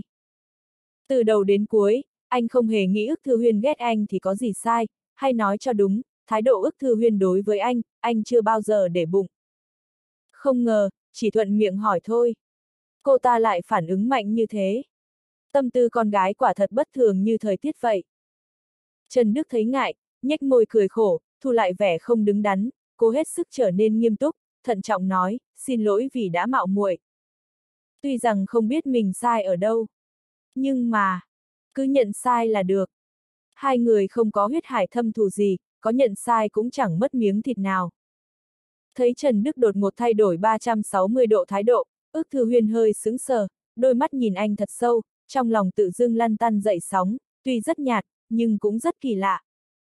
A: Từ đầu đến cuối, anh không hề nghĩ Ức Thư Huyên ghét anh thì có gì sai, hay nói cho đúng, thái độ Ức Thư Huyên đối với anh chưa bao giờ để bụng. Không ngờ, chỉ thuận miệng hỏi thôi. Cô ta lại phản ứng mạnh như thế. Tâm tư con gái quả thật bất thường như thời tiết vậy. Trần Đức thấy ngại, nhếch môi cười khổ, thu lại vẻ không đứng đắn, cố hết sức trở nên nghiêm túc, thận trọng nói, xin lỗi vì đã mạo muội. Tuy rằng không biết mình sai ở đâu, nhưng mà, cứ nhận sai là được. Hai người không có huyết hải thâm thù gì, có nhận sai cũng chẳng mất miếng thịt nào. Thấy Trần Đức đột ngột thay đổi 360 độ thái độ, Ức Thư Huyên hơi sững sờ, đôi mắt nhìn anh thật sâu, trong lòng tự dưng lăn tăn dậy sóng, tuy rất nhạt, nhưng cũng rất kỳ lạ.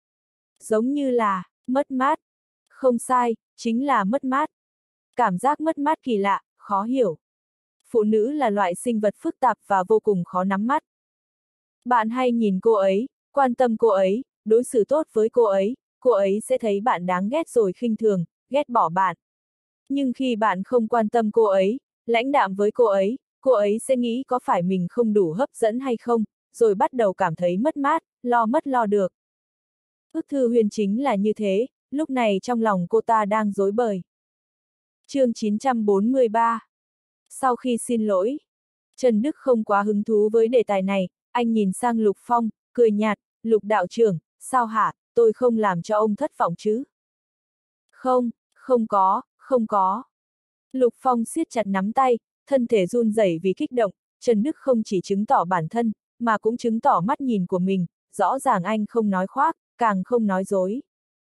A: Giống như là, mất mát. Không sai, chính là mất mát. Cảm giác mất mát kỳ lạ, khó hiểu. Phụ nữ là loại sinh vật phức tạp và vô cùng khó nắm bắt. Bạn hay nhìn cô ấy, quan tâm cô ấy, đối xử tốt với cô ấy sẽ thấy bạn đáng ghét rồi khinh thường, ghét bỏ bạn. Nhưng khi bạn không quan tâm cô ấy, lãnh đạm với cô ấy sẽ nghĩ có phải mình không đủ hấp dẫn hay không, rồi bắt đầu cảm thấy mất mát, lo mất lo được. Ức Thư Huyên chính là như thế, lúc này trong lòng cô ta đang rối bời. Chương 943. Sau khi xin lỗi, Trần Đức không quá hứng thú với đề tài này, anh nhìn sang Lục Phong, cười nhạt, Lục đạo trưởng, sao hả, tôi không làm cho ông thất vọng chứ? Không, không có. Lục Phong siết chặt nắm tay, thân thể run rẩy vì kích động, Trần Đức không chỉ chứng tỏ bản thân, mà cũng chứng tỏ mắt nhìn của mình, rõ ràng anh không nói khoác, càng không nói dối.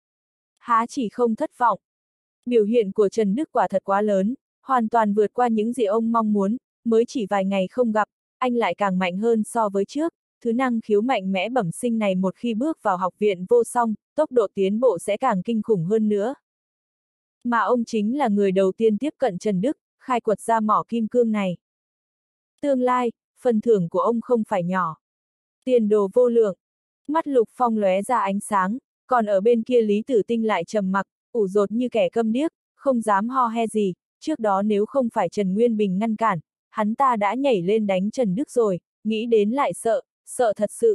A: Há chỉ không thất vọng. Biểu hiện của Trần Đức quả thật quá lớn, hoàn toàn vượt qua những gì ông mong muốn, mới chỉ vài ngày không gặp, anh lại càng mạnh hơn so với trước, thứ năng khiếu mạnh mẽ bẩm sinh này một khi bước vào học viện vô song, tốc độ tiến bộ sẽ càng kinh khủng hơn nữa. Mà ông chính là người đầu tiên tiếp cận Trần Đức, khai quật ra mỏ kim cương này. Tương lai, phần thưởng của ông không phải nhỏ. Tiền đồ vô lượng. Mắt Lục Phong lóe ra ánh sáng, còn ở bên kia Lý Tử Tinh lại trầm mặc, ủ rột như kẻ câm điếc, không dám ho he gì, trước đó nếu không phải Trần Nguyên Bình ngăn cản, hắn ta đã nhảy lên đánh Trần Đức rồi, nghĩ đến lại sợ, sợ thật sự.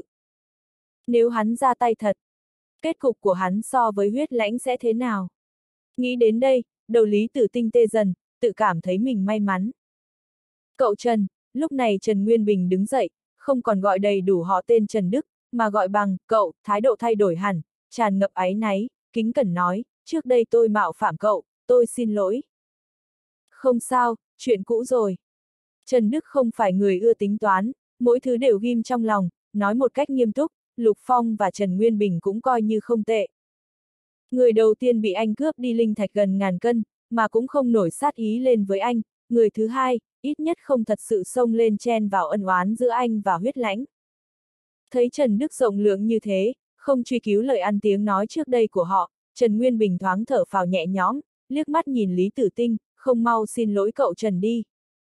A: Nếu hắn ra tay thật, kết cục của hắn so với Huyết Lãnh sẽ thế nào? Nghĩ đến đây, đầu Lý Tử Tinh tê dần, tự cảm thấy mình may mắn. Cậu Trần, lúc này Trần Nguyên Bình đứng dậy, không còn gọi đầy đủ họ tên Trần Đức, mà gọi bằng cậu, thái độ thay đổi hẳn, tràn ngập áy náy, kính cẩn nói, trước đây tôi mạo phạm cậu, tôi xin lỗi. Không sao, chuyện cũ rồi. Trần Đức không phải người ưa tính toán, mỗi thứ đều ghim trong lòng, nói một cách nghiêm túc, Lục Phong và Trần Nguyên Bình cũng coi như không tệ. Người đầu tiên bị anh cướp đi linh thạch gần 1000 cân, mà cũng không nổi sát ý lên với anh, người thứ hai, ít nhất không thật sự xông lên chen vào ân oán giữa anh và Huyết Lãnh. Thấy Trần Đức rộng lượng như thế, không truy cứu lời ăn tiếng nói trước đây của họ, Trần Nguyên Bình thoáng thở phào nhẹ nhõm, liếc mắt nhìn Lý Tử Tinh, không mau xin lỗi cậu Trần đi.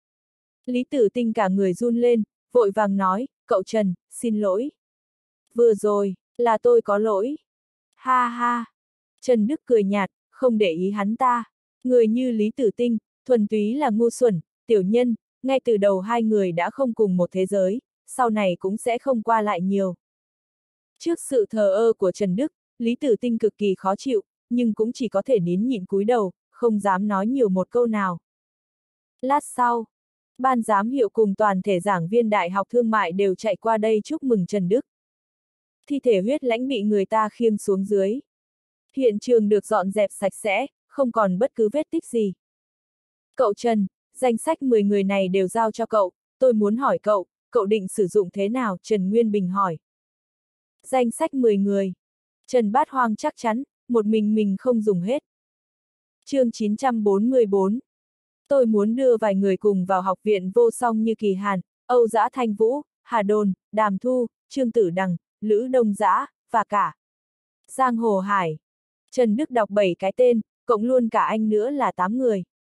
A: Lý Tử Tinh cả người run lên, vội vàng nói, cậu Trần, xin lỗi. Vừa rồi, là tôi có lỗi. Ha ha. Trần Đức cười nhạt, không để ý hắn ta. Người như Lý Tử Tinh, thuần túy là ngu xuẩn, tiểu nhân, ngay từ đầu hai người đã không cùng một thế giới, sau này cũng sẽ không qua lại nhiều. Trước sự thờ ơ của Trần Đức, Lý Tử Tinh cực kỳ khó chịu, nhưng cũng chỉ có thể nín nhịn cúi đầu, không dám nói nhiều một câu nào. Lát sau, ban giám hiệu cùng toàn thể giảng viên Đại học Thương mại đều chạy qua đây chúc mừng Trần Đức. Thi thể Huyết Lãnh bị người ta khiêng xuống dưới. Hiện trường được dọn dẹp sạch sẽ, không còn bất cứ vết tích gì. Cậu Trần, danh sách 10 người này đều giao cho cậu, tôi muốn hỏi cậu, cậu định sử dụng thế nào? Trần Nguyên Bình hỏi. Danh sách 10 người. Trần Bát Hoang chắc chắn, một mình không dùng hết. Chương 944. Tôi muốn đưa vài người cùng vào học viện vô song như Kỳ Hàn, Âu Dã Thanh Vũ, Hà Đồn, Đàm Thu, Trương Tử Đằng, Lữ Đông Dã, và cả Giang Hồ Hải. Trần Đức đọc 7 cái tên, cộng luôn cả anh nữa là 8 người.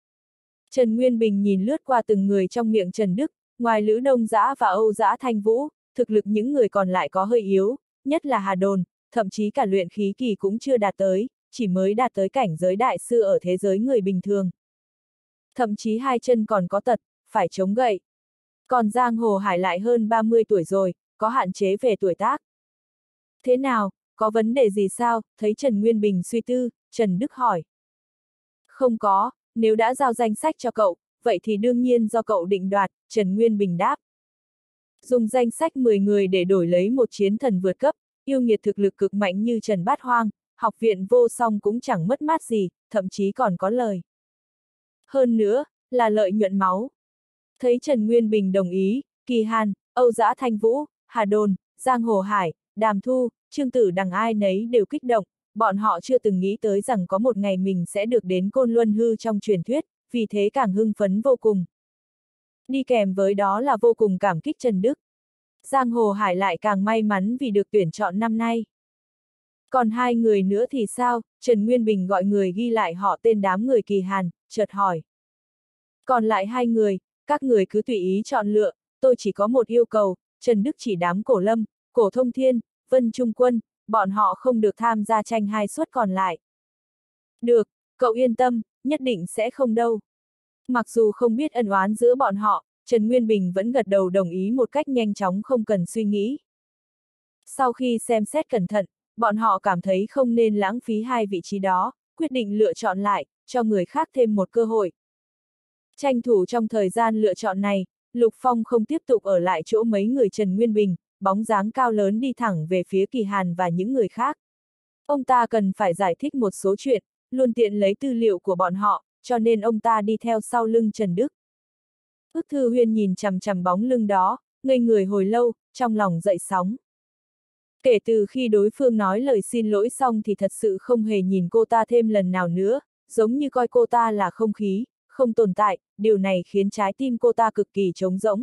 A: Trần Nguyên Bình nhìn lướt qua từng người trong miệng Trần Đức, ngoài Lữ Đông Dã và Âu Dã Thanh Vũ, thực lực những người còn lại có hơi yếu, nhất là Hà Đồn, thậm chí cả luyện khí kỳ cũng chưa đạt tới, chỉ mới đạt tới cảnh giới đại sư ở thế giới người bình thường. Thậm chí hai chân còn có tật, phải chống gậy. Còn Giang Hồ Hải lại hơn 30 tuổi rồi, có hạn chế về tuổi tác. Thế nào, có vấn đề gì sao? Thấy Trần Nguyên Bình suy tư, Trần Đức hỏi. Không có, nếu đã giao danh sách cho cậu, vậy thì đương nhiên do cậu định đoạt, Trần Nguyên Bình đáp. Dùng danh sách 10 người để đổi lấy một chiến thần vượt cấp, yêu nghiệt thực lực cực mạnh như Trần Bát Hoang, học viện vô song cũng chẳng mất mát gì, thậm chí còn có lời. Hơn nữa, là lợi nhuận máu. Thấy Trần Nguyên Bình đồng ý, Kỳ Hàn, Âu Dã Thanh Vũ, Hà Đồn, Giang Hồ Hải, Đàm Thu, Trương Tử Đằng ai nấy đều kích động, bọn họ chưa từng nghĩ tới rằng có một ngày mình sẽ được đến Côn Luân Hư trong truyền thuyết, vì thế càng hưng phấn vô cùng. Đi kèm với đó là vô cùng cảm kích Trần Đức. Giang Hồ Hải lại càng may mắn vì được tuyển chọn năm nay. Còn hai người nữa thì sao? Trần Nguyên Bình gọi người ghi lại họ tên đám người Kỳ Hàn, chợt hỏi. Còn lại hai người, các người cứ tùy ý chọn lựa, tôi chỉ có một yêu cầu, Trần Đức chỉ đám Cổ Lâm, Cổ Thông Thiên, Vân Trung Quân, bọn họ không được tham gia tranh hai suất còn lại. Được, cậu yên tâm, nhất định sẽ không đâu. Mặc dù không biết ân oán giữa bọn họ, Trần Nguyên Bình vẫn gật đầu đồng ý một cách nhanh chóng không cần suy nghĩ. Sau khi xem xét cẩn thận, bọn họ cảm thấy không nên lãng phí hai vị trí đó, quyết định lựa chọn lại, cho người khác thêm một cơ hội. Tranh thủ trong thời gian lựa chọn này, Lục Phong không tiếp tục ở lại chỗ mấy người Trần Nguyên Bình, bóng dáng cao lớn đi thẳng về phía Kỳ Hàn và những người khác. Ông ta cần phải giải thích một số chuyện, luôn tiện lấy tư liệu của bọn họ, cho nên ông ta đi theo sau lưng Trần Đức. Ức Thư Huyên nhìn chằm chằm bóng lưng đó, ngây người hồi lâu, trong lòng dậy sóng. Kể từ khi đối phương nói lời xin lỗi xong thì thật sự không hề nhìn cô ta thêm lần nào nữa, giống như coi cô ta là không khí, không tồn tại, điều này khiến trái tim cô ta cực kỳ trống rỗng.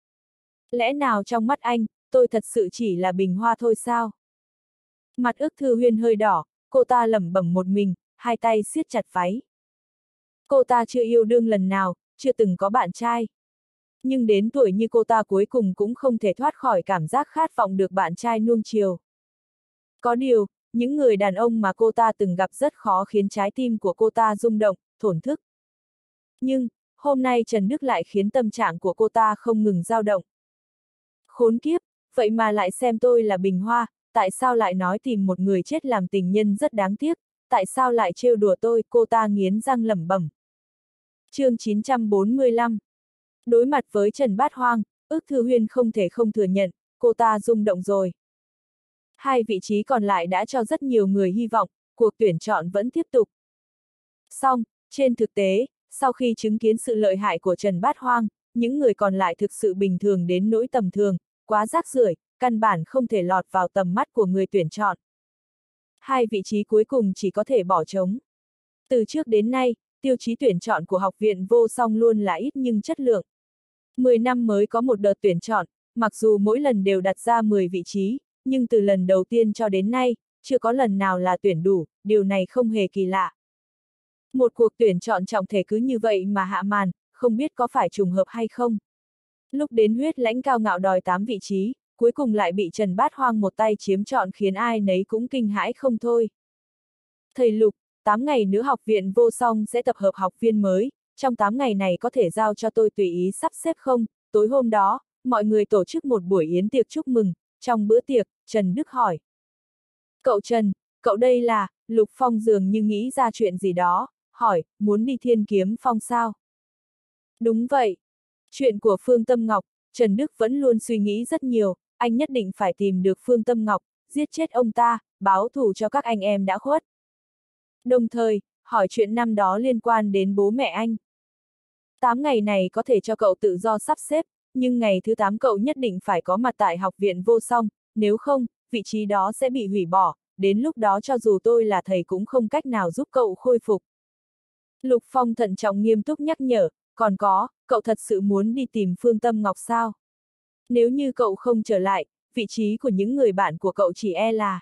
A: Lẽ nào trong mắt anh, tôi thật sự chỉ là bình hoa thôi sao? Mặt Ức Thư Huyên hơi đỏ, cô ta lẩm bẩm một mình, hai tay siết chặt váy. Cô ta chưa yêu đương lần nào, chưa từng có bạn trai. Nhưng đến tuổi như cô ta cuối cùng cũng không thể thoát khỏi cảm giác khát vọng được bạn trai nuông chiều. Có điều, những người đàn ông mà cô ta từng gặp rất khó khiến trái tim của cô ta rung động, thổn thức. Nhưng, hôm nay Trần Đức lại khiến tâm trạng của cô ta không ngừng dao động. Khốn kiếp, vậy mà lại xem tôi là bình hoa, tại sao lại nói tìm một người chết làm tình nhân rất đáng tiếc, tại sao lại trêu đùa tôi, cô ta nghiến răng lẩm bẩm. Chương 945. Đối mặt với Trần Bát Hoang, Ức Thư Huyên không thể không thừa nhận, cô ta rung động rồi. Hai vị trí còn lại đã cho rất nhiều người hy vọng, cuộc tuyển chọn vẫn tiếp tục. Song, trên thực tế, sau khi chứng kiến sự lợi hại của Trần Bát Hoang, những người còn lại thực sự bình thường đến nỗi tầm thường, quá rác rưởi, căn bản không thể lọt vào tầm mắt của người tuyển chọn. Hai vị trí cuối cùng chỉ có thể bỏ trống. Từ trước đến nay, tiêu chí tuyển chọn của Học viện Vô Song luôn là ít nhưng chất lượng. 10 năm mới có một đợt tuyển chọn, mặc dù mỗi lần đều đặt ra 10 vị trí, nhưng từ lần đầu tiên cho đến nay, chưa có lần nào là tuyển đủ, điều này không hề kỳ lạ. Một cuộc tuyển chọn trọng thể cứ như vậy mà hạ màn, không biết có phải trùng hợp hay không. Lúc đến Huyết Lãnh cao ngạo đòi 8 vị trí, cuối cùng lại bị Trần Bát Hoang một tay chiếm trọn khiến ai nấy cũng kinh hãi không thôi. Thầy Lục, 8 ngày nữa Học viện Vô Song sẽ tập hợp học viên mới, trong 8 ngày này có thể giao cho tôi tùy ý sắp xếp không? Tối hôm đó, mọi người tổ chức một buổi yến tiệc chúc mừng, trong bữa tiệc, Trần Đức hỏi. Cậu Trần, cậu đây là, Lục Phong dường như nghĩ ra chuyện gì đó, hỏi, muốn đi Thiên Kiếm Phong sao? Đúng vậy. Chuyện của Phương Tâm Ngọc, Trần Đức vẫn luôn suy nghĩ rất nhiều, anh nhất định phải tìm được Phương Tâm Ngọc, giết chết ông ta, báo thù cho các anh em đã khuất. Đồng thời, hỏi chuyện năm đó liên quan đến bố mẹ anh. 8 ngày này có thể cho cậu tự do sắp xếp, nhưng ngày thứ 8 cậu nhất định phải có mặt tại Học viện Vô Song, nếu không, vị trí đó sẽ bị hủy bỏ, đến lúc đó cho dù tôi là thầy cũng không cách nào giúp cậu khôi phục. Lục Phong thận trọng nghiêm túc nhắc nhở, còn có, cậu thật sự muốn đi tìm Phương Tâm Ngọc sao? Nếu như cậu không trở lại, vị trí của những người bạn của cậu chỉ e là...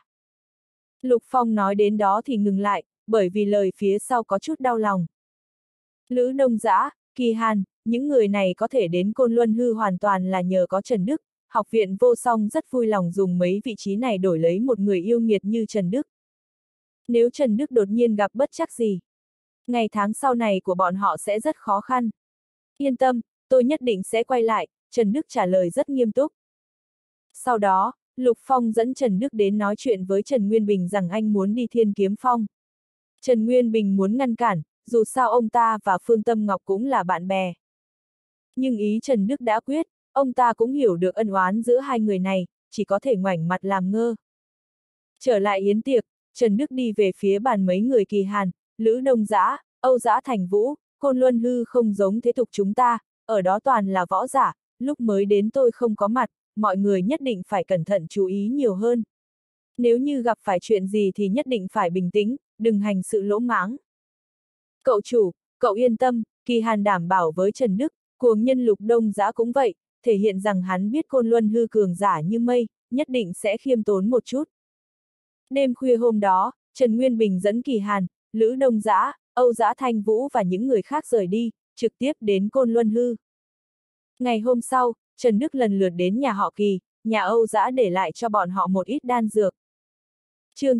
A: Lục Phong nói đến đó thì ngừng lại, bởi vì lời phía sau có chút đau lòng. Lữ Đông Dã, Kỳ Hàn, những người này có thể đến Côn Luân Hư hoàn toàn là nhờ có Trần Đức, Học viện Vô Song rất vui lòng dùng mấy vị trí này đổi lấy một người yêu nghiệt như Trần Đức. Nếu Trần Đức đột nhiên gặp bất trắc gì, ngày tháng sau này của bọn họ sẽ rất khó khăn. Yên tâm, tôi nhất định sẽ quay lại, Trần Đức trả lời rất nghiêm túc. Sau đó, Lục Phong dẫn Trần Đức đến nói chuyện với Trần Nguyên Bình rằng anh muốn đi Thiên Kiếm Phong. Trần Nguyên Bình muốn ngăn cản, dù sao ông ta và Phương Tâm Ngọc cũng là bạn bè. Nhưng ý Trần Đức đã quyết, ông ta cũng hiểu được ân oán giữa hai người này, chỉ có thể ngoảnh mặt làm ngơ. Trở lại yến tiệc, Trần Đức đi về phía bàn mấy người Kỳ Hàn, Lữ Đông Dã, Âu Dã Thành Vũ, Côn Luân Hư không giống thế tục chúng ta, ở đó toàn là võ giả, lúc mới đến tôi không có mặt, mọi người nhất định phải cẩn thận chú ý nhiều hơn. Nếu như gặp phải chuyện gì thì nhất định phải bình tĩnh, đừng hành sự lỗ mãng. Cậu chủ, cậu yên tâm, Kỳ Hàn đảm bảo với Trần Đức, cuồng nhân Lục Đông Dã cũng vậy, thể hiện rằng hắn biết Côn Luân Hư cường giả như mây, nhất định sẽ khiêm tốn một chút. Đêm khuya hôm đó, Trần Nguyên Bình dẫn Kỳ Hàn, Lữ Đông Dã, Âu Dã Thanh Vũ và những người khác rời đi, trực tiếp đến Côn Luân Hư. Ngày hôm sau, Trần Đức lần lượt đến nhà họ Kỳ, nhà Âu Dã để lại cho bọn họ một ít đan dược. Chương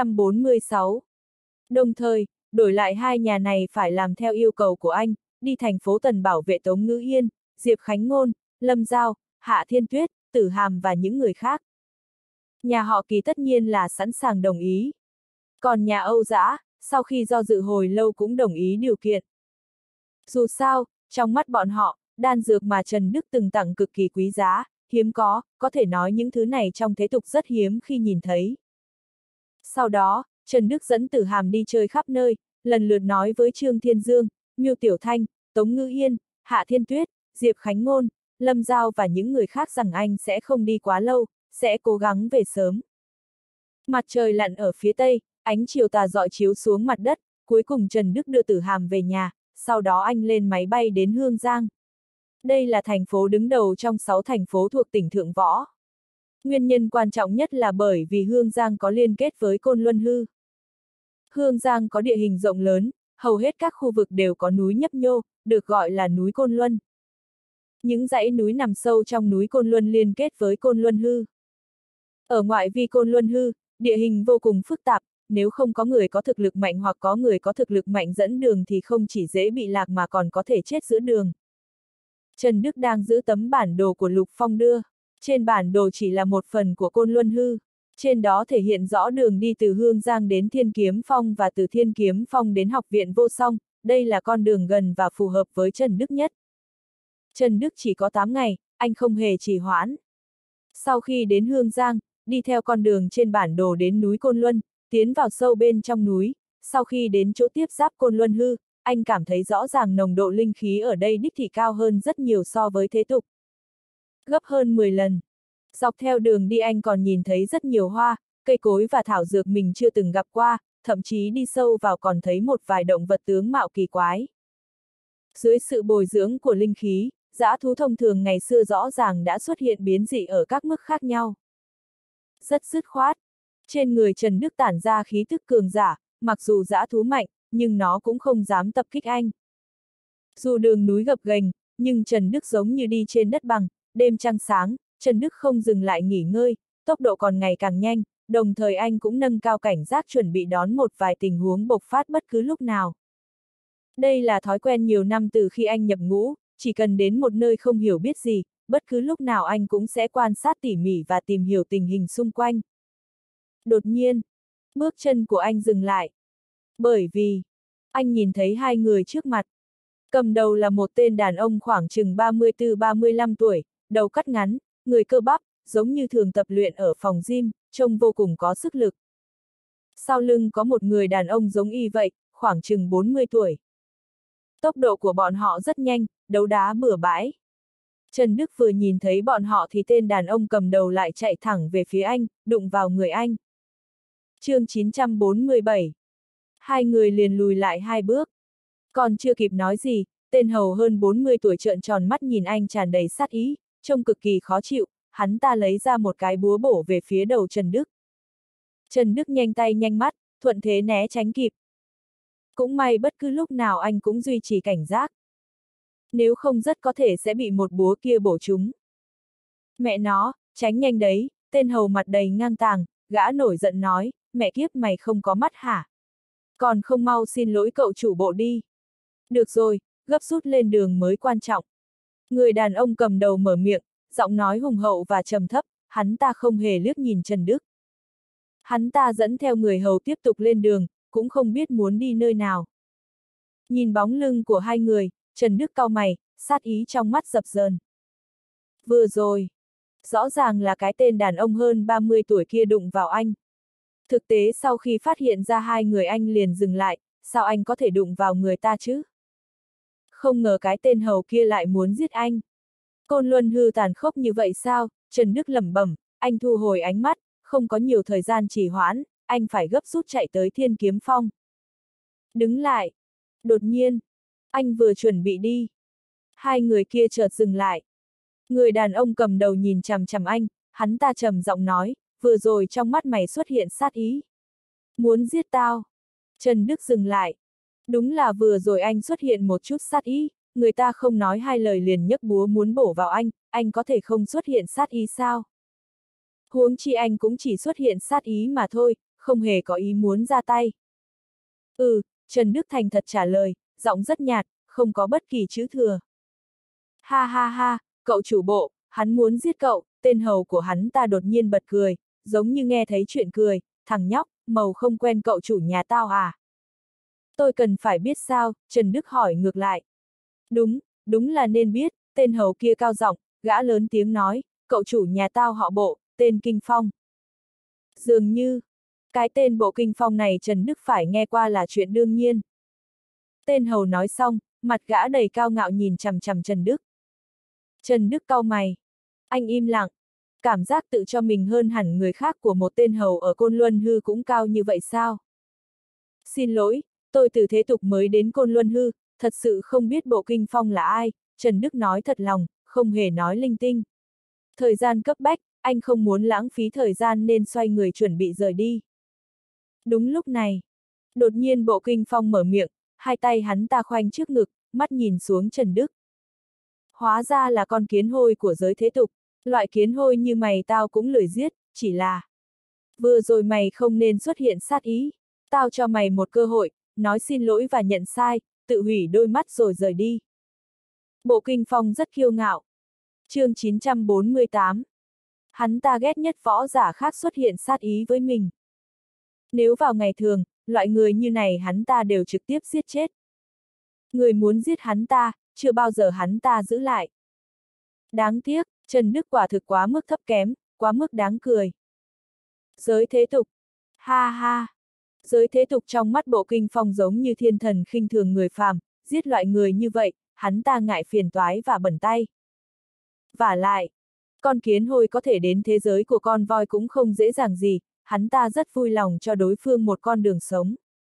A: 946. Đồng thời, đổi lại hai nhà này phải làm theo yêu cầu của anh, đi thành phố Tần bảo vệ Tống Ngữ Yên, Diệp Khánh Ngôn, Lâm Giao, Hạ Thiên Tuyết, Tử Hàm và những người khác. Nhà họ Kỳ tất nhiên là sẵn sàng đồng ý. Còn nhà Âu Dã, sau khi do dự hồi lâu cũng đồng ý điều kiện. Dù sao, trong mắt bọn họ, đan dược mà Trần Đức từng tặng cực kỳ quý giá, hiếm có thể nói những thứ này trong thế tục rất hiếm khi nhìn thấy. Sau đó, Trần Đức dẫn Tử Hàm đi chơi khắp nơi, lần lượt nói với Trương Thiên Dương, Miêu Tiểu Thanh, Tống Ngữ Yên, Hạ Thiên Tuyết, Diệp Khánh Ngôn, Lâm Giao và những người khác rằng anh sẽ không đi quá lâu, sẽ cố gắng về sớm. Mặt trời lặn ở phía tây, ánh chiều tà rọi chiếu xuống mặt đất, cuối cùng Trần Đức đưa Tử Hàm về nhà, sau đó anh lên máy bay đến Hương Giang. Đây là thành phố đứng đầu trong 6 thành phố thuộc tỉnh Thượng Võ. Nguyên nhân quan trọng nhất là bởi vì Hương Giang có liên kết với Côn Luân Hư. Hương Giang có địa hình rộng lớn, hầu hết các khu vực đều có núi nhấp nhô, được gọi là núi Côn Luân. Những dãy núi nằm sâu trong núi Côn Luân liên kết với Côn Luân Hư. Ở ngoại vi Côn Luân Hư, địa hình vô cùng phức tạp, nếu không có người có thực lực mạnh hoặc có người có thực lực mạnh dẫn đường thì không chỉ dễ bị lạc mà còn có thể chết giữa đường. Trần Đức đang giữ tấm bản đồ của Lục Phong đưa. Trên bản đồ chỉ là một phần của Côn Luân Hư. Trên đó thể hiện rõ đường đi từ Hương Giang đến Thiên Kiếm Phong và từ Thiên Kiếm Phong đến Học viện Vô Song, đây là con đường gần và phù hợp với Trần Đức nhất. Trần Đức chỉ có 8 ngày, anh không hề trì hoãn. Sau khi đến Hương Giang, đi theo con đường trên bản đồ đến núi Côn Luân, tiến vào sâu bên trong núi, sau khi đến chỗ tiếp giáp Côn Luân Hư, anh cảm thấy rõ ràng nồng độ linh khí ở đây đích thị cao hơn rất nhiều so với thế tục. Gấp hơn 10 lần. Dọc theo đường đi anh còn nhìn thấy rất nhiều hoa, cây cối và thảo dược mình chưa từng gặp qua, thậm chí đi sâu vào còn thấy một vài động vật tướng mạo kỳ quái. Dưới sự bồi dưỡng của linh khí, dã thú thông thường ngày xưa rõ ràng đã xuất hiện biến dị ở các mức khác nhau. Rất dứt khoát. Trên người Trần Đức tản ra khí tức cường giả, mặc dù dã thú mạnh, nhưng nó cũng không dám tập kích anh. Dù đường núi gập ghềnh, nhưng Trần Đức giống như đi trên đất bằng, đêm trăng sáng, Trần Đức không dừng lại nghỉ ngơi, tốc độ còn ngày càng nhanh, đồng thời anh cũng nâng cao cảnh giác chuẩn bị đón một vài tình huống bộc phát bất cứ lúc nào. Đây là thói quen nhiều năm từ khi anh nhập ngũ, chỉ cần đến một nơi không hiểu biết gì, bất cứ lúc nào anh cũng sẽ quan sát tỉ mỉ và tìm hiểu tình hình xung quanh. Đột nhiên, bước chân của anh dừng lại. Bởi vì, anh nhìn thấy hai người trước mặt. Cầm đầu là một tên đàn ông khoảng chừng 34-35 tuổi, đầu cắt ngắn, người cơ bắp, giống như thường tập luyện ở phòng gym, trông vô cùng có sức lực. Sau lưng có một người đàn ông giống y vậy, khoảng chừng 40 tuổi. Tốc độ của bọn họ rất nhanh, đấu đá bừa bãi. Trần Đức vừa nhìn thấy bọn họ thì tên đàn ông cầm đầu lại chạy thẳng về phía anh, đụng vào người anh. Chương 947. Hai người liền lùi lại 2 bước. Còn chưa kịp nói gì, tên hầu hơn 40 tuổi trợn tròn mắt nhìn anh tràn đầy sát ý, trông cực kỳ khó chịu, hắn ta lấy ra một cái búa bổ về phía đầu Trần Đức. Trần Đức nhanh tay nhanh mắt, thuận thế né tránh kịp. Cũng may bất cứ lúc nào anh cũng duy trì cảnh giác. Nếu không rất có thể sẽ bị một búa kia bổ trúng. Mẹ nó, tránh nhanh đấy, tên hầu mặt đầy ngang tàng, gã nổi giận nói, mẹ kiếp mày không có mắt hả? Còn không mau xin lỗi cậu chủ bộ đi. Được rồi, gấp rút lên đường mới quan trọng. Người đàn ông cầm đầu mở miệng, giọng nói hùng hậu và trầm thấp, hắn ta không hề liếc nhìn Trần Đức. Hắn ta dẫn theo người hầu tiếp tục lên đường, cũng không biết muốn đi nơi nào. Nhìn bóng lưng của hai người, Trần Đức cau mày, sát ý trong mắt dập dờn. Vừa rồi, rõ ràng là cái tên đàn ông hơn 30 tuổi kia đụng vào anh. Thực tế sau khi phát hiện ra hai người anh liền dừng lại, sao anh có thể đụng vào người ta chứ? Không ngờ cái tên hầu kia lại muốn giết anh. Côn Luân Hư tàn khốc như vậy sao? Trần Đức lẩm bẩm, anh thu hồi ánh mắt, không có nhiều thời gian trì hoãn, anh phải gấp rút chạy tới Thiên Kiếm Phong. Đứng lại. Đột nhiên, anh vừa chuẩn bị đi. Hai người kia chợt dừng lại. Người đàn ông cầm đầu nhìn chằm chằm anh, hắn ta trầm giọng nói, vừa rồi trong mắt mày xuất hiện sát ý. Muốn giết tao? Trần Đức dừng lại. Đúng là vừa rồi anh xuất hiện một chút sát ý, người ta không nói hai lời liền nhấc búa muốn bổ vào anh có thể không xuất hiện sát ý sao? Huống chi anh cũng chỉ xuất hiện sát ý mà thôi, không hề có ý muốn ra tay. Trần Đức thành thật trả lời, giọng rất nhạt, không có bất kỳ chữ thừa. Ha ha ha, cậu chủ bộ, hắn muốn giết cậu, tên hầu của hắn ta đột nhiên bật cười, giống như nghe thấy chuyện cười, thằng nhóc, màu không quen cậu chủ nhà tao à? Tôi cần phải biết sao, Trần Đức hỏi ngược lại. Đúng là nên biết, tên hầu kia cao giọng, gã lớn tiếng nói, cậu chủ nhà tao họ Bộ, tên Kinh Phong. Dường như, cái tên Bộ Kinh Phong này Trần Đức phải nghe qua là chuyện đương nhiên. Tên hầu nói xong, mặt gã đầy cao ngạo nhìn chằm chằm Trần Đức. Trần Đức cau mày. Anh im lặng. Cảm giác tự cho mình hơn hẳn người khác của một tên hầu ở Côn Luân Hư cũng cao như vậy sao? Xin lỗi, tôi từ thế tục mới đến Côn Luân Hư, thật sự không biết Bộ Kinh Phong là ai, Trần Đức nói thật lòng, không hề nói linh tinh. Thời gian cấp bách, anh không muốn lãng phí thời gian nên xoay người chuẩn bị rời đi. Đúng lúc này, đột nhiên Bộ Kinh Phong mở miệng, hai tay hắn ta khoanh trước ngực, mắt nhìn xuống Trần Đức. Hóa ra là con kiến hôi của giới thế tục, loại kiến hôi như mày tao cũng lười giết, chỉ là vừa rồi mày không nên xuất hiện sát ý, tao cho mày một cơ hội, nói xin lỗi và nhận sai, tự hủy đôi mắt rồi rời đi. Bộ Kinh Phong rất kiêu ngạo. Chương 948. Hắn ta ghét nhất võ giả khác xuất hiện sát ý với mình. Nếu vào ngày thường, loại người như này hắn ta đều trực tiếp giết chết. Người muốn giết hắn ta, chưa bao giờ hắn ta giữ lại. Đáng tiếc, Trần Đức quả thực quá mức thấp kém, quá mức đáng cười. Giới thế tục. Ha ha. Giới thế tục trong mắt Bộ Kinh Phong giống như thiên thần khinh thường người phàm, giết loại người như vậy, hắn ta ngại phiền toái và bẩn tay. Vả lại, con kiến hôi có thể đến thế giới của con voi cũng không dễ dàng gì, hắn ta rất vui lòng cho đối phương một con đường sống.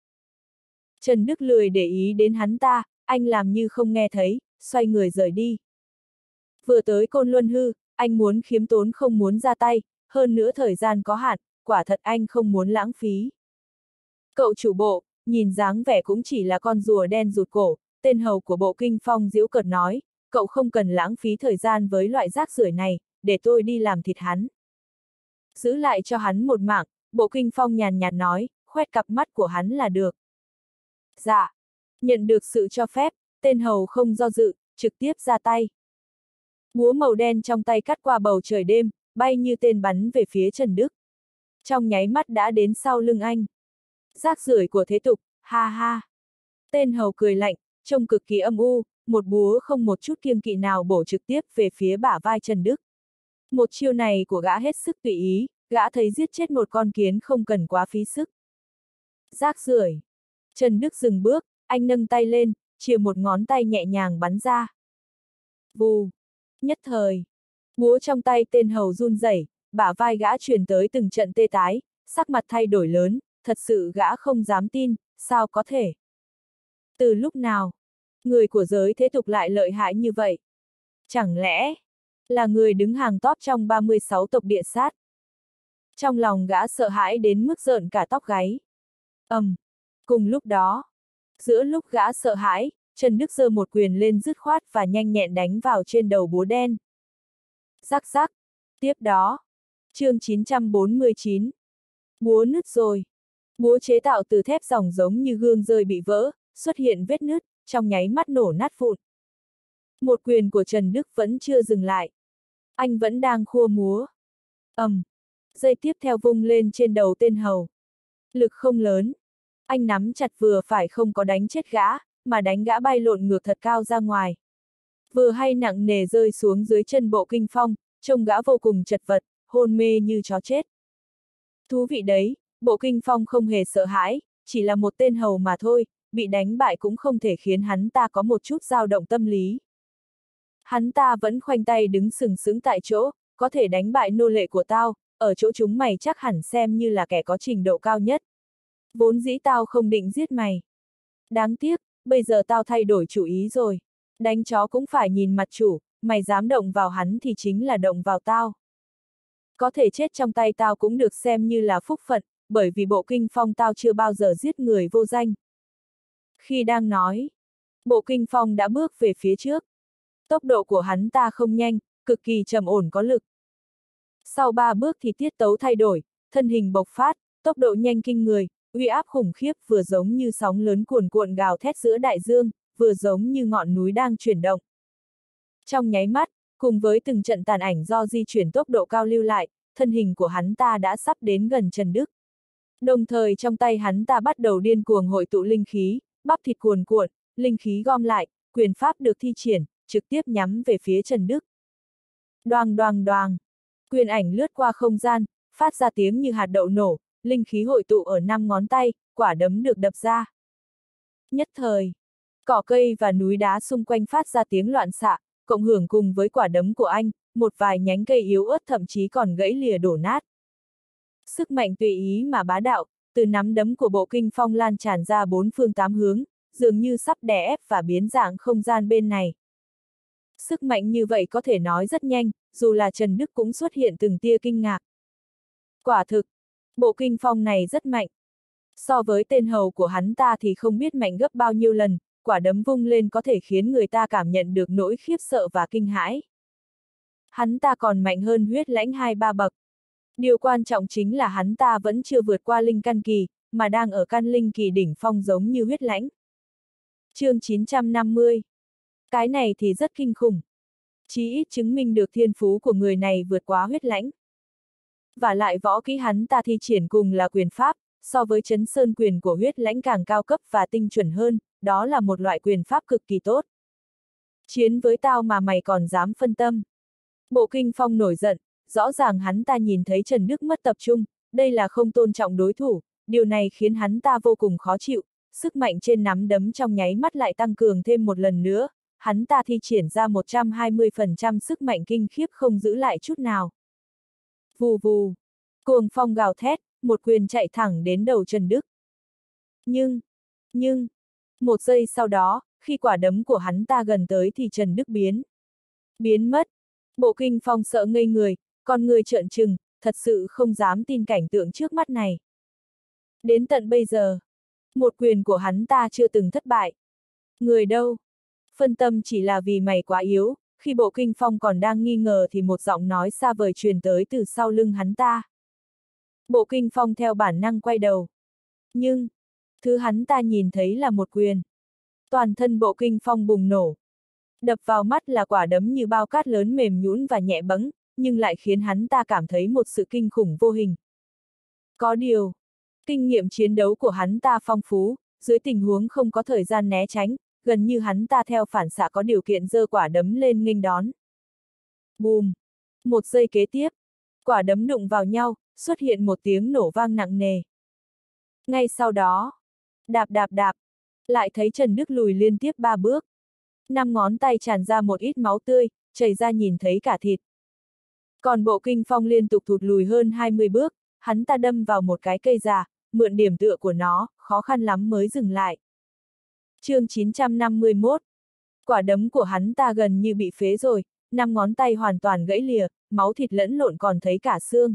A: Trần Đức lười để ý đến hắn ta, anh làm như không nghe thấy, xoay người rời đi. Vừa tới Côn Luân Hư, anh muốn khiêm tốn không muốn ra tay, hơn nữa thời gian có hạn, quả thật anh không muốn lãng phí. Cậu chủ bộ, nhìn dáng vẻ cũng chỉ là con rùa đen rụt cổ, tên hầu của Bộ Kinh Phong giễu cợt nói, cậu không cần lãng phí thời gian với loại rác rưởi này, để tôi đi làm thịt hắn. Giữ lại cho hắn một mạng, Bộ Kinh Phong nhàn nhạt nói, khoét cặp mắt của hắn là được. Dạ. Nhận được sự cho phép, tên hầu không do dự, trực tiếp ra tay. Búa màu đen trong tay cắt qua bầu trời đêm, bay như tên bắn về phía Trần Đức. Trong nháy mắt đã đến sau lưng anh. Rác rưởi của thế tục, ha ha. Tên hầu cười lạnh, trông cực kỳ âm u, một búa không một chút kiêng kỵ nào bổ trực tiếp về phía bả vai Trần Đức. Một chiêu này của gã hết sức tùy ý, gã thấy giết chết một con kiến không cần quá phí sức. Rác rưởi. Trần Đức dừng bước, anh nâng tay lên, chìa một ngón tay nhẹ nhàng bắn ra. Vù. Nhất thời. Búa trong tay tên hầu run rẩy, bả vai gã truyền tới từng trận tê tái, sắc mặt thay đổi lớn, thật sự gã không dám tin, sao có thể. Từ lúc nào, người của giới thế tục lại lợi hại như vậy? Chẳng lẽ là người đứng hàng top trong 36 tộc địa sát? Trong lòng gã sợ hãi đến mức rợn cả tóc gáy. Cùng lúc đó, giữa lúc gã sợ hãi, Trần Đức giơ một quyền lên dứt khoát và nhanh nhẹn đánh vào trên đầu búa đen. Rắc rắc. Tiếp đó, chương 949. Búa nứt rồi. Búa chế tạo từ thép dòng giống như gương rơi bị vỡ, xuất hiện vết nứt, trong nháy mắt nổ nát vụn. Một quyền của Trần Đức vẫn chưa dừng lại. Anh vẫn đang khua múa. Giây tiếp theo vung lên trên đầu tên hầu. Lực không lớn. Anh nắm chặt vừa phải không có đánh chết gã, mà đánh gã bay lộn ngược thật cao ra ngoài. Vừa hay nặng nề rơi xuống dưới chân Bộ Kinh Phong, trông gã vô cùng chật vật, hôn mê như chó chết. Thú vị đấy, Bộ Kinh Phong không hề sợ hãi, chỉ là một tên hầu mà thôi, bị đánh bại cũng không thể khiến hắn ta có một chút dao động tâm lý. Hắn ta vẫn khoanh tay đứng sừng sững tại chỗ, có thể đánh bại nô lệ của tao, ở chỗ chúng mày chắc hẳn xem như là kẻ có trình độ cao nhất. Vốn dĩ tao không định giết mày. Đáng tiếc, bây giờ tao thay đổi chủ ý rồi. Đánh chó cũng phải nhìn mặt chủ, mày dám động vào hắn thì chính là động vào tao. Có thể chết trong tay tao cũng được xem như là phúc phận, bởi vì bộ kinh phong tao chưa bao giờ giết người vô danh. Khi đang nói, bộ kinh phong đã bước về phía trước. Tốc độ của hắn ta không nhanh, cực kỳ trầm ổn có lực. Sau 3 bước thì tiết tấu thay đổi, thân hình bộc phát, tốc độ nhanh kinh người, uy áp khủng khiếp vừa giống như sóng lớn cuồn cuộn gào thét giữa đại dương, vừa giống như ngọn núi đang chuyển động. Trong nháy mắt, cùng với từng trận tàn ảnh do di chuyển tốc độ cao lưu lại, thân hình của hắn ta đã sắp đến gần Trần Đức. Đồng thời trong tay hắn ta bắt đầu điên cuồng hội tụ linh khí, bắp thịt cuồn cuộn, linh khí gom lại, quyền pháp được thi triển, trực tiếp nhắm về phía Trần Đức. Đoàng đoàng đoàng, quyền ảnh lướt qua không gian, phát ra tiếng như hạt đậu nổ, linh khí hội tụ ở 5 ngón tay, quả đấm được đập ra. Nhất thời, cỏ cây và núi đá xung quanh phát ra tiếng loạn xạ, cộng hưởng cùng với quả đấm của anh, một vài nhánh cây yếu ớt thậm chí còn gãy lìa đổ nát. Sức mạnh tùy ý mà bá đạo, từ nắm đấm của bộ kinh phong lan tràn ra 4 phương 8 hướng, dường như sắp đè ép và biến dạng không gian bên này. Sức mạnh như vậy có thể nói rất nhanh, dù là Trần Đức cũng xuất hiện từng tia kinh ngạc. Quả thực, bộ kinh phong này rất mạnh. So với tên hầu của hắn ta thì không biết mạnh gấp bao nhiêu lần, quả đấm vung lên có thể khiến người ta cảm nhận được nỗi khiếp sợ và kinh hãi. Hắn ta còn mạnh hơn huyết lãnh 2-3 bậc. Điều quan trọng chính là hắn ta vẫn chưa vượt qua linh căn kỳ, mà đang ở căn linh kỳ đỉnh phong giống như huyết lãnh. Chương 950. Cái này thì rất kinh khủng. Chí ít chứng minh được thiên phú của người này vượt quá huyết lãnh. Và lại võ kỹ hắn ta thi triển cùng là quyền pháp, so với Chấn Sơn quyền của huyết lãnh càng cao cấp và tinh chuẩn hơn, đó là một loại quyền pháp cực kỳ tốt. Chiến với tao mà mày còn dám phân tâm. Bộ kinh phong nổi giận, rõ ràng hắn ta nhìn thấy Trần Đức mất tập trung, đây là không tôn trọng đối thủ, điều này khiến hắn ta vô cùng khó chịu, sức mạnh trên nắm đấm trong nháy mắt lại tăng cường thêm một lần nữa, hắn ta thi triển ra 120% sức mạnh kinh khiếp không giữ lại chút nào. Vù vù, cuồng phong gào thét, một quyền chạy thẳng đến đầu Trần Đức. Nhưng, một giây sau đó, khi quả đấm của hắn ta gần tới thì Trần Đức biến mất. Bộ kinh phong sợ ngây người, con người trợn trừng, thật sự không dám tin cảnh tượng trước mắt này. Đến tận bây giờ, một quyền của hắn ta chưa từng thất bại. Người đâu? Phân tâm chỉ là vì mày quá yếu, khi bộ kinh phong còn đang nghi ngờ thì một giọng nói xa vời truyền tới từ sau lưng hắn ta. Bộ kinh phong theo bản năng quay đầu. Nhưng, thứ hắn ta nhìn thấy là một quyền. Toàn thân bộ kinh phong bùng nổ. Đập vào mắt là quả đấm như bao cát lớn mềm nhũn và nhẹ bẫng, nhưng lại khiến hắn ta cảm thấy một sự kinh khủng vô hình. Có điều, kinh nghiệm chiến đấu của hắn ta phong phú, dưới tình huống không có thời gian né tránh, gần như hắn ta theo phản xạ có điều kiện giơ quả đấm lên nghênh đón. Bùm! Một giây kế tiếp, quả đấm đụng vào nhau, xuất hiện một tiếng nổ vang nặng nề. Ngay sau đó, đạp đạp đạp, lại thấy Trần Đức lùi liên tiếp 3 bước. 5 ngón tay tràn ra một ít máu tươi, chảy ra nhìn thấy cả thịt. Còn bộ kinh phong liên tục thụt lùi hơn 20 bước, hắn ta đâm vào một cái cây già, mượn điểm tựa của nó, khó khăn lắm mới dừng lại. Chương 951. Quả đấm của hắn ta gần như bị phế rồi, 5 ngón tay hoàn toàn gãy lìa, máu thịt lẫn lộn còn thấy cả xương.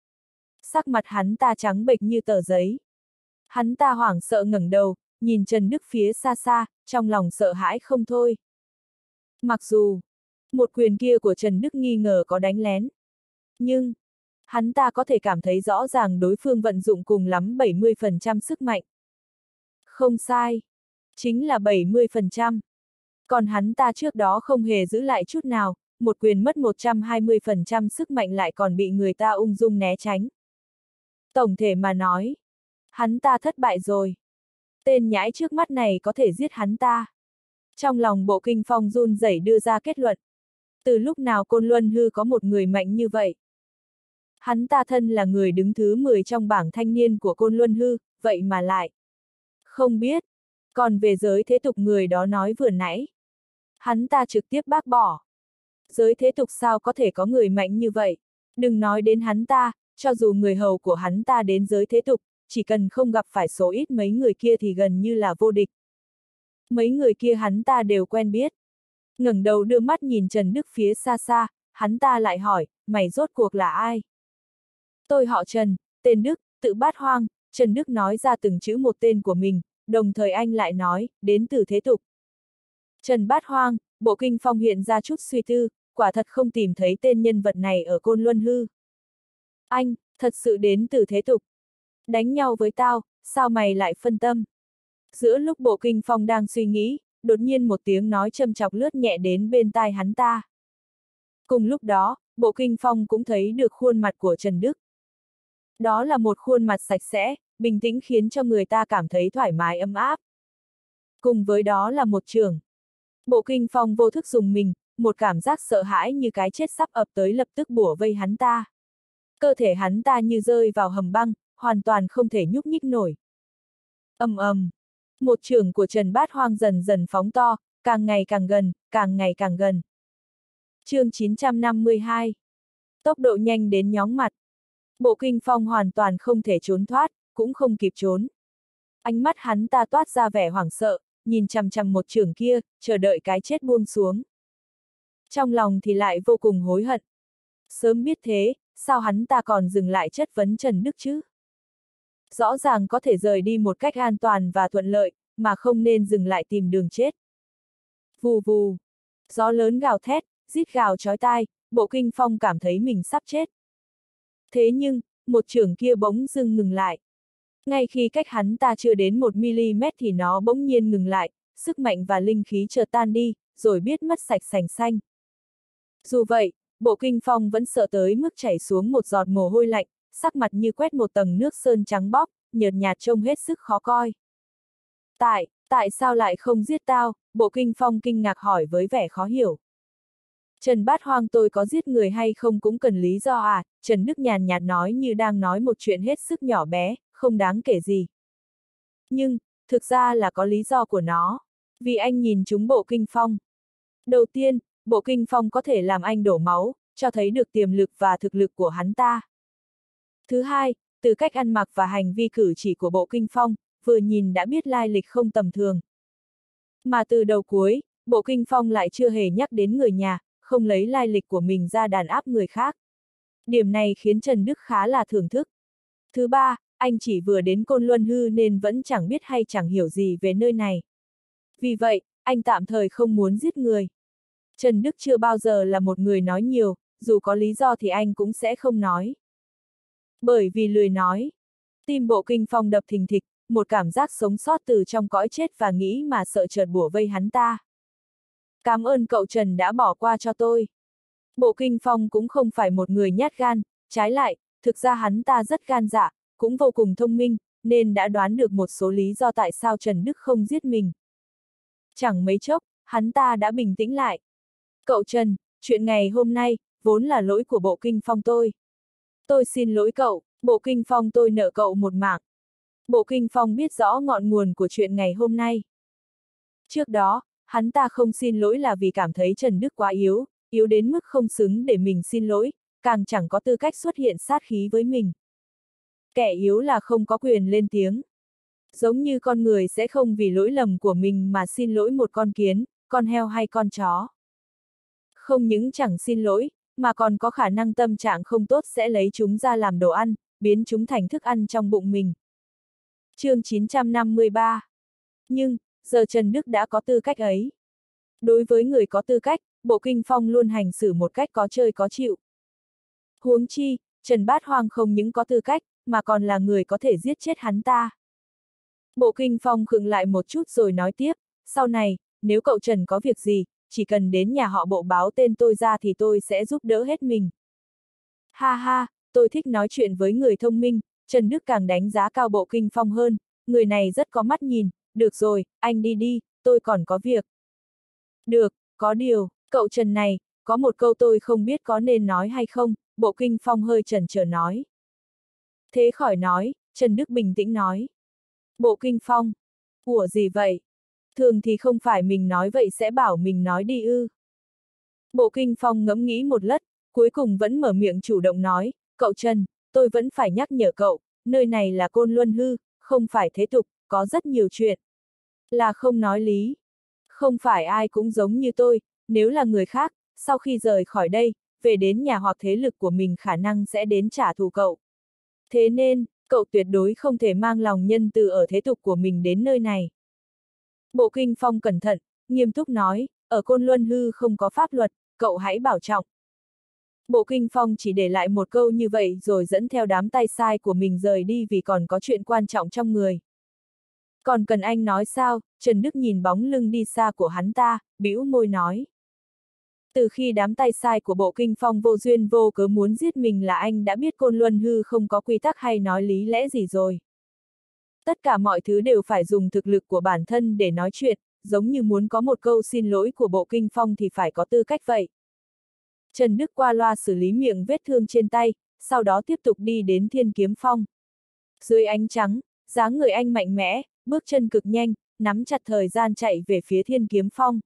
A: Sắc mặt hắn ta trắng bệch như tờ giấy. Hắn ta hoảng sợ ngẩng đầu, nhìn Trần Đức phía xa xa, trong lòng sợ hãi không thôi. Mặc dù, một quyền kia của Trần Đức nghi ngờ có đánh lén. Nhưng, hắn ta có thể cảm thấy rõ ràng đối phương vận dụng cùng lắm 70% sức mạnh. Không sai. Chính là 70%. Còn hắn ta trước đó không hề giữ lại chút nào, một quyền mất 120% sức mạnh lại còn bị người ta ung dung né tránh. Tổng thể mà nói, hắn ta thất bại rồi. Tên nhãi trước mắt này có thể giết hắn ta. Trong lòng bộ kinh phong run rẩy đưa ra kết luận. Từ lúc nào Côn Luân Hư có một người mạnh như vậy? Hắn ta thân là người đứng thứ 10 trong bảng thanh niên của Côn Luân Hư, vậy mà lại không biết. Còn về giới thế tục người đó nói vừa nãy, hắn ta trực tiếp bác bỏ. Giới thế tục sao có thể có người mạnh như vậy? Đừng nói đến hắn ta, cho dù người hầu của hắn ta đến giới thế tục, chỉ cần không gặp phải số ít mấy người kia thì gần như là vô địch. Mấy người kia hắn ta đều quen biết. ngẩng đầu đưa mắt nhìn Trần Đức phía xa xa, hắn ta lại hỏi, mày rốt cuộc là ai? Tôi họ Trần, tên Đức, tự Bát Hoang. Trần Đức nói ra từng chữ một tên của mình, đồng thời anh lại nói, đến từ thế tục. Trần Bát Hoang, Bộ Kinh Phong hiện ra chút suy tư, quả thật không tìm thấy tên nhân vật này ở Côn Luân Hư. Anh, thật sự đến từ thế tục. Đánh nhau với tao, sao mày lại phân tâm? Giữa lúc Bộ Kinh Phong đang suy nghĩ, đột nhiên một tiếng nói châm chọc lướt nhẹ đến bên tai hắn ta. Cùng lúc đó, Bộ Kinh Phong cũng thấy được khuôn mặt của Trần Đức. Đó là một khuôn mặt sạch sẽ, bình tĩnh khiến cho người ta cảm thấy thoải mái ấm áp. Cùng với đó là một chưởng. Bộ Kinh Phong vô thức dùng mình, một cảm giác sợ hãi như cái chết sắp ập tới lập tức bủa vây hắn ta. Cơ thể hắn ta như rơi vào hầm băng, hoàn toàn không thể nhúc nhích nổi. Ầm ầm, một chưởng của Trần Bát Hoang dần dần phóng to, càng ngày càng gần, càng ngày càng gần. Chương 952. Tốc độ nhanh đến nhóng mặt. Bộ Kinh Phong hoàn toàn không thể trốn thoát, cũng không kịp trốn. Ánh mắt hắn ta toát ra vẻ hoảng sợ, nhìn chằm chằm một chưởng kia, chờ đợi cái chết buông xuống. Trong lòng thì lại vô cùng hối hận. Sớm biết thế, sao hắn ta còn dừng lại chất vấn Trần Đức chứ? Rõ ràng có thể rời đi một cách an toàn và thuận lợi, mà không nên dừng lại tìm đường chết. Vù vù, gió lớn gào thét, rít gào chói tai, Bộ Kinh Phong cảm thấy mình sắp chết. Thế nhưng, một chưởng kia bỗng dưng ngừng lại. Ngay khi cách hắn ta chưa đến 1 mm thì nó bỗng nhiên ngừng lại, sức mạnh và linh khí chợt tan đi, rồi biết mất sạch sành xanh. Dù vậy, Bộ Kinh Phong vẫn sợ tới mức chảy xuống một giọt mồ hôi lạnh, sắc mặt như quét một tầng nước sơn trắng bóc, nhợt nhạt trông hết sức khó coi. Tại sao lại không giết tao? Bộ Kinh Phong kinh ngạc hỏi với vẻ khó hiểu. Trần Bát Hoang, tôi có giết người hay không cũng cần lý do à? Trần Đức nhàn nhạt nói như đang nói một chuyện hết sức nhỏ bé, không đáng kể gì. Nhưng, thực ra là có lý do của nó. Vì anh nhìn trúng Bộ Kinh Phong. Đầu tiên, Bộ Kinh Phong có thể làm anh đổ máu, cho thấy được tiềm lực và thực lực của hắn ta. Thứ hai, từ cách ăn mặc và hành vi cử chỉ của Bộ Kinh Phong, vừa nhìn đã biết lai lịch không tầm thường. Mà từ đầu cuối, Bộ Kinh Phong lại chưa hề nhắc đến người nhà, không lấy lai lịch của mình ra đàn áp người khác. Điểm này khiến Trần Đức khá là thưởng thức. Thứ ba, anh chỉ vừa đến Côn Luân Hư nên vẫn chẳng biết hay chẳng hiểu gì về nơi này. Vì vậy, anh tạm thời không muốn giết người. Trần Đức chưa bao giờ là một người nói nhiều, dù có lý do thì anh cũng sẽ không nói. Bởi vì lười nói. Tim Bộ Kinh Phong đập thình thịch, một cảm giác sống sót từ trong cõi chết và nghĩ mà sợ chợt bủa vây hắn ta. Cảm ơn cậu Trần đã bỏ qua cho tôi. Bộ Kinh Phong cũng không phải một người nhát gan, trái lại, thực ra hắn ta rất gan dạ, cũng vô cùng thông minh, nên đã đoán được một số lý do tại sao Trần Đức không giết mình. Chẳng mấy chốc, hắn ta đã bình tĩnh lại. Cậu Trần, chuyện ngày hôm nay, vốn là lỗi của Bộ Kinh Phong tôi. Tôi xin lỗi cậu, Bộ Kinh Phong tôi nợ cậu một mạng. Bộ Kinh Phong biết rõ ngọn nguồn của chuyện ngày hôm nay. Trước đó, hắn ta không xin lỗi là vì cảm thấy Trần Đức quá yếu, yếu đến mức không xứng để mình xin lỗi, càng chẳng có tư cách xuất hiện sát khí với mình. Kẻ yếu là không có quyền lên tiếng. Giống như con người sẽ không vì lỗi lầm của mình mà xin lỗi một con kiến, con heo hay con chó. Không những chẳng xin lỗi, mà còn có khả năng tâm trạng không tốt sẽ lấy chúng ra làm đồ ăn, biến chúng thành thức ăn trong bụng mình. Chương 953. Nhưng, giờ Trần Đức đã có tư cách ấy. Đối với người có tư cách, Bộ Kinh Phong luôn hành xử một cách có chơi có chịu. Huống chi, Trần Bát Hoang không những có tư cách, mà còn là người có thể giết chết hắn ta. Bộ Kinh Phong khựng lại một chút rồi nói tiếp, sau này, nếu cậu Trần có việc gì, chỉ cần đến nhà họ Bộ báo tên tôi ra thì tôi sẽ giúp đỡ hết mình. Ha ha, tôi thích nói chuyện với người thông minh, Trần Đức càng đánh giá cao Bộ Kinh Phong hơn, người này rất có mắt nhìn, được rồi, anh đi đi, tôi còn có việc. Được, có điều, cậu Trần này, có một câu tôi không biết có nên nói hay không, Bộ Kinh Phong hơi chần chờ nói. Thế khỏi nói, Trần Đức bình tĩnh nói. Bộ Kinh Phong, của gì vậy? Thường thì không phải mình nói vậy sẽ bảo mình nói đi ư. Bộ Kinh Phong ngẫm nghĩ một lát, cuối cùng vẫn mở miệng chủ động nói, cậu Trần, tôi vẫn phải nhắc nhở cậu, nơi này là Côn Luân Hư, không phải thế tục, có rất nhiều chuyện. Là không nói lý. Không phải ai cũng giống như tôi, nếu là người khác, sau khi rời khỏi đây, về đến nhà hoặc thế lực của mình khả năng sẽ đến trả thù cậu. Thế nên, cậu tuyệt đối không thể mang lòng nhân từ ở thế tục của mình đến nơi này. Bộ Kinh Phong cẩn thận, nghiêm túc nói, ở Côn Luân Hư không có pháp luật, cậu hãy bảo trọng. Bộ Kinh Phong chỉ để lại một câu như vậy rồi dẫn theo đám tay sai của mình rời đi vì còn có chuyện quan trọng trong người. Còn cần anh nói sao? Trần Đức nhìn bóng lưng đi xa của hắn ta, bĩu môi nói. Từ khi đám tay sai của Bộ Kinh Phong vô duyên vô cớ muốn giết mình là anh đã biết Côn Luân Hư không có quy tắc hay nói lý lẽ gì rồi. Tất cả mọi thứ đều phải dùng thực lực của bản thân để nói chuyện, giống như muốn có một câu xin lỗi của Bộ Kinh Phong thì phải có tư cách vậy. Trần Đức qua loa xử lý miệng vết thương trên tay, sau đó tiếp tục đi đến Thiên Kiếm Phong. Dưới ánh trắng, dáng người anh mạnh mẽ, bước chân cực nhanh, nắm chặt thời gian chạy về phía Thiên Kiếm Phong.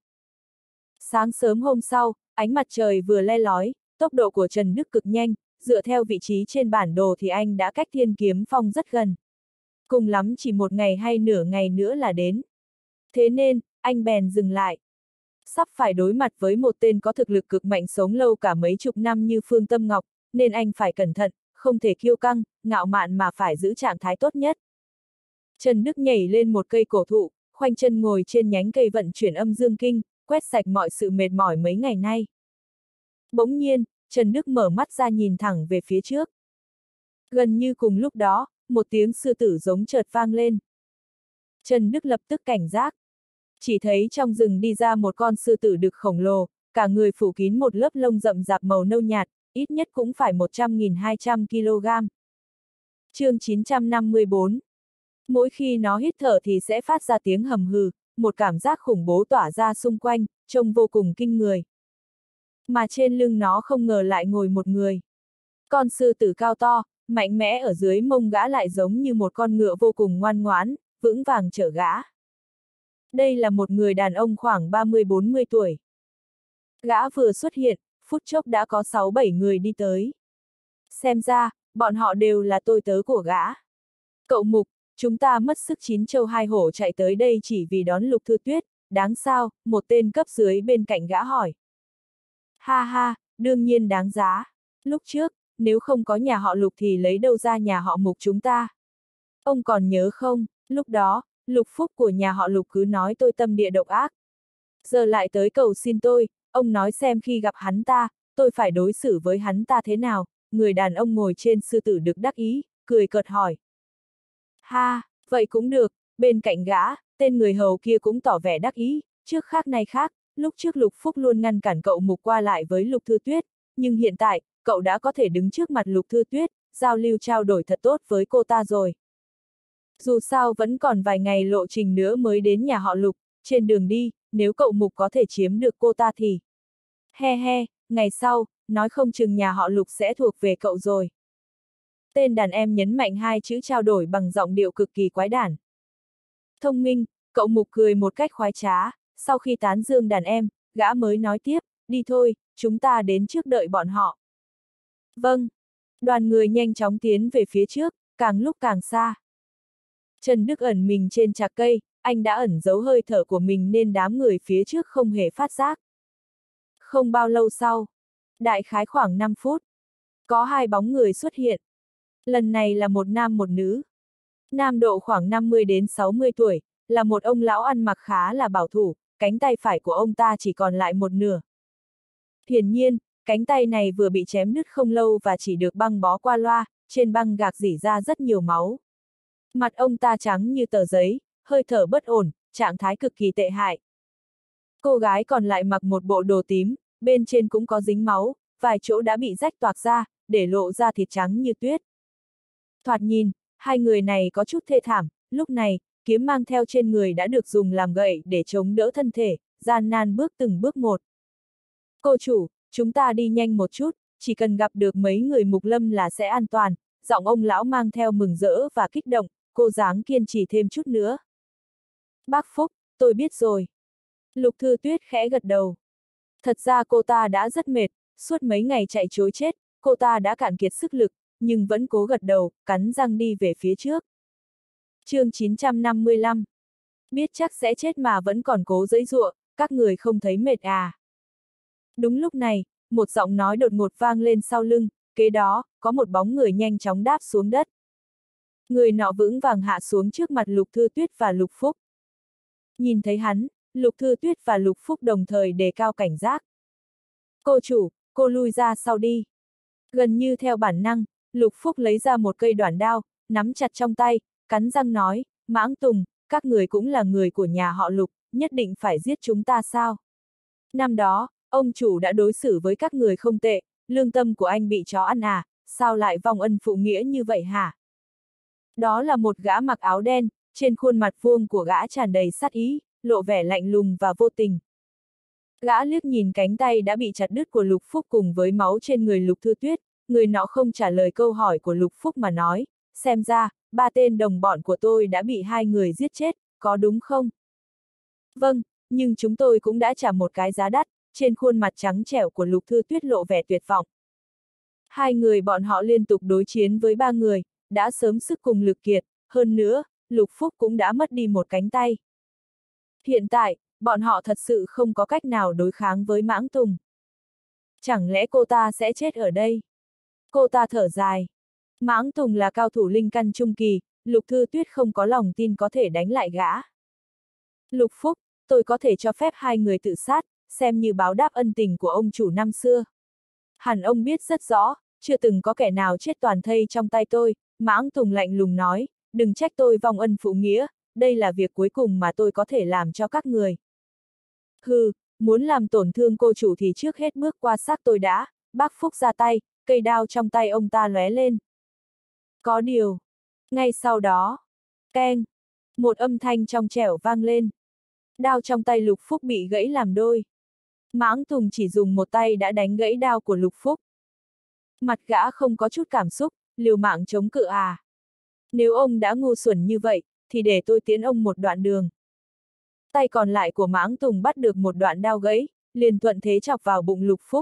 A: Sáng sớm hôm sau, ánh mặt trời vừa le lói, tốc độ của Trần Đức cực nhanh, dựa theo vị trí trên bản đồ thì anh đã cách Thiên Kiếm Phong rất gần. Cùng lắm chỉ một ngày hay nửa ngày nữa là đến. Thế nên, anh bèn dừng lại. Sắp phải đối mặt với một tên có thực lực cực mạnh sống lâu cả mấy chục năm như Phương Tâm Ngọc, nên anh phải cẩn thận, không thể kiêu căng, ngạo mạn mà phải giữ trạng thái tốt nhất. Trần Đức nhảy lên một cây cổ thụ, khoanh chân ngồi trên nhánh cây vận chuyển âm dương kinh, quét sạch mọi sự mệt mỏi mấy ngày nay. Bỗng nhiên, Trần Đức mở mắt ra nhìn thẳng về phía trước. Gần như cùng lúc đó, một tiếng sư tử giống chợt vang lên. Trần Đức lập tức cảnh giác. Chỉ thấy trong rừng đi ra một con sư tử đực khổng lồ, cả người phủ kín một lớp lông rậm rạp màu nâu nhạt, ít nhất cũng phải 100.200 kg. Chương 954. Mỗi khi nó hít thở thì sẽ phát ra tiếng hầm hừ, một cảm giác khủng bố tỏa ra xung quanh, trông vô cùng kinh người. Mà trên lưng nó không ngờ lại ngồi một người. Con sư tử cao to, mạnh mẽ ở dưới mông gã lại giống như một con ngựa vô cùng ngoan ngoãn, vững vàng chở gã. Đây là một người đàn ông khoảng 30-40 tuổi. Gã vừa xuất hiện, phút chốc đã có 6-7 người đi tới. Xem ra, bọn họ đều là tôi tớ của gã. Cậu Mục, chúng ta mất sức chín châu hai hổ chạy tới đây chỉ vì đón Lục Thư Tuyết, đáng sao? Một tên cấp dưới bên cạnh gã hỏi. Ha ha, đương nhiên đáng giá. Lúc trước, nếu không có nhà họ Lục thì lấy đâu ra nhà họ Mục chúng ta? Ông còn nhớ không, lúc đó, Lục Phúc của nhà họ Lục cứ nói tôi tâm địa độc ác. Giờ lại tới cầu xin tôi, ông nói xem khi gặp hắn ta, tôi phải đối xử với hắn ta thế nào? Người đàn ông ngồi trên sư tử đực đắc ý, cười cợt hỏi. Ha, vậy cũng được, bên cạnh gã, tên người hầu kia cũng tỏ vẻ đắc ý, trước khác nay khác, lúc trước Lục Phúc luôn ngăn cản cậu Mục qua lại với Lục Thư Tuyết, nhưng hiện tại, cậu đã có thể đứng trước mặt Lục Thư Tuyết, giao lưu trao đổi thật tốt với cô ta rồi. Dù sao vẫn còn vài ngày lộ trình nữa mới đến nhà họ Lục, trên đường đi, nếu cậu Mục có thể chiếm được cô ta thì... He he, ngày sau, nói không chừng nhà họ Lục sẽ thuộc về cậu rồi. Tên đàn em nhấn mạnh hai chữ trao đổi bằng giọng điệu cực kỳ quái đản. Thông minh, cậu Mục cười một cách khoái trá, sau khi tán dương đàn em, gã mới nói tiếp, đi thôi, chúng ta đến trước đợi bọn họ. Vâng. Đoàn người nhanh chóng tiến về phía trước, càng lúc càng xa. Trần Đức ẩn mình trên chạc cây, anh đã ẩn giấu hơi thở của mình nên đám người phía trước không hề phát giác. Không bao lâu sau, đại khái khoảng 5 phút, có hai bóng người xuất hiện. Lần này là một nam một nữ. Nam độ khoảng 50 đến 60 tuổi, là một ông lão ăn mặc khá là bảo thủ, cánh tay phải của ông ta chỉ còn lại một nửa. Hiển nhiên, cánh tay này vừa bị chém nứt không lâu và chỉ được băng bó qua loa, trên băng gạc rỉ ra rất nhiều máu. Mặt ông ta trắng như tờ giấy, hơi thở bất ổn, trạng thái cực kỳ tệ hại. Cô gái còn lại mặc một bộ đồ tím, bên trên cũng có dính máu, vài chỗ đã bị rách toạc ra, để lộ ra thịt trắng như tuyết. Thoạt nhìn, hai người này có chút thê thảm, lúc này, kiếm mang theo trên người đã được dùng làm gậy để chống đỡ thân thể, gian nan bước từng bước một. Cô chủ, chúng ta đi nhanh một chút, chỉ cần gặp được mấy người Mục Lâm là sẽ an toàn, giọng ông lão mang theo mừng rỡ và kích động, cô dáng kiên trì thêm chút nữa. Bác Phúc, tôi biết rồi. Lục Thư Tuyết khẽ gật đầu. Thật ra cô ta đã rất mệt, suốt mấy ngày chạy trối chết, cô ta đã cạn kiệt sức lực, nhưng vẫn cố gật đầu, cắn răng đi về phía trước. Chương 955. Biết chắc sẽ chết mà vẫn còn cố giãy giụa, các người không thấy mệt à? Đúng lúc này, một giọng nói đột ngột vang lên sau lưng, kế đó, có một bóng người nhanh chóng đáp xuống đất. Người nọ vững vàng hạ xuống trước mặt Lục Thư Tuyết và Lục Phúc. Nhìn thấy hắn, Lục Thư Tuyết và Lục Phúc đồng thời đề cao cảnh giác. Cô chủ, cô lui ra sau đi. Gần như theo bản năng, Lục Phúc lấy ra một cây đoản đao, nắm chặt trong tay, cắn răng nói, Mãng Tùng, các người cũng là người của nhà họ Lục, nhất định phải giết chúng ta sao? Năm đó, ông chủ đã đối xử với các người không tệ, lương tâm của anh bị chó ăn à, sao lại vong ân phụ nghĩa như vậy hả? Đó là một gã mặc áo đen, trên khuôn mặt vuông của gã tràn đầy sát ý, lộ vẻ lạnh lùng và vô tình. Gã liếc nhìn cánh tay đã bị chặt đứt của Lục Phúc cùng với máu trên người Lục Thư Tuyết, người nọ không trả lời câu hỏi của Lục Phúc mà nói, xem ra, 3 tên đồng bọn của tôi đã bị 2 người giết chết, có đúng không? Vâng, nhưng chúng tôi cũng đã trả một cái giá đắt, trên khuôn mặt trắng trẻo của Lục Thư Tuyết lộ vẻ tuyệt vọng. 2 người bọn họ liên tục đối chiến với 3 người, đã sớm sức cùng lực kiệt, hơn nữa, Lục Phúc cũng đã mất đi một cánh tay. Hiện tại, bọn họ thật sự không có cách nào đối kháng với Mãng Tùng. Chẳng lẽ cô ta sẽ chết ở đây? Cô ta thở dài. Mãng Tùng là cao thủ linh căn trung kỳ, Lục Thư Tuyết không có lòng tin có thể đánh lại gã. Lục Phúc, tôi có thể cho phép 2 người tự sát, xem như báo đáp ân tình của ông chủ năm xưa. Hẳn ông biết rất rõ, chưa từng có kẻ nào chết toàn thây trong tay tôi, Mãng Tùng lạnh lùng nói, đừng trách tôi vong ân phụ nghĩa, đây là việc cuối cùng mà tôi có thể làm cho các người. Hừ, muốn làm tổn thương cô chủ thì trước hết bước qua xác tôi đã, bác Phúc ra tay, cây đao trong tay ông ta lóe lên. Có điều, ngay sau đó, keng, một âm thanh trong trẻo vang lên. Đao trong tay Lục Phúc bị gãy làm đôi. Mãng Tùng chỉ dùng một tay đã đánh gãy đao của Lục Phúc. Mặt gã không có chút cảm xúc, liều mạng chống cự à. Nếu ông đã ngu xuẩn như vậy, thì để tôi tiễn ông một đoạn đường. Tay còn lại của Mãng Tùng bắt được một đoạn đao gãy, liền thuận thế chọc vào bụng Lục Phúc.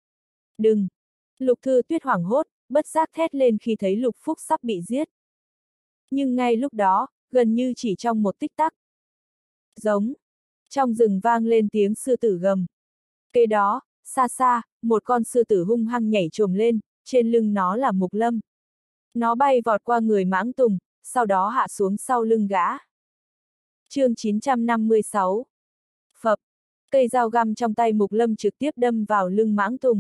A: Đừng! Lục Thư Tuyết hoảng hốt, bất giác thét lên khi thấy Lục Phúc sắp bị giết. Nhưng ngay lúc đó, gần như chỉ trong một tích tắc. Giống! Trong rừng vang lên tiếng sư tử gầm. Kế đó, xa xa, một con sư tử hung hăng nhảy trồm lên, trên lưng nó là Mục Lâm. Nó bay vọt qua người Mãng Tùng, sau đó hạ xuống sau lưng gã. Chương 956. Phập. Cây dao găm trong tay Mục Lâm trực tiếp đâm vào lưng Mãng Tùng.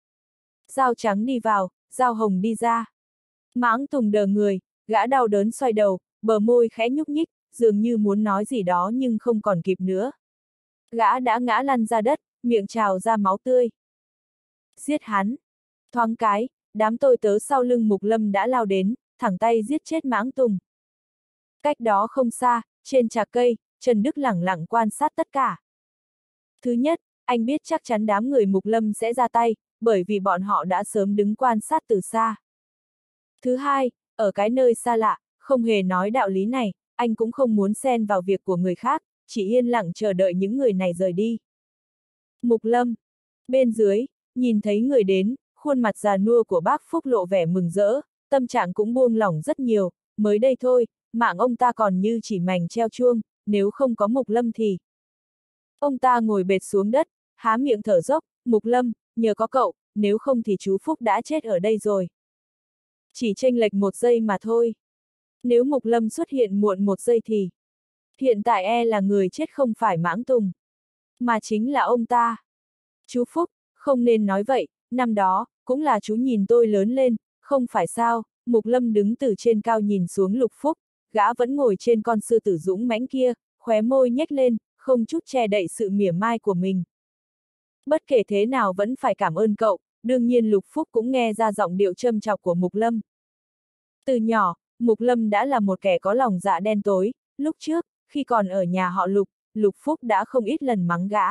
A: Dao trắng đi vào, dao hồng đi ra. Mãng Tùng đờ người, gã đau đớn xoay đầu, bờ môi khẽ nhúc nhích, dường như muốn nói gì đó nhưng không còn kịp nữa. Gã đã ngã lăn ra đất, miệng trào ra máu tươi. Giết hắn. Thoáng cái, đám tôi tớ sau lưng Mục Lâm đã lao đến, thẳng tay giết chết Mãng Tùng. Cách đó không xa, trên trà cây, Trần Đức lẳng lặng quan sát tất cả. Thứ nhất, anh biết chắc chắn đám người Mục Lâm sẽ ra tay, bởi vì bọn họ đã sớm đứng quan sát từ xa. Thứ hai, ở cái nơi xa lạ, không hề nói đạo lý này, anh cũng không muốn xen vào việc của người khác, chỉ yên lặng chờ đợi những người này rời đi. Mục Lâm. Bên dưới, nhìn thấy người đến, khuôn mặt già nua của bác Phúc lộ vẻ mừng rỡ, tâm trạng cũng buông lỏng rất nhiều, mới đây thôi, mạng ông ta còn như chỉ mảnh treo chuông, nếu không có Mục Lâm thì... Ông ta ngồi bệt xuống đất, há miệng thở dốc, Mục Lâm, nhờ có cậu, nếu không thì chú Phúc đã chết ở đây rồi. Chỉ chênh lệch 1 giây mà thôi. Nếu Mục Lâm xuất hiện muộn 1 giây thì... Hiện tại là người chết không phải Mãng Tùng, mà chính là ông ta. Chú Phúc, không nên nói vậy, năm đó, cũng là chú nhìn tôi lớn lên, không phải sao? Mục Lâm đứng từ trên cao nhìn xuống Lục Phúc, gã vẫn ngồi trên con sư tử dũng mãnh kia, khóe môi nhếch lên, không chút che đậy sự mỉa mai của mình. Bất kể thế nào vẫn phải cảm ơn cậu, đương nhiên Lục Phúc cũng nghe ra giọng điệu châm chọc của Mục Lâm. Từ nhỏ, Mục Lâm đã là một kẻ có lòng dạ đen tối, lúc trước, khi còn ở nhà họ Lục, Lục Phúc đã không ít lần mắng gã.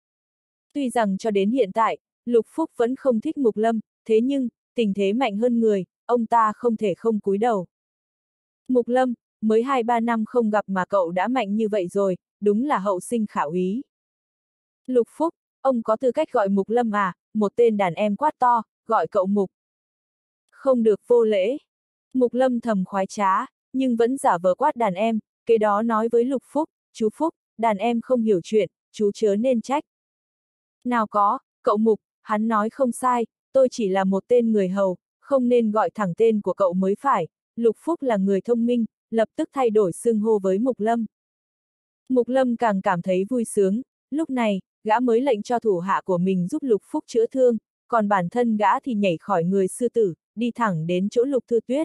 A: Tuy rằng cho đến hiện tại, Lục Phúc vẫn không thích Mục Lâm, thế nhưng, tình thế mạnh hơn người, ông ta không thể không cúi đầu. Mục Lâm, mới 2-3 năm không gặp mà cậu đã mạnh như vậy rồi, đúng là hậu sinh khả úy. Lục Phúc, ông có tư cách gọi Mục Lâm à? Một tên đàn em quát to, gọi cậu Mục. Không được vô lễ. Mục Lâm thầm khoái trá, nhưng vẫn giả vờ quát đàn em, kế đó nói với Lục Phúc, chú Phúc, đàn em không hiểu chuyện, chú chớ nên trách. Nào có, Cậu Mục, hắn nói không sai, tôi chỉ là một tên người hầu, không nên gọi thẳng tên của cậu mới phải. Lục Phúc là người thông minh, lập tức thay đổi xưng hô với Mục Lâm. Mục Lâm càng cảm thấy vui sướng, lúc này, gã mới lệnh cho thủ hạ của mình giúp Lục Phúc chữa thương, còn bản thân gã thì nhảy khỏi người sư tử, đi thẳng đến chỗ Lục Thư Tuyết.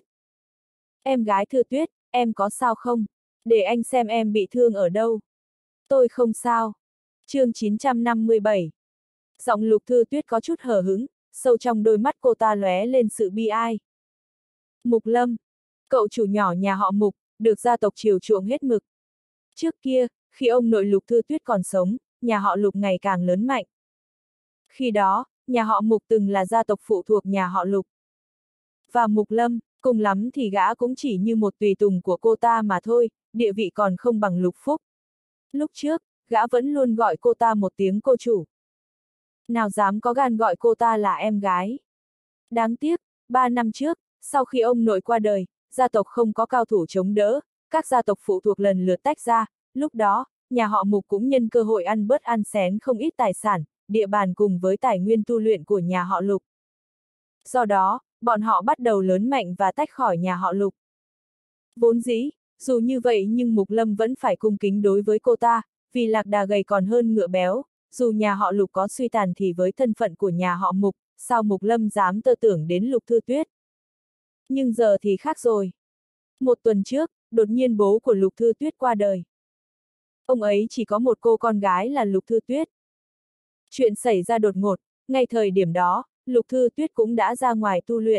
A: Em gái Thư Tuyết, em có sao không? Để anh xem em bị thương ở đâu. Tôi không sao. Chương 957. Giọng Lục Thư Tuyết có chút hờ hững, sâu trong đôi mắt cô ta lóe lên sự bi ai. Mục Lâm, cậu chủ nhỏ nhà họ Mục, được gia tộc chiều chuộng hết mực. Trước kia, khi ông nội Lục Thư Tuyết còn sống, nhà họ Lục ngày càng lớn mạnh. Khi đó, nhà họ Mục từng là gia tộc phụ thuộc nhà họ Lục. Và Mục Lâm, cùng lắm thì gã cũng chỉ như một tùy tùng của cô ta mà thôi, địa vị còn không bằng Lục Phúc. Lúc trước, gã vẫn luôn gọi cô ta một tiếng cô chủ. Nào dám có gan gọi cô ta là em gái. Đáng tiếc, 3 năm trước, sau khi ông nội qua đời, gia tộc không có cao thủ chống đỡ, các gia tộc phụ thuộc lần lượt tách ra, lúc đó, nhà họ Mục cũng nhân cơ hội ăn bớt ăn xén không ít tài sản, địa bàn cùng với tài nguyên tu luyện của nhà họ Lục. Do đó, bọn họ bắt đầu lớn mạnh và tách khỏi nhà họ Lục. Vốn dĩ, dù như vậy nhưng Mục Lâm vẫn phải cung kính đối với cô ta, vì lạc đà gầy còn hơn ngựa béo, dù nhà họ Lục có suy tàn thì với thân phận của nhà họ Mục, sao Mục Lâm dám tơ tưởng đến Lục Thư Tuyết. Nhưng giờ thì khác rồi. Một tuần trước, đột nhiên bố của Lục Thư Tuyết qua đời. Ông ấy chỉ có một cô con gái là Lục Thư Tuyết. Chuyện xảy ra đột ngột, ngay thời điểm đó, Lục Thư Tuyết cũng đã ra ngoài tu luyện.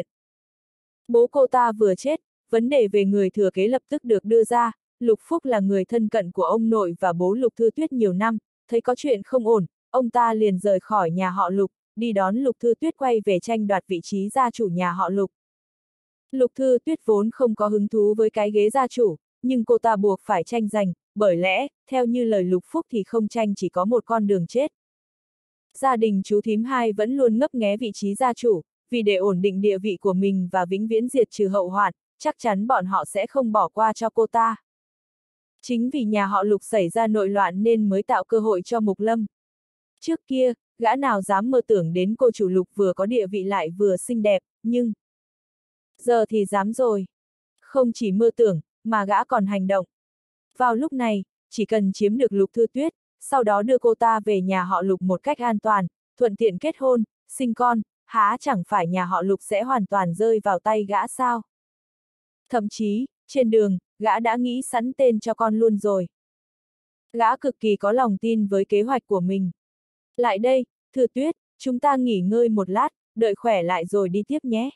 A: Bố cô ta vừa chết, vấn đề về người thừa kế lập tức được đưa ra. Lục Phúc là người thân cận của ông nội và bố Lục Thư Tuyết nhiều năm, thấy có chuyện không ổn, ông ta liền rời khỏi nhà họ Lục, đi đón Lục Thư Tuyết quay về tranh đoạt vị trí gia chủ nhà họ Lục. Lục Thư Tuyết vốn không có hứng thú với cái ghế gia chủ, nhưng cô ta buộc phải tranh giành, bởi lẽ, theo như lời Lục Phúc thì không tranh chỉ có một con đường chết. Gia đình chú thím hai vẫn luôn ngấp nghé vị trí gia chủ, vì để ổn định địa vị của mình và vĩnh viễn diệt trừ hậu hoạn, chắc chắn bọn họ sẽ không bỏ qua cho cô ta. Chính vì nhà họ Lục xảy ra nội loạn nên mới tạo cơ hội cho Mục Lâm. Trước kia, gã nào dám mơ tưởng đến cô chủ Lục vừa có địa vị lại vừa xinh đẹp, nhưng giờ thì dám rồi. Không chỉ mơ tưởng, mà gã còn hành động. Vào lúc này, chỉ cần chiếm được Lục Thư Tuyết, sau đó đưa cô ta về nhà họ Lục một cách an toàn, thuận tiện kết hôn, sinh con, há chẳng phải nhà họ Lục sẽ hoàn toàn rơi vào tay gã sao? Thậm chí, trên đường, gã đã nghĩ sẵn tên cho con luôn rồi. Gã cực kỳ có lòng tin với kế hoạch của mình. Lại đây, Thư Tuyết, chúng ta nghỉ ngơi một lát, đợi khỏe lại rồi đi tiếp nhé.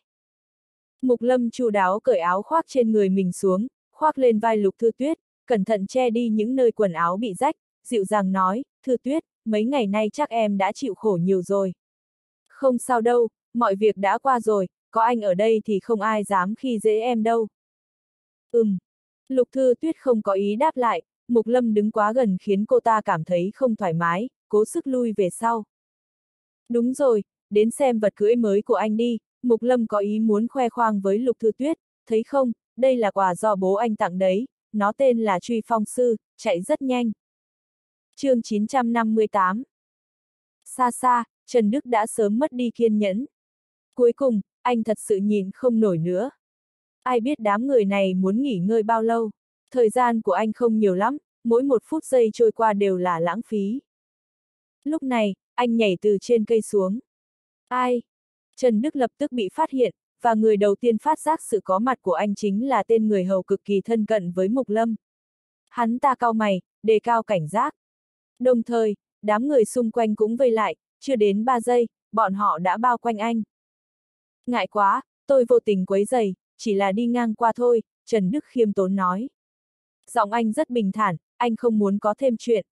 A: Mục Lâm chu đáo cởi áo khoác trên người mình xuống, khoác lên vai Lục Thư Tuyết, cẩn thận che đi những nơi quần áo bị rách, dịu dàng nói, Thư Tuyết, mấy ngày nay chắc em đã chịu khổ nhiều rồi. Không sao đâu, mọi việc đã qua rồi, có anh ở đây thì không ai dám khi dễ em đâu. Lục Thư Tuyết không có ý đáp lại, Mục Lâm đứng quá gần khiến cô ta cảm thấy không thoải mái, cố sức lui về sau. Đúng rồi, đến xem vật cưỡi mới của anh đi, Mục Lâm có ý muốn khoe khoang với Lục Thư Tuyết, thấy không, đây là quà do bố anh tặng đấy, nó tên là Truy Phong Sư, chạy rất nhanh. Chương 958. Xa xa, Trần Đức đã sớm mất đi kiên nhẫn. Cuối cùng, anh thật sự nhìn không nổi nữa. Ai biết đám người này muốn nghỉ ngơi bao lâu. Thời gian của anh không nhiều lắm, mỗi một phút giây trôi qua đều là lãng phí. Lúc này, anh nhảy từ trên cây xuống. Ai? Trần Đức lập tức bị phát hiện, và người đầu tiên phát giác sự có mặt của anh chính là tên người hầu cực kỳ thân cận với Mục Lâm. Hắn ta cau mày, đề cao cảnh giác. Đồng thời, đám người xung quanh cũng vây lại, chưa đến 3 giây, bọn họ đã bao quanh anh. Ngại quá, tôi vô tình quấy rầy, chỉ là đi ngang qua thôi, Trần Đức khiêm tốn nói. Giọng anh rất bình thản, anh không muốn có thêm chuyện.